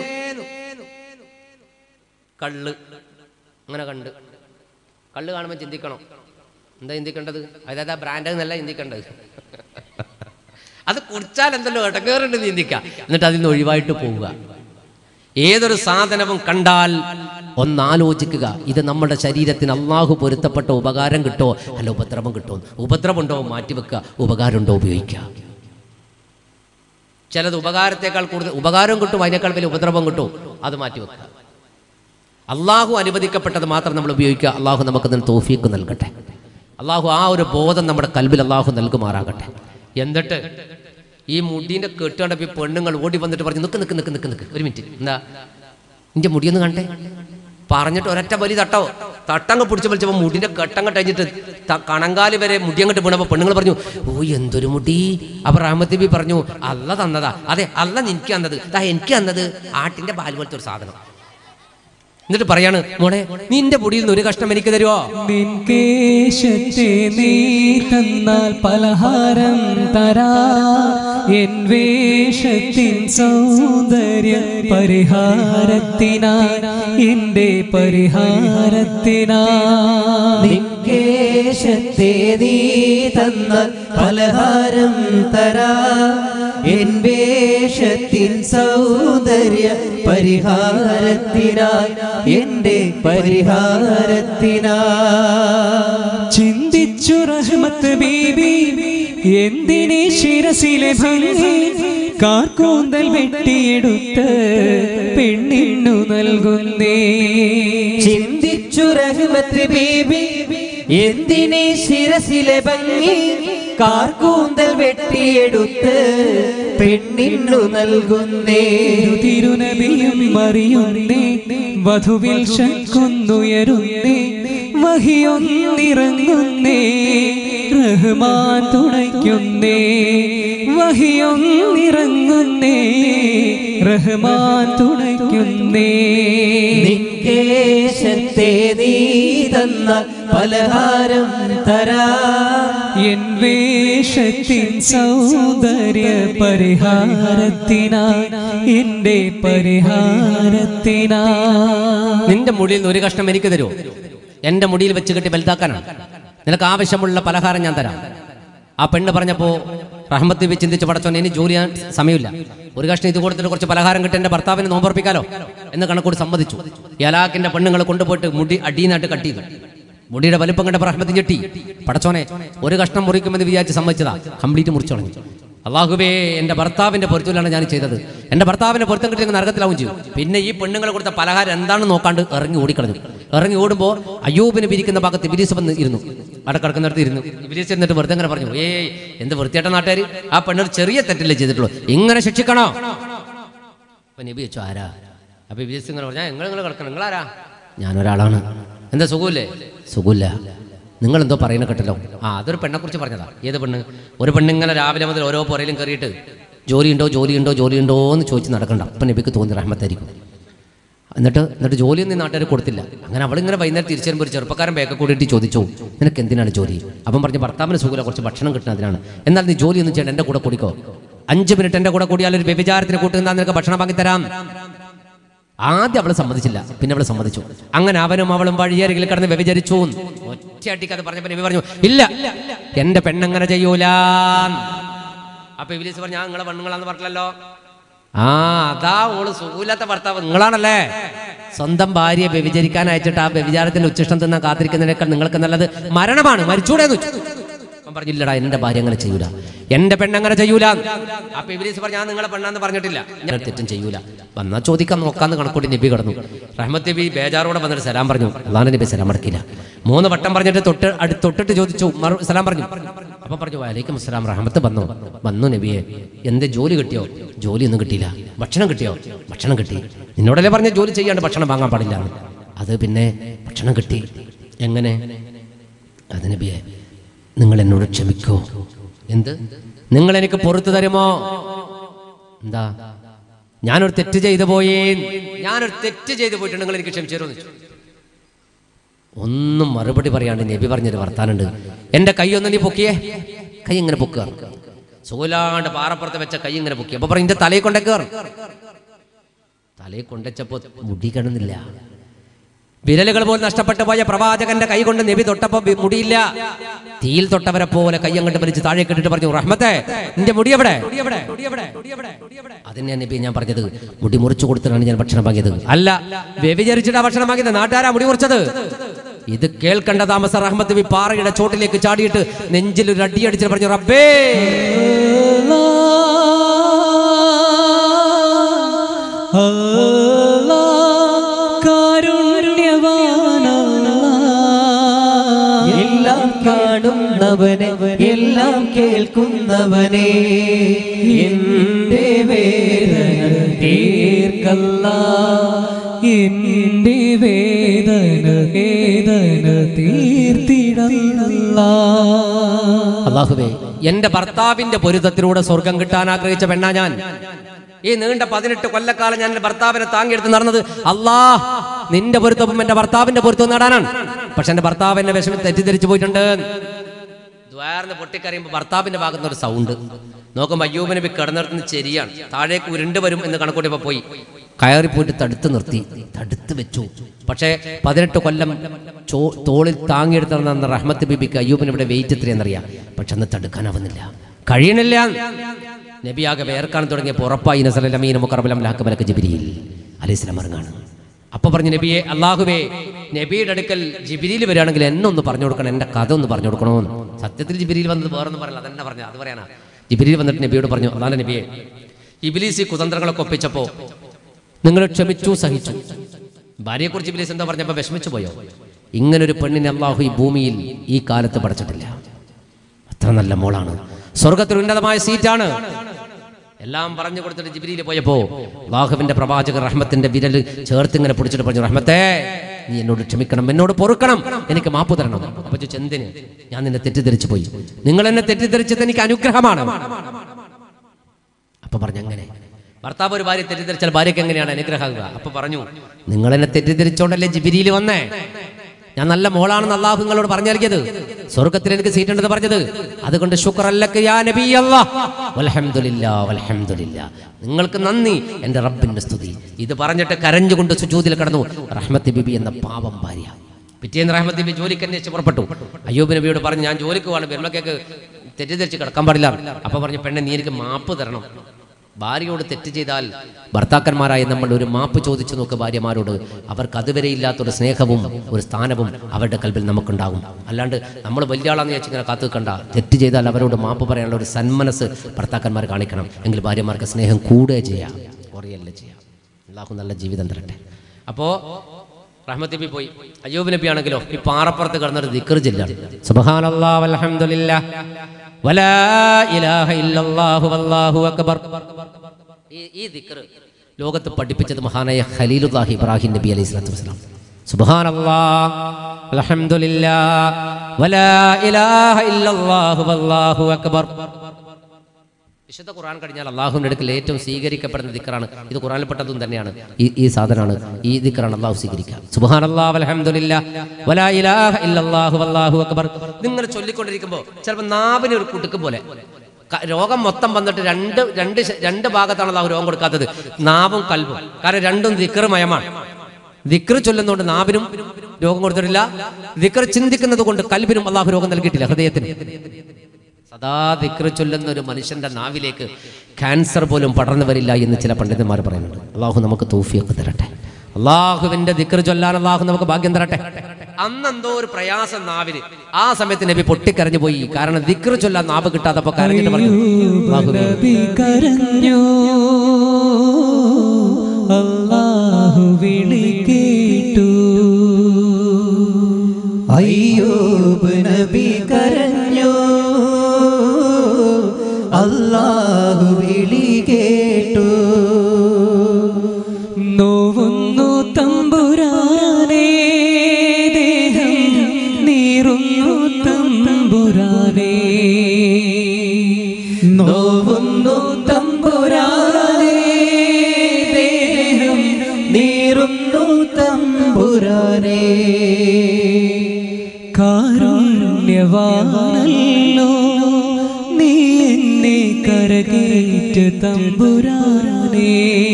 കള്ള് അങ്ങനെ കണ്ട്, കള്ള് കാണുമ്പോൾ ചിന്തിക്കണം. എന്താ ചിന്തിക്കേണ്ടത്? അതായത് ആ ബ്രാൻഡ് എന്നല്ല ചിന്തിക്കേണ്ടത്. അത് കുടിച്ചാൽ എന്തല്ലോ ഇടങ്ങേറുണ്ട് ചിന്തിക്കുക, എന്നിട്ട് അതിൽ നിന്ന് ഒഴിവായിട്ട് പോവുക. ഏതൊരു സാധനവും കണ്ടാൽ ഒന്നാലോചിക്കുക, ഇത് നമ്മുടെ ശരീരത്തിന് അള്ളാഹു പൊരുത്തപ്പെട്ട ഉപകാരം കിട്ടോ അല്ല ഉപദ്രവം കിട്ടുമോ? ഉപദ്രവമുണ്ടോ മാറ്റിവെക്കുക, ഉപകാരമുണ്ടോ ഉപയോഗിക്കുക. ചിലത് ഉപകാരത്തെക്കാൾ കൂടുതൽ ഉപകാരം കിട്ടും, അതിനേക്കാൾ വലിയ ഉപദ്രവം കിട്ടും, അത് മാറ്റിവെക്കുക. അള്ളാഹു അനുവദിക്കപ്പെട്ടത് മാത്രം നമ്മൾ ഉപയോഗിക്കുക. അള്ളാഹു നമുക്ക് അതിന് തൗഫീഖ് നൽകട്ടെ. അള്ളാഹു ആ ഒരു ബോധം നമ്മുടെ കൽബിൽ അള്ളാഹു നൽകുമാറാകട്ടെ. എന്നിട്ട് ഈ മുടീൻ്റെ കെട്ടുകണ്ടപ്പോൾ ഈ പെണ്ണുങ്ങൾ ഓടി വന്നിട്ട് പറഞ്ഞു, നിൽക്ക് നിൽക്ക് നിൽക്ക് നിൽക്ക് നിൽക്ക് ഒരു മിനിറ്റ്, എന്താ നിന്റെ മുടിയൊന്ന് കണ്ടേ പറഞ്ഞിട്ട് ഒരൊറ്റ വലി തട്ടോ തട്ടങ്ങ് പിടിച്ച് വലിച്ചപ്പോൾ മുടിൻ്റെ കെട്ടങ്ങ് കഴിഞ്ഞിട്ട് കണങ്കാല് വരെ മുടിയങ്ങോട്ട് വീണപ്പോൾ പെണ്ണുങ്ങൾ പറഞ്ഞു, ഓ എന്തൊരു മുടി. അപ്പൊ റഹ്മത്ത് ബി പറഞ്ഞു, അല്ല തന്നതാ. അതെ, അല്ല എനിക്ക് തന്നത്. ദാ എനിക്ക് തന്നത് ആട്ടിന്റെ പാൽ പോലത്തെ ഒരു സാധനം. എന്നിട്ട് പറയാണ്, മോളെ നിന്റെ പൊടിയിൽ നിന്ന് ഒരു കഷ്ണം എനിക്ക് തരുമോ? നിൻകേശത്തെ നീ തന്നാൽ പലഹാരം തരാ, എൻ വേഷത്തിൻ സൗന്ദര്യ പരിഹാരത്തിനാ, എന്റെ പരിഹാരത്തിനാ. കേശത്തെ നീ തന്ന പലഹാരം തരാ എൻ വേഷത്തിൻ സൗന്ദര്യ പരിഹാരത്തിനായി എന്റെ പരിഹാരത്തിനായി ചിന്തിച്ചു റഹ്മത്ത് ബീബി എന്തിനെ ശിരസിലെ ഭംഗി കാർക്കൂന്തൽ വെട്ടിയെടുത്ത് പെണ്ണിനു നൽകുന്നേ ചിന്തിച്ചു റഹ്മത്ത് ബീബി എന്തിനെ ശിരസിലെ ഭംഗി കാർക്കൂന്തൽ വെട്ടിയെടുത്ത് പെണ്ണിനു നൽകുന്നേ തിരുനബിയും അറിയുന്നേ വധുവിൽ ശങ്കുന്നുയരുന്നേ വഹിയൊന്നിറങ്ങുന്നേ റഹ്മാൻ തുണയ്ക്കുന്നേ വഹിയൊന്നിറങ്ങുന്നേ റഹ്മാൻ തുണയ്ക്കുന്നേ നിക്കേശത്തെ നീ തന്ന പലഹാരം തരാ എൻ വേഷത്തിൻ സൗന്ദര്യ പരിഹാരത്തിനായി എന്റെ പരിഹാരത്തിനായി നിന്റെ മുടിയിൽ നിന്ന് ഒരു കഷ്ണം എനിക്ക് തരുമോ? എന്റെ മുടിയിൽ വെച്ച് കെട്ടി വലുതാക്കാനാണ്. നിനക്ക് ആവശ്യമുള്ള പലഹാരം ഞാൻ തരാം. ആ പെണ്ണ് പറഞ്ഞപ്പോ റഹ്മത്ത് ബി ചിന്തിച്ച് പടച്ചോൻ ഇനി ജോലി ചെയ്യാൻ സമയമില്ല, ഒരു കഷ്ണം ഇത് കൊടുത്തിട്ട് കുറച്ച് പലഹാരം കിട്ടി എന്റെ ഭർത്താവിനെ നോമ്പർപ്പിക്കാലോ എന്ന് കണക്കൂടി സമ്മതിച്ചു. ഈ അലാഖിന്റെ പെണ്ണുങ്ങൾ കൊണ്ടുപോയിട്ട് മുടി അടിയനായിട്ട് കട്ട് ചെയ്തു. മുടിയുടെ വലിപ്പം കണ്ടപ്പോൾ റഹ്മത്ത് ഞെട്ടി. പടച്ചോനെ ഒരു കഷ്ണം മുറിക്കുമെന്ന് വിചാരിച്ച് സമ്മതിച്ചതാ, കംപ്ലീറ്റ് മുറിച്ചു കളഞ്ഞു. അള്ളാഹുബേ, എന്റെ ഭർത്താവിന്റെ പൊരുത്തലാണ് ഞാൻ ചെയ്തത്. എന്റെ ഭർത്താവിന്റെ പൊരുത്തം കിട്ടിയെങ്കിൽ നരകത്തിലാവും ചെയ്യും. പിന്നെ ഈ പെണ്ണുങ്ങൾ കൊടുത്ത പലഹാരം എന്താണെന്ന് നോക്കാണ്ട് ഇറങ്ങി ഓടിക്കളഞ്ഞു. ഇറങ്ങി ഓടുമ്പോൾ അയ്യൂബിന് പിരിക്കുന്ന ഭാഗത്ത് ഇബ്ലീസ് വന്ന് ഇരുന്നു. അവിടെ കിടക്കുന്നിടത്ത് ഇരുന്നു. ഇബ്ലീസ് എന്നിട്ട് വെറുതെ ഇങ്ങനെ പറഞ്ഞു, ഏയ് എന്ത് വൃത്തിയായിട്ട നാട്ടുകാർ, ആ പെണ്ണൊരു ചെറിയ തെറ്റല്ലേ ചെയ്തിട്ടുള്ളൂ, ഇങ്ങനെ ശിക്ഷിക്കണോ? അപ്പൊ നബി വെച്ചു, ആരാ? അപ്പൊ ഇബ്ലീസ് ഇങ്ങനെ പറഞ്ഞാൽ നിങ്ങൾ നിങ്ങൾ കിടക്കണം, നിങ്ങളാരാ? ഞാനൊരാളാണ്. എന്താ സുഖമില്ലേ? സുഖമില്ല. നിങ്ങളെന്തോ പറയുന്ന കേട്ടല്ലോ. ആ അതൊരു പെണ്ണെ കുറിച്ച് പറഞ്ഞതാ. ഏത് പെണ്ണ്? ഒരു പെണ്ണിങ്ങനെ രാവിലെ മുതൽ ഓരോ പുറയിലും കയറിയിട്ട് ജോലിയുണ്ടോ ജോലിയുണ്ടോ ജോലിയുണ്ടോ എന്ന് ചോദിച്ച് നടക്കണ്ട. അപ്പം നബിക്ക് തോന്നി റഹ്മത്തായിരിക്കും. എന്നിട്ട് എന്നിട്ട് ജോലിയൊന്നും നാട്ടുകാർ കൊടുത്തില്ല. അങ്ങനെ അവളിങ്ങനെ വൈകുന്നേരം തിരിച്ചു വരുമ്പോൾ ഒരു ചെറുപ്പക്കാരൻ ബേക്കെ കൂടിയിട്ട് ചോദിച്ചു, നിനക്ക് എന്തിനാണ് ജോലി? അപ്പം പറഞ്ഞ് ഭർത്താവിന് സുഖമില്ല, കുറച്ച് ഭക്ഷണം കിട്ടുന്നതിനാണ്. എന്നാൽ നീ ജോലിയൊന്നും ചെയ്യണം, എൻ്റെ കൂടെ കൂടിക്കോ. അഞ്ച് മിനിറ്റ് എൻ്റെ കൂടെ കൂടിയാൽ ഒരു വ്യഭിചാരത്തിന് കൂട്ടുന്ന നിനക്ക് ഭക്ഷണം വാങ്ങിത്തരാം. ആദ്യം അവള് സമ്മതിച്ചില്ല, പിന്നെ അവള് സമ്മതിച്ചു. അങ്ങനെ അവനും അവളും വഴിയരികിൽ കിടന്ന് വ്യഭിചരിച്ചു. ഒറ്റയടിക്ക് അത് പറഞ്ഞപ്പോൾ നബി പറഞ്ഞു, ഇല്ല എന്റെ പെണ്ണങ്ങനെ ചെയ്യൂല. അപ്പൊ ഇബ്ലീസ് പറഞ്ഞു, ആ നിങ്ങളെ പെണ്ണുങ്ങളാന്ന് പറഞ്ഞല്ലോ. ആ അതാ ഓള് സുഖമില്ലാത്ത ഭർത്താവ് നിങ്ങളാണല്ലേ. സ്വന്തം ഭാര്യയെ വ്യഭിചരിക്കാൻ അയച്ചിട്ട് ആ വ്യഭിചാരത്തിന്റെ ഉച്ചിഷ്ടം തിന്നാൻ കാത്തിരിക്കുന്നതിനേക്കാൾ നിങ്ങൾക്ക് നല്ലത് മരണമാണ്, മരിച്ചൂടെന്ന് വെച്ചു. പറഞ്ഞില്ലടാ, എന്റെ ഭാര്യ അങ്ങനെ ചെയ്യൂല, എന്റെ പെണ്ണങ്ങനെ ചെയ്യൂല. അപ്പൊ ഇബ്ലീസ് പറഞ്ഞു, ഞാൻ നിങ്ങളെ പെണ്ണാന്ന് പറഞ്ഞിട്ടില്ല, ഞാൻ തെറ്റും ചെയ്യൂല. വന്നാൽ ചോദിക്കാൻ നോക്കാന്ന് കണക്കൂട്ടി നബി കടന്നു. റഹ്മത്ത് നബി ബേജാറോടെ വന്നിട്ട് സലാം പറഞ്ഞു. അള്ളാഹു നബി സലാം അടക്കില്ല. മൂന്ന് വട്ടം പറഞ്ഞിട്ട് തൊട്ട് അടുത്ത് തൊട്ടിട്ട് ചോദിച്ചു, സലാം പറഞ്ഞു. അപ്പൊ പറഞ്ഞു, വലൈക്കും അസ്സലാം, റഹ്മത്ത് വന്നു. വന്നു നബിയെ, എന്ത് ജോലി കിട്ടിയോ? ജോലി ഒന്നും കിട്ടിയില്ല. ഭക്ഷണം കിട്ടിയോ? ഭക്ഷണം കിട്ടി. നിന്നോടല്ലേ പറഞ്ഞ ജോലി ചെയ്യാണ്ട് ഭക്ഷണം വാങ്ങാൻ പാടില്ല. അത് പിന്നെ ഭക്ഷണം കിട്ടി. എങ്ങനെ? അത് നബിയെ, നിങ്ങൾ എന്നോട് ക്ഷമിക്കോ? എന്ത്? നിങ്ങൾ എനിക്ക് പുറത്തു തരുമോ? എന്താ? ഞാനൊരു തെറ്റ് ചെയ്തു പോയേ, ഞാനൊരു തെറ്റ് ചെയ്തു പോയിട്ട് നിങ്ങൾ എനിക്ക് ക്ഷമിച്ചു തരുമോ? ഒന്നും മറുപടി പറയാണ്ട് നബി പറഞ്ഞൊരു വർത്താനുണ്ട്. എന്റെ കൈ ഒന്ന് നീ പൊക്കിയേ. കൈ ഇങ്ങനെ പൊക്കുക, സൂലാണ്ട് പാറപ്പുറത്ത് വെച്ച കൈ ഇങ്ങനെ പൊക്കി. അപ്പൊ പറഞ്ഞു, എന്റെ തലയെ കൊണ്ടേക്കേർ. തലയെ കൊണ്ടച്ചപ്പോ മുടി കാണുന്നില്ല. വിരലുകൾ പോലും നഷ്ടപ്പെട്ടു പോയ പ്രവാചകന്റെ കൈ കൊണ്ട് നബി തൊട്ടപ്പോ മുടിയില്ല. തീയിൽ തൊട്ടവരെ പോലെ കൈ അങ്ങോട്ട് വലിച്ച് താഴെ കെട്ടിട്ട് പറഞ്ഞു, റഹ്മത്തെ നിന്റെ മുടി എവിടെ? അതിനെ നബി ഞാൻ പറഞ്ഞത്, മുടി മുറിച്ചു കൊടുത്തിട്ടാണ് ഞാൻ ഭക്ഷണം വാങ്ങിയത്. അല്ല, വ്യഭിചരിച്ചിട്ടാ ഭക്ഷണം വാങ്ങിയത്. നാട്ടുകാരാ മുടി മുറിച്ചത്. ഇത് കേൾക്കേണ്ട താമസ റഹ്മത്ത് നബി പാറയുടെ ചോട്ടിലേക്ക് ചാടിയിട്ട് നെഞ്ചിൽ ഒരു അടി അടിച്ചിട്ട് പറഞ്ഞു, റബ്ബേ എല്ലാം കാണുന്നവനെ, എല്ലാം കേൾക്കുന്നവനെ, എന്റെ വേദന തീർക്കല്ലാ, എന്റെ വേദന വേദന തീർത്തിടല്ലാ. അല്ലാഹുവേ, എന്റെ ഭർത്താവിന്റെ പൊരുത്തത്തിലൂടെ സ്വർഗം കിട്ടാൻ ആഗ്രഹിച്ച പെണ്ണാ ഞാൻ. ഈ നീണ്ട പതിനെട്ട് കൊല്ലക്കാലം ഞാൻ എന്റെ ഭർത്താവിനെ താങ്ങിയെടുത്ത് നടന്നത് അല്ലാഹ് നിന്റെ പൊരുത്തവും എന്റെ ഭർത്താവിന്റെ പൊരുത്തവും നേടാനാണ്. പക്ഷെ എന്റെ ഭർത്താവ് എന്നെ വിഷമം തെറ്റിദ്ധരിച്ചു പോയിട്ടുണ്ട്. ദ്വാരന്ന് പൊട്ടിക്കറിയുമ്പോൾ ഭർത്താവിന്റെ ഭാഗത്തുനിന്ന് ഒരു സൗണ്ട് നോക്കുമ്പോൾ അയ്യൂബ് നബി കിടന്നിടത്തുനിന്ന് ശരിയാണ്, താഴേക്ക് ഉരുണ്ട് വരും എന്ന് കണക്കൂട്ടിയപ്പോൾ പോയി കയറിപ്പോയിട്ട് തടുത്ത് നിർത്തി, തടുത്ത് വെച്ചു. പക്ഷേ പതിനെട്ട് കൊല്ലം ചോ തോളിൽ താങ്ങിയെടുത്ത റഹ്മത്ത് ബീബിക്ക് അയ്യൂബിന് ഇവിടെ വെയിറ്റ് എത്രയെന്നറിയാം. പക്ഷെ അന്ന് തടുക്കാനാവുന്നില്ല, കഴിയണില്ല. നബിയാകെ വേർക്കാൻ തുടങ്ങിയപ്പോൾ ഉറപ്പായി നസലമീന മുഖറബലം ലാക്കബലക്ക് ജിബ്രീൽ അലൈഹിസ്സലാം ഇറങ്ങാണ്. അപ്പൊ പറഞ്ഞു, നബിയെ, അള്ളാഹുവേ, നബിയുടെ അടുക്കൽ ജിബ്രീൽ വരികയാണെങ്കിൽ എന്നെ ഒന്ന് പറഞ്ഞു കൊടുക്കണം, എൻ്റെ കഥ ഒന്ന് പറഞ്ഞു കൊടുക്കണമെന്ന്. സത്യത്തിൽ ജിബ്രീൽ വന്നത് വേറൊന്നും പറയില്ല, അതെന്നെ പറഞ്ഞു, അത് പറയാനാ. ജിബ്രീൽ വന്നിട്ട് നബിയോട് പറഞ്ഞു, അതാണ് നബിയെ, ഇബ്ലീസ് ഈ കുതന്ത്രങ്ങളൊക്കെ ഒപ്പിച്ചപ്പോൾ നിങ്ങൾ ക്ഷമിച്ചു, സഹിച്ചു. ഭാര്യയെക്കുറിച്ച് ഇബ്ലീസ് എന്താ പറഞ്ഞപ്പോൾ വിഷമിച്ചു പോയോ? ഇങ്ങനൊരു പെണ്ണിനെ അള്ളാഹു ഈ ഭൂമിയിൽ ഈ കാലത്ത് പഠിച്ചിട്ടില്ല. അത്ര നല്ല മോളാണ്, സ്വർഗത്തിൽ ഉന്നതമായ സീറ്റാണ്. എല്ലാം പറഞ്ഞു കൊടുത്തിട്ട് ജിബ്രീൽ പോയപ്പോ അല്ലാഹുവിന്റെ പ്രവാചകർ റഹ്മത്തിന്റെ വിരൽ ചേർത്ത് ഇങ്ങനെ പിടിച്ചിട്ട് പറഞ്ഞു, റഹ്മത്തേ, നീ എന്നോട് ക്ഷമിക്കണം, എന്നോട് പൊറുക്കണം, എനിക്ക് മാപ്പ് തരണം. അപ്പൊ ചെന്തിന് ഞാൻ നിന്നെ തെറ്റിദ്ധരിച്ചു പോയി, നിങ്ങൾ എന്നെ തെറ്റിദ്ധരിച്ചത് എനിക്ക് അനുഗ്രഹമാണ്. അപ്പൊ പറഞ്ഞു, അങ്ങനെ ഭർത്താവ് ഒരു ഭാര്യ തെറ്റിദ്ധരിച്ചാൽ ഭാര്യയ്ക്ക് എങ്ങനെയാണ് അനുഗ്രഹമാകുക? അപ്പൊ പറഞ്ഞു, നിങ്ങൾ എന്നെ തെറ്റിദ്ധരിച്ചോണ്ടല്ലേ ജിബ്രീൽ വന്നേ, ഞാൻ നല്ല മോളാണെന്ന് അള്ളാഹു നിങ്ങളോട് പറഞ്ഞു നൽകിയത്, സ്വർഗത്തിൽ എനിക്ക് സീറ്റ് ഉണ്ടെന്ന് പറഞ്ഞത്. അതുകൊണ്ട് ശുക്രല്ലക യാ നബി അല്ലാഹ്, വൽഹംദുലില്ലാഹ് വൽഹംദുലില്ലാഹ്, നിങ്ങൾക്ക് നന്ദി, എൻ്റെ റബ്ബിന്റെ സ്തുതി. ഇത് പറഞ്ഞിട്ട് കരഞ്ഞുകൊണ്ട് സുജൂദിൽ കടന്നു റഹ്മത്ത് ബിബി എന്ന പാവം ഭാര്യ. പിറ്റേന്ന് റഹ്മത്ത് ബിബി ജോലിക്ക് അന്വേഷിച്ച് പുറപ്പെട്ടു. അയ്യൂബ് നബിയോട് പറഞ്ഞു, ഞാൻ ജോലിക്ക് പോകണം, വെറുമക്കേക്ക് തെറ്റിദ്ധരിച്ച് കിടക്കാൻ പാടില്ല. അപ്പൊ പറഞ്ഞു, പെണ്ണെ, നീ എനിക്ക് മാപ്പ് തരണം. ഭാര്യയോട് തെറ്റ് ചെയ്താൽ ഭർത്താക്കന്മാരായ നമ്മൾ ഒരു മാപ്പ് ചോദിച്ചു നോക്ക് ഭാര്യമാരോട്. അവർക്ക് അതുവരെ ഇല്ലാത്തൊരു സ്നേഹവും ഒരു സ്ഥാനവും അവരുടെ കൽബിൽ നമുക്കുണ്ടാകും. അല്ലാണ്ട് നമ്മൾ വലിയ ആളാന്ന് ചോദിച്ചാൽ ഇങ്ങനെ കാത്തു നിൽക്കണ്ട. തെറ്റ് ചെയ്താൽ അവരോട് മാപ്പ് പറയാനുള്ള ഒരു സന്മനസ് ഭർത്താക്കന്മാർ കാണിക്കണം. എങ്കിൽ ഭാര്യമാർക്ക് സ്നേഹം കൂടുകയെ ചെയ്യാം, കുറയല്ല ചെയ്യാം. അല്ലാഹു നല്ല ജീവിതം തരട്ടെ. അപ്പോൾ റഹ്മത്ത് നബി പോയി. അയ്യൂബ് നബി ആണെങ്കിലോ ഈ പാറപ്പുറത്ത് കിടന്നൊരു ദിക്ർ ചൊല്ലാണ്, സുബ്ഹാനല്ലാഹ് വൽഹംദുലില്ലാഹ് വലാ ഇലാഹ ഇല്ലല്ലാഹു വല്ലാഹു അക്ബർ. ഈ ഈ ദിക്ർ ലോകത്ത് പഠിപ്പിച്ചത് മഹാനായ ഖലീലുല്ലാഹി ഇബ്രാഹിം നബി അലൈഹി സ്വലാത്തു വസ്സലാം. സുബ്ഹാനല്ലാഹ് വൽഹംദുലില്ലാഹ് വലാ ഇലാഹ ഇല്ലല്ലാഹു വല്ലാഹു അക്ബർ. വിശുദ്ധ ഖുർആൻ കഴിഞ്ഞാൽ അള്ളാഹുവിന്റെ അടുക്കൽ ഏറ്റവും സ്വീകരിക്കപ്പെടുന്ന ദിക്റാണ് ഇത്. ഖുർആനിൽപ്പെട്ടതും തന്നെയാണ് ഈ ഈ സാധനമാണ്. ഈ ദിക്റാണ് അള്ളാഹു സ്വീകരിക്കുക. സുബ്ഹാനല്ലാഹ് വൽഹംദുലില്ലാഹ് വലാ ഇലാഹ ഇല്ലല്ലാഹു വല്ലാഹു അക്ബർ. നിങ്ങൾ ചൊല്ലിക്കൊണ്ടിരിക്കുമ്പോൾ ചിലപ്പോൾ നാവിന് ഒരു കുടുക്ക് പോലെ രോഗം മൊത്തം വന്നിട്ട് രണ്ട് രണ്ട് രണ്ട് ഭാഗത്താണ് അള്ളാഹു രോഗം കൊടുക്കാത്തത്, നാവും കൽബും. കാരണം രണ്ടും ദിക്ർമയമാണ്. ദിക്ർ ചൊല്ലുന്നതുകൊണ്ട് നാവിനും രോഗം കൊടുത്തിട്ടില്ല, ദിക്ർ ചിന്തിക്കുന്നത് കൊണ്ട് കൽബിനും അള്ളാഹു രോഗം നൽകിയിട്ടില്ല, ഹൃദയത്തിന്. സദാ ദിക്ർ ചൊല്ലുന്ന ഒരു മനുഷ്യന്റെ നാവിലേക്ക് ക്യാൻസർ പോലും പടർന്നു വരില്ല എന്ന് ചില പണ്ഡിതന്മാർ പറയുന്നുണ്ട്. അള്ളാഹു നമുക്ക് തൗഫീഖ് തരട്ടെ. അള്ളാഹുവിന്റെ ദിക്ർ ചൊല്ലാൻ അള്ളാഹു നമുക്ക് ഭാഗ്യം തരട്ടെ. അന്നെന്തോ ഒരു പ്രയാസം നാവിന്, ആ സമയത്ത് നബി പൊട്ടിക്കരഞ്ഞു പോയി. കാരണം ദിക്ർ ചൊല്ലാൻ നാവ് കിട്ടാത്തപ്പോ കരഞ്ഞിട്ട് പറഞ്ഞു, അല്ലാഹു വിളി കേട്ടു. അയ്യൂബ് നബി കരഞ്ഞു, അല്ലാഹു വിളി കേട്ടു. നോവുന്നു തമ്പുരാനേ, ദേഹം നീറുന്നു തമ്പുരാനേ. നോവുന്നു തമ്പുരാനേ, ദേഹം നീറുന്നു തമ്പുരാനേ. കാരുണ്യവാനല്ലോ നീ എന്നെ കരകേറ്റ തമ്പുരാനേ.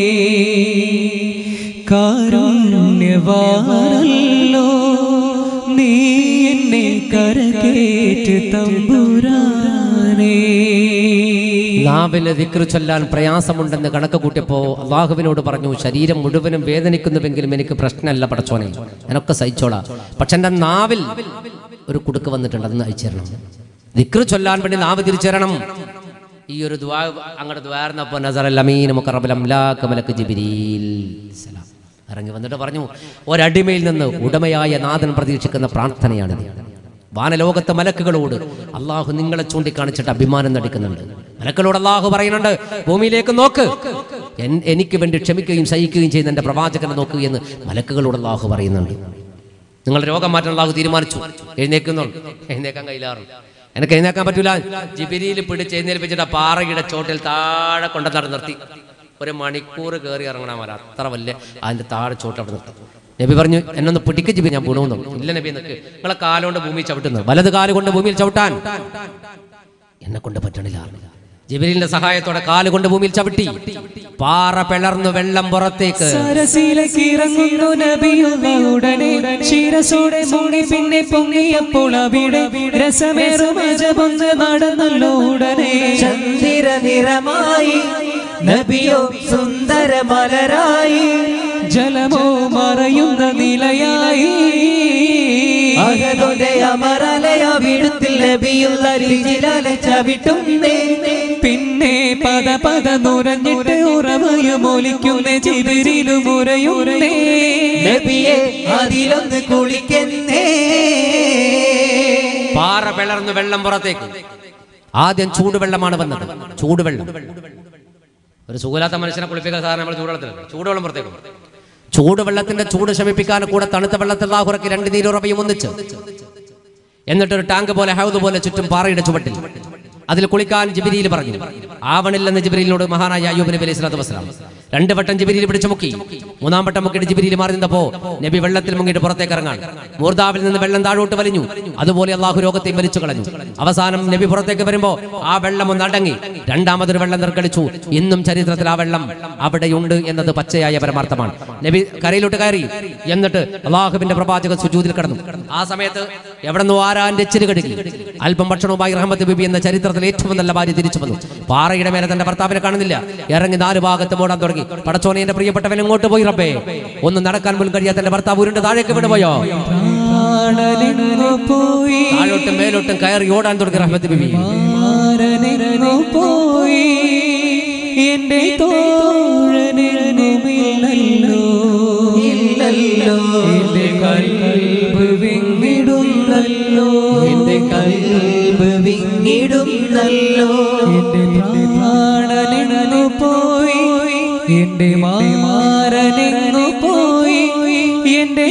കാരുണ്യവാനല്ലോ നീ എന്നെ കരകേറ്റ തമ്പുരാനേ. നാവിന് ദിക്ർ ചൊല്ലാൻ പ്രയാസമുണ്ടെന്ന് കണക്ക് കൂട്ടിയപ്പോ അള്ളാഹുവിനോട് പറഞ്ഞു, ശരീരം മുഴുവനും വേദനിക്കുന്നുവെങ്കിലും എനിക്ക് പ്രശ്നമല്ല പടച്ചോനെ, ഞാനൊക്കെ സഹിച്ചോളാം. പക്ഷെ എൻ്റെ നാവിൽ ഒരു കുടുക്ക് വന്നിട്ടുണ്ട്, അതൊന്ന് അയച്ചേരണം. ദിക്ർ ചൊല്ലാൻ വേണ്ടി നാവ് തിരിച്ചേരണം. ഈ ഒരു ദുആ അങ്ങോട്ട് ദ്വാർന്നപ്പോ നസറൽ അമീൻ മുഖറബൽ അംലാക മലക്ക് ജിബ്രീൽ സലാം ഇറങ്ങി വന്നിട്ട് പറഞ്ഞു, ഒരടിമയിൽ നിന്ന് ഉടമയായ നാഥൻ പ്രതീക്ഷിക്കുന്ന പ്രാർത്ഥനയാണിത്. വാനലോകത്തെ മലക്കുകളോട് അള്ളാഹു നിങ്ങളെ ചൂണ്ടിക്കാണിച്ചിട്ട് അഭിമാനം നടിക്കുന്നുണ്ട്. മലക്കുകളോട് അള്ളാഹു പറയുന്നുണ്ട്, ഭൂമിയിലേക്ക് നോക്ക്, എനിക്ക് വേണ്ടി ക്ഷമിക്കുകയും സഹിക്കുകയും ചെയ്യുന്ന എൻ്റെ പ്രവാചകനെ നോക്കുക എന്ന് മലക്കുകളോട് അള്ളാഹു പറയുന്നുണ്ട്. നിങ്ങൾ രോഗം മാറ്റാൻ അള്ളാഹു തീരുമാനിച്ചു. എഴുന്നേക്കുന്നുള്ളൂ, എഴുന്നേക്കാൻ കയ്യിലാറും. എനിക്ക് എഴുന്നേക്കാൻ പറ്റൂല. ജിബ്രീൽ പിടിച്ച് എഴുന്നേൽപ്പിച്ചിട്ട് പാറയുടെ ചോട്ടിൽ താഴെ കൊണ്ടുവന്നിട്ട് നിർത്തി. ഒരു മണിക്കൂർ കയറി ഇറങ്ങണം വരാം, അത്ര വലിയ അതിന്റെ താഴെ ചോട്ട് അവിടെ നിർത്തും. നബി പറഞ്ഞു, എന്നൊന്ന് പിടിക്ക് ജിബി, ഞാൻ ഗുണമെന്നു. ഇല്ല നബി, നിനക്ക് നിങ്ങളെ കാലുകൊണ്ട് ഭൂമിയിൽ ചവിട്ടുന്നു, വലത് കാല് കൊണ്ട് ഭൂമിയിൽ ചവിട്ടാൻ എന്നെ കൊണ്ട് പറ്റണില്ല. ജിബ്രീലിന്റെ സഹായത്തോടെ കാലുകൊണ്ട് ഭൂമിയിൽ ചവിട്ടി. പാറ പിളർന്നു വെള്ളം പുറത്തേക്ക്. സരസിലേക്ക് ഇറങ്ങുന്നു നബിയുള്ള ഉടനെ ശിരസോടെ മുങ്ങി പിന്നെ പൊങ്ങിയപ്പോൾ അവിടെ രസമേറും അജബൊന്ന് നടന്നല്ലോ ഉടനെ. ചന്ദ്ര നിറമായി നബിയോ സുന്ദര മലരായി ജലമോ മറയുന്ന നിലയായി അഹദുടെ അമരലയ വിടുത്തിൽ നബിയുള്ള രിജിലാലെ ചവിട്ടുന്നേ. പിന്നെ പദ പദ നുരഞ്ഞിട്ട് ഉറവയുമൊലിക്കുന്ന ജിബ്രീലും ഉരയുന്നേ. നബിയെ അതിലൊന്ന് കുളിക്കുന്നേ. പാറ പിളർന്നു വെള്ളം പുറത്തേക്ക്. ആദ്യം ചൂടുവെള്ളമാണ് വന്നത്. ചൂടുവെള്ളം ഒരു സുഖമില്ലാത്ത മനുഷ്യനെ കുളിപ്പിക്കാൻ സാധാരണ നമ്മൾ ചൂടുവെള്ളത്തിലല്ല, ചൂടുവെള്ളം പുറത്തേക്ക്. ചൂടുവെള്ളത്തിന്റെ ചൂട് ശമിപ്പിക്കാൻ കൂടെ തണുത്ത വെള്ളത്തിൽ അല്ലാഹുറക്കി രണ്ട് നീരുറവയും ഒന്നിച്ച്, എന്നിട്ടൊരു ടാങ്ക് പോലെ ഹൗദ് പോലെ ചുറ്റും പാറയുടെ ചുവട്ടിൽ അതിൽ കുളിക്കാൻ ജിബ്രീൽ പറഞ്ഞു. ആവണില്ലെന്ന് ജിബ്രീലിനോട് മഹാനായ അയ്യൂബ് നബി അലൈഹി സ്വലാത്തു വസ്സലാം രണ്ട് വട്ടം ജിബ്രീൽ പിടിച്ചു മുക്കി. മൂന്നാം വട്ടം മുക്കിയിട്ട് ജിബ്രീൽ മാറി നിന്നപ്പോ നബി വെള്ളത്തിൽ മുങ്ങിയിട്ട് പുറത്തേക്ക് ഇറങ്ങാൻ മൂർദാവിൽ നിന്ന് വെള്ളം താഴോട്ട് വലിഞ്ഞു. അതുപോലെ അള്ളാഹു രോഗത്തെയും വലിച്ചു കളഞ്ഞു. അവസാനം നബി പുറത്തേക്ക് വരുമ്പോ ആ വെള്ളം ഒന്ന് അടങ്ങി. രണ്ടാമതൊരു വെള്ളം നിർക്കളിച്ചു. ഇന്നും ചരിത്രത്തിൽ ആ വെള്ളം അവിടെയുണ്ട് എന്നത് പച്ചയായ പരമാർത്ഥമാണ്. നബി കരയിലോട്ട് കയറി. എന്നിട്ട് അള്ളാഹുവിന്റെ പ്രവാചകൻ സുജൂദിൽ കിടന്നു. ആ സമയത്ത് എവിടെന്നോ ആരാന്റെ എച്ചില് കടുക്കി. അല്പം ഭക്ഷണവുമായി റഹ്മത്ത് ബിബി എന്ന ചരിത്രത്തിൽ ഏറ്റവും നല്ല ഭാര്യ തിരിച്ചു വന്നു. പാറയുടെ മേലെ തന്റെ ഭർത്താവിനെ കാണുന്നില്ല. ഇറങ്ങി നാല് ഭാഗത്ത് ഓടാൻ തുടങ്ങി. പടച്ചോനെ, എന്റെ പ്രിയപ്പെട്ടവൻ എങ്ങോട്ട് പോയി റബ്ബേ? ഒന്ന് നടക്കാൻ പോലും കഴിയാത്ത എന്റെ ഭർത്താവ് ഉരുണ്ട് താഴേക്ക് വീണുപോയോ? താഴോട്ടും മേലോട്ടും കയറി ഓടാൻ തുടങ്ങി റഹ്മത്ത് ബിബി. പോയി എന്റെ തോഴനെന്നുമില്ലല്ലോ ഇല്ലല്ലോ എന്റെ കൽബ് വിങ്ങിടുന്നല്ലോ എന്റെ കൽബ് വിങ്ങിടുന്നല്ലോ എന്റെ പ്രാണനെന്നു പോയി എന്റെ മാരനെന്നു പോയി എന്റെ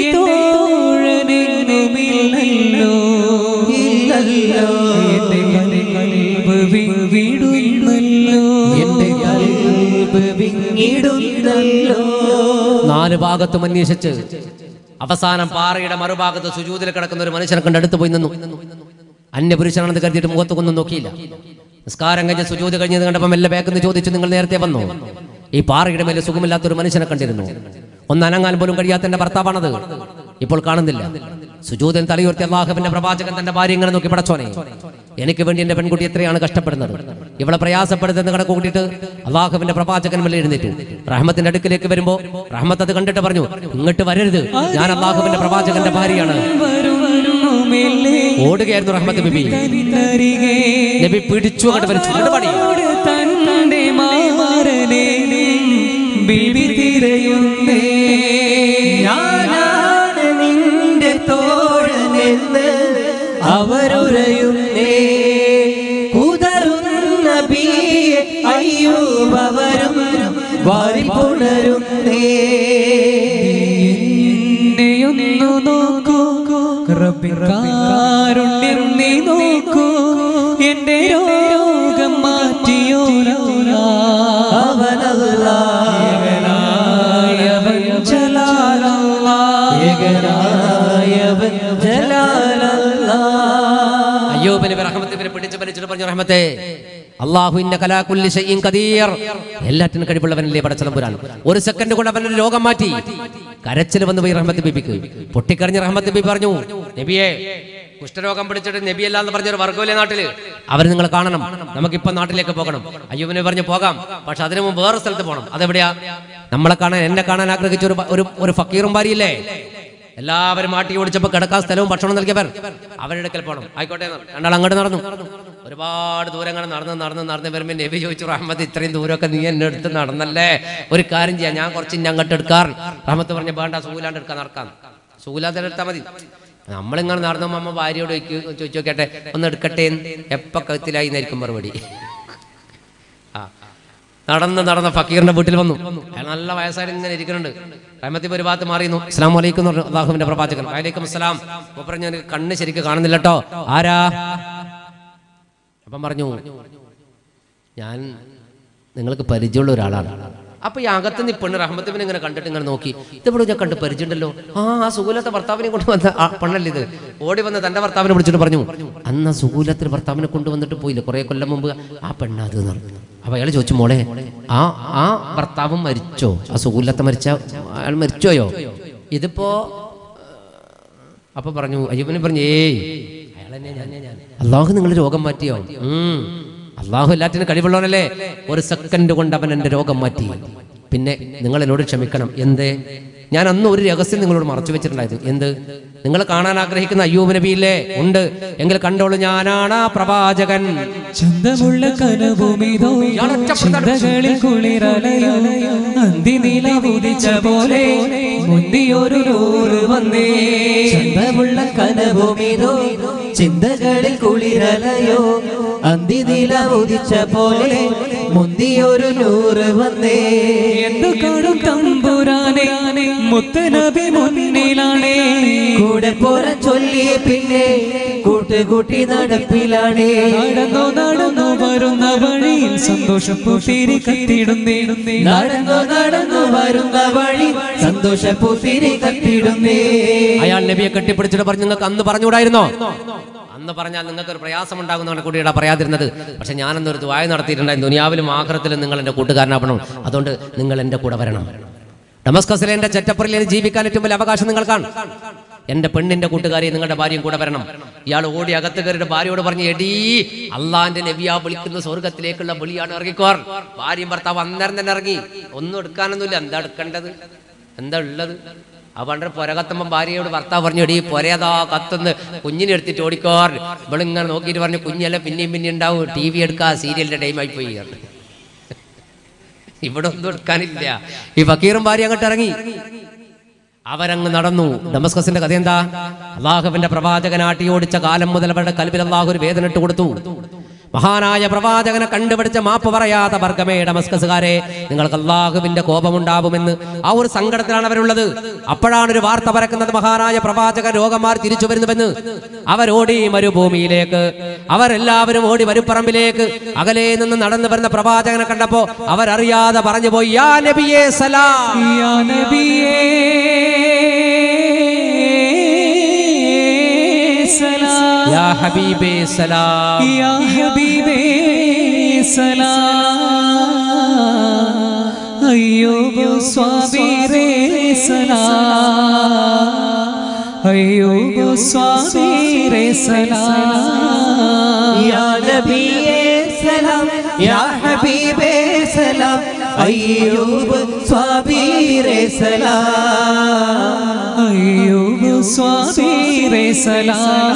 തോഴനെന്നുമില്ലല്ലോ ഇല്ലല്ലോ എന്റെ കൽബ് വിങ്ങിടുന്നല്ലോ എന്റെ കൽബ് വിങ്ങിടുന്നല്ലോ. നാല് ഭാഗത്തും അന്വേഷിച്ച് അവസാനം പാറയുടെ മറുഭാഗത്ത് സുജൂദിൽ കിടക്കുന്ന ഒരു മനുഷ്യനെ കണ്ട് അടുത്ത് പോയി നിന്നു. അന്യപുരുഷനാണെന്ന് കരുതിയിട്ട് മുഖത്തൊന്നും നോക്കിയില്ല. നിസ്കാരം കഴിഞ്ഞ് സുജൂദ് കഴിഞ്ഞത് കണ്ടപ്പോൾ മെല്ലെ ബാക്കെന്ന് ചോദിച്ചു, നിങ്ങൾ നേരത്തെ വന്നോ? ഈ പാറയുടെ മേലെ സുഖമില്ലാത്തൊരു മനുഷ്യനെ കണ്ടിരുന്നു. ഒന്ന് അനങ്ങാൻ പോലും കഴിയാത്ത എന്റെ ഭർത്താവാണത്. ഇപ്പോൾ കാണുന്നില്ല. സുജൂദിൽ തലയുയർത്തി അല്ലാഹുവിന്റെ പ്രവാചകൻ തന്റെ ഭാര്യ ഇങ്ങനെ നോക്കി, പടച്ചോനെ, എനിക്ക് വേണ്ടി എന്റെ പെൺകുട്ടി എത്രയാണ് കഷ്ടപ്പെടുന്നത്, ഇവളെ പ്രയാസപ്പെടുത്തുന്ന കണക്ക് കൂട്ടിയിട്ട് അല്ലാഹുവിന്റെ പ്രവാചകൻ മെല്ലെ എഴുന്നേറ്റു. റഹ്മത്തിന്റെ അടുക്കിലേക്ക് വരുമ്പോ റഹ്മത്ത് അത് കണ്ടിട്ട് പറഞ്ഞു, ഇങ്ങോട്ട് വരരുത്, ഞാൻ അല്ലാഹുവിന്റെ പ്രവാചകന്റെ ഭാര്യയാണ്. ഓടുകയായിരുന്നു റഹ്മത്ത് ബിബി. നബി പിടിച്ചു അങ്ങോട്ട് വലിച്ചു. ബിബി തിരയുന്നേ, ഞാനാണ് നിന്റെ തോഴനെന്ന് അവരുരയുന്നേ. കുതറുന്ന ബിയെ അയ്യൂബ് അവരും വാരിപ്പുണരുന്നേ. എന്നെയൊന്നു നോക്കൂ റബ്ബിൻ കാരുണ്യം നീ നോക്കൂ, എന്റെ രോഗം മാറ്റിയോരൗലാ അവനല്ലാഹ് ഏകനായവൻ ജലാലല്ലാഹ് ഏകനായവൻ ജലാലല്ലാഹ്. അയ്യൂബ് നബി റഹ്മത്ത് ബിബിനെ പിടിച്ചു വലിച്ചിട്ട് പറഞ്ഞു, റഹ്മത്തെ, അല്ലാഹു ഇന്നക അലാ കുല്ലി ശൈഇൻ ഖദീർ, എല്ലാറ്റിനും കഴിവുള്ളവനല്ലേ പടച്ചതമ്പുരാൻ. ഒരു സെക്കൻഡ് കൊണ്ട് അവൻ രോഗം മാറ്റി. കരച്ചിൽ വന്നു പോയി റഹ്മത്ത് ബിബിക്ക്. പൊട്ടിക്കരഞ്ഞ് റഹ്മത്ത് ബിബി പറഞ്ഞു, നബിയെ, കുഷ്ഠരോഗം പിടിച്ചിട്ട് നബിയല്ല എന്ന് പറഞ്ഞൊരു വർഗ്ഗമില്ലേ നാട്ടില്, അവർ നിങ്ങൾ കാണണം, നമുക്കിപ്പം നാട്ടിലേക്ക് പോകണം. അയ്യൂബ് നബി പറഞ്ഞു, പോകാം, പക്ഷെ അതിനു മുമ്പ് വേറെ സ്ഥലത്ത് പോകണം. അതെവിടെയാ? നമ്മളെ കാണാൻ, എന്നെ കാണാൻ ആഗ്രഹിച്ച ഒരു ഒരു ഫക്കീറും ഭാര്യയില്ലേ, എല്ലാവരും മാട്ടി ഓടിച്ചപ്പോ കിടക്കാൻ സ്ഥലവും ഭക്ഷണം നൽകിയവർ, അവരുടെ അടുക്കൽ പോകണം. ആയിക്കോട്ടെ, രണ്ടാൾ അങ്ങോട്ട് നടന്നു. ഒരുപാട് ദൂരം അങ്ങനെ നടന്ന് നടന്ന് നടന്ന് വരുമ്പോൾ നബി ചോദിച്ചു, റഹ്മത്ത്, ഇത്രയും ദൂരമൊക്കെ നീ എന്നെ എടുത്ത് നടന്നല്ലേ, ഒരു കാര്യം ചെയ്യാം, ഞാൻ കുറച്ച് ഇനി അങ്ങോട്ട് എടുക്കാർ. റഹ്മത്ത് പറഞ്ഞു, വേണ്ട, സൂലാണ്ട് എടുക്കാൻ നടക്കാം, സൂലാതെ എടുത്താൽ മതി. നമ്മളിങ്ങനെ നടന്നു അമ്മ ഭാര്യയോട് ചോദിച്ചു നോക്കട്ടെ, ഒന്ന് എടുക്കട്ടെ, എപ്പ കത്തിലായി എന്നായിരിക്കും മറുപടി. ആ നടന്ന് നടന്ന ഫക്കീറിന്റെ വീട്ടിൽ വന്നു. അയാൾ നല്ല വയസ്സായിട്ട് ഇങ്ങനെ ഇരിക്കുന്നുണ്ട്. റഹ്മത്ത് ഒരു ഭാഗത്ത് മാറിയുന്നു. അസ്സലാമു അലൈക്കും എന്ന് പറഞ്ഞു അല്ലാഹുവിന്റെ പ്രവാചകൻ. വഅലൈക്കും അസ്സലാം. അപ്പോൾ പറഞ്ഞു, കണ്ണ് ശരിക്കും കാണുന്നില്ല കേട്ടോ, ആരാ? അപ്പം പറഞ്ഞു, ഞാൻ നിങ്ങൾക്ക് പരിചയമുള്ള ഒരാളാണ്. അപ്പൊ ഈ അകത്തുനിന്ന് പെണ്ണ് റഹ്മത്തിനെ ഇങ്ങനെ കണ്ടിട്ട് ഇങ്ങനെ നോക്കി, ഇതെവിടെ ഞാൻ കണ്ട് പരിചയമുണ്ടല്ലോ, ആ ആ സുകൂലത്തെ ഭർത്താവിനെ കൊണ്ടുവന്ന ആ പെണ്ണല്ലേ ഇത്. ഓടി വന്ന് തന്റെ ഭർത്താവിനെ വിളിച്ചിട്ട് പറഞ്ഞു, അന്ന് സുകൂലത്തിന് ഭർത്താവിനെ കൊണ്ടുവന്നിട്ട് പോയില്ല കുറേ കൊല്ലം മുമ്പ്, ആ പെണ്ണത് എന്ന് പറഞ്ഞു. അപ്പൊ അയാൾ ചോദിച്ചു, മോളെ ആ ആ ഭർത്താവും മരിച്ചോ? ആ സുകൂലത്തെ മരിച്ച അയാൾ മരിച്ചോയോ? ഇതിപ്പോ അപ്പൊ പറഞ്ഞു, അയ്യൂബിനെ പറഞ്ഞു, ഏയ് അള്ളാഹു നിങ്ങൾ രോഗം മാറ്റിയോ? ഉം അള്ളാഹു എല്ലാറ്റിനും കഴിവുള്ളവനല്ലേ. ഒരു സെക്കൻഡ് കൊണ്ട് അവൻ എൻ്റെ രോഗം മാറ്റി. പിന്നെ നിങ്ങൾ എന്നോട് ക്ഷമിക്കണം. എന്തേ? ഞാൻ അന്ന് ഒരു രഹസ്യം നിങ്ങളോട് മറച്ചു വെച്ചിട്ടുണ്ടായിരുന്നു. എന്ത്? നിങ്ങൾ കാണാൻ ആഗ്രഹിക്കുന്ന അയ്യൂബ് നബിയില്ലേ? ഉണ്ട്. എങ്കിൽ കണ്ടോളൂ, ഞാനാണ് ആ പ്രവാചകൻ. ചന്തമുള്ള കനവുമിതോ ചിന്തകളിൽ കുളിരലയോ അന്തിനില ഉദിച്ച പോലെ മുന്തിയൊരു നൂറ് വന്നേ. ചന്തമുള്ള കനവുമിതോ ചിന്തകളിൽ കുളിരലയോ അന്തിനില ഉദിച്ച പോലെ മുന്തിയൊരു നൂറ് വന്നേ. എന്തു കാണും തമ്പുരാനെ മുത്തനബി മുന്നിലാണേ. കൂടെ പോര ചൊല്ലിയ പിന്നെ കൂട്ടുകൂട്ടി നടപ്പിലാണേ. നടന്നോ നടന്നു വരുന്ന വഴിയിൽ സന്തോഷം പൂത്തിരി കത്തിടുന്നേ. നടന്നു നടന്നു വരുന്ന വഴി സന്തോഷ പൂത്തിരി കത്തിടുന്നേ. അയാൾ നബിയെ കെട്ടിപ്പിടിച്ചിട്ട് പറഞ്ഞു, നിങ്ങൾക്ക് അന്ന് പറഞ്ഞുകൂടായിരുന്നോ? അന്ന് പറഞ്ഞാൽ നിങ്ങൾക്ക് ഒരു പ്രയാസം ഉണ്ടാകുന്നതാണ് കൂടിയിടാ പറയാതിരുന്നത്. പക്ഷെ ഞാനന്നൊരു ദുആ നടത്തിയിട്ടുണ്ടായിരുന്നു, ദുനിയാവിലും ആഖിറത്തിലും നിങ്ങൾ എൻ്റെ കൂട്ടുകാരനാവണം, അതുകൊണ്ട് നിങ്ങൾ എൻ്റെ കൂടെ വരണം. ഡമസ്കസിലെ എൻ്റെ ചെറ്റപ്പുറയിൽ ജീവിക്കാൻ ഏറ്റവും വലിയ അവകാശം നിങ്ങൾക്കാണ്. എന്റെ പെണ്ണിന്റെ കൂട്ടുകാരി നിങ്ങളുടെ ഭാര്യയും കൂടെ വരണം. ഇയാൾ ഓടി അകത്ത് കയറിയിട്ട് ഭാര്യയോട് പറഞ്ഞു, എടീ അള്ളാന്റെ നബിയാ വിളിക്കുന്ന സ്വർഗത്തിലേക്കുള്ള വിളിയാണ്, ഇറങ്ങിക്കോർ. ഭാര്യയും ഭർത്താവ് അന്നേരം തന്നെ ഇറങ്ങി. ഒന്നും എടുക്കാനൊന്നുമില്ല. എന്താ എടുക്കേണ്ടത്? എന്താ ഉള്ളത്? ആ പണ്ട് പുരകത്തുമ്പോ ഭാര്യയോട് ഭർത്താവ് പറഞ്ഞു, എടീ പൊരയതാ കത്തുന്ന്, കുഞ്ഞിനെ എടുത്തിട്ട് ഓടിക്കോർ. ഇവളിങ്ങനെ നോക്കിയിട്ട് പറഞ്ഞു, കുഞ്ഞല്ല പിന്നെയും പിന്നെ ഉണ്ടാവും, ടി വി എടുക്കാ, സീരിയലിന്റെ ടൈമായി പോയി. ഇവിടെ ഒന്നും എടുക്കാനില്ല. ഈ ഫക്കീറും ഭാര്യ അങ്ങോട്ട് ഇറങ്ങി. അവരങ്ങ് നടന്നു. ഡമസ്കസിന്റെ കഥ എന്താ? അള്ളാഹുവിന്റെ പ്രവാചകൻ ആട്ടിയോടിച്ച കാലം മുതൽ അവരുടെ കൽബിൽ അള്ളാഹു ഒരു വേദന ഇട്ട് കൊടുത്തു. മഹാനായ പ്രവാചകനെ കണ്ടുപിടിച്ച മാപ്പ് പറയാത്ത വർഗമേ ഡമസ്കസുകാരെ, നിങ്ങൾക്ക് അള്ളാഹുവിന്റെ കോപമുണ്ടാവുമെന്ന് ആ ഒരു സങ്കടത്തിലാണ് അവരുള്ളത്. അപ്പോഴാണ് ഒരു വാർത്ത പരക്കുന്നത്, മഹാനായ പ്രവാചകൻ രോഗമാർ തിരിച്ചു വരുന്നുവെന്ന്. അവരോടി മരുഭൂമിയിലേക്ക്, അവരെല്ലാവരും ഓടി മരുപ്പറമ്പിലേക്ക്. അകലെ നിന്ന് നടന്നു വരുന്ന പ്രവാചകനെ കണ്ടപ്പോ അവരറിയാതെ പറഞ്ഞു പോയി, യാ നബിയേ സലാം, യാ നബിയേ സലാം, യാ ഹബീബേ സലാം, യാ ഹബീബേ സലാം, അയ്യൂബ് സ്വാബിരേ സലാം, അയ്യൂബ് സ്വാബിരേ സലാം, യാ നബിയേ സലാം, യാ ഹബീബേ സലാം, അയ്യൂബ് സ്വാബിരേ സലാം, അയ്യൂബ് സ്വാബിരേ സലാം.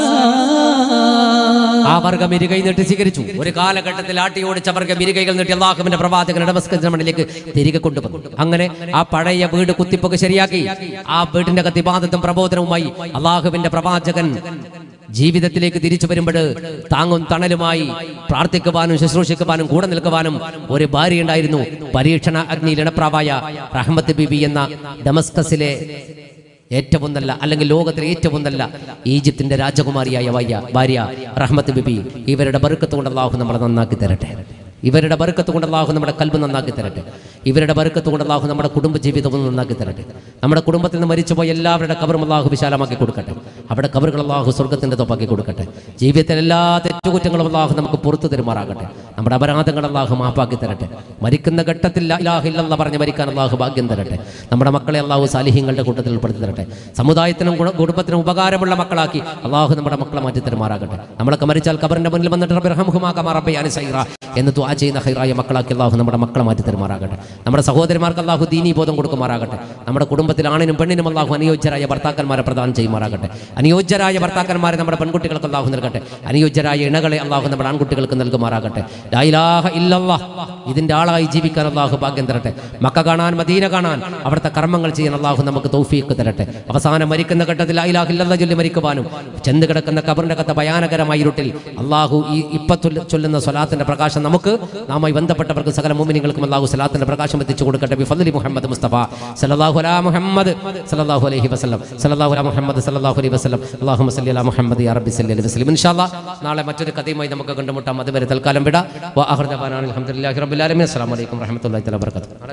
ആ വർഗം ഇരുകൈ നീട്ടി സ്വീകരിച്ചു. ഒരു കാലഘട്ടത്തിൽ ആട്ടിയോടിച്ച വർഗം ഇരുകൈകൾ നീട്ടി അള്ളാഹുവിന്റെ പ്രവാചകൻ ഡമസ്കസ് മണ്ണിലേക്ക് തിരികെ കൊണ്ടുവന്നു. അങ്ങനെ ആ പഴയ വീട് കുത്തിപ്പൊക്കെ ശരിയാക്കി. ആ വീടിന്റെ കത്തിബാധത്തും പ്രബോധനവുമായി അള്ളാഹുവിന്റെ പ്രവാചകൻ ജീവിതത്തിലേക്ക് തിരിച്ചു വരുമ്പോൾ താങ്ങും തണലുമായി പ്രാർത്ഥിക്കുവാനും ശുശ്രൂഷിക്കുവാനും കൂടെ നിൽക്കുവാനും ഒരു ഭാര്യ ഉണ്ടായിരുന്നു. പരീക്ഷണ അഗ്നിയിൽ ഇണപ്രാവായ റഹ്മത്ത് ബിബി എന്ന ഡമസ്കസിലെ ഏറ്റവും നല്ല, അല്ലെങ്കിൽ ലോകത്തിലെ ഏറ്റവും നല്ല ഈജിപ്തിന്റെ രാജകുമാരിയായ വയ്യ ഭാര്യ റഹ്മത്ത് ബിബി. ഇവരുടെ ബർക്കത്ത് കൊണ്ട് അല്ലാഹു നമ്മളെ നന്നാക്കി തരട്ടെ. ഇവരുടെ ബർക്കത്ത് കൊണ്ട് അല്ലാഹു നമ്മുടെ കൽബ് നന്നാക്കി തരട്ടെ. ഇവരുടെ ബർക്കത്ത് കൊണ്ട് അല്ലാഹു നമ്മുടെ കുടുംബ ജീവിതവും നന്നാക്കി തരട്ടെ. നമ്മുടെ കുടുംബത്തിൽ നിന്ന് മരിച്ചുപോയ എല്ലാവരുടെ കബറും അല്ലാഹു വിശാലമാക്കി കൊടുക്കട്ടെ. അവിടെ കബറുകൾ അല്ലാഹു സ്വർഗത്തിന്റെ തൊപ്പാക്കി കൊടുക്കട്ടെ. ജീവിതത്തിൽ എല്ലാ തെറ്റുകുറ്റങ്ങളും അല്ലാഹു നമുക്ക് പുറത്തു തരുമാറാകട്ടെ. നമ്മുടെ അപരാധങ്ങൾ അല്ലാഹു മാപ്പാക്കി തരട്ടെ. മരിക്കുന്ന ഘട്ടത്തിൽ ലാ ഇലാഹ ഇല്ലല്ലാഹ് പറഞ്ഞ് മരിക്കാൻ അല്ലാഹു ഭാഗ്യം തരട്ടെ. നമ്മുടെ മക്കളെ അല്ലാഹു സാലിഹീങ്ങളുടെ കൂട്ടത്തിൽ ഉൾപ്പെടുത്തി തരട്ടെ. സമുദായത്തിനും കുടുംബത്തിനും ഉപകാരമുള്ള മക്കളാക്കി അല്ലാഹു നമ്മുടെ മക്കളെ മാറ്റി തരുമാറാകട്ടെ. നമ്മളൊക്കെ മരിച്ചാൽ കബറിന്റെ മുന്നിൽ വന്നിട്ട് റബ്ബി റഹ്മുഹുമാ കമാ റബ്ബയാനി സഗീറ എന്ന് ദുആ ചെയ്യുന്ന ഖൈറായ മക്കളാക്കി അല്ലാഹു നമ്മുടെ മക്കളെ മാറ്റി തരുമാറാകട്ടെ. നമ്മുടെ സഹോദരന്മാർക്ക് അല്ലാഹു ദീനീ ബോധം കൊടുക്കുമാറാകട്ടെ. നമ്മുടെ കുടുംബത്തിൽ ആണിനും പെണ്ണിനും അല്ലാഹു അനുയോജ്യരായ ഭർത്താക്കന്മാരെ പ്രദാനം ചെയ്യുമാറാകട്ടെ. അനുയോജ്യരായ ഭർത്താക്കന്മാരെ നമ്മുടെ പെൺകുട്ടികൾക്ക് അല്ലാഹു നൽകട്ടെ. അനുയോജ്യരായ ഇണകളെ അല്ലാഹു നമ്മുടെ ആൺകുട്ടികൾക്ക് നൽകുമാറാകട്ടെ. ലാ ഇലാഹ ഇല്ലല്ലാഹ് ഇതിന്റെ ആളായി ജീവിക്കാൻ അല്ലാഹു ഭാഗ്യം തരട്ടെ. മക്ക കാണാൻ, മദീന കാണാൻ, അവിടുത്തെ കർമ്മങ്ങൾ ചെയ്യാൻ അല്ലാഹു നമുക്ക് തൗഫീഖ് തരട്ടെ. അവസാനം മരിക്കുന്ന ഘട്ടത്തിൽ ലാ ഇലാഹ ഇല്ലല്ലാഹ് ചൊല്ലി മരിക്കുവാനും ചെന്ന് കിടക്കുന്ന കബറിന്റെ കത്ത ഭയാനകരമായ ഇരുട്ടിൽ അല്ലാഹു ഈ ഇപ്പ ചൊല്ലുന്ന സ്വലാത്തിന്റെ പ്രകാശം നമുക്ക് നാമായി ബന്ധപ്പെട്ടവർക്ക് സകല മുഅ്മിനീങ്ങൾക്കും അല്ലാഹു സ്വലാത്തിന്റെ പ്രകാശം എത്തിച്ചു കൊടുക്കട്ടെ. ബിഫദ്ലി മുഹമ്മദ് മുസ്തഫ സല്ലല്ലാഹു അലാ മുഹമ്മദ് സല്ലല്ലാഹു അലൈഹി വസല്ലം സല്ലല്ലാഹു അലാ മുഹമ്മദ് സല്ലല്ലാഹു അലൈഹി വസല്ലം അല്ലാഹുമ്മ സല്ലി അലാ മുഹമ്മദ് യാ റബ്ബി സല്ലി അലൈഹി വസല്ലം. ഇൻഷാ അല്ലാഹ് നാളെ മറ്റൊരു കഥയുമായി നമുക്ക് കണ്ടുമുട്ടാം. അതുവരെ തൽക്കാലം വിട. വ ആഖിറു ദഅവാനാ അൽഹംദുലില്ലാഹി റബ്ബിൽ ആലമീൻ. അസ്സലാമു അലൈക്കും വറഹ്മത്തുള്ളാഹി തആല വബറകാതുഹു.